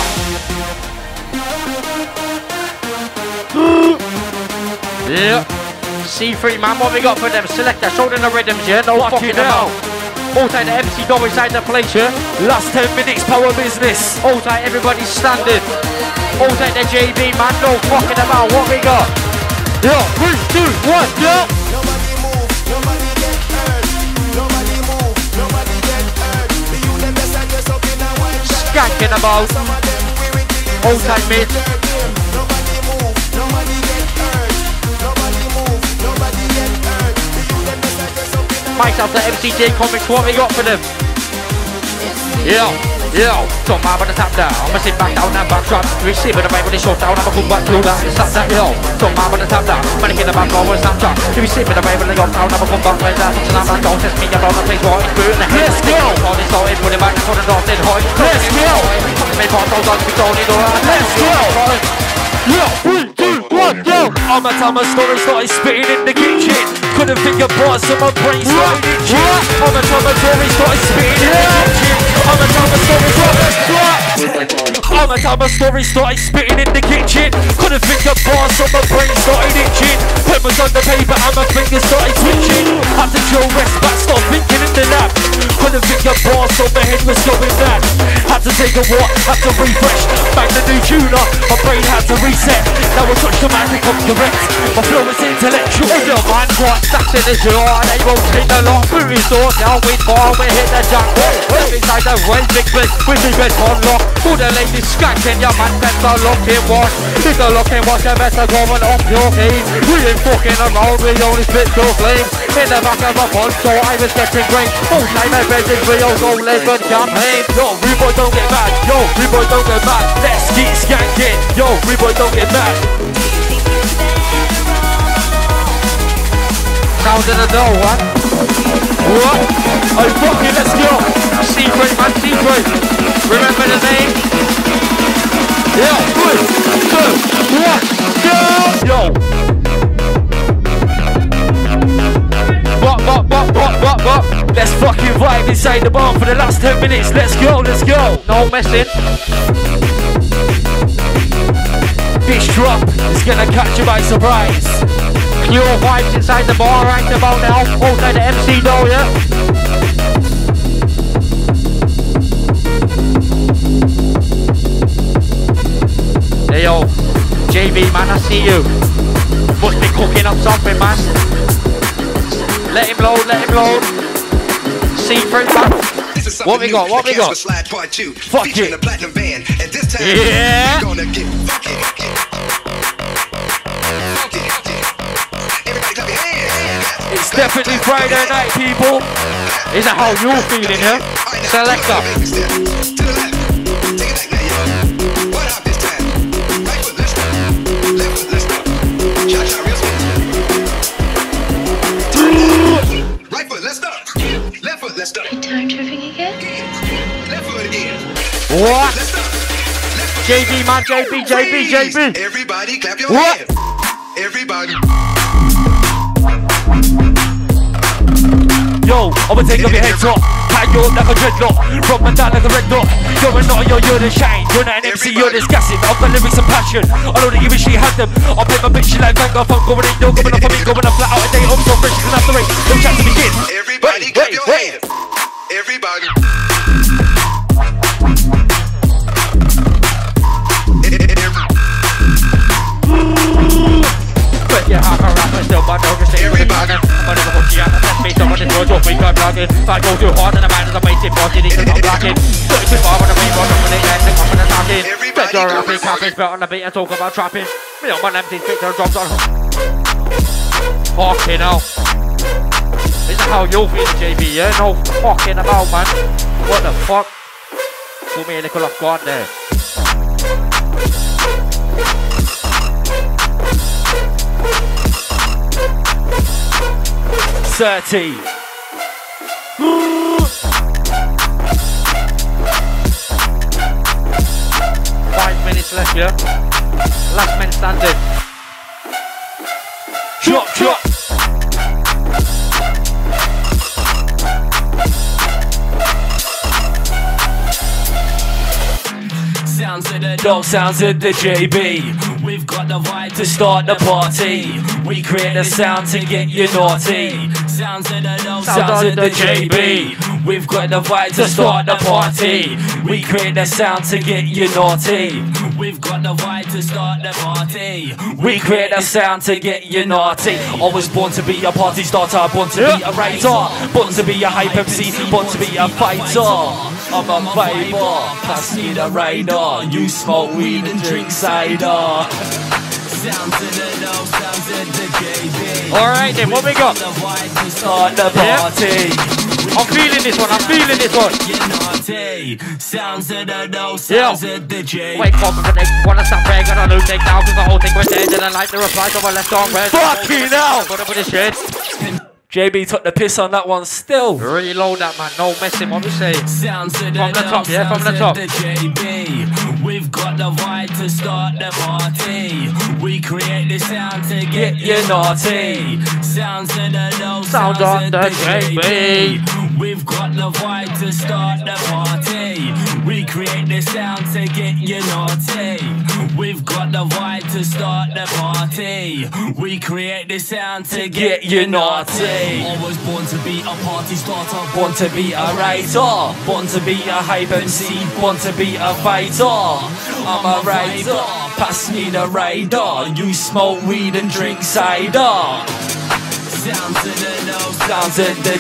Yeah. C3 man, what we got for them? Selector, show them the rhythms, yeah? No fucking hell. All tight, the MC go inside the place, yeah? Last 10 minutes, power business. All tight, everybody's standing. All tight, the JB man, no fucking about. What we got? Yo, 3, 2, 1, yo. Nobody move, nobody get hurt. Nobody move, nobody get hurt. The you them best and just up in a one shot. Skanking about. All tight, mate. Nobody move, nobody get hurt. Nobody move, nobody get hurt. The you them best and just up in a Myself, the MCJ Comics, what we got for them? Yo, don't mind about the tap down. I'ma sit back down and back drop. Receive it, the Bible, they shut down. I'ma come back through that. Stop that, yo. Don't mind about the tap down. Money in the back, always Snapchat. You receive it, the Bible, they got down. I'ma come back right down. So now, don't test me about the place where it's burning the head. Let's go. All this all in, put it back, put it off, then hot. Let's go. Let's go. Yo, 3, 2, 1, yo. I'm a time my story started spitting in the kitchen. Couldn't think of bars, so my brain started itching. I'm a time my story started spitting in the kitchen. I'm a time my story started spitting in the kitchen. Couldn't think of bars, so my brain started itching. Pen was on the paper and my fingers started twitching. Had to chill, rest back, stop thinking in the lab. Couldn't think of bars, so my head was going mad. Had to take a walk, had to refresh. Bang the new tuner, my brain had to reset. Now I touch the magic, I'm correct. My flow is intellectual. If your man got stacks in his jaw and they won't take the lot. Movie store, now we bar, we hit the jackpot. Step inside the well big place, with the bed on lock. Who the lady skanking, your man better lock in one. If the looking was the better going off your game. We ain't fucking around, we only spit your flame. In the back of my front door, I was getting great. Full time I read this real gold legend campaign. Yo, Reboy don't get mad. Yo, Reboy don't get mad. Let's get skanking. Yo, Reboy don't get mad. Sound in the door, what? What? Oh, fuck it, let's go. Secret, man, secret. Remember the name? Yo, 3, 2, 1, go. Yo. What? Let's fucking vibe inside the bar for the last 10 minutes. Let's go. No messing. This drop is gonna catch you by surprise. Pure vibes inside the bar right about now. Hold down the MC door, yeah? Hey yo, JB man, I see you. Must be cooking up something, man. Let him load. C3 man. What we got? Fuck it. Yeah. It's definitely Friday night, people. Is that how you're feeling, yeah? Selector. Right foot, let's stop. Left foot, let's stop. Time tripping again? Left foot again. What? JB man, JB. Everybody clap your hands. Everybody. Yo, I'ma take off your head top. out Europe like a dreadlock. From and down like a red dot. You're not you're the shine. You're not an MC, you're this gassing. I've got lyrics and passion. I know that you wish you had them. I'll play my bitch, she like Van Gogh. I'm going in, you're going up for me, going up flat out a day. I'm so fresh, you can have the rate. No chance to begin. Everybody clap your hands. Everybody. Yeah, I'm a rapper still, but don't just stay with the partner. I'm never put you out of that space, I'm on this road, we got blocking. If I go too hard, then the man is a basic boss, you need to stop blocking. 30 too far, but I'm able to dominate, and I'm gonna talk in. Get your rapping, capping, spit on the beat, and talk about trapping. Me on my empty spit, their drops on. Fucking hell. Is that how you feel, JB? Yeah, no fucking about, man. What the fuck? Put me a little off guard there. Dirty. 5 minutes left, yeah? Last man standing. Drop, drop. Sounds of the dog, sounds of the JB. We've got the vibe to start the party. We create the sound to get you naughty. Sounds of the dog, sounds of the JB. We've got the vibe to start the party. We create the sound to get you naughty. We've got the vibe to start the party. We create the sound to get you naughty. I was born to be a party starter, born to be a writer, born to be a hype MC, born to be a fighter. I'm a viber, pass me the rider. You smoke weed and drink cider. Sounds of the no, sounds of the JB. Alright then, what we got? Start the party. I'm feeling this one, I'm feeling this one. Sounds of the no, sounds of the J. Wait for me for next, wanna stop bragging on a new thing now, cause the whole thing was dead, and I like the reply to my left arm red. Fucking hell! Put up with this shit. JB took the piss on that one still. Reload that man, no messing, what we say? Sounds of from the top, yeah, from the top. JB. We've got the vibe to start the party. We create the sound to get you naughty. Sounds of the no, sounds on the JB. We've got the vibe to start the party. We create the sound to get you naughty. We've got the vibe to start the party. We create the sound to get you naughty. I was born to be a party starter, born to be a writer, born to be a hype MC, born to be a fighter. I'm a rider, pass me the rider. You smoke weed and drink cider. Sounds of the no, sounds of the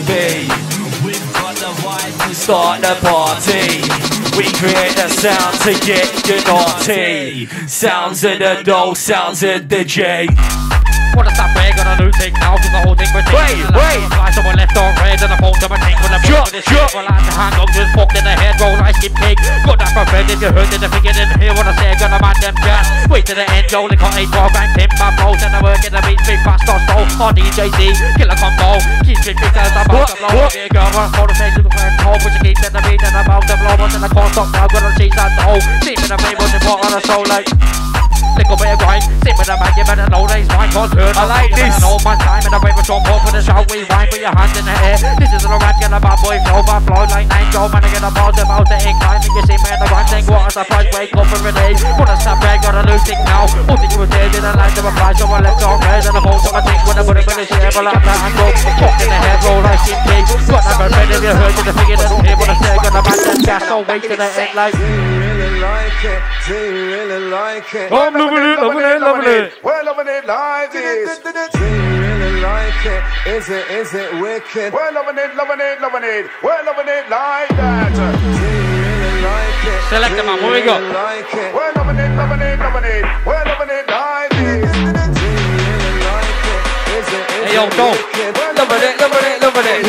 JB. We've got the vibe to start the party. We create the sound to get you naughty. Sounds of the dough, sounds of the J. Wanna stop bragging on a new thing now, cause the whole thing was wait. Fly someone left on red and the phone to my tank when I break with this shit. Well, I the hand up, just fucked in the head, roll, I skip cake. Got that for friend, if you heard it, if you get in here, what I say, gonna man them jazz. Wait to the end, yo, they got 8 ball, bang, pimp, my flows, and I work in the beat, big fast, or slow. On DJC, killer combo, keep it big as I'm about to blow. Be a girl, for the face, you can find home, but you keep in the beat, and I'm about to blow, but then I can't stop now, gonna chase that hole. See me the way, but they put on a soul like. Little bit of grind, sit with a man, you better know that he's mine, cause turn. I like this. All my time and I wave a jump up for the shout, we wind, put your hand in the air. This is a rat, get a bad boy flow, but flow like 9 Joe, man, I get a pause about the incline. Make you see me in the grind, think what a surprise, wake up every day. Wanna stop break, got a new thing now. Who think you were dead, didn't like to reply, so I left on red, and the phone to my tank when I put it in the share, but I'm not and go. Fuck in the head, roll like shit cake. Got that red, if you heard, you the figure that here, but I say, gonna man, that gas, so wait to the end like. Like it, do you really like it? I'm loving it, loving it, loving it. We're loving it like this. Do you really like it? Is it wicked? We're loving it, loving it, loving it. We're loving it like that. Do you really like it? Select them, man, what we got? Like it? We're loving it, loving it, loving it. We're loving it like this. Do you really like it? Is it hey, yo, don't. Loving it, loving it, loving it.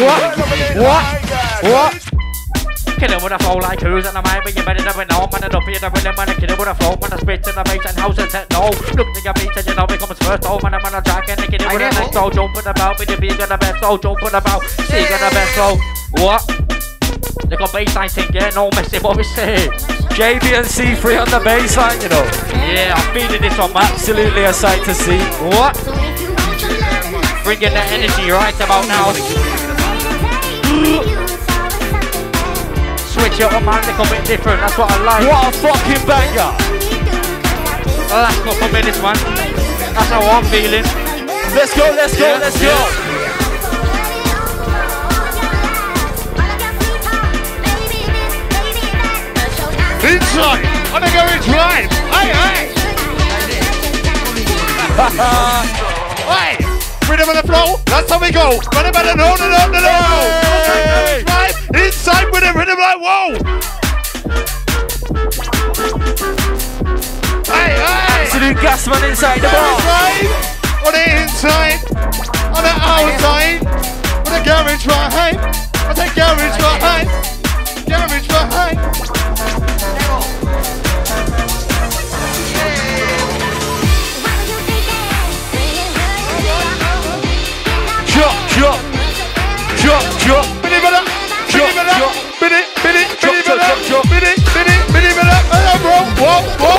What? Kill it with a flow like who's in the mind, but you better never know. Man, I don't feel the rhythm, man, I kill it with a flow. Man, I spit in the bass and house and techno. Look to your beats and you know it comes first. Oh, man, I'm on a track and I kill it with a next flow. Jump in the belt, with the beat got the best flow. Jump in the belt, see got the best flow. What? They got bassline thing, yeah, no messing, what we say. JB and C3 on the bassline, you know. Yeah, I'm feeling this one, man. Absolutely a sight to see. What? Bringing the energy right about now. switch it up, man, a little bit different. That's what I like. What a fucking banger! The last couple minutes, man. That's how I'm feeling. Let's go, let's go, let's go. Inside, on the garage drive. Hey, hey. Hey, rhythm of the flow. That's how we go. Run about the no. Hey. Right, inside with the rhythm like whoa. Hey, hey. Absolute gas man inside the bar. On the inside, on the outside, with the garage drive. I take garage drive. Garage drive. Drop. Biddy, biddy, whoa.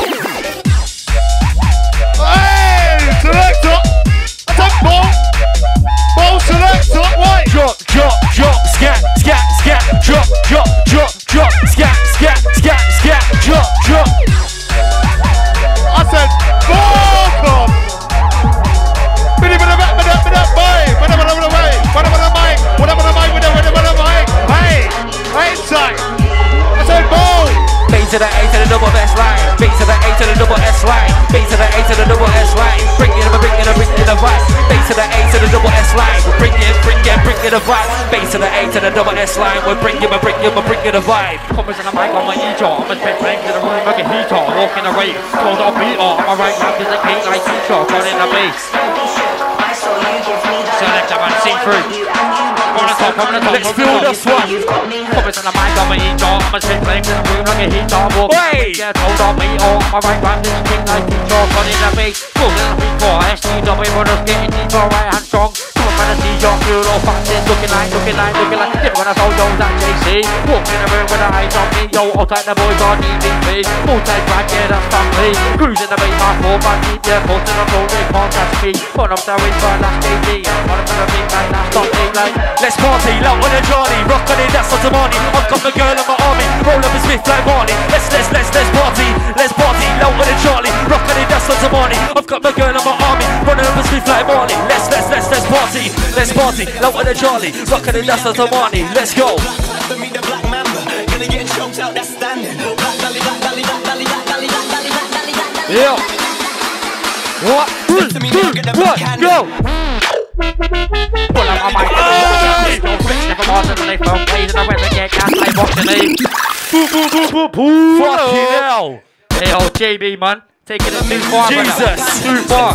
Hey, selector. Attack ball selector. Why? Drop, scat. Drop, scat. Drop. I said, fuck off. Biddy, biddy, Hey, inside. I said, ball. B to the A to the double S line. B to the A to the double S line. B to the A to the double S line. Bring it the vibe. B to the A to the double S line. Bring it the vibe. B to the A to the double S line. We're bring it the vibe. Comments on the mic on my e-jaw. I'm a spit flame to the room like a heater. Walking away, close off beat on. My right hand is a king like teacher. Got in the bass. Selector man, see through. Let's feel this one. Comments on the mic on my e-jaw. I'm a spit flame to the room like a heater. Walking away, yeah, told on me on. My right hand is a king like teacher. Got in the bass. Moving on the beat for STW. But us getting deeper, right hand strong. Feel all fastest, looking like. Never gonna hold those at JC. Walking in the room with the eyes on me. Yo, I'll take the boys on EVP. Multi-brand, yeah, that's family. Cruising the beat, my 4-5 deep, yeah. Put in the floor, they can't catch me. Put up the ring by last KD. I'm on the beat like that's not me, like. Let's party, loud on the Johnny. Rock on it, that's on the money. I've got the girl in my army. Roll up a Smith like Marley. Let's party. Let's party, loud on the Charlie. Rock on it, that's on the money. I've got the girl in my army. Running up a Smith like Marley. Let's party. Let's party, loud on the Charlie. Rock on it, that's on the money. Let's go. Yeah. What? Go. Pull up on my never more than they phone plays and I went to get gas like watching me. Fucking hell. Hey, old JB, man. Taking it too far, Jesus. Too far.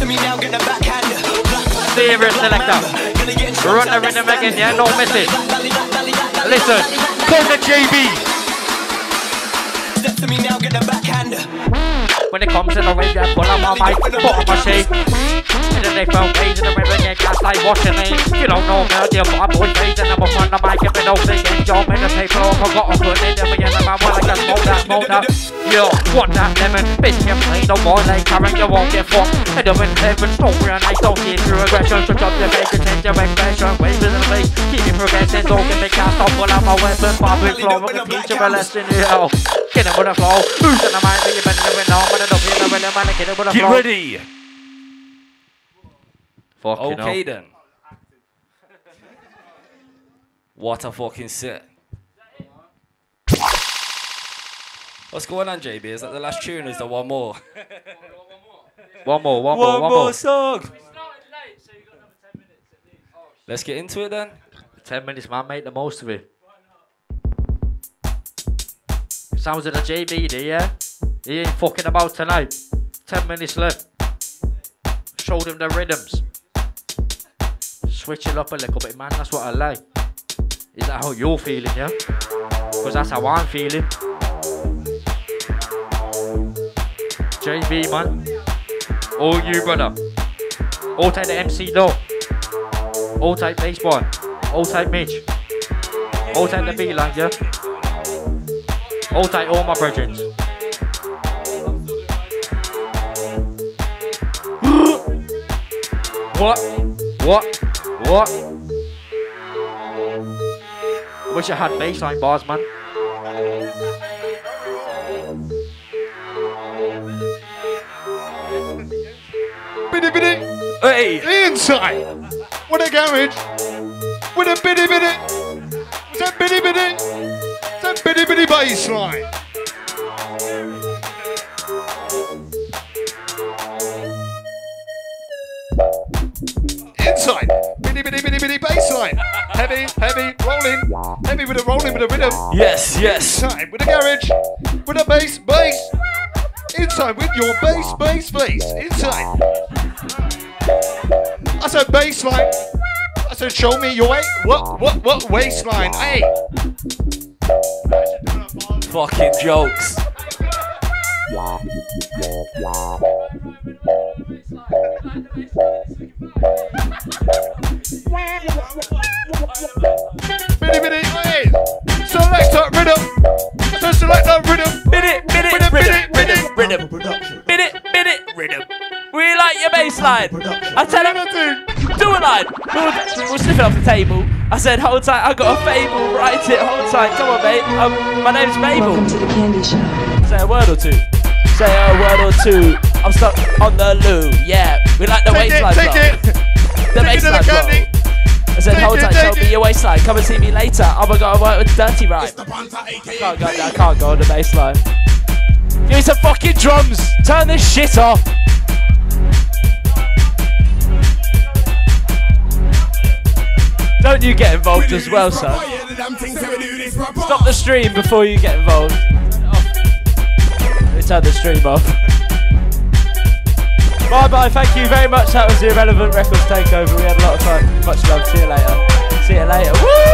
Serious selector. Run the rhythm again, yeah? Don't miss it. Listen. Call the JB. When it comes to the rave, yeah, pull up my mic, put on my shade. And then they found ways in the river, yeah, gas like watching me. You don't know me, dear, but I'm always raising them up on the mic. If it don't think it's your man, the paper, I forgot to put it in the end of my one like that, smoke that. Yo, want that lemon, bitch, you play no more like Karen, you won't get fucked. Head up in heaven, don't real nice, don't get through aggression. So drop your bacon, change your expression, waves in the face, keep it progressing, don't get me cast off, pull out my weapon, public flow, I'm gonna teach you a lesson, yo. Get it with the flow, who's in the mind, but you better never know, but I don't feel the rhythm, man, get it with the flow. Get ready. Fucking okay then. What a fucking set. What's going on, JB? Is that the last tune or is there one more? One more song. Let's get into it then. 10 minutes, man, make the most of it. Sounds of the JB there, yeah? He ain't fucking about tonight. 10 minutes left. Showed him the rhythms. Switch it up a little bit, man, that's what I like. Is that how you're feeling, yeah? Because that's how I'm feeling. JB, man. All you, brother. All type the MC though. All type bass boy. All type Mitch. All type the beat line, yeah? All type all my brethren. What? Wish I had bassline bars, man. Biddy biddy. Hey. Inside. With a garage. With a biddy biddy. Is that biddy biddy? Is that biddy biddy bass line? Inside. Biddy biddy biddy biddy bass line. Heavy, heavy, rolling. Heavy with a rolling with a rhythm. Yes, yes. Inside with a garage. With a bass, bass. Inside with your bass, bass, bass. Inside. I said baseline. I said show me your way. What waistline? Hey. Fucking jokes. Biddy biddy, hey. Select that rhythm. I said select that rhythm. Biddy, rhythm. Biddy, rhythm. We like your bass line. I tell him, do a line. We'll sniff it off the table. I said, hold tight, I got a fable. Write it, hold tight. Come on, mate. My name's Mabel. Welcome to the Candy Show. Say a word or two. Say a word or two. I'm stuck on the loo. Yeah, we like the waistline. Take it. The baseline flow. I said, hold tight, show me your waistline. Come and see me later. Oh my god, I work with Dirty Right. I can't go on the baseline. Give me some fucking drums. Turn this shit off. Don't you get involved as well, son. Stop the stream before you get involved. Let me turn the stream off. Bye bye, thank you very much. That was the Irrelevant Records Takeover. We had a lot of fun. Much love. See you later. See you later. Woo!